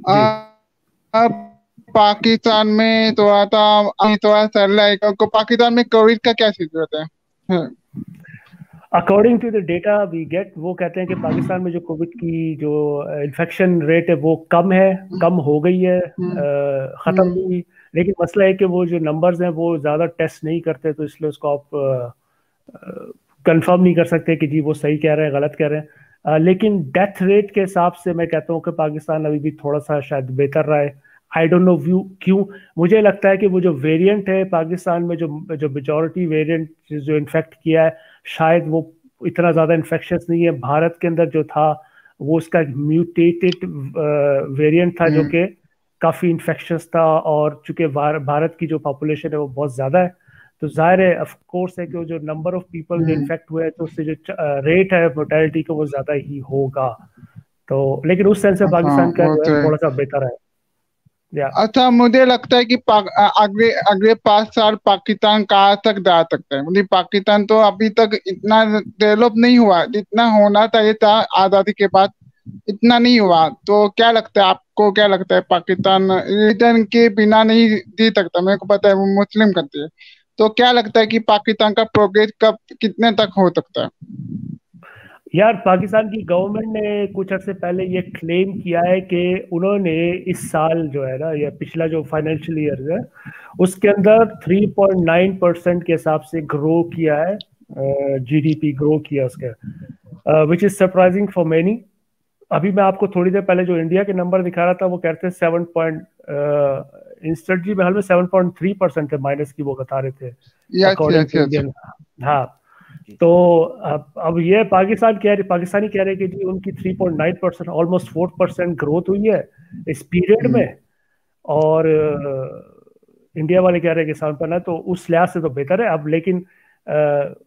अब पाकिस्तान में तो आता तो चल रहा है को पाकिस्तान में कोविड का क्या सिचुएशन है? According to the data we get वो कहते हैं कि पाकिस्तान में जो कोविड की जो इन्फेक्शन रेट है वो कम है, कम हो गई है, ख़त्म नहीं हुई, लेकिन मसला है कि वो जो नंबर्स हैं वो ज़्यादा टेस्ट नहीं करते, तो इसलिए उसको आप कंफर्म नहीं कर सकते कि जी वो सही कह रहे हैं गलत कह रहे हैं। uh, लेकिन डेथ रेट के हिसाब से मैं कहता हूँ कि पाकिस्तान अभी भी थोड़ा सा शायद बेहतर रहा है। आई डोंट नो व्यू क्यों, मुझे लगता है कि वो जो वेरिएंट है पाकिस्तान में जो जो मेजॉरिटी वेरिएंट जो इन्फेक्ट किया है शायद वो इतना ज़्यादा इन्फेक्शस नहीं है। भारत के अंदर जो था वो उसका म्यूटेटेड वेरिएंट था जो कि काफ़ी इन्फेक्शस था, और चूंकि भारत की जो पॉपुलेशन है वो बहुत ज़्यादा है तो जाहिर है ऑफ कोर्स है कि जो नंबर ऑफ पीपल जो इन्फेक्ट हुए तो उससे जो रेट है मोर्टेलिटी का वो ज़्यादा ही होगा। तो लेकिन उस सेंस से पाकिस्तान का थोड़ा सा बेहतर है। अच्छा मुझे लगता है कि अगले अगले पाँच साल पाकिस्तान कहाँ तक जा सकता है, मतलब पाकिस्तान तो अभी तक इतना डेवलप नहीं हुआ जितना होना चाहिए था आजादी के बाद, इतना नहीं हुआ। तो क्या लगता है आपको, क्या लगता है पाकिस्तान रिलीजन के बिना नहीं जी सकता? मेरे को पता है वो मुस्लिम करती है, तो क्या लगता है कि पाकिस्तान का प्रोग्रेस कब कितने तक हो सकता है? यार पाकिस्तान की गवर्नमेंट ने कुछ अर्से पहले ये क्लेम किया है कि उन्होंने इस साल जो है ना या पिछला जो फाइनेंशियल ईयर है उसके अंदर थ्री पॉइंट नाइन परसेंट के हिसाब से ग्रो किया है, जीडीपी ग्रो किया उसका, which is surprising for many. अभी मैं आपको थोड़ी देर पहले जो इंडिया के नंबर दिखा रहा था वो कहते हैं सेवन पॉइंट इंस्टेंट जी बहल में सेवन पॉइंट थ्री परसेंट है माइनस की वो बता रहे थे अकॉर्डिंग टू इंडियन। हाँ तो अब अब ये पाकिस्तान कह रहे पाकिस्तानी कह रहे कि जी उनकी three point nine percent almost four percent growth हुई है इस पीरियड में, और इंडिया वाले कह रहे हैं कि सेवन पॉइंट नाइन, तो उस लिहाज से तो बेहतर है। अब लेकिन आ,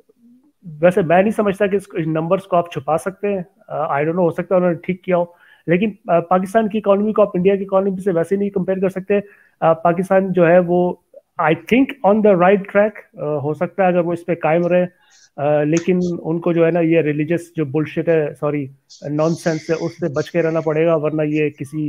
वैसे मैं नहीं समझता कि इस नंबर्स को आप छुपा सकते हैं, आई डोंट नो, हो सकता है उन्होंने ठीक किया हो, लेकिन आ, पाकिस्तान की इकोनॉमी को आप इंडिया की इकोनॉमी से वैसे नहीं कंपेयर कर सकते। आ, पाकिस्तान जो है वो I think on the right track हो सकता है अगर वो इस पर कायम रहे, Uh, लेकिन उनको जो है ना ये रिलीजियस जो बुलशिट है, सॉरी नॉनसेंस है, उससे बच के रहना पड़ेगा, वरना ये किसी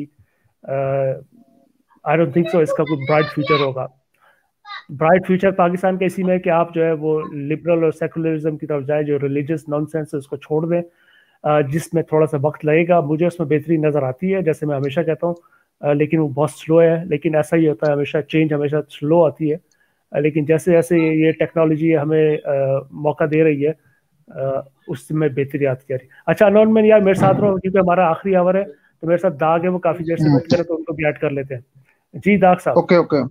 आई डोंट थिंक सो इसका कोई ब्राइट फ्यूचर होगा। ब्राइट फ्यूचर पाकिस्तान का इसी में कि आप जो है वो लिबरल और सेकुलरिज्म की तरफ जाए, जो रिलीजियस नॉनसेंस है उसको छोड़ दें, uh, जिसमें थोड़ा सा वक्त लगेगा। मुझे उसमें बेहतरी नज़र आती है, जैसे मैं हमेशा कहता हूँ, uh, लेकिन वो बहुत स्लो है, लेकिन ऐसा ही होता है हमेशा, चेंज हमेशा स्लो आती है, लेकिन जैसे जैसे ये टेक्नोलॉजी हमें आ, मौका दे रही है आ, उसमें बेहतरी आती जा रही है। अच्छा अनोन में यार मेरे साथ रहो क्योंकि हमारा आखिरी आवर है, तो मेरे साथ दाग है वो काफी देर से वेट करे, तो उनको भी ऐड कर लेते हैं। जी दाग साहब। ओके ओके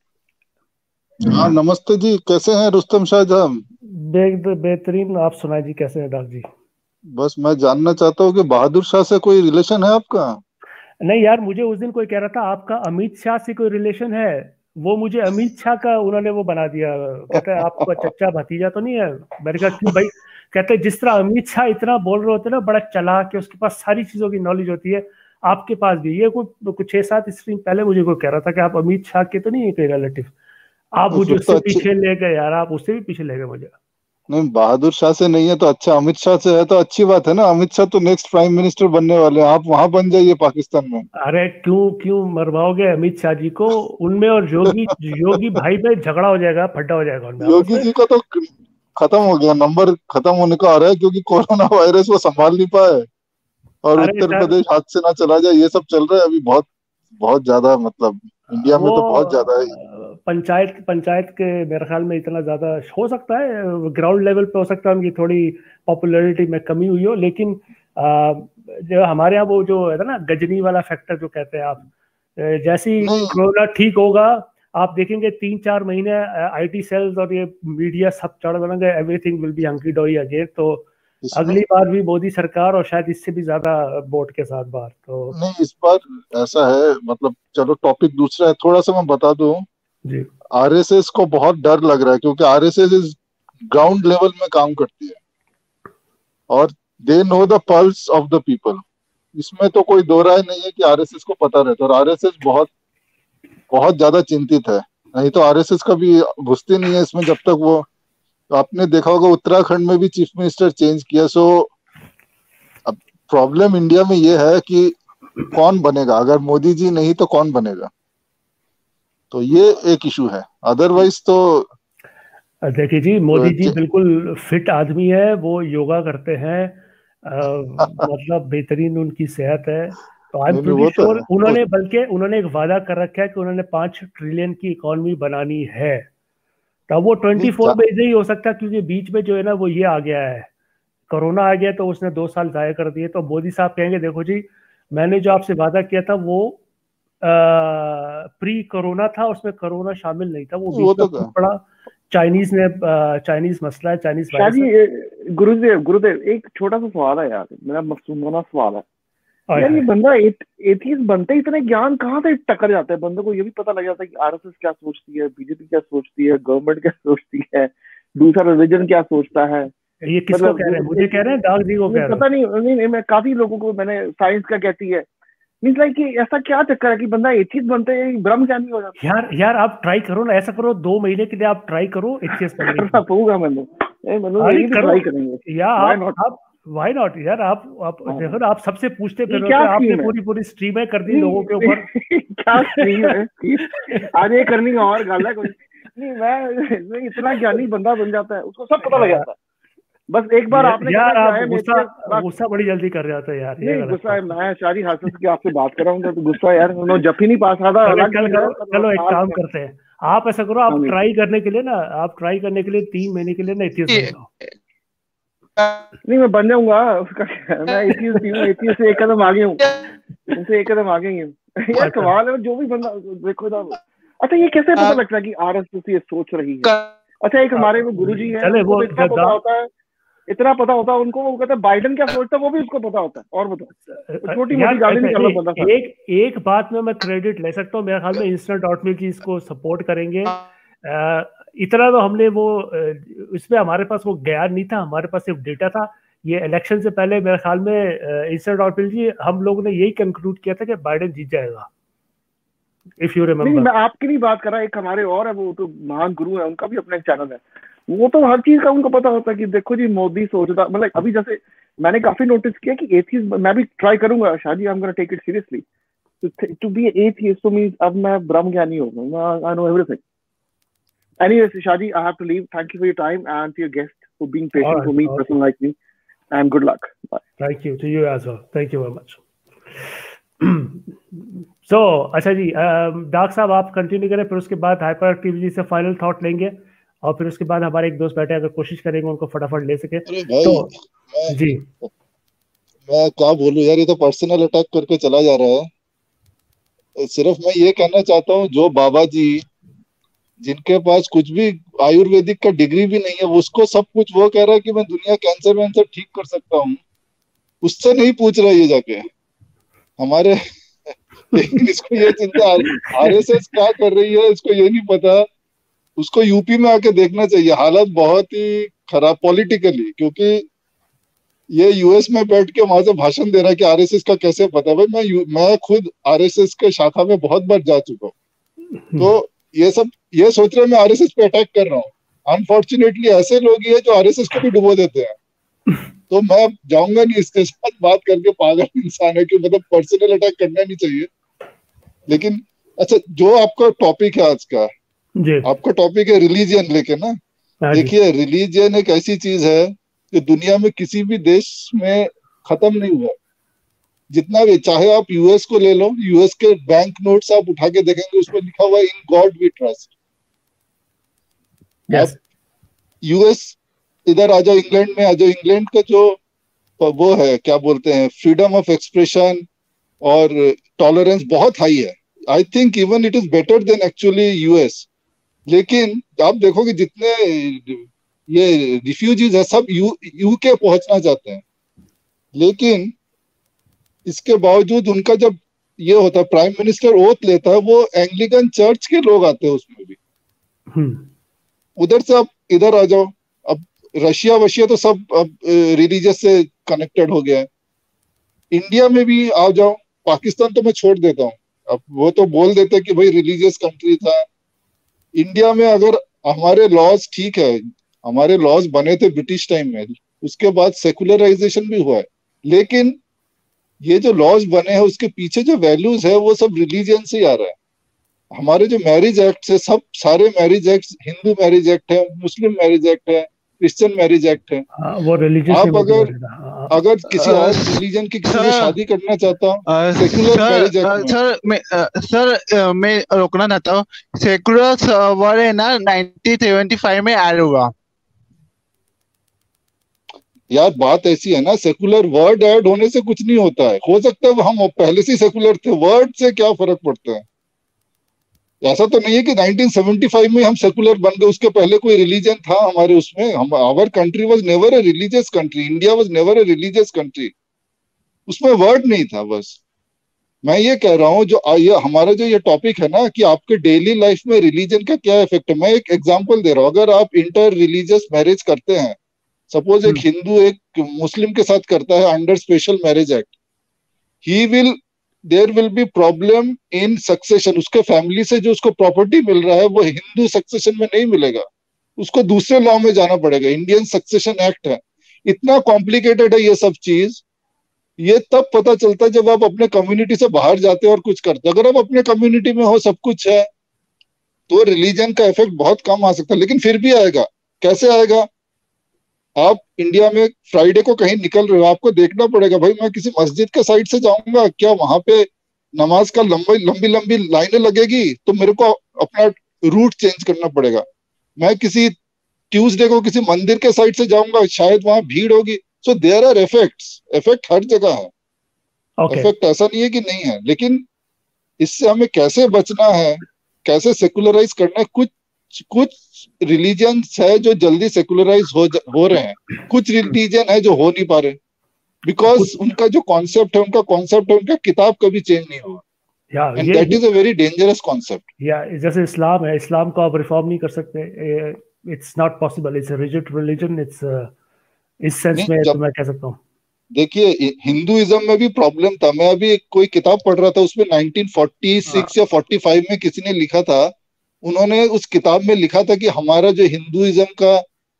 हाँ नमस्ते जी, कैसे हैं रुस्तम शाहजहां? बेहतरीन, आप सुनाए जी, कैसे हैं दाग जी? बस मैं जानना चाहता हूँ कि बहादुर शाह से कोई रिलेशन है आपका? नहीं यार, मुझे उस दिन कोई कह रहा था आपका अमित शाह से कोई रिलेशन है, वो मुझे अमित शाह का उन्होंने वो बना दिया, कहते हैं आपका चच्चा भतीजा तो नहीं है। मैंने कहा क्यों भाई? कहते हैं जिस तरह अमित शाह इतना बोल रहे होते ना, बड़ा चालाक है, उसके पास सारी चीजों की नॉलेज होती है, आपके पास भी। ये कोई कुछ छह सात स्ट्रीम पहले मुझे कोई कह रहा था कि आप अमित शाह के तो नहीं है कोई रिलेटिव, आप मुझे उससे पीछे ले गए यार, आप उससे भी पीछे ले गए मुझे। नहीं बहादुर शाह से नहीं है तो अच्छा, अमित शाह से है तो अच्छी बात है ना। अमित शाह तो नेक्स्ट प्राइम मिनिस्टर बनने वाले हैं, आप वहां बन जाइए पाकिस्तान में। अरे क्यों क्यों मरवाओगे अमित शाह जी को? उनमें और योगी योगी भाई में झगड़ा हो जाएगा, फड्डा हो जाएगा उनमें। योगी जी का तो खत्म हो गया, नंबर खत्म होने को आ रहा है, क्योंकि कोरोना वायरस वो संभाल नहीं पाए और उत्तर प्रदेश हाथ से ना चला जाए, ये सब चल रहा है अभी। बहुत बहुत ज्यादा, मतलब इंडिया में तो बहुत ज्यादा है। पंचायत पंचायत के मेरे ख्याल में इतना ज्यादा हो सकता है, ग्राउंड लेवल पे हो सकता है उनकी थोड़ी पॉपुलैरिटी में कमी हुई हो, लेकिन आ, जो हमारे यहाँ वो जो है ना गजनी वाला फैक्टर जो कहते हैं आप, जैसी कोरोना ठीक होगा आप देखेंगे तीन चार महीने आईटी सेल्स और ये मीडिया सब चढ़ बनेंगे, एवरीथिंग विल बी हंकी डोरी अगेन। तो अगली बार भी मोदी सरकार और शायद इससे भी ज्यादा वोट के साथ बार तो नहीं, इस बार ऐसा है, मतलब चलो टॉपिक दूसरा है, थोड़ा सा मैं बता दूं। आरएसएस को बहुत डर लग रहा है क्योंकि आरएसएस इस ग्राउंड लेवल में काम करती है और they know the pulse of the people. इसमें तो कोई दो राय नहीं है कि आरएसएस को पता रहता है, और आरएसएस बहुत बहुत ज्यादा चिंतित है। नहीं तो आरएसएस का भी घुसती नहीं है इसमें जब तक वो तो आपने देखा होगा उत्तराखंड में भी चीफ मिनिस्टर चेंज किया। सो अब प्रॉब्लम इंडिया में ये है कि कौन बनेगा, अगर मोदी जी नहीं तो कौन बनेगा, तो ये एक इशू है। अदरवाइज तो देखिए जी, मोदी जी बिल्कुल फिट आदमी है, वो योगा करते हैं, आ, मतलब बेहतरीन उनकी सेहत है। तो आई एम प्रीटी श्योर उन्होंने बल्कि उन्होंने एक वादा कर रखा है कि उन्होंने पांच ट्रिलियन की इकोनॉमी बनानी है। तो वो ट्वेंटी फोर में नहीं हो सकता, क्योंकि बीच में जो है ना वो ये आ गया है, कोरोना आ गया, तो उसने दो साल जाया कर दिए। तो मोदी साहब कहेंगे देखो जी, मैंने जो आपसे वादा किया था वो आ, प्री कोरोना था, उसमें कोरोना शामिल नहीं था, वो बीच में तो पड़ा, चाइनीज ने चाइनीज मसला है, चाइनीज वायरस। गुरुदेव गुरुदेव एक छोटा सा सवाल है यार, मेरा मसूमाना सवाल है यार, ये बंदा एथीस्ट बनते ही इतने ज्ञान कहाँ से टकर जाता है? बंदे को ये भी पता लग जाता है कि आरएसएस क्या सोचती है, बीजेपी क्या सोचती है, गवर्नमेंट क्या सोचती है, दूसरा रिलीजन क्या सोचता है। ये किसको कह रहे हैं? मुझे कह रहे हैं, दाग जी को कह रहे हैं? पता नहीं, नहीं, नहीं मैं काफी लोगों को मैंने साइंस का कहती है, मींस लाइक कि ऐसा क्या चक्कर है कि बंदा एथीस्ट बनते हैं ब्रह्म ज्ञानी हो जाता है? यार यार आप ट्राई करो ना, ऐसा करो दो महीने के लिए आप ट्राई करो एथीस्ट बनने की। पऊंगा मैंने, मैंने यही ट्राई करेंगे यार। आप व्हाई नॉट यार, आप आप देखो ना, आप सबसे पूछते फिर आपने पूरी पूरी स्ट्रीम कर दी लोगों के ऊपर। क्या स्ट्रीम है? आज ये करनी है और गाला कोई नहीं, मैं इतना ज्ञानी बंदा बन जाता है, उसको सब पता लग जाता है। बस एक बार आपने यार आप गुस्सा गुस्सा बड़ी जल्दी कर जाते हैं यार। नहीं गुस्सा है, मैं शारी हासिल की आपसे बात कर रहा हूँ तो गुस्सा यार, उन्होंने जब ही नहीं पास आता। चलो एक काम करते हैं, आप ऐसा करो, आप ट्राई करने के लिए ना, आप ट्राई करने के लिए तीन महीने के लिए ना एथीस्ट बन जाओ। नहीं मैं बन जाऊंगा उसका, मैं एथीस्ट हूं, एथीस्ट से एक कदम आगे हूँ, उनसे एक कदम आगे ही हूँ यार। सवाल है जो भी बंदा देखो ना। अच्छा ये कैसे पता लगता है कि आरएसएस ये सोच रही है? अच्छा एक हमारे वो गुरुजी हैं, वो इतना पता होता है, इतना पता होता है उनको, वो कहते हैं बाइडेन क्या सोचता है वो भी उसको पता होता है। और बताओ, छोटी मोटी गाली नहीं करना बंदा। एक एक बात में मैं क्रेडिट ले सकता हूँ, मेरे ख्याल में इंस्टेंट डॉट मिल की इसको सपोर्ट करेंगे। आ, इतना तो हमने वो इसमें हमारे पास वो ज्ञान नहीं था, हमारे पास सिर्फ डेटा था। ये इलेक्शन से पहले मेरे ख्याल में इंस्टेंट डॉट मिल जी हम लोगों ने यही कंक्लूड किया था कि बाइडेन जीत जाएगा, इफ यू रिमेम्बर। नहीं मैं आपकी नहीं बात कर रहा, एक हमारे और है, वो तो महान गुरु है, उनका भी अपना एक चैनल है, वो तो हर चीज का उनको पता होता है कि देखो जी मोदी सोचता, मतलब अभी जैसे मैंने काफी नोटिस किया कि एथीस्ट, मैं भी ट्राई करूंगा Shadi, I am gonna take it seriously to be atheist, तो मींस अब मैं ब्रह्म ज्ञानी हो गया, I know everything. Anyways, Shadi, I have to leave. Thank you for your time and to your guest for being patient right, for me, okay. person like me, and good luck. Bye. Thank you to you as well. Thank you very much. So, अच्छा जी, डाक साहब आप कंटिन्यू करें, फिर उसके बाद हाइपर एक्टिव जी से फाइनल थॉट लेंगे, और फिर उसके बाद हमारे एक दोस्त बैठे, अगर कोशिश करेंगे उनको फटाफट ले सके। तो मैं, जी मैं क्या बोलूं यार, ये तो पर्सनल अटैक करके चला जा रहा है। सिर्फ मैं ये कहना चाहता हूँ, जो बाबा जी जिनके पास कुछ भी आयुर्वेदिक का डिग्री भी नहीं है, उसको सब कुछ वो कह रहा है कि मैं दुनिया कैंसर वैंसर ठीक कर सकता हूँ, उससे नहीं पूछ रहा ये जाके हमारे लेकिन इसको ये चिंता आरएसएस क्या कर रही है इसको ये नहीं पता। उसको यूपी में आके देखना चाहिए, हालत बहुत ही खराब पॉलिटिकली, क्योंकि ये यूएस में बैठ के वहां से भाषण दे रहा है कि आरएसएस का कैसे पता। भाई मैं मैं खुद आरएसएस के शाखा में बहुत बार जा चुका हूँ, तो ये सब ये सोच रहे मैं आरएसएस पे अटैक कर रहा हूँ। अनफॉर्चुनेटली ऐसे लोग ही है जो आरएसएस को भी डुबो देते हैं। तो मैं जाऊंगा नहीं इसके साथ बात करके, पागल इंसान है कि मतलब पर्सनल अटैक करना नहीं चाहिए। लेकिन अच्छा, जो आपका टॉपिक है आज का, आपका टॉपिक है रिलीजियन लेके ना। देखिए रिलीजियन एक ऐसी चीज है जो दुनिया में किसी भी देश में खत्म नहीं हुआ। जितना भी, चाहे आप यूएस को ले लो, यूएस के बैंक नोट्स आप उठा के देखेंगे उसमें लिखा हुआ है in God we trust. yes. US इधर आ जाओ, इंग्लैंड में आ जाओ, इंग्लैंड का जो वो है क्या बोलते हैं, फ्रीडम ऑफ एक्सप्रेशन और टॉलरेंस बहुत हाई है। I think even it is better than actually US. लेकिन आप देखोगे जितने ये रिफ्यूजीज है सब यू यूके पहुंचना चाहते हैं, लेकिन इसके बावजूद उनका जब ये होता है प्राइम मिनिस्टर ओथ लेता है, वो एंग्लिकन चर्च के लोग आते हैं उसमें भी। उधर से आप इधर आ जाओ, अब रशिया वशिया तो सब अब रिलीजियस से कनेक्टेड हो गया है। इंडिया में भी आ जाओ, पाकिस्तान तो मैं छोड़ देता हूँ, अब वो तो बोल देते हैं कि भाई रिलीजियस कंट्री था। इंडिया में अगर हमारे लॉज ठीक है, हमारे लॉज बने थे ब्रिटिश टाइम में, उसके बाद सेकुलराइजेशन भी हुआ है, लेकिन ये जो लॉज बने हैं उसके पीछे जो वैल्यूज है वो सब रिलीजन से ही आ रहा है। हमारे जो मैरिज एक्ट है, सब सारे marriage act, Hindu marriage act है, मुस्लिम मैरिज एक्ट है, क्रिश्चियन मैरिज एक्ट है। हाँ, वो रिलीजन आप अगर अगर किसी और रिलीजन की किसी से शादी करना चाहता हूँ, सेकुलर मैरिज एक्ट सर मैं सर मैं रोकना चाहता हूँ, सेकुलर वर्ड है ना नाइनटीन सेवेंटी फाइव में ऐड हुआ। यार बात ऐसी है ना, सेकुलर वर्ड ऐड होने से कुछ नहीं होता है, हो सकता है हम पहले से सेकुलर थे, वर्ड से क्या फर्क पड़ता है। ऐसा तो नहीं है कि नाइनटीन सेवेंटी फाइव में हम सेकुलर बन गए, उसके पहले कोई रिलीजन था हमारे उसमें। हम our country was never a religious country, India was never a religious country, उसमें वर्ड नहीं था। बस मैं ये कह रहा हूँ, जो ये हमारा जो ये टॉपिक है ना कि आपके डेली लाइफ में रिलीजन का क्या इफेक्ट है, मैं एक एग्जांपल दे रहा हूँ। अगर आप इंटर रिलीजियस मैरिज करते हैं, सपोज एक हिंदू एक मुस्लिम के साथ करता है under special marriage act, he will there will be problem in succession. उसके फैमिली से जो उसको प्रॉपर्टी मिल रहा है वो हिंदू सक्सेशन में नहीं मिलेगा, उसको दूसरे लॉ में जाना पड़ेगा। इंडियन सक्सेशन एक्ट है, इतना कॉम्प्लिकेटेड है ये सब चीज। ये तब पता चलता है जब आप अपने कम्युनिटी से बाहर जाते हो और कुछ करते हो। अगर आप अपने कम्युनिटी में हो, सब कुछ है, तो रिलीजन का इफेक्ट बहुत कम आ सकता है, लेकिन फिर भी आएगा। कैसे आएगा? आप इंडिया में फ्राइडे को कहीं निकल रहे हो, आपको देखना पड़ेगा भाई मैं किसी मस्जिद के साइड से जाऊंगा क्या, वहां पे नमाज का लंबी लंबी लंबी लाइनें लगेगी, तो मेरे को अपना रूट चेंज करना पड़ेगा। मैं किसी ट्यूसडे को किसी मंदिर के साइड से जाऊंगा, शायद वहां भीड़ होगी। So there are effects, effect हर जगह है। okay. इफेक्ट ऐसा नहीं है कि नहीं है, लेकिन इससे हमें कैसे बचना है, कैसे सेकुलराइज करना है। कुछ कुछ रिलीजन्स है जो जल्दी सेकुलराइज हो हो रहे हैं, कुछ रिलीजन है जो हो नहीं पा रहे, बिकॉज उनका जो कॉन्सेप्ट है उनका कॉन्सेप्ट है उनका किताब कभी चेंज नहीं हुआ, and that is a very dangerous concept. या जैसे इस्लाम है, इस्लाम को आप रिफॉर्म नहीं कर सकते, it's not possible, it's a rigid religion, it's इस सेंस में तो मैं कह सकता हूँ। देखिए हिंदुइज्म में भी प्रॉब्लम था। मैं अभी कोई किताब पढ़ रहा था, उसमें नाइनटीन फोर्टी सिक्स या फोर्टी फाइव में किसी ने लिखा था, उन्होंने उस किताब में लिखा था कि हमारा जो हिंदुइज्म का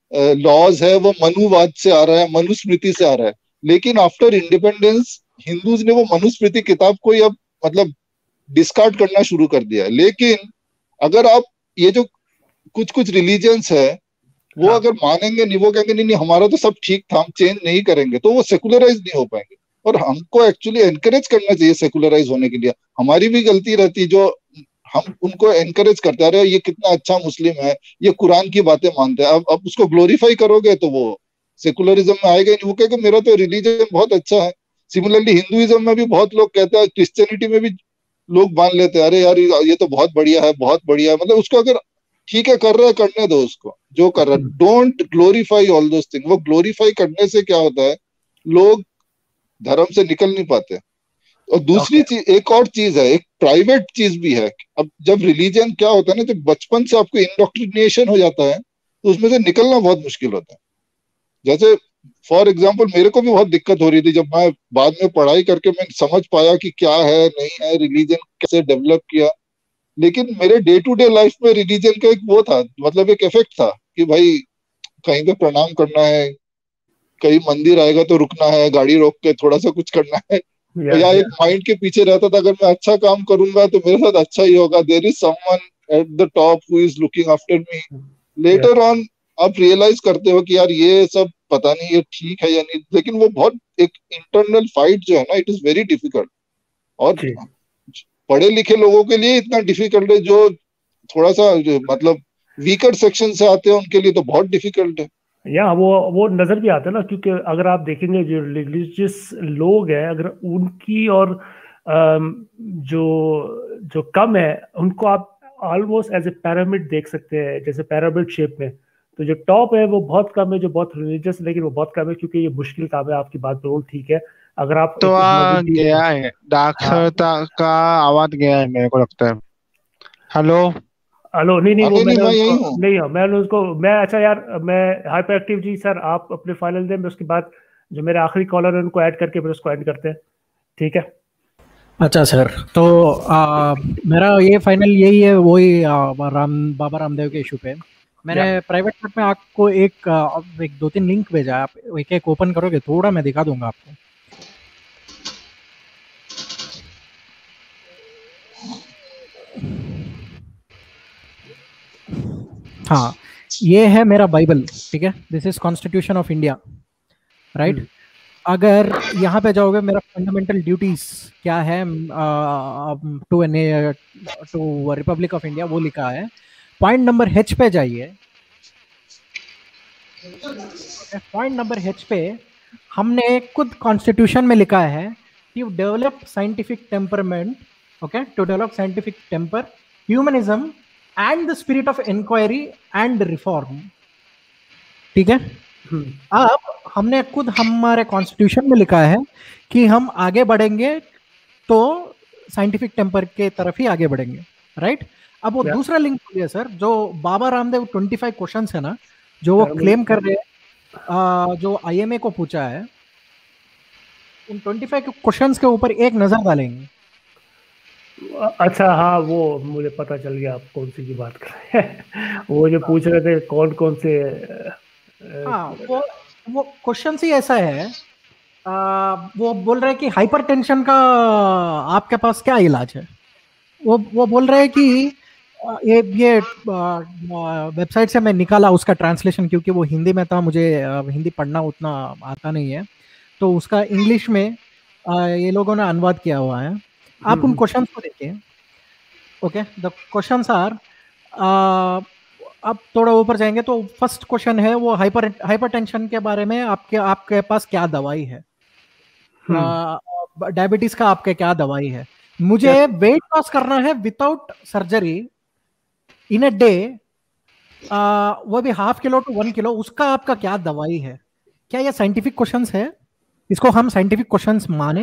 लॉज है वो मनुवाद से आ रहा है, मनुस्मृति से आ रहा है। लेकिन आफ्टर इंडिपेंडेंस हिंदूज ने वो मनुस्मृति किताब को अब मतलब डिस्कार्ड करना शुरू कर दिया है। लेकिन अगर आप ये जो कुछ कुछ रिलीजन्स है वो अगर मानेंगे नहीं, वो कहेंगे नहीं नहीं हमारा तो सब ठीक था, हम चेंज नहीं करेंगे, तो वो सेकुलराइज नहीं हो पाएंगे। और हमको एक्चुअली एनकरेज करना चाहिए सेकुलराइज होने के लिए। हमारी भी गलती रहती जो हम उनको एनकरेज करते आ रहे ये कितना अच्छा मुस्लिम है, ये कुरान की बातें मानते हैं। अब अब उसको ग्लोरीफाई करोगे तो वो सेकुलरिज्म में आएगा नहीं, वो कहेगा मेरा तो रिलीजन बहुत अच्छा है। सिमिलरली हिंदुइज्म में भी बहुत लोग कहते हैं, क्रिश्चियनिटी में भी लोग मान लेते हैं अरे यार ये तो बहुत बढ़िया है, बहुत बढ़िया है। मतलब उसको अगर ठीक है कर रहा है, करने दो उसको जो कर रहा है, don't glorify all those thing. वो ग्लोरीफाई करने से क्या होता है, लोग धर्म से निकल नहीं पाते। और दूसरी चीज okay. एक और चीज है, एक प्राइवेट चीज भी है। अब जब रिलीजन क्या होता है ना, जब बचपन से आपको इंडोक्ट्रिनेशन हो जाता है तो उसमें से निकलना बहुत मुश्किल होता है। जैसे फॉर एग्जाम्पल मेरे को भी बहुत दिक्कत हो रही थी, जब मैं बाद में पढ़ाई करके मैं समझ पाया कि क्या है नहीं है, रिलीजन कैसे डेवलप किया। लेकिन मेरे डे टू डे लाइफ में रिलीजन का एक वो था, मतलब एक इफेक्ट था कि भाई कहीं पे प्रणाम करना है, कहीं मंदिर आएगा तो रुकना है, गाड़ी रोक के थोड़ा सा कुछ करना है, या, या एक माइंड के पीछे रहता था अगर मैं अच्छा काम करूंगा तो मेरे साथ अच्छा ही होगा, there is someone at the top who is looking after me. Later on आप रियलाइज करते हो कि यार ये सब पता नहीं ये ठीक है या नहीं, लेकिन वो बहुत एक इंटरनल फाइट जो है ना, इट इज वेरी डिफिकल्ट। और पढ़े लिखे लोगों के लिए इतना डिफिकल्ट है, जो थोड़ा सा मतलब वीकर सेक्शन से आते हैं उनके लिए तो बहुत डिफिकल्ट है। या वो वो नजर भी आता है ना, क्योंकि अगर आप देखेंगे जो रिलीजियस लोग हैं, अगर उनकी और जो जो कम है उनको आप ऑलमोस्ट एज ए पिरामिड देख सकते हैं, जैसे पिरामिड शेप में। तो जो टॉप है वो बहुत कम है, जो बहुत रिलीजियस, लेकिन वो बहुत कम है क्योंकि ये मुश्किल काम है। आपकी बात बिल्कुल ठीक है। अगर आप तो आ गया है दाक्षरता का आवाज गया है मेरे को लगता है। हेलो हेलो नहीं नहीं वो नहीं, मैंने नहीं, उसको नहीं मैंने उसको मैं अच्छा यार मैं हाइपर एक्टिव जी सर आप अपने फाइनल दें, उसके बाद जो मेरे आखिरी कॉलर है उनको ऐड करके फिर उसको ऐड करते हैं, ठीक है? अच्छा सर, तो आ, मेरा ये फाइनल यही है, वही आ, राम बाबा रामदेव के इशू पे मैंने प्राइवेट चैट में आपको एक एक दो तीन लिंक भेजा है, आप एक एक ओपन करोगे थोड़ा मैं दिखा दूंगा आपको। हाँ, ये है मेरा बाइबल, ठीक है, this is constitution of India, right. अगर यहाँ पे जाओगे मेरा फंडामेंटल ड्यूटीज क्या है to to republic of India, वो लिखा है। पॉइंट नंबर एच पे जाइए, पॉइंट नंबर एच पे हमने खुद कॉन्स्टिट्यूशन में लिखा है to develop scientific temperament, okay, to develop scientific temper, humanism and the spirit of inquiry and reform, ठीक है। अब हमने खुद हमारे कॉन्स्टिट्यूशन में लिखा है कि हम आगे बढ़ेंगे तो साइंटिफिक टेम्पर के तरफ ही आगे बढ़ेंगे, राइट। अब वो दूसरा लिंक बोलिए सर, जो बाबा रामदेव पच्चीस क्वेश्चंस है ना जो वो क्लेम कर रहे हैं, जो आईएमए को पूछा है, उन पच्चीस क्वेश्चंस के ऊपर एक नजर डालेंगे। अच्छा, हाँ, वो मुझे पता चल गया आप कौन सी की बात कर रहे हैं। वो जो पूछ रहे थे कौन कौन से, हाँ, वो वो क्वेश्चन ही ऐसा है, आ, वो बोल रहे हैं कि हाइपरटेंशन का आपके पास क्या इलाज है। वो वो बोल रहे हैं कि ये ये वेबसाइट से मैं निकाला उसका ट्रांसलेशन, क्योंकि वो हिंदी में था, मुझे हिंदी पढ़ना उतना आता नहीं है, तो उसका इंग्लिश में ये लोगों ने अनुवाद किया हुआ है। आप उन क्वेश्चन को देखिए, ओके। द क्वेश्चंस आर, अब थोड़ा ऊपर जाएंगे तो फर्स्ट क्वेश्चन है वो हाइपर हाइपरटेंशन के बारे में, आपके आपके पास क्या दवाई है, डायबिटीज का आपके क्या दवाई है। मुझे वेट लॉस करना है without surgery in a day, वो भी half kilo to one kilo, उसका आपका क्या दवाई है। क्या ये साइंटिफिक क्वेश्चंस है? इसको हम साइंटिफिक क्वेश्चंस माने?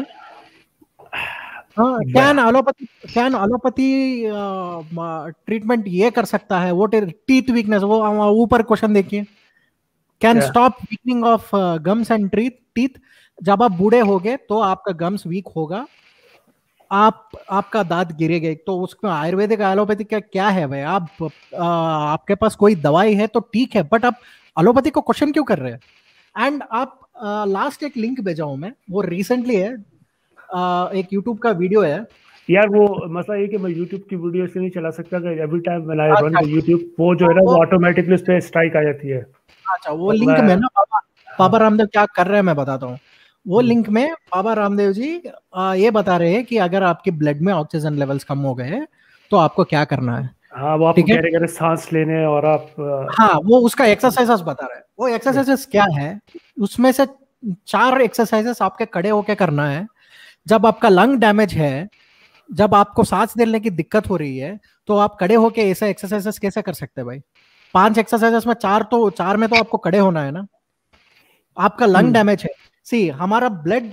Can allopathy can allopathy treatment ये कर सकता है? वो टीथ वीकनेस, वो ऊपर क्वेश्चन देखिए, can stop weakening of gums and teeth. जब आप बूढ़े होगे तो आपका गम्स वीक होगा, आप आपका दांत गिरेगा। तो उसमें आयुर्वेदिक एलोपैथी का क्या है भाई? आप आ, आपके पास कोई दवाई है तो ठीक है, बट आप एलोपैथी को क्वेश्चन क्यों कर रहे हैं? एंड आप लास्ट एक लिंक भेजा हूं मैं, वो रिसेंटली है, आ, एक यूट्यूब का वीडियो है यार। वो मसला ये कि मैं यूट्यूब की वीडियो से नहीं चला सकता, कि every time when I run the YouTube वो जो है ना वो ऑटोमेटिकली उस पे स्ट्राइक आ जाती है। अच्छा, वो लिंक में ना बाबा बाबा रामदेव क्या कर रहे हैं मैं बताता हूँ। वो लिंक में बाबा रामदेव जी आ, ये बता रहे हैं कि अगर आपके ब्लड में ऑक्सीजन लेवल्स कम हो गए तो आपको क्या करना है। हाँ, वो आपको कह रहे हैं सांस लेने, और आप हाँ, वो उसका एक्सरसाइजेस बता रहे हैं। वो एक्सरसाइजेस क्या है, उसमें से चार एक्सरसाइजेस आपके खड़े होके करना है। जब आपका लंग डैमेज है, जब आपको सांस लेने की दिक्कत हो रही है, तो आप खड़े होके ऐसा एक्सरसाइजेस कैसे कर सकते हैं भाई? पांच एक्सरसाइजेस में चार तो चार में तो आपको खड़े होना है ना। आपका लंग डैमेज है, सी हमारा ब्लड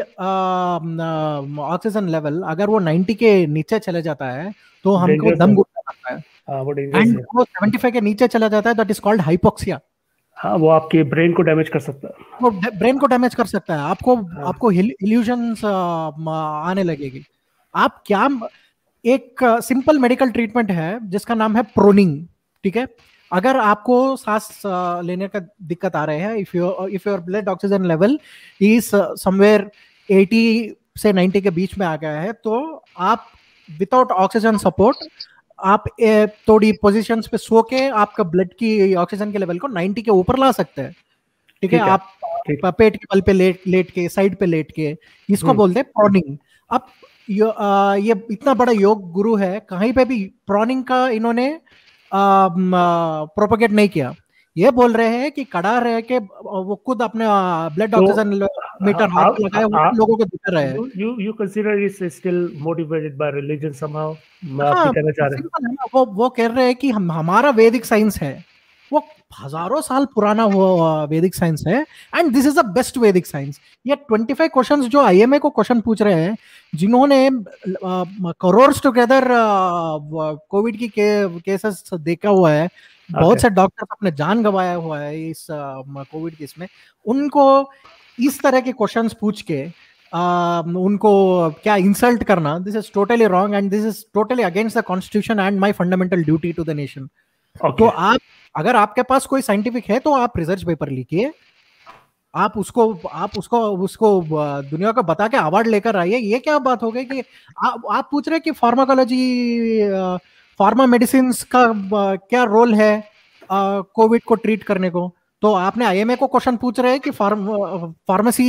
ऑक्सीजन लेवल अगर वो नब्बे के नीचे चले जाता है तो हमको दम घुटने लगता है, एंड वो पचहत्तर के नीचे चला जाता है, दैट इज कॉल्ड हाइपोक्सिया। हाँ, वो आपके ब्रेन को डैमेज कर सकता है, वो ब्रेन को डैमेज कर सकता है। आपको हाँ। आपको इल्यूजन्स आने लगेगी। आप क्या, एक सिंपल मेडिकल ट्रीटमेंट है जिसका नाम है प्रोनिंग, ठीक है। अगर आपको सांस लेने का दिक्कत आ रहे हैं, if your if your blood oxygen level is somewhere अस्सी से नब्बे के बीच में आ गया है, तो आप विदाउट ऑक्सीजन सपोर्ट आप थोड़ी पोजीशंस पे सो के आपका ब्लड की ऑक्सीजन के लेवल को नब्बे के ऊपर ला सकते हैं, ठीक है। आप पेट के बल पे लेट लेट के, साइड पे लेट के, इसको बोलते हैं प्रॉनिंग। अब ये इतना बड़ा योग गुरु है, कहीं पे भी प्रॉनिंग का इन्होंने प्रोपोगेट नहीं किया। ये बोल रहे हैं कि कड़ा रह के वो खुद अपने ब्लड ऑक्सीजन मीटर हाथ लगाए हुए लोगों को दिखा रहे हैं। You you consider it still motivated by religion somehow? मैं आपको कहना चाह रहा हूं, वो वो कह रहे हैं कि हम हमारा वैदिक साइंस है, वो हजारों साल पुराना वो वैदिक साइंस है, and this is the best Vedic science. ये पच्चीस क्वेश्चंस जो आईएमए को क्वेश्चन पूछ रहे हैं, जिन्होंने करोर्स टुगेदर कोविड की केसेस देखा हुआ है, बहुत से डॉक्टर्स अपने जान गंवाया हुआ है इस कोविड केस में, उनको इस तरह के क्वेश्चंस पूछ के Uh, उनको क्या इंसल्ट करना, this is totally wrong and this is totally against the constitution and my fundamental duty to the nation. okay. तो आप अगर आपके पास कोई साइंटिफिक है तो आप रिसर्च पेपर लिखिए, आप उसको आप उसको उसको दुनिया को बता के अवार्ड लेकर आइए। ये क्या बात हो गई कि आप आप पूछ रहे कि फार्माकोलॉजी फार्मा मेडिसिन का क्या रोल है कोविड को ट्रीट करने को, तो आपने आईएमए को क्वेश्चन पूछ रहे हैं कि फार्म फार्मेसी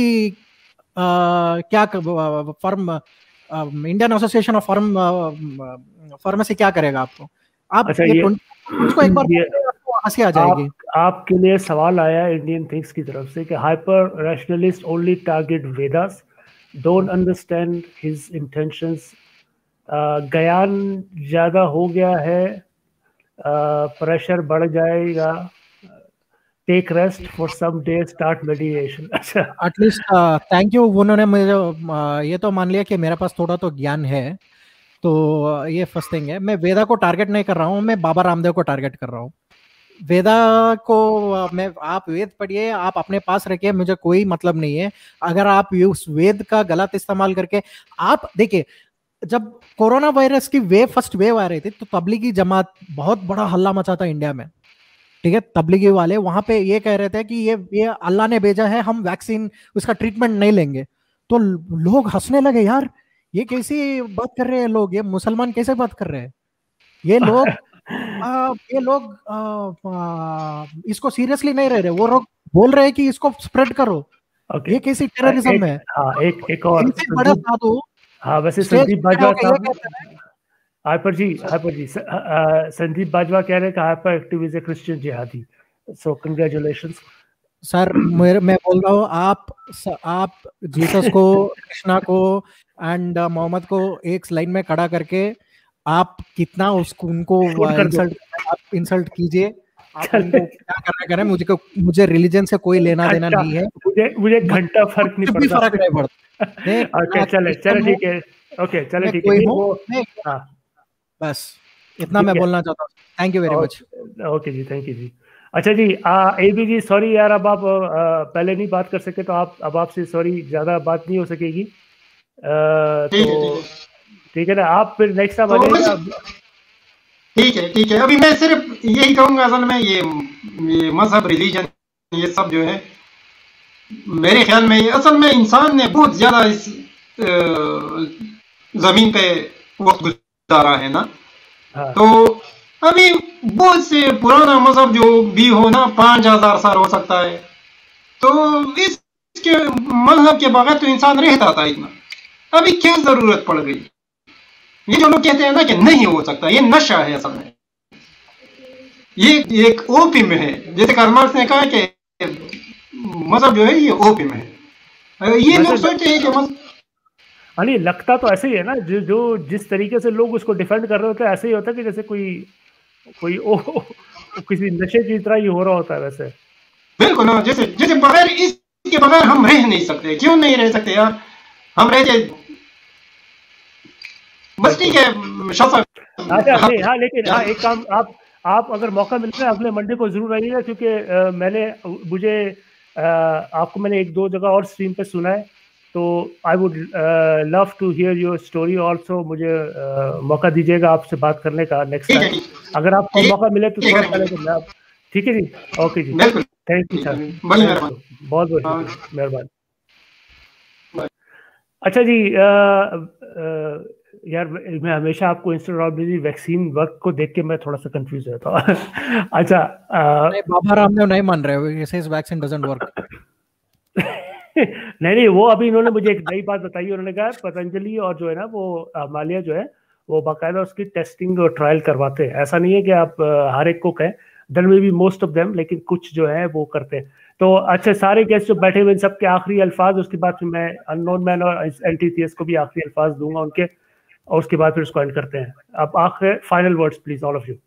क्या pharm Indian association of pharm pharmacy क्या करेगा आपको। आप अच्छा, ये ये उसको एक बार हंसी आ जाएगी। आप, आपके लिए सवाल आया इंडियन थिंग्स की तरफ से कि hyper rationalist only target Vedas, don't understand his intentions. ज्ञान ज्यादा हो गया है, प्रेशर uh, बढ़ जाएगा, take rest for some day, start meditation. अच्छा, एटलीस्ट थैंक यू, उन्होंने मुझे uh, ये तो मान लिया कि मेरे पास थोड़ा तो ज्ञान है, तो ये फर्स्ट थिंग है। मैं वेदा को टारगेट नहीं कर रहा हूँ, मैं बाबा रामदेव को टारगेट कर रहा हूँ। वेदा को मैं, आप वेद पढ़िए, आप अपने पास रखिए, मुझे कोई मतलब नहीं है। अगर आप उस वेद का गलत इस्तेमाल करके, आप देखिए जब कोरोना वायरस की वेव फर्स्ट वेव आ रही थी तो तबलीगी जमात बहुत बड़ा हल्ला मचा था इंडिया में, ठीक है। तबलीगी वाले वहां पे ये कह रहे थे कि ये ये अल्लाह ने भेजा है, हम वैक्सीन उसका ट्रीटमेंट नहीं लेंगे। तो लोग हंसने लगे, यार ये कैसी बात कर रहे हैं लोग, ये मुसलमान कैसे बात कर रहे हैं ये लोग। आ, ये लोग आ, आ, इसको सीरियसली नहीं रह रहे, वो लोग बोल रहे हैं कि इसको स्प्रेड करो। okay. ये कैसी टेररिज्म है। हाँ, एक एक और इनसे बड़ा साधु। हाँ, वैसे संदीप बाजवा साहब, हाइपर जी हाइपर जी संदीप बाजवा कह रहे हैं कि hyper active is a Christian jihadi, so congratulations sir. मेरे मैं बोल रहा हूँ, आप आप जीसस को, कृष्णा को एंड मोहम्मद को एक लाइन में खड़ा करके आप कितना उसको उनको इंसल्ट आप इंसल्ट कीजिए, आप उनको क्या करना करें, मुझे को मुझे रिलीजन से कोई लेना देना नहीं है। मुझे मुझे घंटा फर्क नहीं पड़ता, फर्क नहीं पड़ता। ओके चले चले ठीक है, ओके चले ठीक है, वो हाँ बस इतना मैं बोलना चाहता हूँ। Thank you very much. Okay ji, thank you ji. अच्छा ji, A B ji sorry यार, अब आप आ, पहले नहीं बात कर सके तो आप अब आपसे सॉरी, ज्यादा बात नहीं हो सकेगी। तो ठीक है ना, आप फिर नेक्स्ट टाइम आ जाइएगा। ठीक है ठीक है, अभी मैं सिर्फ यही कहूंगा, असल में ये ये मजहब, रिलीजन, ये सब जो है मेरे ख्याल में असल में इंसान ने बहुत ज्यादा इस जमीन पे वक्त गुजारा है ना। हाँ। तो अभी बहुत से पुराना मजहब जो भी हो ना, पांच हजार साल हो सकता है, तो इसके मजहब के बगैर तो इंसान रहता था इतना, अभी क्या जरूरत पड़ गई। ये जो लोग कहते हैं ना कि नहीं हो सकता, ये नशा है असल में, ये एक ओपियम है। जैसे कार्ल मार्क्स ने कहा कि मजहब जो है ये ओपियम है। ये लोग सोचते हैं कि मजहब, अरे लगता तो ऐसे ही है ना, जो जो जिस तरीके से लोग उसको डिफेंड कर रहे होते हैं, ऐसे ही होता है कि जैसे कोई कोई ओ, ओ, ओ किसी नशे की तरह ही हो रहा होता है वैसे। बिल्कुल ना, जैसे जैसे बगैर इसके बगैर हम रह नहीं सकते। क्यों नहीं रह सकते यार, हम रह जाए बस, ठीक है। अच्छा नहीं, हाँ लेकिन हाँ एक काम, आप आप अगर मौका मिलता है अगले मंडे को जरूर आइएगा, क्योंकि आ, मैंने मुझे आ, आपको मैंने एक दो जगह और स्ट्रीम पे सुना है, तो I would love to hear your story also. मुझे uh, मौका दीजिएगा आपसे बात करने का नेक्स्ट टाइम, अगर आपको मौका मिले तो थोड़ा पहले तो मैं। ठीक है ji, okay ji, thank you sir, बहुत बहुत मेहरबानी। अच्छा जी, uh, uh, यार मैं हमेशा आपको इंस्टाग्राम वैक्सीन वर्क को देख के मैं थोड़ा सा कंफ्यूज रहता हूँ। अच्छा, बाबा रामदेव नहीं मान रहे हो, वैक्सीन डजंट वर्क। नहीं नहीं, वो अभी इन्होंने मुझे एक नई बात बताई। उन्होंने कहा पतंजलि और जो है ना वो हिमालय जो है वो बाकायदा उसकी टेस्टिंग और ट्रायल करवाते हैं। ऐसा नहीं है कि आप हर एक को कहें, there may be most of them, लेकिन कुछ जो है वो करते हैं। तो अच्छा, सारे गेस्ट जो बैठे हुए सबके आखिरी अल्फाज, उसके बाद फिर मैं अननोन मैन और एंटीथियस को भी आखिरी अल्फाज दूंगा उनके, और उसके बाद फिर उसको एंड करते हैं। अब आखिर final words please all of you.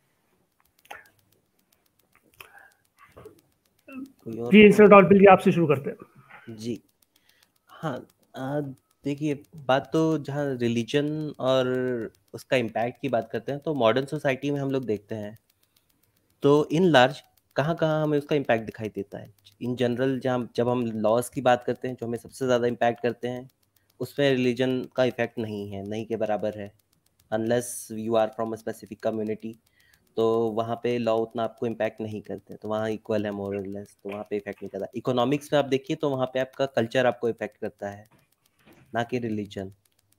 जी इंस्टाग्राम बिल आपसे शुरू करते हैं जी। हाँ, देखिए बात तो जहाँ रिलीजन और उसका इम्पैक्ट की बात करते हैं, तो मॉडर्न सोसाइटी में हम लोग देखते हैं तो इन लार्ज कहाँ कहाँ हमें उसका इम्पैक्ट दिखाई देता है। इन जनरल जहाँ जब हम लॉज की बात करते हैं जो हमें सबसे ज़्यादा इम्पैक्ट करते हैं, उसमें रिलीजन का इफेक्ट नहीं है, नहीं के बराबर है, unless you are from a specific community. तो वहाँ पे लॉ उतना आपको इम्पैक्ट नहीं करते, तो वहाँ इक्वल है मोर और लेस, तो वहाँ पे इफेक्ट नहीं करता। इकोनॉमिक्स में आप देखिए तो वहाँ पे आपका कल्चर आपको इफेक्ट करता है, ना कि रिलीजन,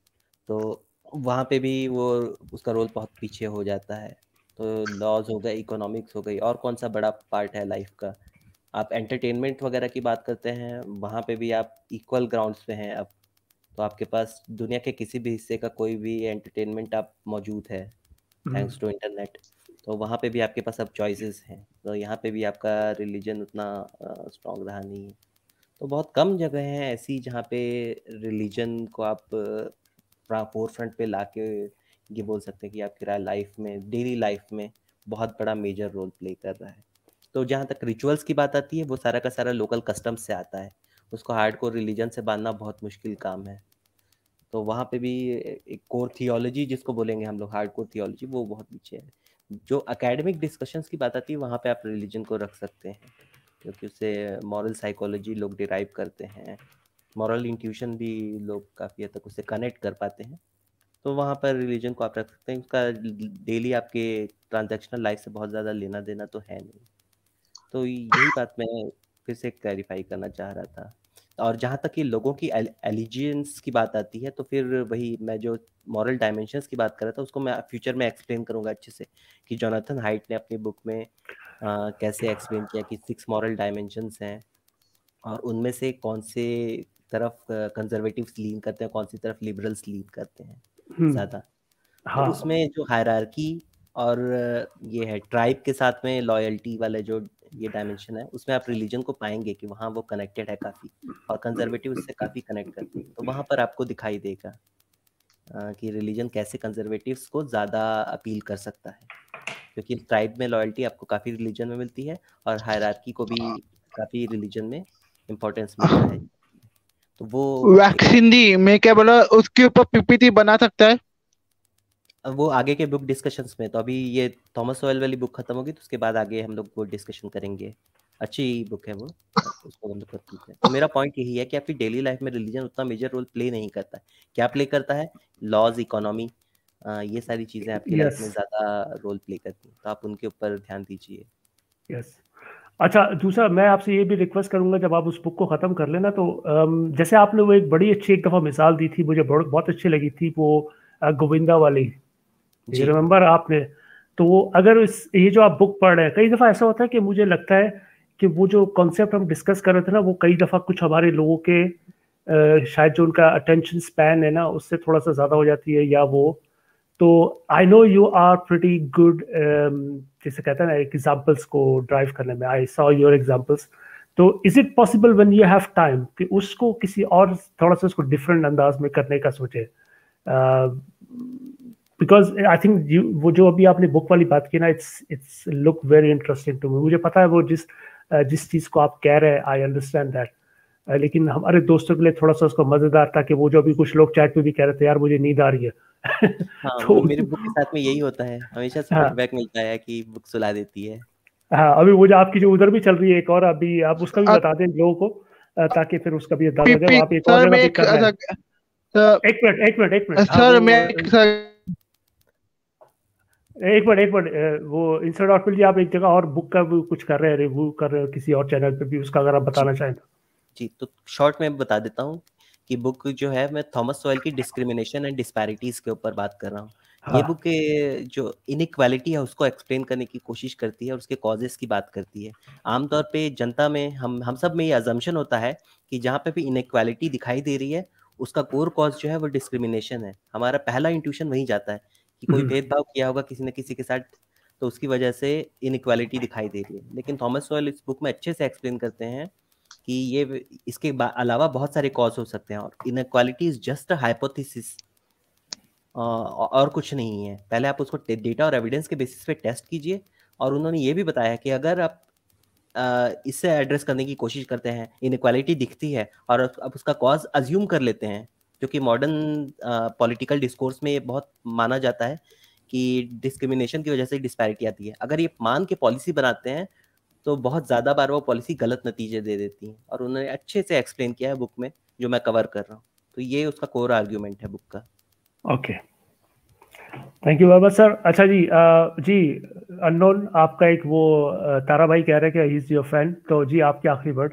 तो वहाँ पे भी वो उसका रोल बहुत पीछे हो जाता है। तो लॉज हो गए, इकोनॉमिक्स हो गई, और कौन सा बड़ा पार्ट है लाइफ का। आप एंटरटेनमेंट वगैरह की बात करते हैं, वहाँ पे भी आप इक्वल ग्राउंड्स पे हैं अब, तो आपके पास दुनिया के किसी भी हिस्से का कोई भी एंटरटेनमेंट आप मौजूद है थैंक्स टू इंटरनेट, तो वहाँ पे भी आपके पास अब चॉइसेस हैं। तो यहाँ पे भी आपका रिलीजन उतना स्ट्रॉन्ग रहा नहीं है। तो बहुत कम जगह हैं ऐसी जहाँ पे रिलीजन को आप फोर फ्रंट पे ला के ये बोल सकते हैं कि आपकी लाइफ में, डेली लाइफ में बहुत बड़ा मेजर रोल प्ले कर रहा है। तो जहाँ तक रिचुअल्स की बात आती है, वो सारा का सारा लोकल कस्टम्स से आता है, उसको हार्डकोर रिलीजन से बांधना बहुत मुश्किल काम है। तो वहाँ पे भी एक कोर थियोलॉजी जिसको बोलेंगे हम लोग, हार्डकोर थियोलॉजी, वो बहुत पीछे है। जो एकेडमिक डिस्कशंस की बात आती है, वहाँ पे आप रिलीजन को रख सकते हैं, क्योंकि उससे मॉरल साइकोलॉजी लोग डिराइव करते हैं, मॉरल इंट्यूशन भी लोग काफ़ी हद तक उससे कनेक्ट कर पाते हैं। तो वहाँ पर रिलीजन को आप रख सकते हैं। उसका डेली आपके ट्रांजैक्शनल लाइफ से बहुत ज़्यादा लेना देना तो है नहीं। तो यही बात मैं फिर से क्लैरिफाई करना चाह रहा था। और जहाँ तक कि लोगों की एलिजियंस की बात आती है, तो फिर वही मैं जो मॉरल डायमेंशंस की बात कर रहा था, उसको मैं फ्यूचर में एक्सप्लेन करूँगा अच्छे से, कि जोनाथन हाइट ने अपनी बुक में आ, कैसे एक्सप्लेन किया कि सिक्स मॉरल डायमेंशंस हैं, और उनमें से कौन से तरफ कंजर्वेटिव्स लीन करते हैं, कौन सी तरफ लिबरल्स लीन करते हैं ज़्यादा। हाँ। तो उसमें जो हायरार्की और ये है ट्राइब के साथ में लॉयल्टी वाले जो ये डायमेंशन है, उसमें आप रिलीजन को पाएंगे कि वहाँ वो कनेक्टेड है काफ़ी, और कंजर्वेटिव उससे काफ़ी कनेक्ट करते हैं। तो वहाँ पर आपको दिखाई देगा आ, कि रिलीजन कैसे कंजर्वेटिव्स को ज़्यादा अपील कर सकता है, क्योंकि ट्राइब में लॉयल्टी आपको काफ़ी रिलीजन में मिलती है, और हायरार्की को भी काफ़ी रिलीजन में इम्पोर्टेंस मिलता है। तो वो वैक्सीन दी मैं क्या बोला, उसके ऊपर पीपीटी बना सकता है वो आगे के बुक डिस्कशंस में। तो अभी ये थॉमस सॉयल वाली बुक खत्म होगी, तो उसके बाद आगे हम लोग वो डिस्कशन करेंगे। अच्छी बुक है वो, उसको हम लोग करते हैं। तो मेरा पॉइंट यही है कि आपकी डेली लाइफ में रिलीजन उतना मेजर रोल प्ले नहीं करता है। क्या प्ले करता है? लॉज, इकोनॉमी, ये सारी चीजें आपकी yes. लाइफ में ज्यादा रोल प्ले करती हैं, तो आप उनके ऊपर ध्यान दीजिए। Yes yes. अच्छा, दूसरा मैं आपसे ये भी रिक्वेस्ट करूंगा, जब आप उस बुक को ख़त्म कर लेना, तो जैसे आपने वो एक बड़ी अच्छी एक दफ़ा मिसाल दी थी, मुझे बहुत बहुत अच्छी लगी थी, वो गोविंदा वाली, ये रिमेंबर आपने? तो वो अगर इस ये जो आप बुक पढ़ रहे हैं, कई दफ़ा ऐसा होता है कि मुझे लगता है कि वो जो कॉन्सेप्ट हम डिस्कस कर रहे थे ना, वो कई दफ़ा कुछ हमारे लोगों के आ, शायद जो उनका अटेंशन स्पैन है ना, उससे थोड़ा सा ज़्यादा हो जाती है, या वो तो I know you are pretty good, जैसे कहते हैं ना, एग्जाम्पल्स को ड्राइव करने में। I saw your examples. तो is it possible when you have time कि उसको किसी और थोड़ा सा उसको डिफरेंट अंदाज में करने का सोचे? बिकॉज आई थिंक यू वो जो अभी आपने बुक वाली बात की ना, it's it's look very interesting to me. मुझे पता है वो जिस uh, जिस चीज़ को आप कह रहे हैं, आई अंडरस्टैंड दैट, लेकिन हमारे दोस्तों के लिए थोड़ा सा उसको मज़ेदार था कि वो जो अभी कुछ लोग चैट पे भी कह रहे थे, यार मुझे नींद आ रही है। हाँ, तो, वो मेरे बुक के साथ में यही होता है, हमेशा से फीडबैक हाँ, मिलता है कि बुक सुला देती है। हाँ, अभी वो जो आपकी जो उधर भी चल रही है एक और, अभी आप उसका भी बता दें लोगों को, ताकि फिर उसका भी अंदाजा हो जाए। आप एक और जगह कर रहे हैं। एक मिनट एक मिनट एक मिनट सर, मैं एक मिनट एक मिनट वो इंसर्ट आउट जी, आप एक जगह और बुक का कुछ कर रहे हैं, रिव्यू कर रहे हो किसी और चैनल पे भी, उसका अगर आप बताना चाहें तो। जी, तो शॉर्ट में बता देता हूँ कि बुक जो है, मैं थॉमस सॉयल की डिस्क्रिमिनेशन एंड डिस्पैरिटीज के ऊपर बात कर रहा हूँ। हाँ। ये बुक जो इनइक्वालिटी है उसको एक्सप्लेन करने की कोशिश करती है और उसके कॉजेस की बात करती है। आमतौर पे जनता में, हम हम सब में ये अजम्पशन होता है कि जहाँ पे भी इनइक्वालिटी दिखाई दे रही है, उसका कोर कॉज जो है वो डिस्क्रिमिनेशन है। हमारा पहला इंट्यूशन वही जाता है कि कोई भेदभाव किया होगा किसी न किसी के साथ, तो उसकी वजह से इनइक्वालिटी दिखाई दे रही है। लेकिन थॉमस सॉयल इस बुक में अच्छे से एक्सप्लेन करते हैं कि ये इसके अलावा बहुत सारे कॉज हो सकते हैं, और inequality is just a hypothesis, और कुछ नहीं है। पहले आप उसको डेटा और एविडेंस के बेसिस पे टेस्ट कीजिए। और उन्होंने ये भी बताया कि अगर आप इससे एड्रेस करने की कोशिश करते हैं, इनइक्वालिटी दिखती है और अब उसका कॉज अज्यूम कर लेते हैं, जो कि मॉडर्न पॉलिटिकल डिस्कोर्स में ये बहुत माना जाता है कि डिस्क्रिमिनेशन की वजह से डिस्पैरिटी आती है। अगर ये मान के पॉलिसी बनाते हैं तो बहुत ज़्यादा बार वो पॉलिसी गलत नतीजे दे देती है, और उन्होंने अच्छे से एक्सप्लेन किया है बुक में, जो मैं कवर कर रहा हूँ। तो ये उसका कोर आर्ग्यूमेंट है बुक का। Okay, thank you Baba sir. अच्छा जी आ, जी अननोन आपका एक वो तारा भाई कह रहे हैं कि ही इज योर फ्रेंड, तो जी आपके आखिरी वर्ड।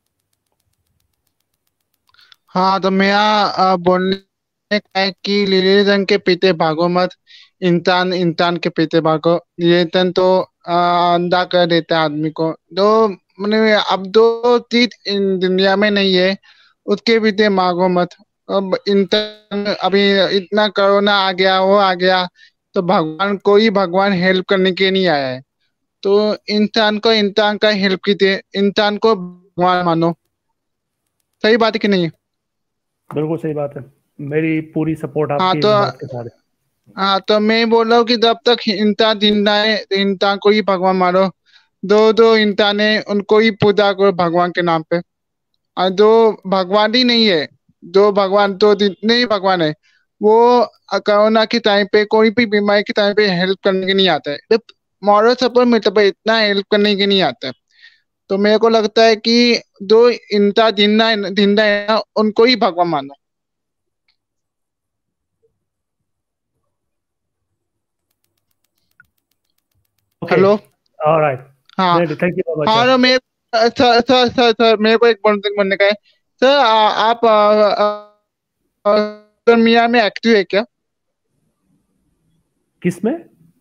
हाँ तो मेरा बोलने का है कि लीले रंग के पीते भागो मत, इंसान इंसान के पीते भागो। ये तन तो अंधा कर देता है आदमी को। दो मैंने अब दो चीज इन दुनिया में नहीं है, उसके पीते भागो मत। अब इंसान अभी इतना कोरोना आ गया, वो आ गया, तो भगवान कोई भगवान हेल्प करने के नहीं आया है। तो इंसान को इंसान का हेल्प कीजिए, इंसान को भगवान मानो। सही बात है कि नहीं? बिल्कुल सही बात है, मेरी पूरी सपोर्ट हाँ आपकी तो इस बात के साथ है। हाँ तो मैं बोल रहा हूँ कि जब तक इंसान जिंदा है इंसान को ही भगवान मानो। दो दो इंसान है उनको ही पूजा करो भगवान के नाम पे। और जो भगवान ही नहीं है, जो भगवान तो जितने ही भगवान है वो कोरोना के टाइम पे कोई भी बीमारी के टाइम पे हेल्प करने के नहीं आता है। मॉरल सपोर्ट में तो इतना हेल्प करने के नहीं आता है। तो मेरे को लगता है कि जो इंसान जिंदा है जिंदा है ना, उनको ही भगवान मानो। हेलो ऑलराइट, हाँ थैंक यू बाबा हाँ सर। तो मैं सर सर सर सर मेरे को एक बनने का है सर। आ, आप सोशल मीडिया में एक्टिव है क्या? किसमें?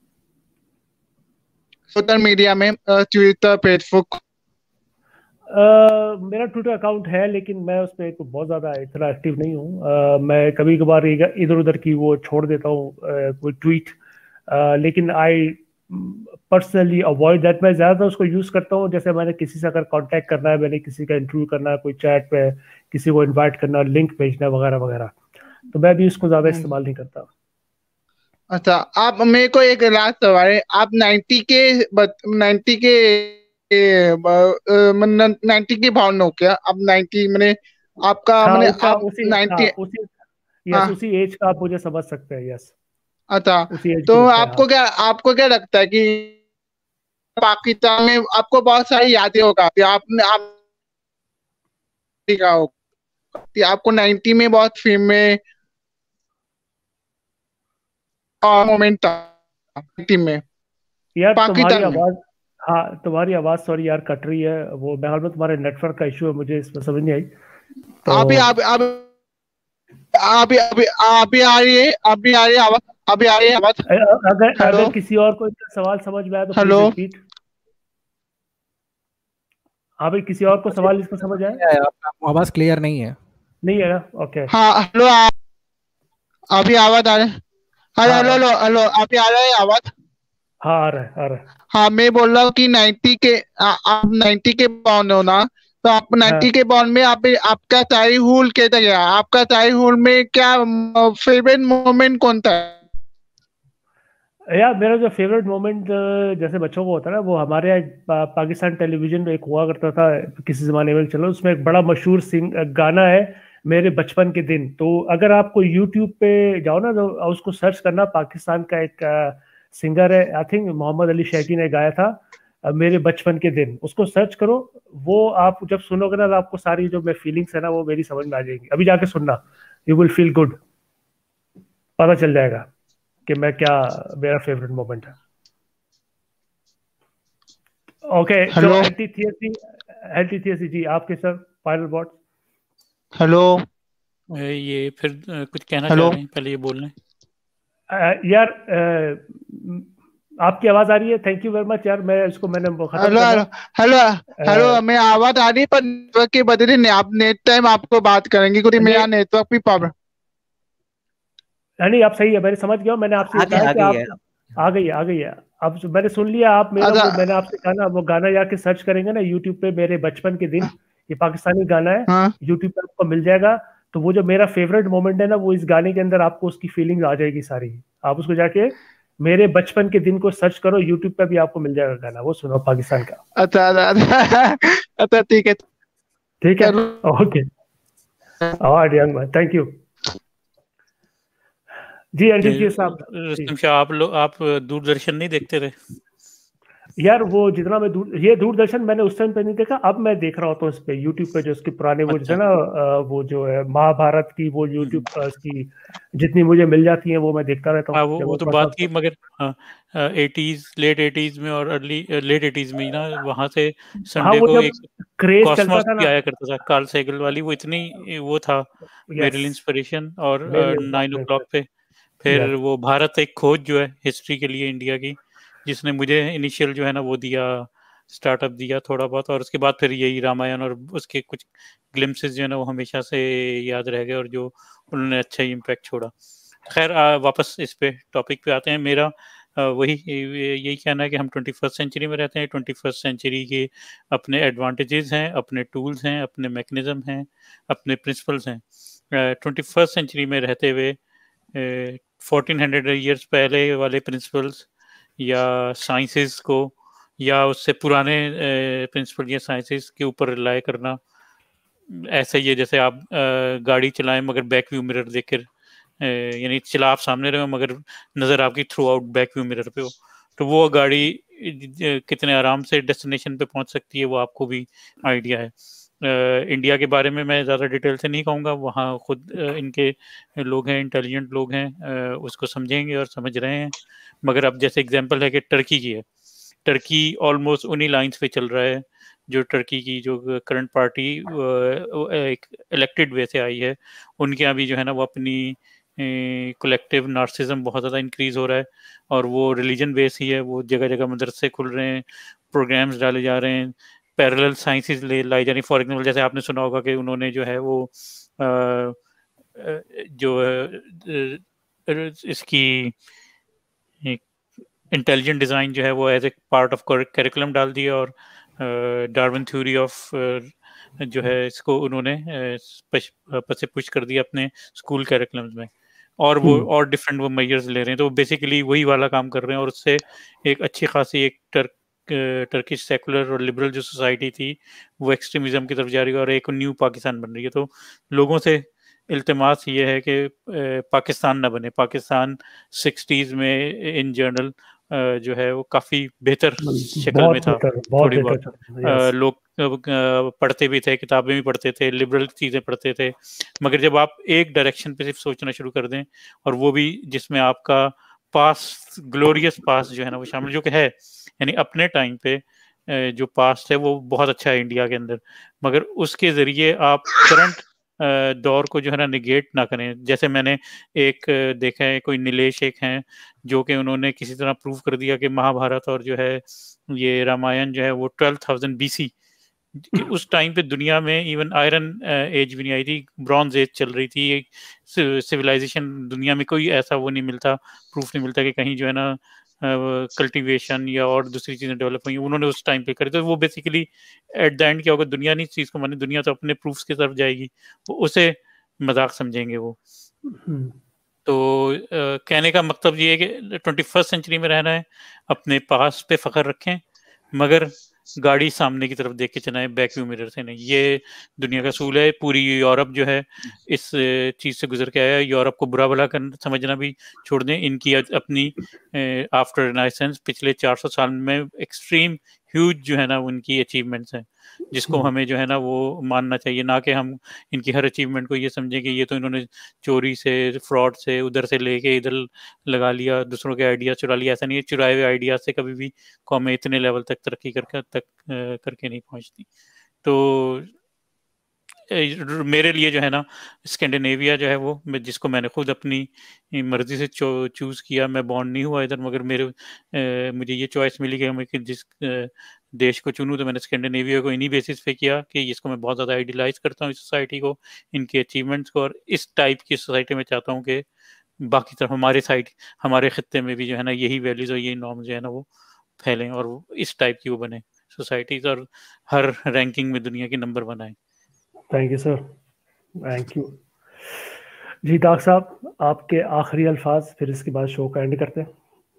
सोशल मीडिया में, ट्विटर, फेसबुक। Uh, मेरा ट्विटर अकाउंट है लेकिन मैं उसमें बहुत ज़्यादा इतना एक्टिव नहीं हूँ। uh, मैं कभी कभार इधर उधर की वो छोड़ देता हूँ uh, कोई ट्वीट, uh, लेकिन आई पर्सनली अवॉइड दैट। मैं ज़्यादातर उसको यूज़ करता हूँ जैसे मैंने किसी से अगर कांटेक्ट करना है, मैंने किसी का इंटरव्यू करना है, कोई चैट पे किसी को इनवाइट करना, लिंक भेजना वगैरह वगैरह, तो मैं भी उसको ज़्यादा इस्तेमाल नहीं करता। अच्छा, आप मेरे को एक लास्ट सवाल है। आप नाइन्टी के नाइन्टी के नाइन्टी के भाव हो क्या? अब नाइन्टी मैंने आपका हाँ, मैंने उसका, आप उसी, नाइन्टी। हाँ, उसी, यस, उसी एज का आप मुझे समझ सकते हैं। यस, अच्छा, उसी एज तो ग्रुप का। आपको क्या आपको क्या लगता है कि पाकिस्तान में आपको बहुत सारी यादें होगा कि आपने आप देखा होगा कि आपको नाइन्टी में बहुत फिल्म में मोमेंट था नाइन्टी में यार तुम्हारी पाकिस्तान में। आवाज, हाँ तुम्हारी आवाज सॉरी यार कट रही है, वो बहरहाल में तुम्हारे नेटवर्क का इशू है, मुझे इसमें समझ नहीं आई। तो अभी अभी अभी अभी अभी अभी आ रही है, अभी आ रही है आवाज, अभी आ रही है आवाज। अगर हेलो अगर किसी और को इसका सवाल समझ में आया तो प्लीज हेलो रिपीट। हाँ भाई, किसी और को सवाल इसका समझ आया? आवाज क्लियर नहीं है। नहीं है ना? ओके। हाँ हेलो, अभी आवाज आ रहा है? हेलो हाँ हेलो हेलो हेलो, अभी आ रहा है आवाज? हाँ आ रहा है, आ रहा है। हाँ मैं बोल रहा हूँ कि नाइन्टी के आ, आप नाइन्टी के बॉन्ड हो ना, तो आप नाइन्टी हाँ। के बॉन्ड में आप आपका चाइल्डहुड कैसा गया? आपका चाइल्डहुड में क्या फेवरेट मोमेंट कौन था? यार मेरा जो फेवरेट मोमेंट जैसे बच्चों को होता है ना, वो हमारे यहाँ पा, पाकिस्तान टेलीविजन में एक हुआ करता था किसी जमाने में, चलो उसमें एक बड़ा मशहूर सिंग गाना है मेरे बचपन के दिन। तो अगर आपको यूट्यूब पे जाओ ना तो उसको सर्च करना, पाकिस्तान का एक सिंगर है, आई थिंक मोहम्मद अली शैकी ने गाया था मेरे बचपन के दिन, उसको सर्च करो। वो आप जब सुनोगे ना तो आपको सारी जो मैं फीलिंग्स है ना वो मेरी समझ में आ जाएगी। अभी जाके सुनना, यू विल फील गुड, पता चल जाएगा कि मैं क्या, मेरा फेवरेट मोमेंट है। ओके, तो एंटीथियसी एंटीथियसी जी आपके सर फाइनल वर्ड। हेलो, ये फिर कुछ कहना हेलो चाह रहे हैं, पहले ये बोल रहे यार आ, आपकी आवाज आ रही है, थैंक यू वेरी मच यार। मैं इसको मैंने खत्म हेलो करना। हेलो हेलो, मैं आवाज आ रही पर नेटवर्क के बदले ने आप नेट टाइम आपको बात करेंगे क्योंकि मेरा नेटवर्क भी प्रॉब्लम। नहीं आप सही है, मैंने समझ गया। मैंने आपसे कहा कि आप आ गई है आ गई है अब मैंने सुन लिया। आप मेरा वो मैंने आपसे कहा ना, वो गाना जाके सर्च करेंगे ना यूट्यूब पे, मेरे बचपन के दिन, ये पाकिस्तानी गाना है, हाँ? यूट्यूब पे आपको मिल जाएगा। तो वो जो मेरा फेवरेट मोमेंट है ना, वो इस गाने के अंदर आपको उसकी फीलिंग आ जाएगी सारी। आप उसको जाके मेरे बचपन के दिन को सर्च करो, यूट्यूब पे भी आपको मिल जाएगा गाना, वो सुनो पाकिस्तान का। अच्छा अच्छा ठीक है ठीक है, ओके, थैंक यू जी। एंटी साहब, आप लोग आप दूरदर्शन नहीं देखते रहे? यार वो जितना मैं दूर ये दूरदर्शन मैंने उस टाइम पे नहीं देखा, अब मैं देख रहा होता हूँ इस पे यूट्यूब पे जो उसके पुराने वो जो है ना वो जो है महाभारत की वो यूट्यूब की जितनी मुझे मिल जाती है वो मैं देखता रहता हूँ। हाँ वो, वो तो बात की, मगर हाँ एटीज लेट एटीज में और अर्ली लेट एटीज में ना वहां से संडे हाँ, को एक क्रेज चलता कॉस्मोस था भी ना, आया करता था, कार्ल सेगल वाली, वो इतनी वो था मेरे लिए इंस्पिरेशन। और नाइन ओ क्लॉक पे फिर वो भारत एक खोज जो है हिस्ट्री के लिए इंडिया की, जिसने मुझे इनिशियल जो है ना वो दिया, स्टार्टअप दिया थोड़ा बहुत। और उसके बाद फिर यही रामायण और उसके कुछ ग्लिम्सेस जो है ना वो हमेशा से याद रह गए और जो उन्होंने अच्छा ही इम्पैक्ट छोड़ा। खैर वापस इस पे टॉपिक पे आते हैं। मेरा वही यही कहना है कि हम ट्वेंटी फर्स्ट सेंचुरी में रहते हैं। ट्वेंटी फर्स्ट सेंचुरी के अपने एडवांटेजेस हैं, अपने टूल्स हैं, अपने मैकेनिज्म हैं, अपने प्रिंसिपल्स हैं। ट्वेंटी फर्स्ट सेंचुरी में रहते हुए फोर्टीन हंड्रेड ईयर्स पहले वाले प्रिंसिपल्स या साइंसेस को या उससे पुराने प्रिंसिपल या साइंसेस के ऊपर रिलाय करना ऐसा ही है जैसे आप गाड़ी चलाएं मगर बैक व्यू मिरर देखकर, यानी चला आप सामने रहे हो मगर नज़र आपकी throughout back view mirror पे हो, तो वो गाड़ी कितने आराम से डेस्टिनेशन पे पहुंच सकती है वो आपको भी आइडिया है। Uh, इंडिया के बारे में मैं ज़्यादा डिटेल से नहीं कहूँगा, वहाँ खुद uh, इनके लोग हैं, इंटेलिजेंट लोग हैं, uh, उसको समझेंगे और समझ रहे हैं। मगर अब जैसे एग्जांपल है कि टर्की की है, टर्की ऑलमोस्ट उन्हीं लाइंस पे चल रहा है जो टर्की की जो करंट पार्टी uh, एक इलेक्टेड वे से आई है, उनके यहाँ भी जो है ना वो अपनी कलेक्टिव नार्सिज्म बहुत ज़्यादा इंक्रीज़ हो रहा है और वो रिलीजन बेस ही है। वो जगह जगह मदरसे खुल रहे हैं, प्रोग्राम्स डाले जा रहे हैं, पैरेलल साइंसेस ले लाई जा रही। फॉर एग्जांपल जैसे आपने सुना होगा कि उन्होंने जो है वो आ, जो इसकी इंटेलिजेंट डिज़ाइन जो है वो as a part of curriculum डाल दिया और डार्विन थ्योरी ऑफ जो है इसको उन्होंने पस पुश कर दिया अपने स्कूल करिकुलम्स में, और वो और डिफरेंट वो मेजर्स ले रहे हैं। तो वो बेसिकली वही वाला काम कर रहे हैं और उससे एक अच्छी खासी एक टर्क टर्किश सेकुलर और लिबरल जो सोसाइटी थी वो एक्सट्रीमिज्म की तरफ जा रही है और एक न्यू पाकिस्तान बन रही है। तो लोगों से इल्तिमास ये है कि पाकिस्तान ना बने। पाकिस्तान सिक्सटीज़ में इन जनरल जो है वो काफ़ी बेहतर शक्ल में था, थोड़ी बहुत लोग पढ़ते भी थे, किताबें भी पढ़ते थे, लिबरल चीज़ें पढ़ते थे। मगर जब आप एक डायरेक्शन पे सिर्फ सोचना शुरू कर दें और वो भी जिसमें आपका पास्ट ग्लोरियस पास्ट जो है ना वो शामिल जो कि है, यानी अपने टाइम पे जो पास्ट है वो बहुत अच्छा है इंडिया के अंदर, मगर उसके ज़रिए आप करंट दौर को जो है ना निगेट ना करें। जैसे मैंने एक देखा है, कोई नीलेश एक हैं जो कि उन्होंने किसी तरह प्रूव कर दिया कि महाभारत और जो है ये रामायण जो है वो ट्वेल्व थाउजेंड बी सी कि उस टाइम पे दुनिया में इवन आयरन एज भी नहीं आई थी, ब्रॉन्ज एज चल रही थी, सिविलाइजेशन दुनिया में कोई ऐसा वो नहीं मिलता, प्रूफ नहीं मिलता कि कहीं जो है ना कल्टीवेशन uh, या और दूसरी चीज़ें डेवलप हुई, उन्होंने उस टाइम पे करी। तो वो बेसिकली एट द एंड क्या होगा, दुनिया नहीं चीज़ को माने, दुनिया तो अपने प्रूफ्स की तरफ जाएगी, वो उसे मजाक समझेंगे वो। तो uh, कहने का मतलब ये है कि ट्वेंटी फर्स्ट सेंचुरी में रहना है, अपने पास पे फख्र रखें मगर गाड़ी सामने की तरफ देख के चलाएं, बैक व्यू मिरर से नहीं। ये दुनिया का असूल है। पूरी यूरोप जो है इस चीज़ से गुजर के आया है। यूरोप को बुरा भला कर समझना भी छोड़ दें। इनकी अपनी आफ्टर रिनाइसेंस पिछले चार सौ साल में एक्सट्रीम ह्यूज जो है ना उनकी अचीवमेंट्स हैं, जिसको हमें जो है ना वो मानना चाहिए, ना कि हम इनकी हर अचीवमेंट को ये समझें कि ये तो इन्होंने चोरी से, फ्रॉड से, उधर से लेके इधर लगा लिया, दूसरों के आइडिया चुरा लिया। ऐसा नहीं है, चुराए हुए आइडिया से कभी भी कौमें इतने लेवल तक तरक्की करके तक करके नहीं पहुंचती। तो मेरे लिए जो है ना स्कैंडिनेविया जो है वो मैं जिसको मैंने खुद अपनी मर्जी से चूज़ किया, मैं बॉर्न नहीं हुआ इधर, मगर मेरे ए, मुझे ये चॉइस मिली कि मैं कि जिस ए, देश को चुनूँ, तो मैंने स्कैंडिनेविया को इन्हीं बेसिस पे किया कि इसको मैं बहुत ज़्यादा आइडियलाइज करता हूँ, इस सोसाइटी को, इनके अचीवमेंट्स को, और इस टाइप की सोसाइटी में चाहता हूँ कि बाकी तरफ हमारे साइड हमारे खत्ते में भी जो है ना यही वैल्यूज़ और यही नॉर्म जो है ना वो फैलें और इस टाइप की वो बने सोसाइटीज़ और हर रैंकिंग में दुनिया की नंबर बनाए। Thank you sir, thank you जी। डॉक्टर साहब आपके आखिरी अल्फाज, फिर इसके बाद शो का एंड करते हैं।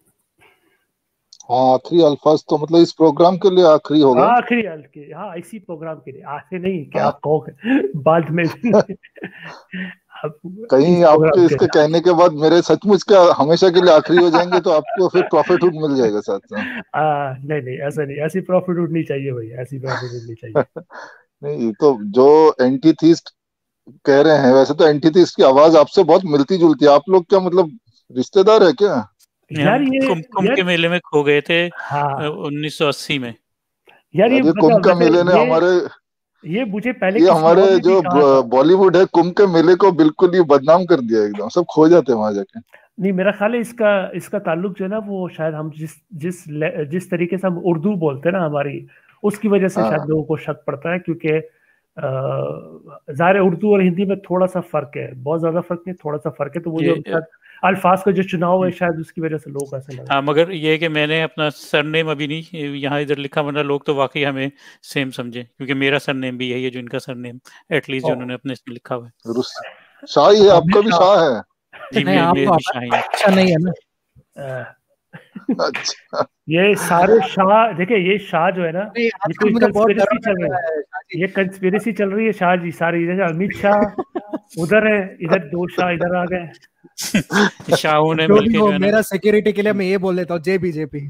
हाँ, आखिरी अल्फाज तो मतलब इस प्रोग्राम के लिए आखिरी होगा। आखिरी के हाँ इसी प्रोग्राम के लिए, आखिरी नहीं क्या आप कहोगे बाद में कहीं आपके इसके कहने के बाद मेरे सचमुच क्या हमेशा के लिए आखिरी हो जाएंगे तो आपको फिर प्रॉफिटहुड मिल जाएगा साथ साथ। आ, नहीं नहीं ऐसा नहीं, ऐसी प्रॉफिटहुड नहीं चाहिए भाई, ऐसी प्रॉफिटहुड नहीं चाहिए। नहीं तो जो एंटीथीस्ट कह रहे हैं, वैसे तो एंटीथीस्ट की आवाज आपसे बहुत मिलती जुलती है। आप लोग क्या मतलब रिश्तेदार है क्या? यार ये कुंभ कुंभ के मेले में खो गए थे हाँ उन्नीस सौ अस्सी में। यार ये कुंभ का मेले ने हमारे ये मुझे पहले ये हमारे जो बॉलीवुड है कुंभ के मेले को बिल्कुल ही बदनाम कर दिया, एकदम सब खो जाते हैं वहां जाके। नहीं मेरा ख्याल है इसका इसका ताल्लुक जो है ना वो शायद हम जिस जिस जिस तरीके से हम उर्दू बोलते हैं ना हमारी, उसकी वजह से शायद लोगों को शक पड़ता है, क्योंकि ज़ाहिर उर्दू और हिंदी में थोड़ा सा फर्क है, बहुत ज्यादा फर्क नहीं, थोड़ा सा फर्क है। तो वो जो अल्फाज का जो चुनाव है शायद उसकी वजह से लोग ऐसे लगा। हाँ मगर ये कि मैंने अपना सरनेम अभी नहीं यहाँ इधर लिखा, वरना लोग तो वाकई हमें सेम समझे, क्योंकि मेरा सरनेम भी यही है जो इनका सरनेम एटलीस्ट जो उन्होंने अपने इसमें लिखा हुआ है। शाही है, आपका भी शाह है जी, मेरे भी शाही है। अच्छा नहीं है ना? अच्छा ये सारे शाह देखिए, ये शाह जो है ना ये कोई कंस्पिरेसी चल रही है, ये कंस्पिरेसी चल रही है शाह जी सारी। जैसे अमित शाह उधर है, इधर दो शाह इधर आ गए। शाहों ने मिलके जो है मेरा सिक्योरिटी के लिए मैं ये बोल देता हूँ जे बीजेपी।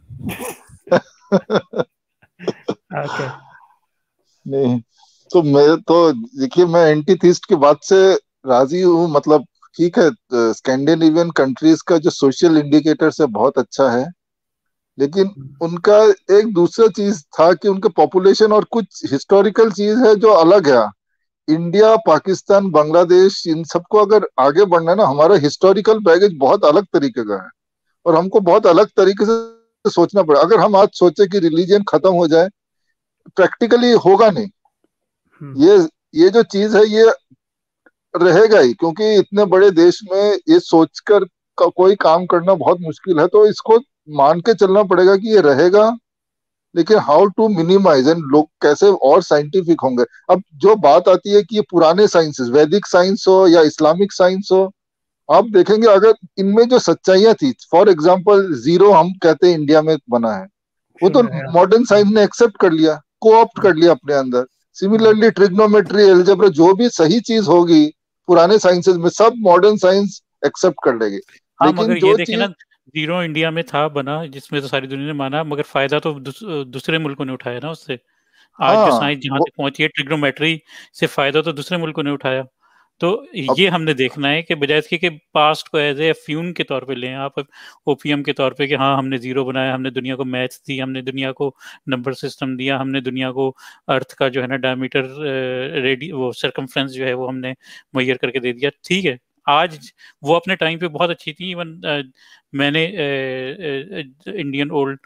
ओके नहीं तो मैं तो देखिए मैं एंटीथीस्ट की बात से राजी हूँ। मतलब ठीक है स्कैंडिनेवियन कंट्रीज का जो सोशल इंडिकेटर्स है बहुत अच्छा है, लेकिन उनका एक दूसरा चीज था कि उनका पॉपुलेशन और कुछ हिस्टोरिकल चीज है जो अलग है। इंडिया, पाकिस्तान, बांग्लादेश, इन सबको अगर आगे बढ़ना है ना, हमारा हिस्टोरिकल बैगेज बहुत अलग तरीके का है और हमको बहुत अलग तरीके से सोचना पड़ेगा। अगर हम आज सोचे कि रिलीजन खत्म हो जाए, प्रैक्टिकली होगा नहीं। ये ये जो चीज है ये रहेगा ही, क्योंकि इतने बड़े देश में ये सोचकर का कोई काम करना बहुत मुश्किल है। तो इसको मान के चलना पड़ेगा कि ये रहेगा, लेकिन हाउ टू मिनिमाइज एंड लोग कैसे और साइंटिफिक होंगे। अब जो बात आती है कि ये पुराने साइंसेस, वैदिक साइंस हो या इस्लामिक साइंस हो, आप देखेंगे अगर इनमें जो सच्चाइयां थी, फॉर एग्जांपल जीरो हम कहते हैं इंडिया में बना है, वो तो मॉडर्न साइंस ने एक्सेप्ट कर लिया, कोऑप्ट कर लिया अपने अंदर। सिमिलरली ट्रिग्नोमेट्री, एल्जेब्रा, जो भी सही चीज होगी पुराने साइंसेस में, सब मॉडर्न साइंस एक्सेप्ट कर लेगी। हाँ, मगर ये देखें ना, जीरो इंडिया में था बना, जिसमें तो सारी दुनिया ने माना, मगर फायदा तो दूस, दूसरे मुल्कों ने उठाया ना उससे। आज हाँ, जो साइंस जहाँ तक पहुंची है ट्रिग्नोमेट्री से, फायदा तो दूसरे मुल्कों ने उठाया। तो ये हमने देखना है कि बजाय इसके कि पास्ट को एज ए फ्यून के तौर पे लें आप, ओपीएम के तौर पे कि हाँ हमने जीरो बनाया, हमने दुनिया को मैथ्स दी, हमने दुनिया को नंबर सिस्टम दिया, हमने दुनिया को अर्थ का जो है ना डायमीटर रेडी वो सर्कमफ्रेंस जो है वो हमने मुहैया करके दे दिया। ठीक है, आज वो अपने टाइम पे बहुत अच्छी थी। इवन मैंने इंडियन ओल्ड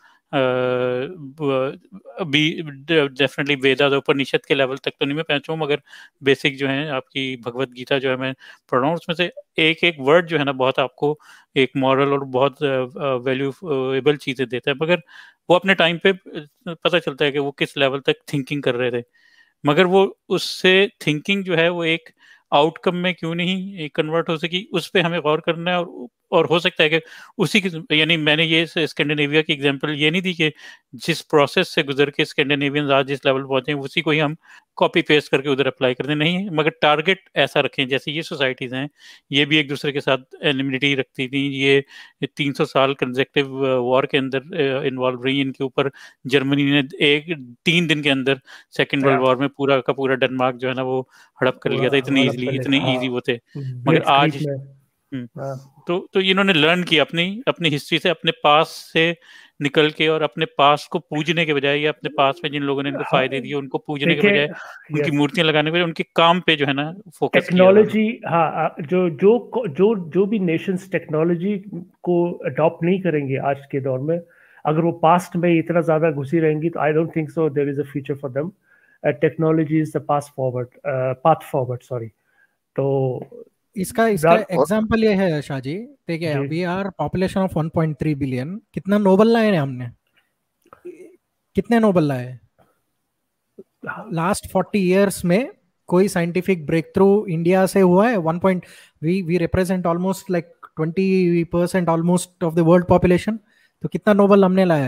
भी डेफिनेटली वेदास उपनिषद के लेवल तक तो नहीं मैं पहुंचा हूँ, मगर बेसिक जो है आपकी भगवत गीता जो है मैं पढ़ रहा हूँ, उसमें से एक एक वर्ड जो है ना बहुत आपको एक मॉरल और बहुत वैल्यूएबल चीजें देता है। मगर वो अपने टाइम पे पता चलता है कि वो किस लेवल तक थिंकिंग कर रहे थे, मगर वो उससे थिंकिंग जो है वो एक आउटकम में क्यों नहीं कन्वर्ट हो सकी, उस पर हमें गौर करना है। और और हो सकता है कि उसी की, यानी मैंने ये स्कैंडिनेविया की एग्जांपल ये नहीं दी कि जिस प्रोसेस से गुजर के स्कैंडिनेवियंस आज जिस लेवल पहुंचे उसी को ही हम कॉपी पेस्ट करके उधर अप्लाई कर दें, नहीं, मगर टारगेट ऐसा रखें। जैसे ये सोसाइटीज़ हैं, ये भी एक दूसरे के साथ एनिमिटी रखती थी, ये तीन सौ साल कंसेक्टिव वॉर के अंदर इन्वॉल्व रही। इनके ऊपर जर्मनी ने एक तीन दिन के अंदर सेकेंड वर्ल्ड वॉर में पूरा का पूरा डेनमार्क जो है ना वो हड़प कर लिया था, इतनी ईजिली, इतने ईजी वो थे। मगर आज तो तो इन्होंने लर्न किया अपनी अपनी हिस्ट्री से, अपने पास से निकल के, और अपने पास को पूजने के बजाय या अपने पास में जिन लोगों ने इनको फायदे दिए उनको पूजने के बजाय, उनकी मूर्तियां लगाने के बजाय उनके काम पे जो है ना फोकस किया। टेक्नोलॉजी, हाँ, जो जो जो जो भी नेशंस टेक्नोलॉजी को अडॉप्ट नहीं करेंगे आज के दौर में, अगर वो पास्ट में इतना ज्यादा घुसी रहेंगी, तो I don't think so there is a future for them. Technology is the path forward path forward sorry. तो इसका इसका एग्जांपल ये है शाह जी, देखिए we are population of one point three billion, कितना नोबल लाए हैं हमने, कितने नोबल लाए लास्ट फोर्टी इयर्स में? कोई साइंटिफिक ब्रेक थ्रू इंडिया से हुआ है? One point we we represent almost like twenty percent almost of the world population, तो कितना नोबल हमने लाया है?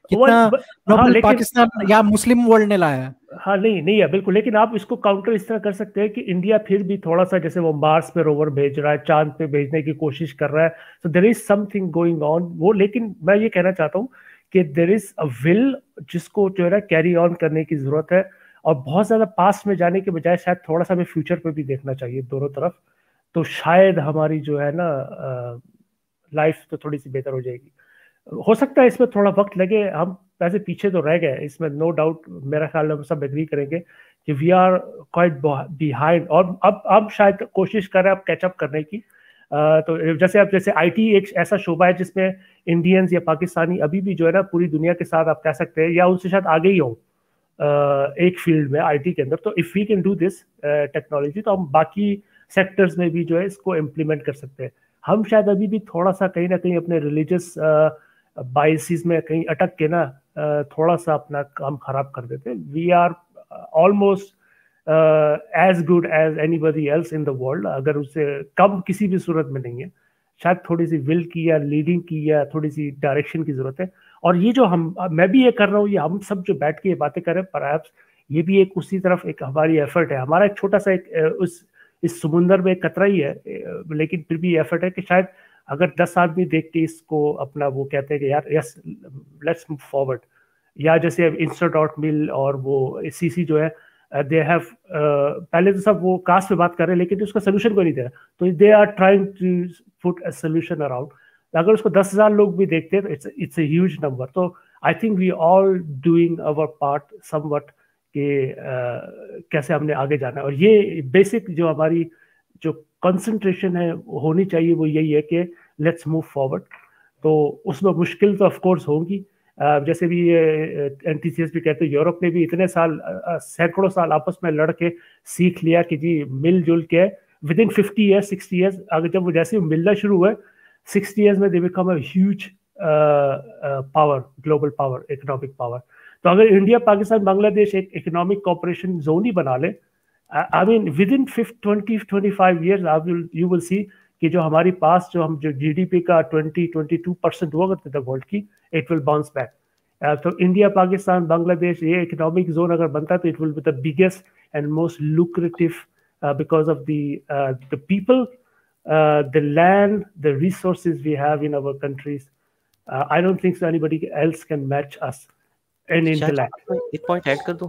कितना हाँ, नोबल लेकिन पाकिस्तान या मुस्लिम वर्ल्ड ने लाया है। हाँ नहीं नहीं है बिल्कुल, लेकिन आप इसको काउंटर इस तरह कर सकते हैं कि इंडिया फिर भी थोड़ा सा, जैसे वो मार्स पे रोवर भेज रहा है, चांद पे भेजने की कोशिश कर रहा है, so there is something going on वो। लेकिन मैं ये कहना चाहता हूँ कि देयर इज अ विल जिसको जो है ना कैरी ऑन करने की जरूरत है, और बहुत ज्यादा पास्ट में जाने के बजाय शायद थोड़ा सा हमें फ्यूचर पे भी देखना चाहिए दोनों तरफ, तो शायद हमारी जो है ना लाइफ तो थोड़ी सी बेहतर हो जाएगी। हो सकता है इसमें थोड़ा वक्त लगे, हम वैसे पीछे तो रह गए इसमें, नो डाउट, मेरा ख्याल हम सब एग्री करेंगे कि वी आर क्वाइट बिहाइंड, और अब अब शायद कोशिश कर रहे हैं अब कैचअप करने की। uh, तो जैसे अब जैसे आईटी एक ऐसा शोबा है जिसमें इंडियंस या पाकिस्तानी अभी भी जो है ना पूरी दुनिया के साथ आप कह सकते हैं या उनसे शायद आगे ही हो uh, एक फील्ड में आईटी के अंदर। तो if we can do this technology तो हम बाकी सेक्टर्स में भी जो है इसको इम्प्लीमेंट कर सकते हैं। हम शायद अभी भी थोड़ा सा कहीं ना कहीं अपने रिलीजियस बाइसिस में कहीं अटक के ना थोड़ा सा अपना काम खराब कर देते हैं। We are almost as good as anybody else in the world, अगर उससे कम किसी भी सूरत में नहीं है। शायद थोड़ी सी विल की या लीडिंग की या थोड़ी सी डायरेक्शन की जरूरत है। और ये जो हम मैं भी ये कर रहा हूँ, ये हम सब जो बैठ के ये बातें कर रहे हैं, परहैप्स ये भी एक उसी तरफ एक हमारी एफर्ट है। हमारा एक छोटा सा एक उस इस समुंदर में एक कतरा ही है, लेकिन फिर भी एफर्ट है कि शायद अगर दस आदमी देख के इसको अपना वो कहते हैं कि यार यस लेट्स मूव फॉरवर्ड, या जैसे इंस्टा डॉट मिल और वो सीसी जो है दे हैव uh, पहले तो सब वो कास्ट पे बात कर रहे हैं लेकिन उसका सोल्यूशन कोई नहीं दे रहा, तो they are trying to put a solution around. अगर उसको दस हजार लोग भी देखते हैं तो it's it's a huge number. तो I think we all doing our part somewhat कि uh, कैसे हमने आगे जाना है। और ये बेसिक जो हमारी जो कंसंट्रेशन है होनी चाहिए वो यही है कि लेट्स मूव फॉरवर्ड। तो उसमें मुश्किल तो ऑफ कोर्स होगी, जैसे भी एनटीसीएस भी कहते हैं, यूरोप ने भी इतने साल सैकड़ों साल आपस में लड़ के सीख लिया कि जी मिलजुल के within fifty years sixty years, अगर जब वो जैसे मिलना शुरू हुए सिक्सटी ईयर्स में they become a huge power, global power, economic power. तो अगर इंडिया पाकिस्तान बांग्लादेश एक इकोनॉमिक कोऑपरेशन जोन ही बना ले, I mean within twenty twenty five years you will see कि जो हमारी पास जो हम जो जीडीपी का ट्वेंटी ट्वेंटी टू परसेंट हुआ करते थे वर्ल्ड की, इट विल बाउंस बैक। तो इंडिया पाकिस्तान बांग्लादेश ये इकोनॉमिक जोन अगर बनता है तो it will be the biggest and most lucrative because of the the people, the land, the resources we have in our countries. I don't think so anybody else can match us in intellect. एक पॉइंट ऐड कर दूं?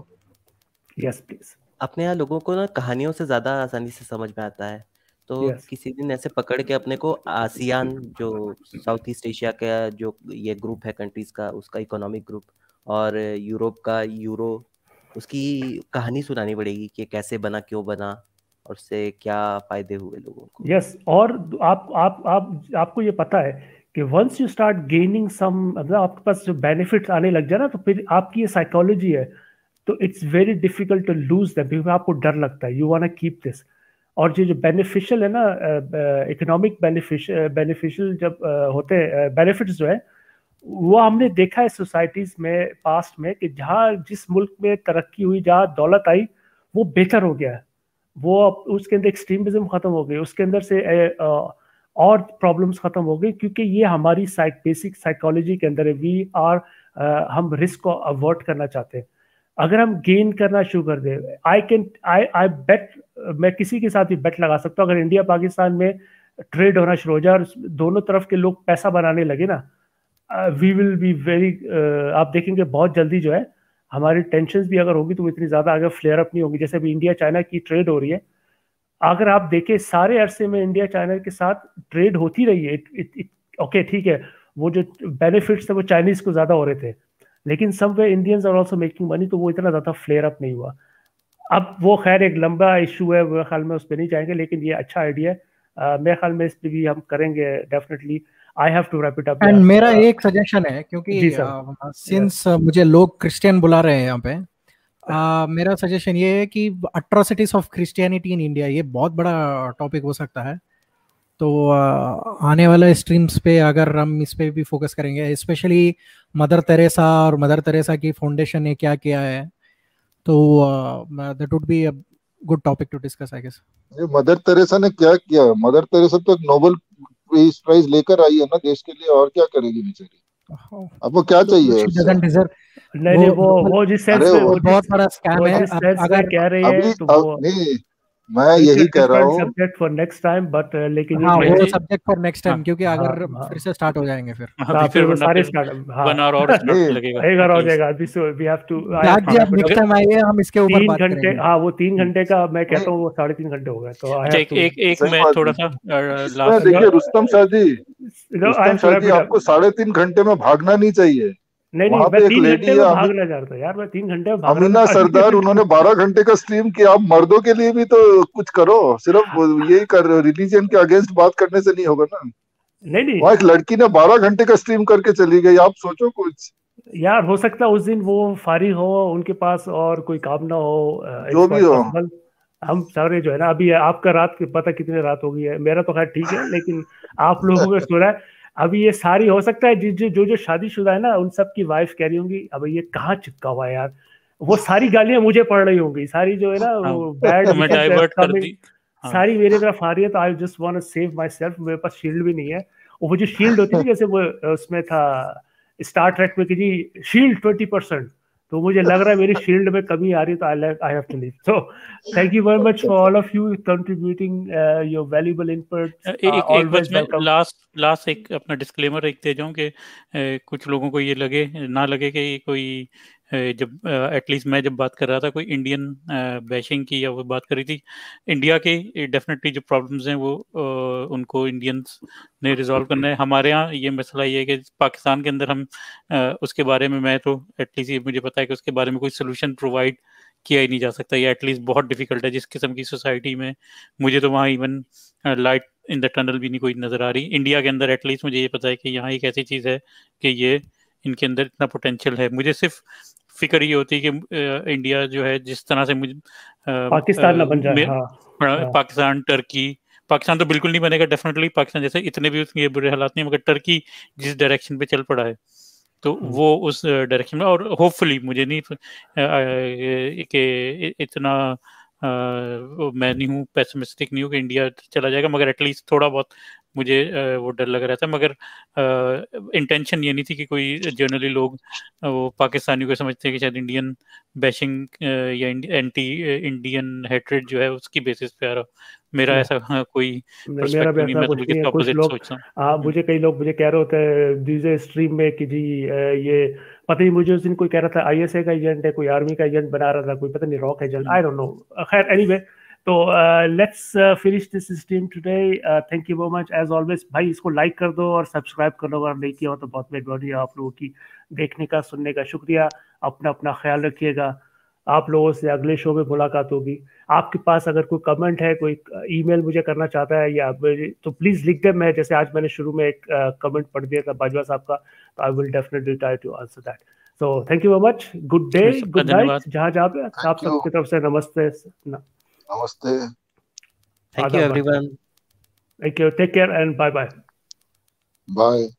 Yes please. अपने यहाँ लोगों को ना कहानियों से ज्यादा आसानी से समझ में आता है, तो yes. किसी दिन ऐसे पकड़ के अपने को आसियान जो साउथ ईस्ट एशिया का जो ये ग्रुप है कंट्रीज का, उसका इकोनॉमिक ग्रुप, और यूरोप का यूरो, उसकी कहानी सुनानी पड़ेगी कि कैसे बना, क्यों बना, और उससे क्या फायदे हुए लोगों को। Yes yes. और आप आप आप आपको ये पता है कि once you start gaining some, मतलब आपके पास जो बेनिफिट्स आने लग जाए ना, तो फिर आपकी ये साइकोलॉजी है, तो it's very difficult to lose them, क्योंकि आपको डर लगता है, you want to keep this. और जो जो बेनिफिशियल है ना, इकोनॉमिक बेनिफिशियल बेनिफिशियल जब uh, होते हैं बेनिफिट्स जो है, वो हमने देखा है सोसाइटीज में पास्ट में कि जहाँ जिस मुल्क में तरक्की हुई, जहाँ दौलत आई, वो बेहतर हो गया है, वो उसके अंदर एक्सट्रीमिज्म खत्म हो गई, उसके अंदर से uh, और प्रॉब्लम्स खत्म हो गई, क्योंकि ये हमारी साइक बेसिक साइकोलॉजी के अंदर है। वी आर uh, हम रिस्क को अवॉइड करना चाहते हैं। अगर हम गेन करना शुरू कर दे, आई कैन आई आई बेट, मैं किसी के साथ भी बेट लगा सकता हूँ, अगर इंडिया पाकिस्तान में ट्रेड होना शुरू हो जाए और दोनों तरफ के लोग पैसा बनाने लगे ना, वी विल बी वेरी, आप देखेंगे बहुत जल्दी जो है हमारी टेंशन भी अगर होगी तो वो इतनी ज़्यादा आगे फ्लेयर अप नहीं होगी। जैसे अभी इंडिया चाइना की ट्रेड हो रही है, अगर आप देखें सारे अरसे में इंडिया चाइना के साथ ट्रेड होती रही है, ओके ठीक है, वो जो बेनिफिट्स थे वो चाइनीज़ को ज़्यादा हो रहे थे, लेकिन somewhere Indians are also making money, तो वो इतना ज़्यादा फ्लेयर अप नहीं हुआ। अब वो खैर एक लंबा इशू है, मेरे ख्याल में उस पर नहीं जाएंगे, लेकिन ये अच्छा आइडिया है, uh, मेरे ख्याल में इस पर भी हम करेंगे definitely. I have to wrap it up. And मेरा एक सजेशन है, क्योंकि सिंस uh, मुझे लोग क्रिश्चियन बुला रहे हैं यहाँ पे, uh, मेरा सजेशन ये है कि atrocities of Christianity in India, ये बहुत बड़ा टॉपिक हो सकता है। तो uh, आने वाले स्ट्रीम्स पे अगर हम इस पे भी फोकस करेंगे, स्पेशली मदर तेरेसा और मदर तेरेसा की फाउंडेशन ने क्या किया है, तो that would be a good topic to discuss I guess. ये मदर तेरेसा ने क्या किया? मदर तेरेसा तो एक नोबेल पीस प्राइज लेकर आई है ना देश के लिए, और क्या करेगी बेचारी? अब वो क्या चाहिए She doesn't deserve. नहीं नहीं वो वो जिस सेंस अरे में वो वो बहुत जिस बड़ा स्कैम वो है। जिस अब सेंस में अगर कह रही है अभी तो अब वो नहीं, मैं यही कह रहा हूँ। Subject for next time, but लेकिन ये हाँ कि- वो सब्जेक्ट फॉर नेक्स्ट टाइम, हाँ, क्योंकि हाँ, अगर हाँ, फिर से स्टार्ट हो जाएंगे फिर हाँ, हाँ, अभी फिर फिर वो वरना सारे फिर स्टार्ट हाँ वन आवर और स्टार्ट नहीं लगेगा एक बार हो एटलीस्ट। जाएगा अभी, सो वी हैव टू जाग जी, अब नेक्स्ट टाइम आइए, हम इसके ऊपर तीन बात घंटे करेंगे। हाँ वो तीन घंटे का मैं नहीं कहता हूँ वो साढ़े तीन घंटे हो गए, तो आई अच्छा हैव एक टू एक एक सही मैं बात थोड़ा है। सा इसमें लास्ट देखिए Rustam Shah ji, no I Rustam have to Shah wrap ji, it up. आपको साढ़े तीन घंटे में भागना नहीं चाहिए। नहीं नहीं वहां मैं पे एक तीन लेडी घंटे है में अमी, भागना चाहता हूँ यार, मैं तीन घंटे में भागना अमीना चाहता सरदार, हूँ। उन्होंने बारह घंटे का स्ट्रीम किया। आप मर्दों के लिए भी तो कुछ करो, सिर्फ यही कर रिलीजन के अगेंस्ट बात करने से नहीं होगा ना। नहीं नहीं वहाँ एक लड़की ने बारह घंटे का स्ट्रीम करके चली गई, आप सोचो कुछ। यार हो सकता है उस दिन वो फारिग हो, उनके पास और कोई काम ना हो, जो इट्स भी नॉट हो। पॉसिबल। हम सारे जो है ना, अभी आपका रात की पता कितने रात हो गई है, मेरा तो खैर ठीक है, लेकिन आप लोगों का सो रहा है अभी। ये सारी हो सकता है जिस जो जो जो शादीशुदा है ना, उन सब की वाइफ कह रही होंगी अब ये कहाँ चिपका हुआ है यार, वो सारी गालियां मुझे पड़ रही होंगी, सारी जो है ना हाँ, वो बैड मैं डाइवर्ट कर कमिंग दी। हाँ, सारी मेरे तरफ आ रही है। तो I just want to save myself. मेरे पास शील्ड भी नहीं है, और वो जो शील्ड होती थी जैसे वो उसमें था स्टार ट्रैक में कि जी शील्ड ट्वेंटी परसेंट, तो मुझे लग रहा है मेरी शील्ड में कमी आ रही है, तो I I have to leave. So thank you very much for all of you contributing your valuable inputs, एक एक बस ऑलवेज मैं वेलकम। लास्ट लास्ट एक अपना डिस्क्लेमर एक दे जाऊं कि अ, कुछ लोगों को ये लगे ना लगे कि कोई अ, जब एटलीस्ट मैं जब बात कर रहा था कोई इंडियन बैशिंग की या वो बात कर रही थी, इंडिया के डेफिनेटली जो प्रॉब्लम्स हैं वो अ, उनको इंडियंस ने रिजॉल्व करना है। हमारे यहाँ ये मसला ये है कि पाकिस्तान के अंदर हम अ, उसके बारे में, मैं तो एटलीस्ट ये मुझे पता है कि उसके बारे में कोई सोल्यूशन प्रोवाइड किया ही नहीं जा सकता, या एटलीस्ट बहुत डिफिकल्ट है। जिस किस्म की सोसाइटी में मुझे तो वहाँ even light in the tunnel भी नहीं कोई नजर आ रही। इंडिया के अंदर एटलीस्ट मुझे ये पता है कि यहाँ एक ऐसी चीज है कि ये इनके अंदर इतना पोटेंशियल है। मुझे सिर्फ फिक्र ये होती है कि अ, इंडिया जो है जिस तरह से मुझे अ, पाकिस्तान ना बन जाए। मे- हाँ अ, हाँ पाकिस्तान, टर्की, पाकिस्तान तो बिल्कुल नहीं बनेगा डेफिनेटली, पाकिस्तान जैसे इतने भी उसके बुरे हालात नहीं, मगर टर्की जिस डायरेक्शन पे चल पड़ा है तो हम्म, वो उस डायरेक्शन में, और होपफुली मुझे नहीं अ, अ, कि इतना अ, वो मैं नहीं हूँ, पेसिमिस्टिक नहीं हूँ कि इंडिया चला जाएगा, मगर एटलीस्ट थोड़ा बहुत मुझे अ, वो डर लग रहा था। मगर इंटेंशन ये नहीं थी कि कोई जनरली लोग अ, वो पाकिस्तानी को समझते हैं कि शायद इंडियन बैशिंग या एंटी इंडियन हेट्रेड जो है उसकी बेसिस पे आ रहा। मेरा नहीं ऐसा हाँ, कोई नहीं, मेरा भी पर्सपेक्टिव नहीं, ऐसा मैं तो कुछ बल्कि नहीं है। इसका कुछ ऑपोजिट लोग सोचता हूँ। आ, हम्म, मुझे कई लोग मुझे कह रहे होते हैं दूसरे स्ट्रीम में कि जी अ, ये पता नहीं, मुझे उस दिन कोई कह रहा था आईएसए का एजेंट है, कोई आर्मी का एजेंट बना रहा था, कोई पता नहीं rock agent, I hmm, don't know. खैर एनीवे, तो let's finish this stream today. Thank you very much as always. भाई इसको लाइक कर दो और सब्सक्राइब कर दो अगर नहीं किया हो तो, बहुत मेहरबानी है आप लोगों की देखने का सुनने का। शुक्रिया। अपना अपना ख्याल रखिएगा। आप लोगों से अगले शो में मुलाकात होगी। आपके पास अगर कोई कमेंट है, कोई ईमेल मुझे करना चाहता है या तो प्लीज लिख दे। मैं जैसे आज मैंने शुरू में एक कमेंट पढ़ दिया था बाजवा साहब का, तो I will definitely try to answer that. So thank you very much. Good day, सबका गुड नाइट, धन्यवाद। जहाँ जहाँ पे आप थैंक यू। सबकी तरफ से नमस्ते। नमस्ते। थैंक यू आदाब। Everyone. Thank you, take care and bye bye. Bye.